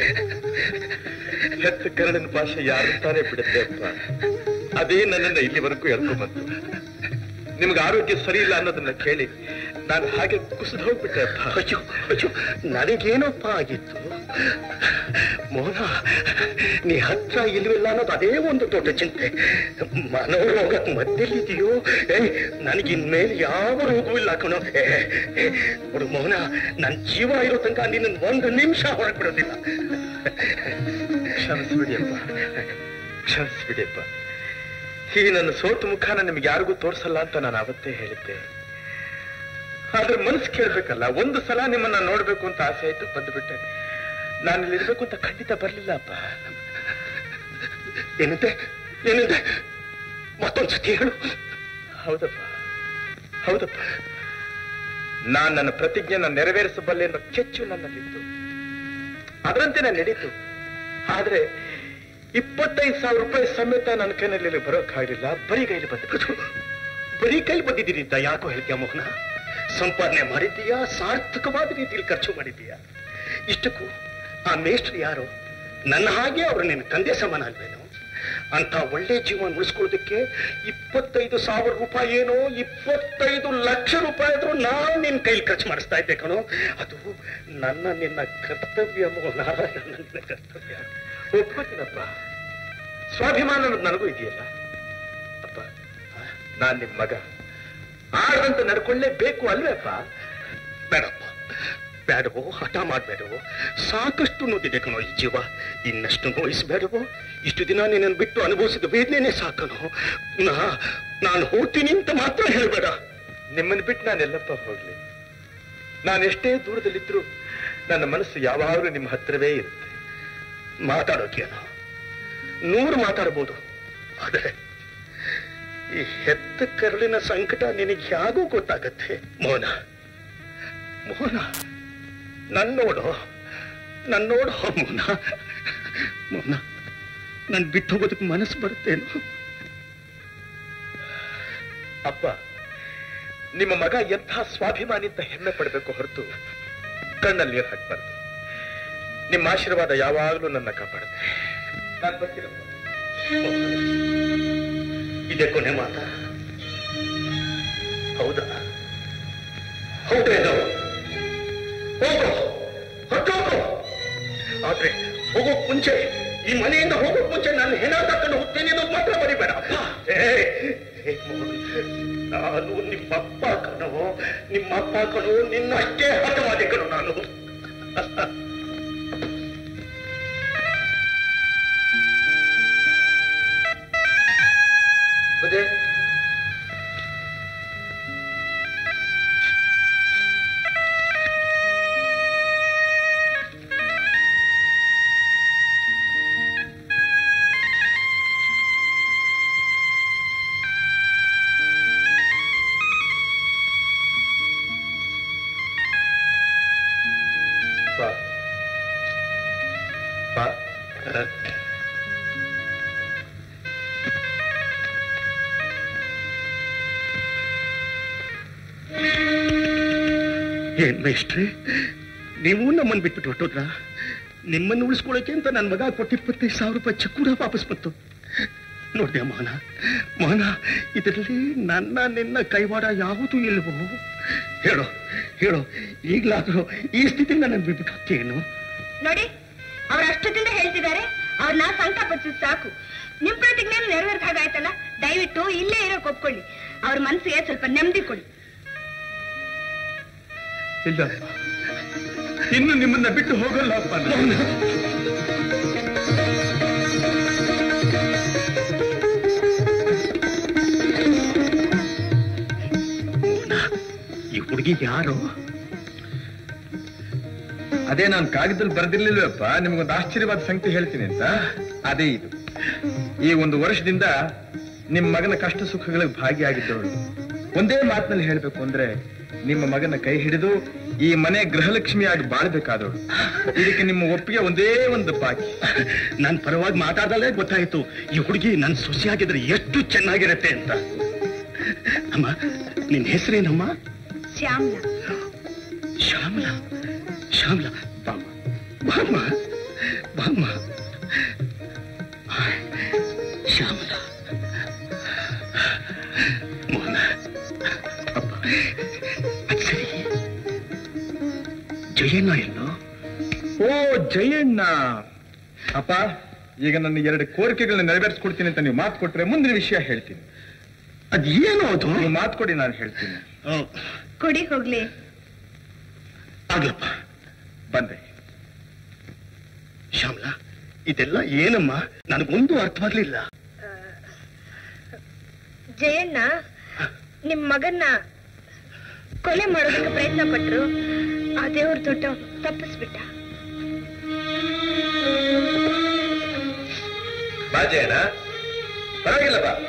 ಹೆತ್ತ ಕನ್ನಡನ ಭಾಷೆ ಯಾರು ತಾನೇ ಬಿಡುತ್ತೆ ಅಪ್ಪ ಅದೇ ನನ್ನನ್ನ ಇಲ್ಲಿವರೆಗೂ ಹೇಳ್ಕೊಂಬಂತು ನಿಮ್ಗೆ ಆರೋಗ್ಯ ಸರಿ ಇಲ್ಲ ಅನ್ನೋದನ್ನ ಕೇಳಿ ನಾನು ಹಾಗೆ ಕುಸಿದು ಹೋಗ್ಬಿಟ್ಟೆ ಅಪ್ಪ. ಅಯ್ಯೋ ಅಯ್ಯೋ ನನಗೇನಪ್ಪ ಆಗಿತ್ತು ಮೋಹನ, ನೀ ಹತ್ರ ಇಲ್ವಿಲ್ಲ ಅನ್ನೋದು ಅದೇ ಒಂದು ದೊಡ್ಡ ಚಿಂತೆ. ಮನೋರೋಗ ಮದ್ದೆಲ್ಲಿದೆಯೋ ಏ ನನಗಿನ್ಮೇಲೆ ಯಾವ ರೋಗವೂ ಇಲ್ಲ ಕಣೋ. ನೋಡು ಮೋಹನ, ನನ್ನ ಜೀವ ಇರೋ ತನಕ ನಿನ್ನ ಒಂದು ನಿಮಿಷ ಹೊರಗೆ ಬಿಡೋದಿಲ್ಲ. ಕ್ಷಮಿಸ್ಬಿಡಿಯಪ್ಪ, ಕ್ಷಮಿಸ್ಬಿಡಿಯಪ್ಪ. ಈ ನನ್ನ ಸೋತು ಮುಖಾನ ನಿಮ್ಗೆ ಯಾರಿಗೂ ತೋರಿಸಲ್ಲ ಅಂತ ನಾನು ಅವತ್ತೇ ಹೇಳಿದ್ದೆ. ಆದ್ರೆ ಮನಸ್ಸು ಕೇಳ್ಬೇಕಲ್ಲ, ಒಂದು ಸಲ ನಿಮ್ಮನ್ನ ನೋಡ್ಬೇಕು ಅಂತ ಆಸೆ ಆಯ್ತು, ಬಂದ್ಬಿಟ್ಟೆ. ನಾನು ಇಲ್ಲಿ ಇರ್ಬೇಕು ಅಂತ ಖಂಡಿತ ಬರ್ಲಿಲ್ಲ ಅಪ್ಪ. ಏನಂತೆ ಏನಂತೆ ಮತ್ತೊಂದ್ಸತಿ ಹೇಳು. ಹೌದಪ್ಪ ಹೌದಪ್ಪ, ನಾನ್ ನನ್ನ ಪ್ರತಿಜ್ಞೆನ ನೆರವೇರಿಸಬಲ್ಲೆ ಅನ್ನೋ ಕೆಚ್ಚು ನನ್ನಲ್ಲಿತ್ತು. ಅದರಂತೆ ನಾನು ನಡೀತು. ಆದ್ರೆ ಇಪ್ಪತ್ತೈದು ಸಾವಿರ ರೂಪಾಯಿ ಸಮೇತ ನನ್ನ ಕೈನಲ್ಲಿ ಬರೋಕ್ಕಾಗಲಿಲ್ಲ. ಬರೀ ಕೈಲಿ ಬಂದ್ಬಿಟ್ಟು. ಬರೀ ಕೈ ಬಂದಿದ್ದೀರಿ ಅಂತ ಯಾಕೋ ಹೇಳ್ತೀಯ ಮೋಹನ? ಸಂಪಾದನೆ ಮಾಡಿದ್ದೀಯಾ, ಸಾರ್ಥಕವಾದ ರೀತಿಯಲ್ಲಿ ಖರ್ಚು ಮಾಡಿದ್ದೀಯಾ? ಇಷ್ಟಕ್ಕೂ ಆ ಮೇಷ್ಟ್ರು ಯಾರು? ನನ್ನ ಹಾಗೆ ಅವರು ನಿನ್ನ ತಂದೆ ಸಮಾನ ಅಲ್ವೇನೋ? ಅಂತ ಒಳ್ಳೆ ಜೀವನ ಉಳಿಸ್ಕೊಳ್ಳೋದಕ್ಕೆ ಇಪ್ಪತ್ತೈದು ಸಾವಿರ ರೂಪಾಯಿ ಏನೋ ಇಪ್ಪತ್ತೈದು ಲಕ್ಷ ರೂಪಾಯಿ ಆದ್ರೂ ನಾನು ನಿನ್ನ ಕೈಲಿ ಖರ್ಚು ಮಾಡಿಸ್ತಾ ಇದ್ದೆ ಕಣೋ. ಅದು ನನ್ನ ನಿನ್ನ ಕರ್ತವ್ಯ ಮೋಹನ, ನನ್ನ ನಿನ್ನ ಕರ್ತವ್ಯ. ಒಪ್ಕೋತೀನಪ್ಪ, ಸ್ವಾಭಿಮಾನ ಅನ್ನೋದು ನನಗೂ ಇದೆಯಲ್ಲ ಅಪ್ಪ. ನಾನ್ ನಿಮ್ ಮಗ, ಆಡದಂತ ನಡ್ಕೊಳ್ಳೇಬೇಕು ಅಲ್ವೇ ಅಪ್ಪ? ಬೇಡಪ್ಪ, ಬೇಡವೋ, ಹಠ ಮಾಡ್ಬೇಡವೋ. ಸಾಕಷ್ಟು ನೋಡಿದೆ ಕಣೋ ಈ ಜೀವ, ಇನ್ನಷ್ಟು ನೋಯಿಸ್ಬೇಡವೋ. ಇಷ್ಟು ದಿನ ನಿನ್ನನ್ನು ಬಿಟ್ಟು ಅನುಭವಿಸಿದ ವೇದನೆ ಸಾಕನೋ. ನಾ ನಾನು ಹೋಗ್ತೀನಿ ಅಂತ ಮಾತ್ರ ಹೇಳಬೇಡ. ನಿಮ್ಮನ್ನು ಬಿಟ್ಟು ನಾನೆಲ್ಲಪ್ಪ ಹೋಗ್ಲಿ? ನಾನೆಷ್ಟೇ ದೂರದಲ್ಲಿದ್ರು ನನ್ನ ಮನಸ್ಸು ಯಾವಾಗಲೂ ನಿಮ್ಮ ಹತ್ರವೇ ಇರುತ್ತೆ. ಮಾತಾಡೋಕೇನೋ ನೂರು ಮಾತಾಡ್ಬೋದು, ಆದರೆ ಈ ಹೆತ್ತ ಕರುಳಿನ ಸಂಕಟ ನಿನಗೆ ಯಾಗೂ ಗೊತ್ತಾಗತ್ತೆ ಮೋಹನ. ಮೋಹನ, ನನ್ನೋಡು ನನ್ನೋಡು ಮೋಹನ. ಮೋಹನ, ನನ್ ಬಿಟ್ಟು ಹೋಗೋದಕ್ಕೆ ಮನಸ್ಸು ಬರುತ್ತೇನು? ಅಪ್ಪ, ನಿಮ್ಮ ಮಗ ಎಂಥ ಸ್ವಾಭಿಮಾನಿ ಅಂತ ಹೆಮ್ಮೆ ಪಡಬೇಕು ಹೊರತು ಕಣ್ಣಲ್ಲಿ ನೀರು ಹಾಕ್ಬಾರ್ದು. ನಿಮ್ಮ ಆಶೀರ್ವಾದ ಯಾವಾಗಲೂ ನನ್ನ ಕಾಪಾಡುತ್ತೆ. ನಾನು ಬರ್ತೀನಪ್ಪ. ಇದೇ ಕೊನೆ ಮಾತಾ? ಹೌದಾ? ಹೌದೇನೋ? ಹೋಗೋ, ಹೊಟ್ಟೋಗೋ. ಆದ್ರೆ ಹೋಗೋಕ್ ಮುಂಚೆ, ಈ ಮನೆಯಿಂದ ಹೋಗೋಕ್ ಮುಂಚೆ ನಾನು ಹೆಣ ತಕೊಂಡು ಹೋಗ್ತೇನೆ ಅನ್ನೋದು ಮಾತ್ರ ಮರಿಬೇಡ. ನಾನು ನಿಮ್ಮಪ್ಪ ಕಣೋ, ನಿಮ್ಮಪ್ಪ ಕಣೋ, ನಿನ್ನಷ್ಟೇ ಹಠವಾದಿ ಕಣೋ ನಾನು. ಬುದ್ಧಿ, ಏನ್ ಮೇಷ್ಟ್ರೆ, ನೀವು ನಮ್ಮನ್ನು ಬಿಟ್ಬಿಟ್ಟು ಹೊಟ್ಟೋದ್ರ? ನಿಮ್ಮನ್ನು ಉಳಿಸ್ಕೊಳ್ಳೋಕೆ ಅಂತ ನನ್ನ ಮಗ ಕೊಟ್ಟು ಇಪ್ಪತ್ತೈದು ಸಾವಿರ ರೂಪಾಯಿ ಚೆಕ್ ಕೂಡ ವಾಪಸ್ ಬಂತು. ನೋಡ್ದೆ ಮೋಹನ, ಮೋಹನ, ಇದರಲ್ಲಿ ನನ್ನ ನಿನ್ನ ಕೈವಾಡ ಯಾವುದೂ ಇಲ್ವೋ? ಹೇಳೋ ಹೇಳೋ, ಈಗ್ಲಾದ್ರೂ ಈ ಸ್ಥಿತಿಯಿಂದ ನನ್ನ ಬಿಟ್ಬಿಟ್ಟು ಹೋಗ್ತೇನು? ನೋಡಿ, ಅವ್ರ ಅಷ್ಟದಿಂದ ಹೇಳ್ತಿದ್ದಾರೆ, ಅವ್ರನ್ನ ಸಂಕಟಪಡಿಸಿದ್ ಸಾಕು. ನಿಮ್ ಪ್ರತಿಜ್ಞೆ ನೆರವೇರ್ದ ಹಾಗಾಯ್ತಲ್ಲ, ದಯವಿಟ್ಟು ಇಲ್ಲೇ ಇರೋಕ್ ಒಪ್ಕೊಳ್ಳಿ. ಅವ್ರ ಮನಸ್ಸಿಗೆ ಸ್ವಲ್ಪ ನೆಮ್ಮದಿ ಕೊಡಿ. ಇಲ್ಲ, ಇನ್ನು ನಿಮ್ಮನ್ನ ಬಿಟ್ಟು ಹೋಗಲ್ಲ ಅಪ್ಪ. ಈ ಹುಡುಗಿ ಯಾರು? ಅದೇ ನಾನು ಕಾಗದಲ್ಲಿ ಬರ್ದಿರ್ಲಿಲ್ವಪ್ಪ, ನಿಮ್ಗೊಂದು ಆಶ್ಚರ್ಯವಾದ ಸಂಗತಿ ಹೇಳ್ತೀನಿ ಅಂತ. ಅದೇ ಇದು. ಈ ಒಂದು ವರ್ಷದಿಂದ ನಿಮ್ಮ ಮಗನ ಕಷ್ಟ ಸುಖಗಳಿಗೆ ಭಾಗಿಯಾಗಿದ್ದವಳು. ಒಂದೇ ಮಾತಿನಲ್ಲಿ ಹೇಳ್ಬೇಕು ಅಂದ್ರೆ ನಿಮ್ಮ ಮಗನ ಕೈ ಹಿಡಿದು ಈ ಮನೆ ಗೃಹಲಕ್ಷ್ಮಿಯಾಗಿ ಬಾಳ್ಬೇಕಾದವಳು. ಇದಕ್ಕೆ ನಿಮ್ಮ ಒಪ್ಪಿಗೆ ಒಂದೇ ಒಂದು ಬಾಕಿ. ನನ್ ಪರವಾಗಿ ಮಾತಾಡಲೇ ಗೊತ್ತಾಯ್ತು ಈ ಹುಡುಗಿ ನನ್ ಸೊಸೆಯಾಗಿದ್ರೆ ಎಷ್ಟು ಚೆನ್ನಾಗಿರತ್ತೆ ಅಂತ. ಅಮ್ಮ, ನಿನ್ ಹೆಸರೇನಮ್ಮ? ಶ್ಯಾಮ್ಲಾ. ಶ್ಯಾಮಲಾ, ಶ್ಯಾಮಲಾ, ಬಾಮ್ಮ ಬಾಮ್ಮ ಬಾಮ್ಮ. ಶ್ಯಾಮಲಾ, ಮೋಹನ, ಅಪ್ಪ ಅದ್ ಸರಿ, ಜಯಣ್ಣ ಎಲ್ಲೋ? ಓ ಜಯಣ್ಣ. ಅಪ್ಪ, ಈಗ ನನ್ನ ಎರಡು ಕೋರಿಕೆಗಳನ್ನ ನೆರವೇರಿಸ್ಕೊಡ್ತೀನಿ ಅಂತ ನೀವು ಮಾತು ಕೊಟ್ರೆ ಮುಂದಿನ ವಿಷಯ ಹೇಳ್ತೀನಿ. ಅದೇನು ಅದು? ನೀವು ಮಾತು ಕೊಡಿ, ನಾನು ಹೇಳ್ತೀನಿ. ಕೊಡಿ ಹೋಗ್ಲಿ. ಆಗ್ಲಪ್ಪ, ಬಂದೆ. ಶ್ಯಾಮಲಾ, ಇದೆಲ್ಲ ಏನಮ್ಮ? ನನಗೊಂದು ಅರ್ಥವಾಗ್ಲಿಲ್ಲ. ಜಯಣ್ಣ ನಿಮ್ ಮಗನ್ನ ಕೊಲೆ ಮಾಡೋದಕ್ಕೆ ಪ್ರಯತ್ನ ಪಟ್ರು. ಆ ದೇವ್ರ ದೊಡ್ಡ ತಪ್ಪಿಸ್ಬಿಟ್ಟ. ಬಾ ಜಯಣ್ಣ, ಪರವಾಗಿಲ್ಲ ಬಾ.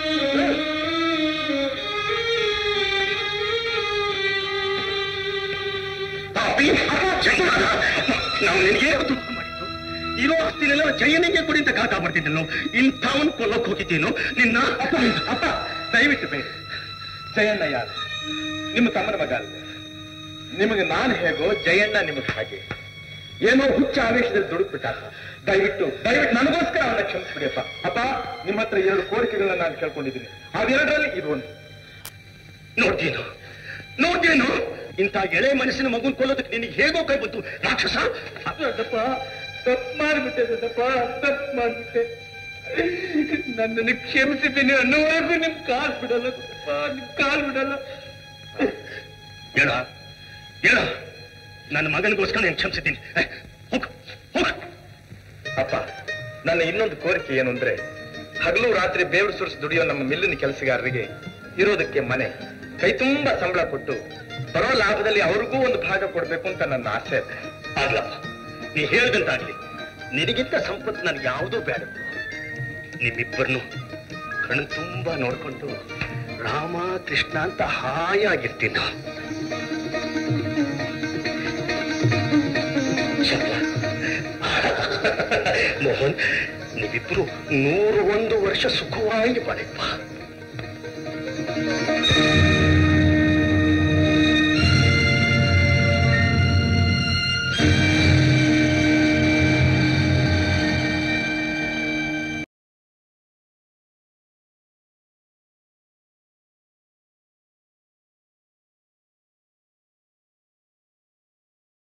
ನಾವು ನಿನಗೆ ದುಃಖ ಮಾಡಿದ್ದು ಇರೋ ಆಸ್ತಿನೆಲ್ಲ ಜಯನಿಗೆ ಕೊಡಿ ಅಂತ ಕಾಟ ಮಾಡ್ತಿದ್ದನು. ಇಂಥವನ್ ಕೊಲ್ಲೋಕ್ ಹೋಗಿದ್ದೇನು ನಿನ್ನ? ಅಪ್ಪ ದಯವಿಟ್ಟು ಬೇಡ. ಜಯಣ್ಣ ಯಾರು? ನಿಮ್ಮ ತಮ್ಮನ ಮಗ ಅಲ್ಲ. ನಿಮಗೆ ನಾನು ಹೇಗೋ ಜಯಣ್ಣ ನಿಮಗೆ ಹಾಗೆ. ಏನೋ ಹುಚ್ಚ ಆವೇಶದಲ್ಲಿ ದುಡುಕ್ಬಿಟ್ಟ. ದಯವಿಟ್ಟು ದಯವಿಟ್ಟು ನನಗೋಸ್ಕರ ಅವನ್ನ ಕ್ಷಮಿಸ್ಬಿಡಿಯಪ್ಪ. ಅಪ್ಪ, ನಿಮ್ಮ ಹತ್ರ ಎರಡು ಕೋರಿಕೆಗಳನ್ನ ನಾನು ಕೇಳ್ಕೊಂಡಿದ್ದೀನಿ. ಅದೆರಡರಲ್ಲಿ ಇದು ಒಂದು. ನೋಡ್ತೀನು ನೋಡ್ತೇನು ಇಂಥ ಎಳೆ ಮನಸ್ಸಿನ ಮಗುನ್ ಕೊಲ್ಲೋದಕ್ಕೆ ನಿನಗೆ ಹೇಗೋ ಕೈ ಬಂತು ರಾಕ್ಷಸ? ದಪ್ಪ ತಪ್ಪು ಮಾಡ್ಬಿಟ್ಟೆ ದಪ್ಪ, ತಪ್ಪು ಮಾಡ್ಬಿಟ್ಟೆ. ನನ್ನನ್ನು ಕ್ಷಮಿಸಿದ್ದೀನಿ ಅನ್ನೋವರೆಗೂ ನಿಮ್ ಕಾಲ್ ಬಿಡಲ್ಲ ದಪ್ಪ, ನಿಮ್ ಕಾಲ್ ಬಿಡಲ್ಲ. ಹೇಳ ಹೇಳ, ನನ್ನ ಮಗನಿಗೋಸ್ಕರ ನಾನು ಕ್ಷಮಿಸಿದ್ದೀನಿ. ಹೋಗ ಹೋಗ. ಅಪ್ಪ, ನನ್ನ ಇನ್ನೊಂದು ಕೋರಿಕೆ ಏನು ಅಂದ್ರೆ, ಹಗಲು ರಾತ್ರಿ ಬೇವರು ಸುರಿಸಿ ದುಡಿಯೋ ನಮ್ಮ ಮಿಲ್ಲಿನ ಕೆಲಸಗಾರರಿಗೆ ಇರೋದಕ್ಕೆ ಮನೆ, ಕೈ ತುಂಬಾ ಸಂಬಳ ಕೊಟ್ಟು ಬರೋ ಲಾಭದಲ್ಲಿ ಅವ್ರಿಗೂ ಒಂದು ಭಾಗ ಕೊಡ್ಬೇಕು ಅಂತ ನನ್ನ ಆಸೆ ಇದೆ. ಆಗ್ಲಪ್ಪ, ನೀ ಹೇಳ್ದಂತಾಗ್ಲಿ. ನಿನಗಿಂತ ಸಂಪತ್ತು ನನಗೆ ಯಾವುದೂ ಬೇಡ. ನಿಮ್ಮಿಬ್ಬರನ್ನು ಕಣ್ಣು ತುಂಬಾ ನೋಡ್ಕೊಂಡು ರಾಮ ಕೃಷ್ಣ ಅಂತ ಹಾಯಾಗಿರ್ತೀನಿ. ಮೋಹನ್, ನೀವಿಬ್ರು ನೂರು ಒಂದು ವರ್ಷ ಸುಖವಾಗಿ ಬಾಳಿಪ್ಪ.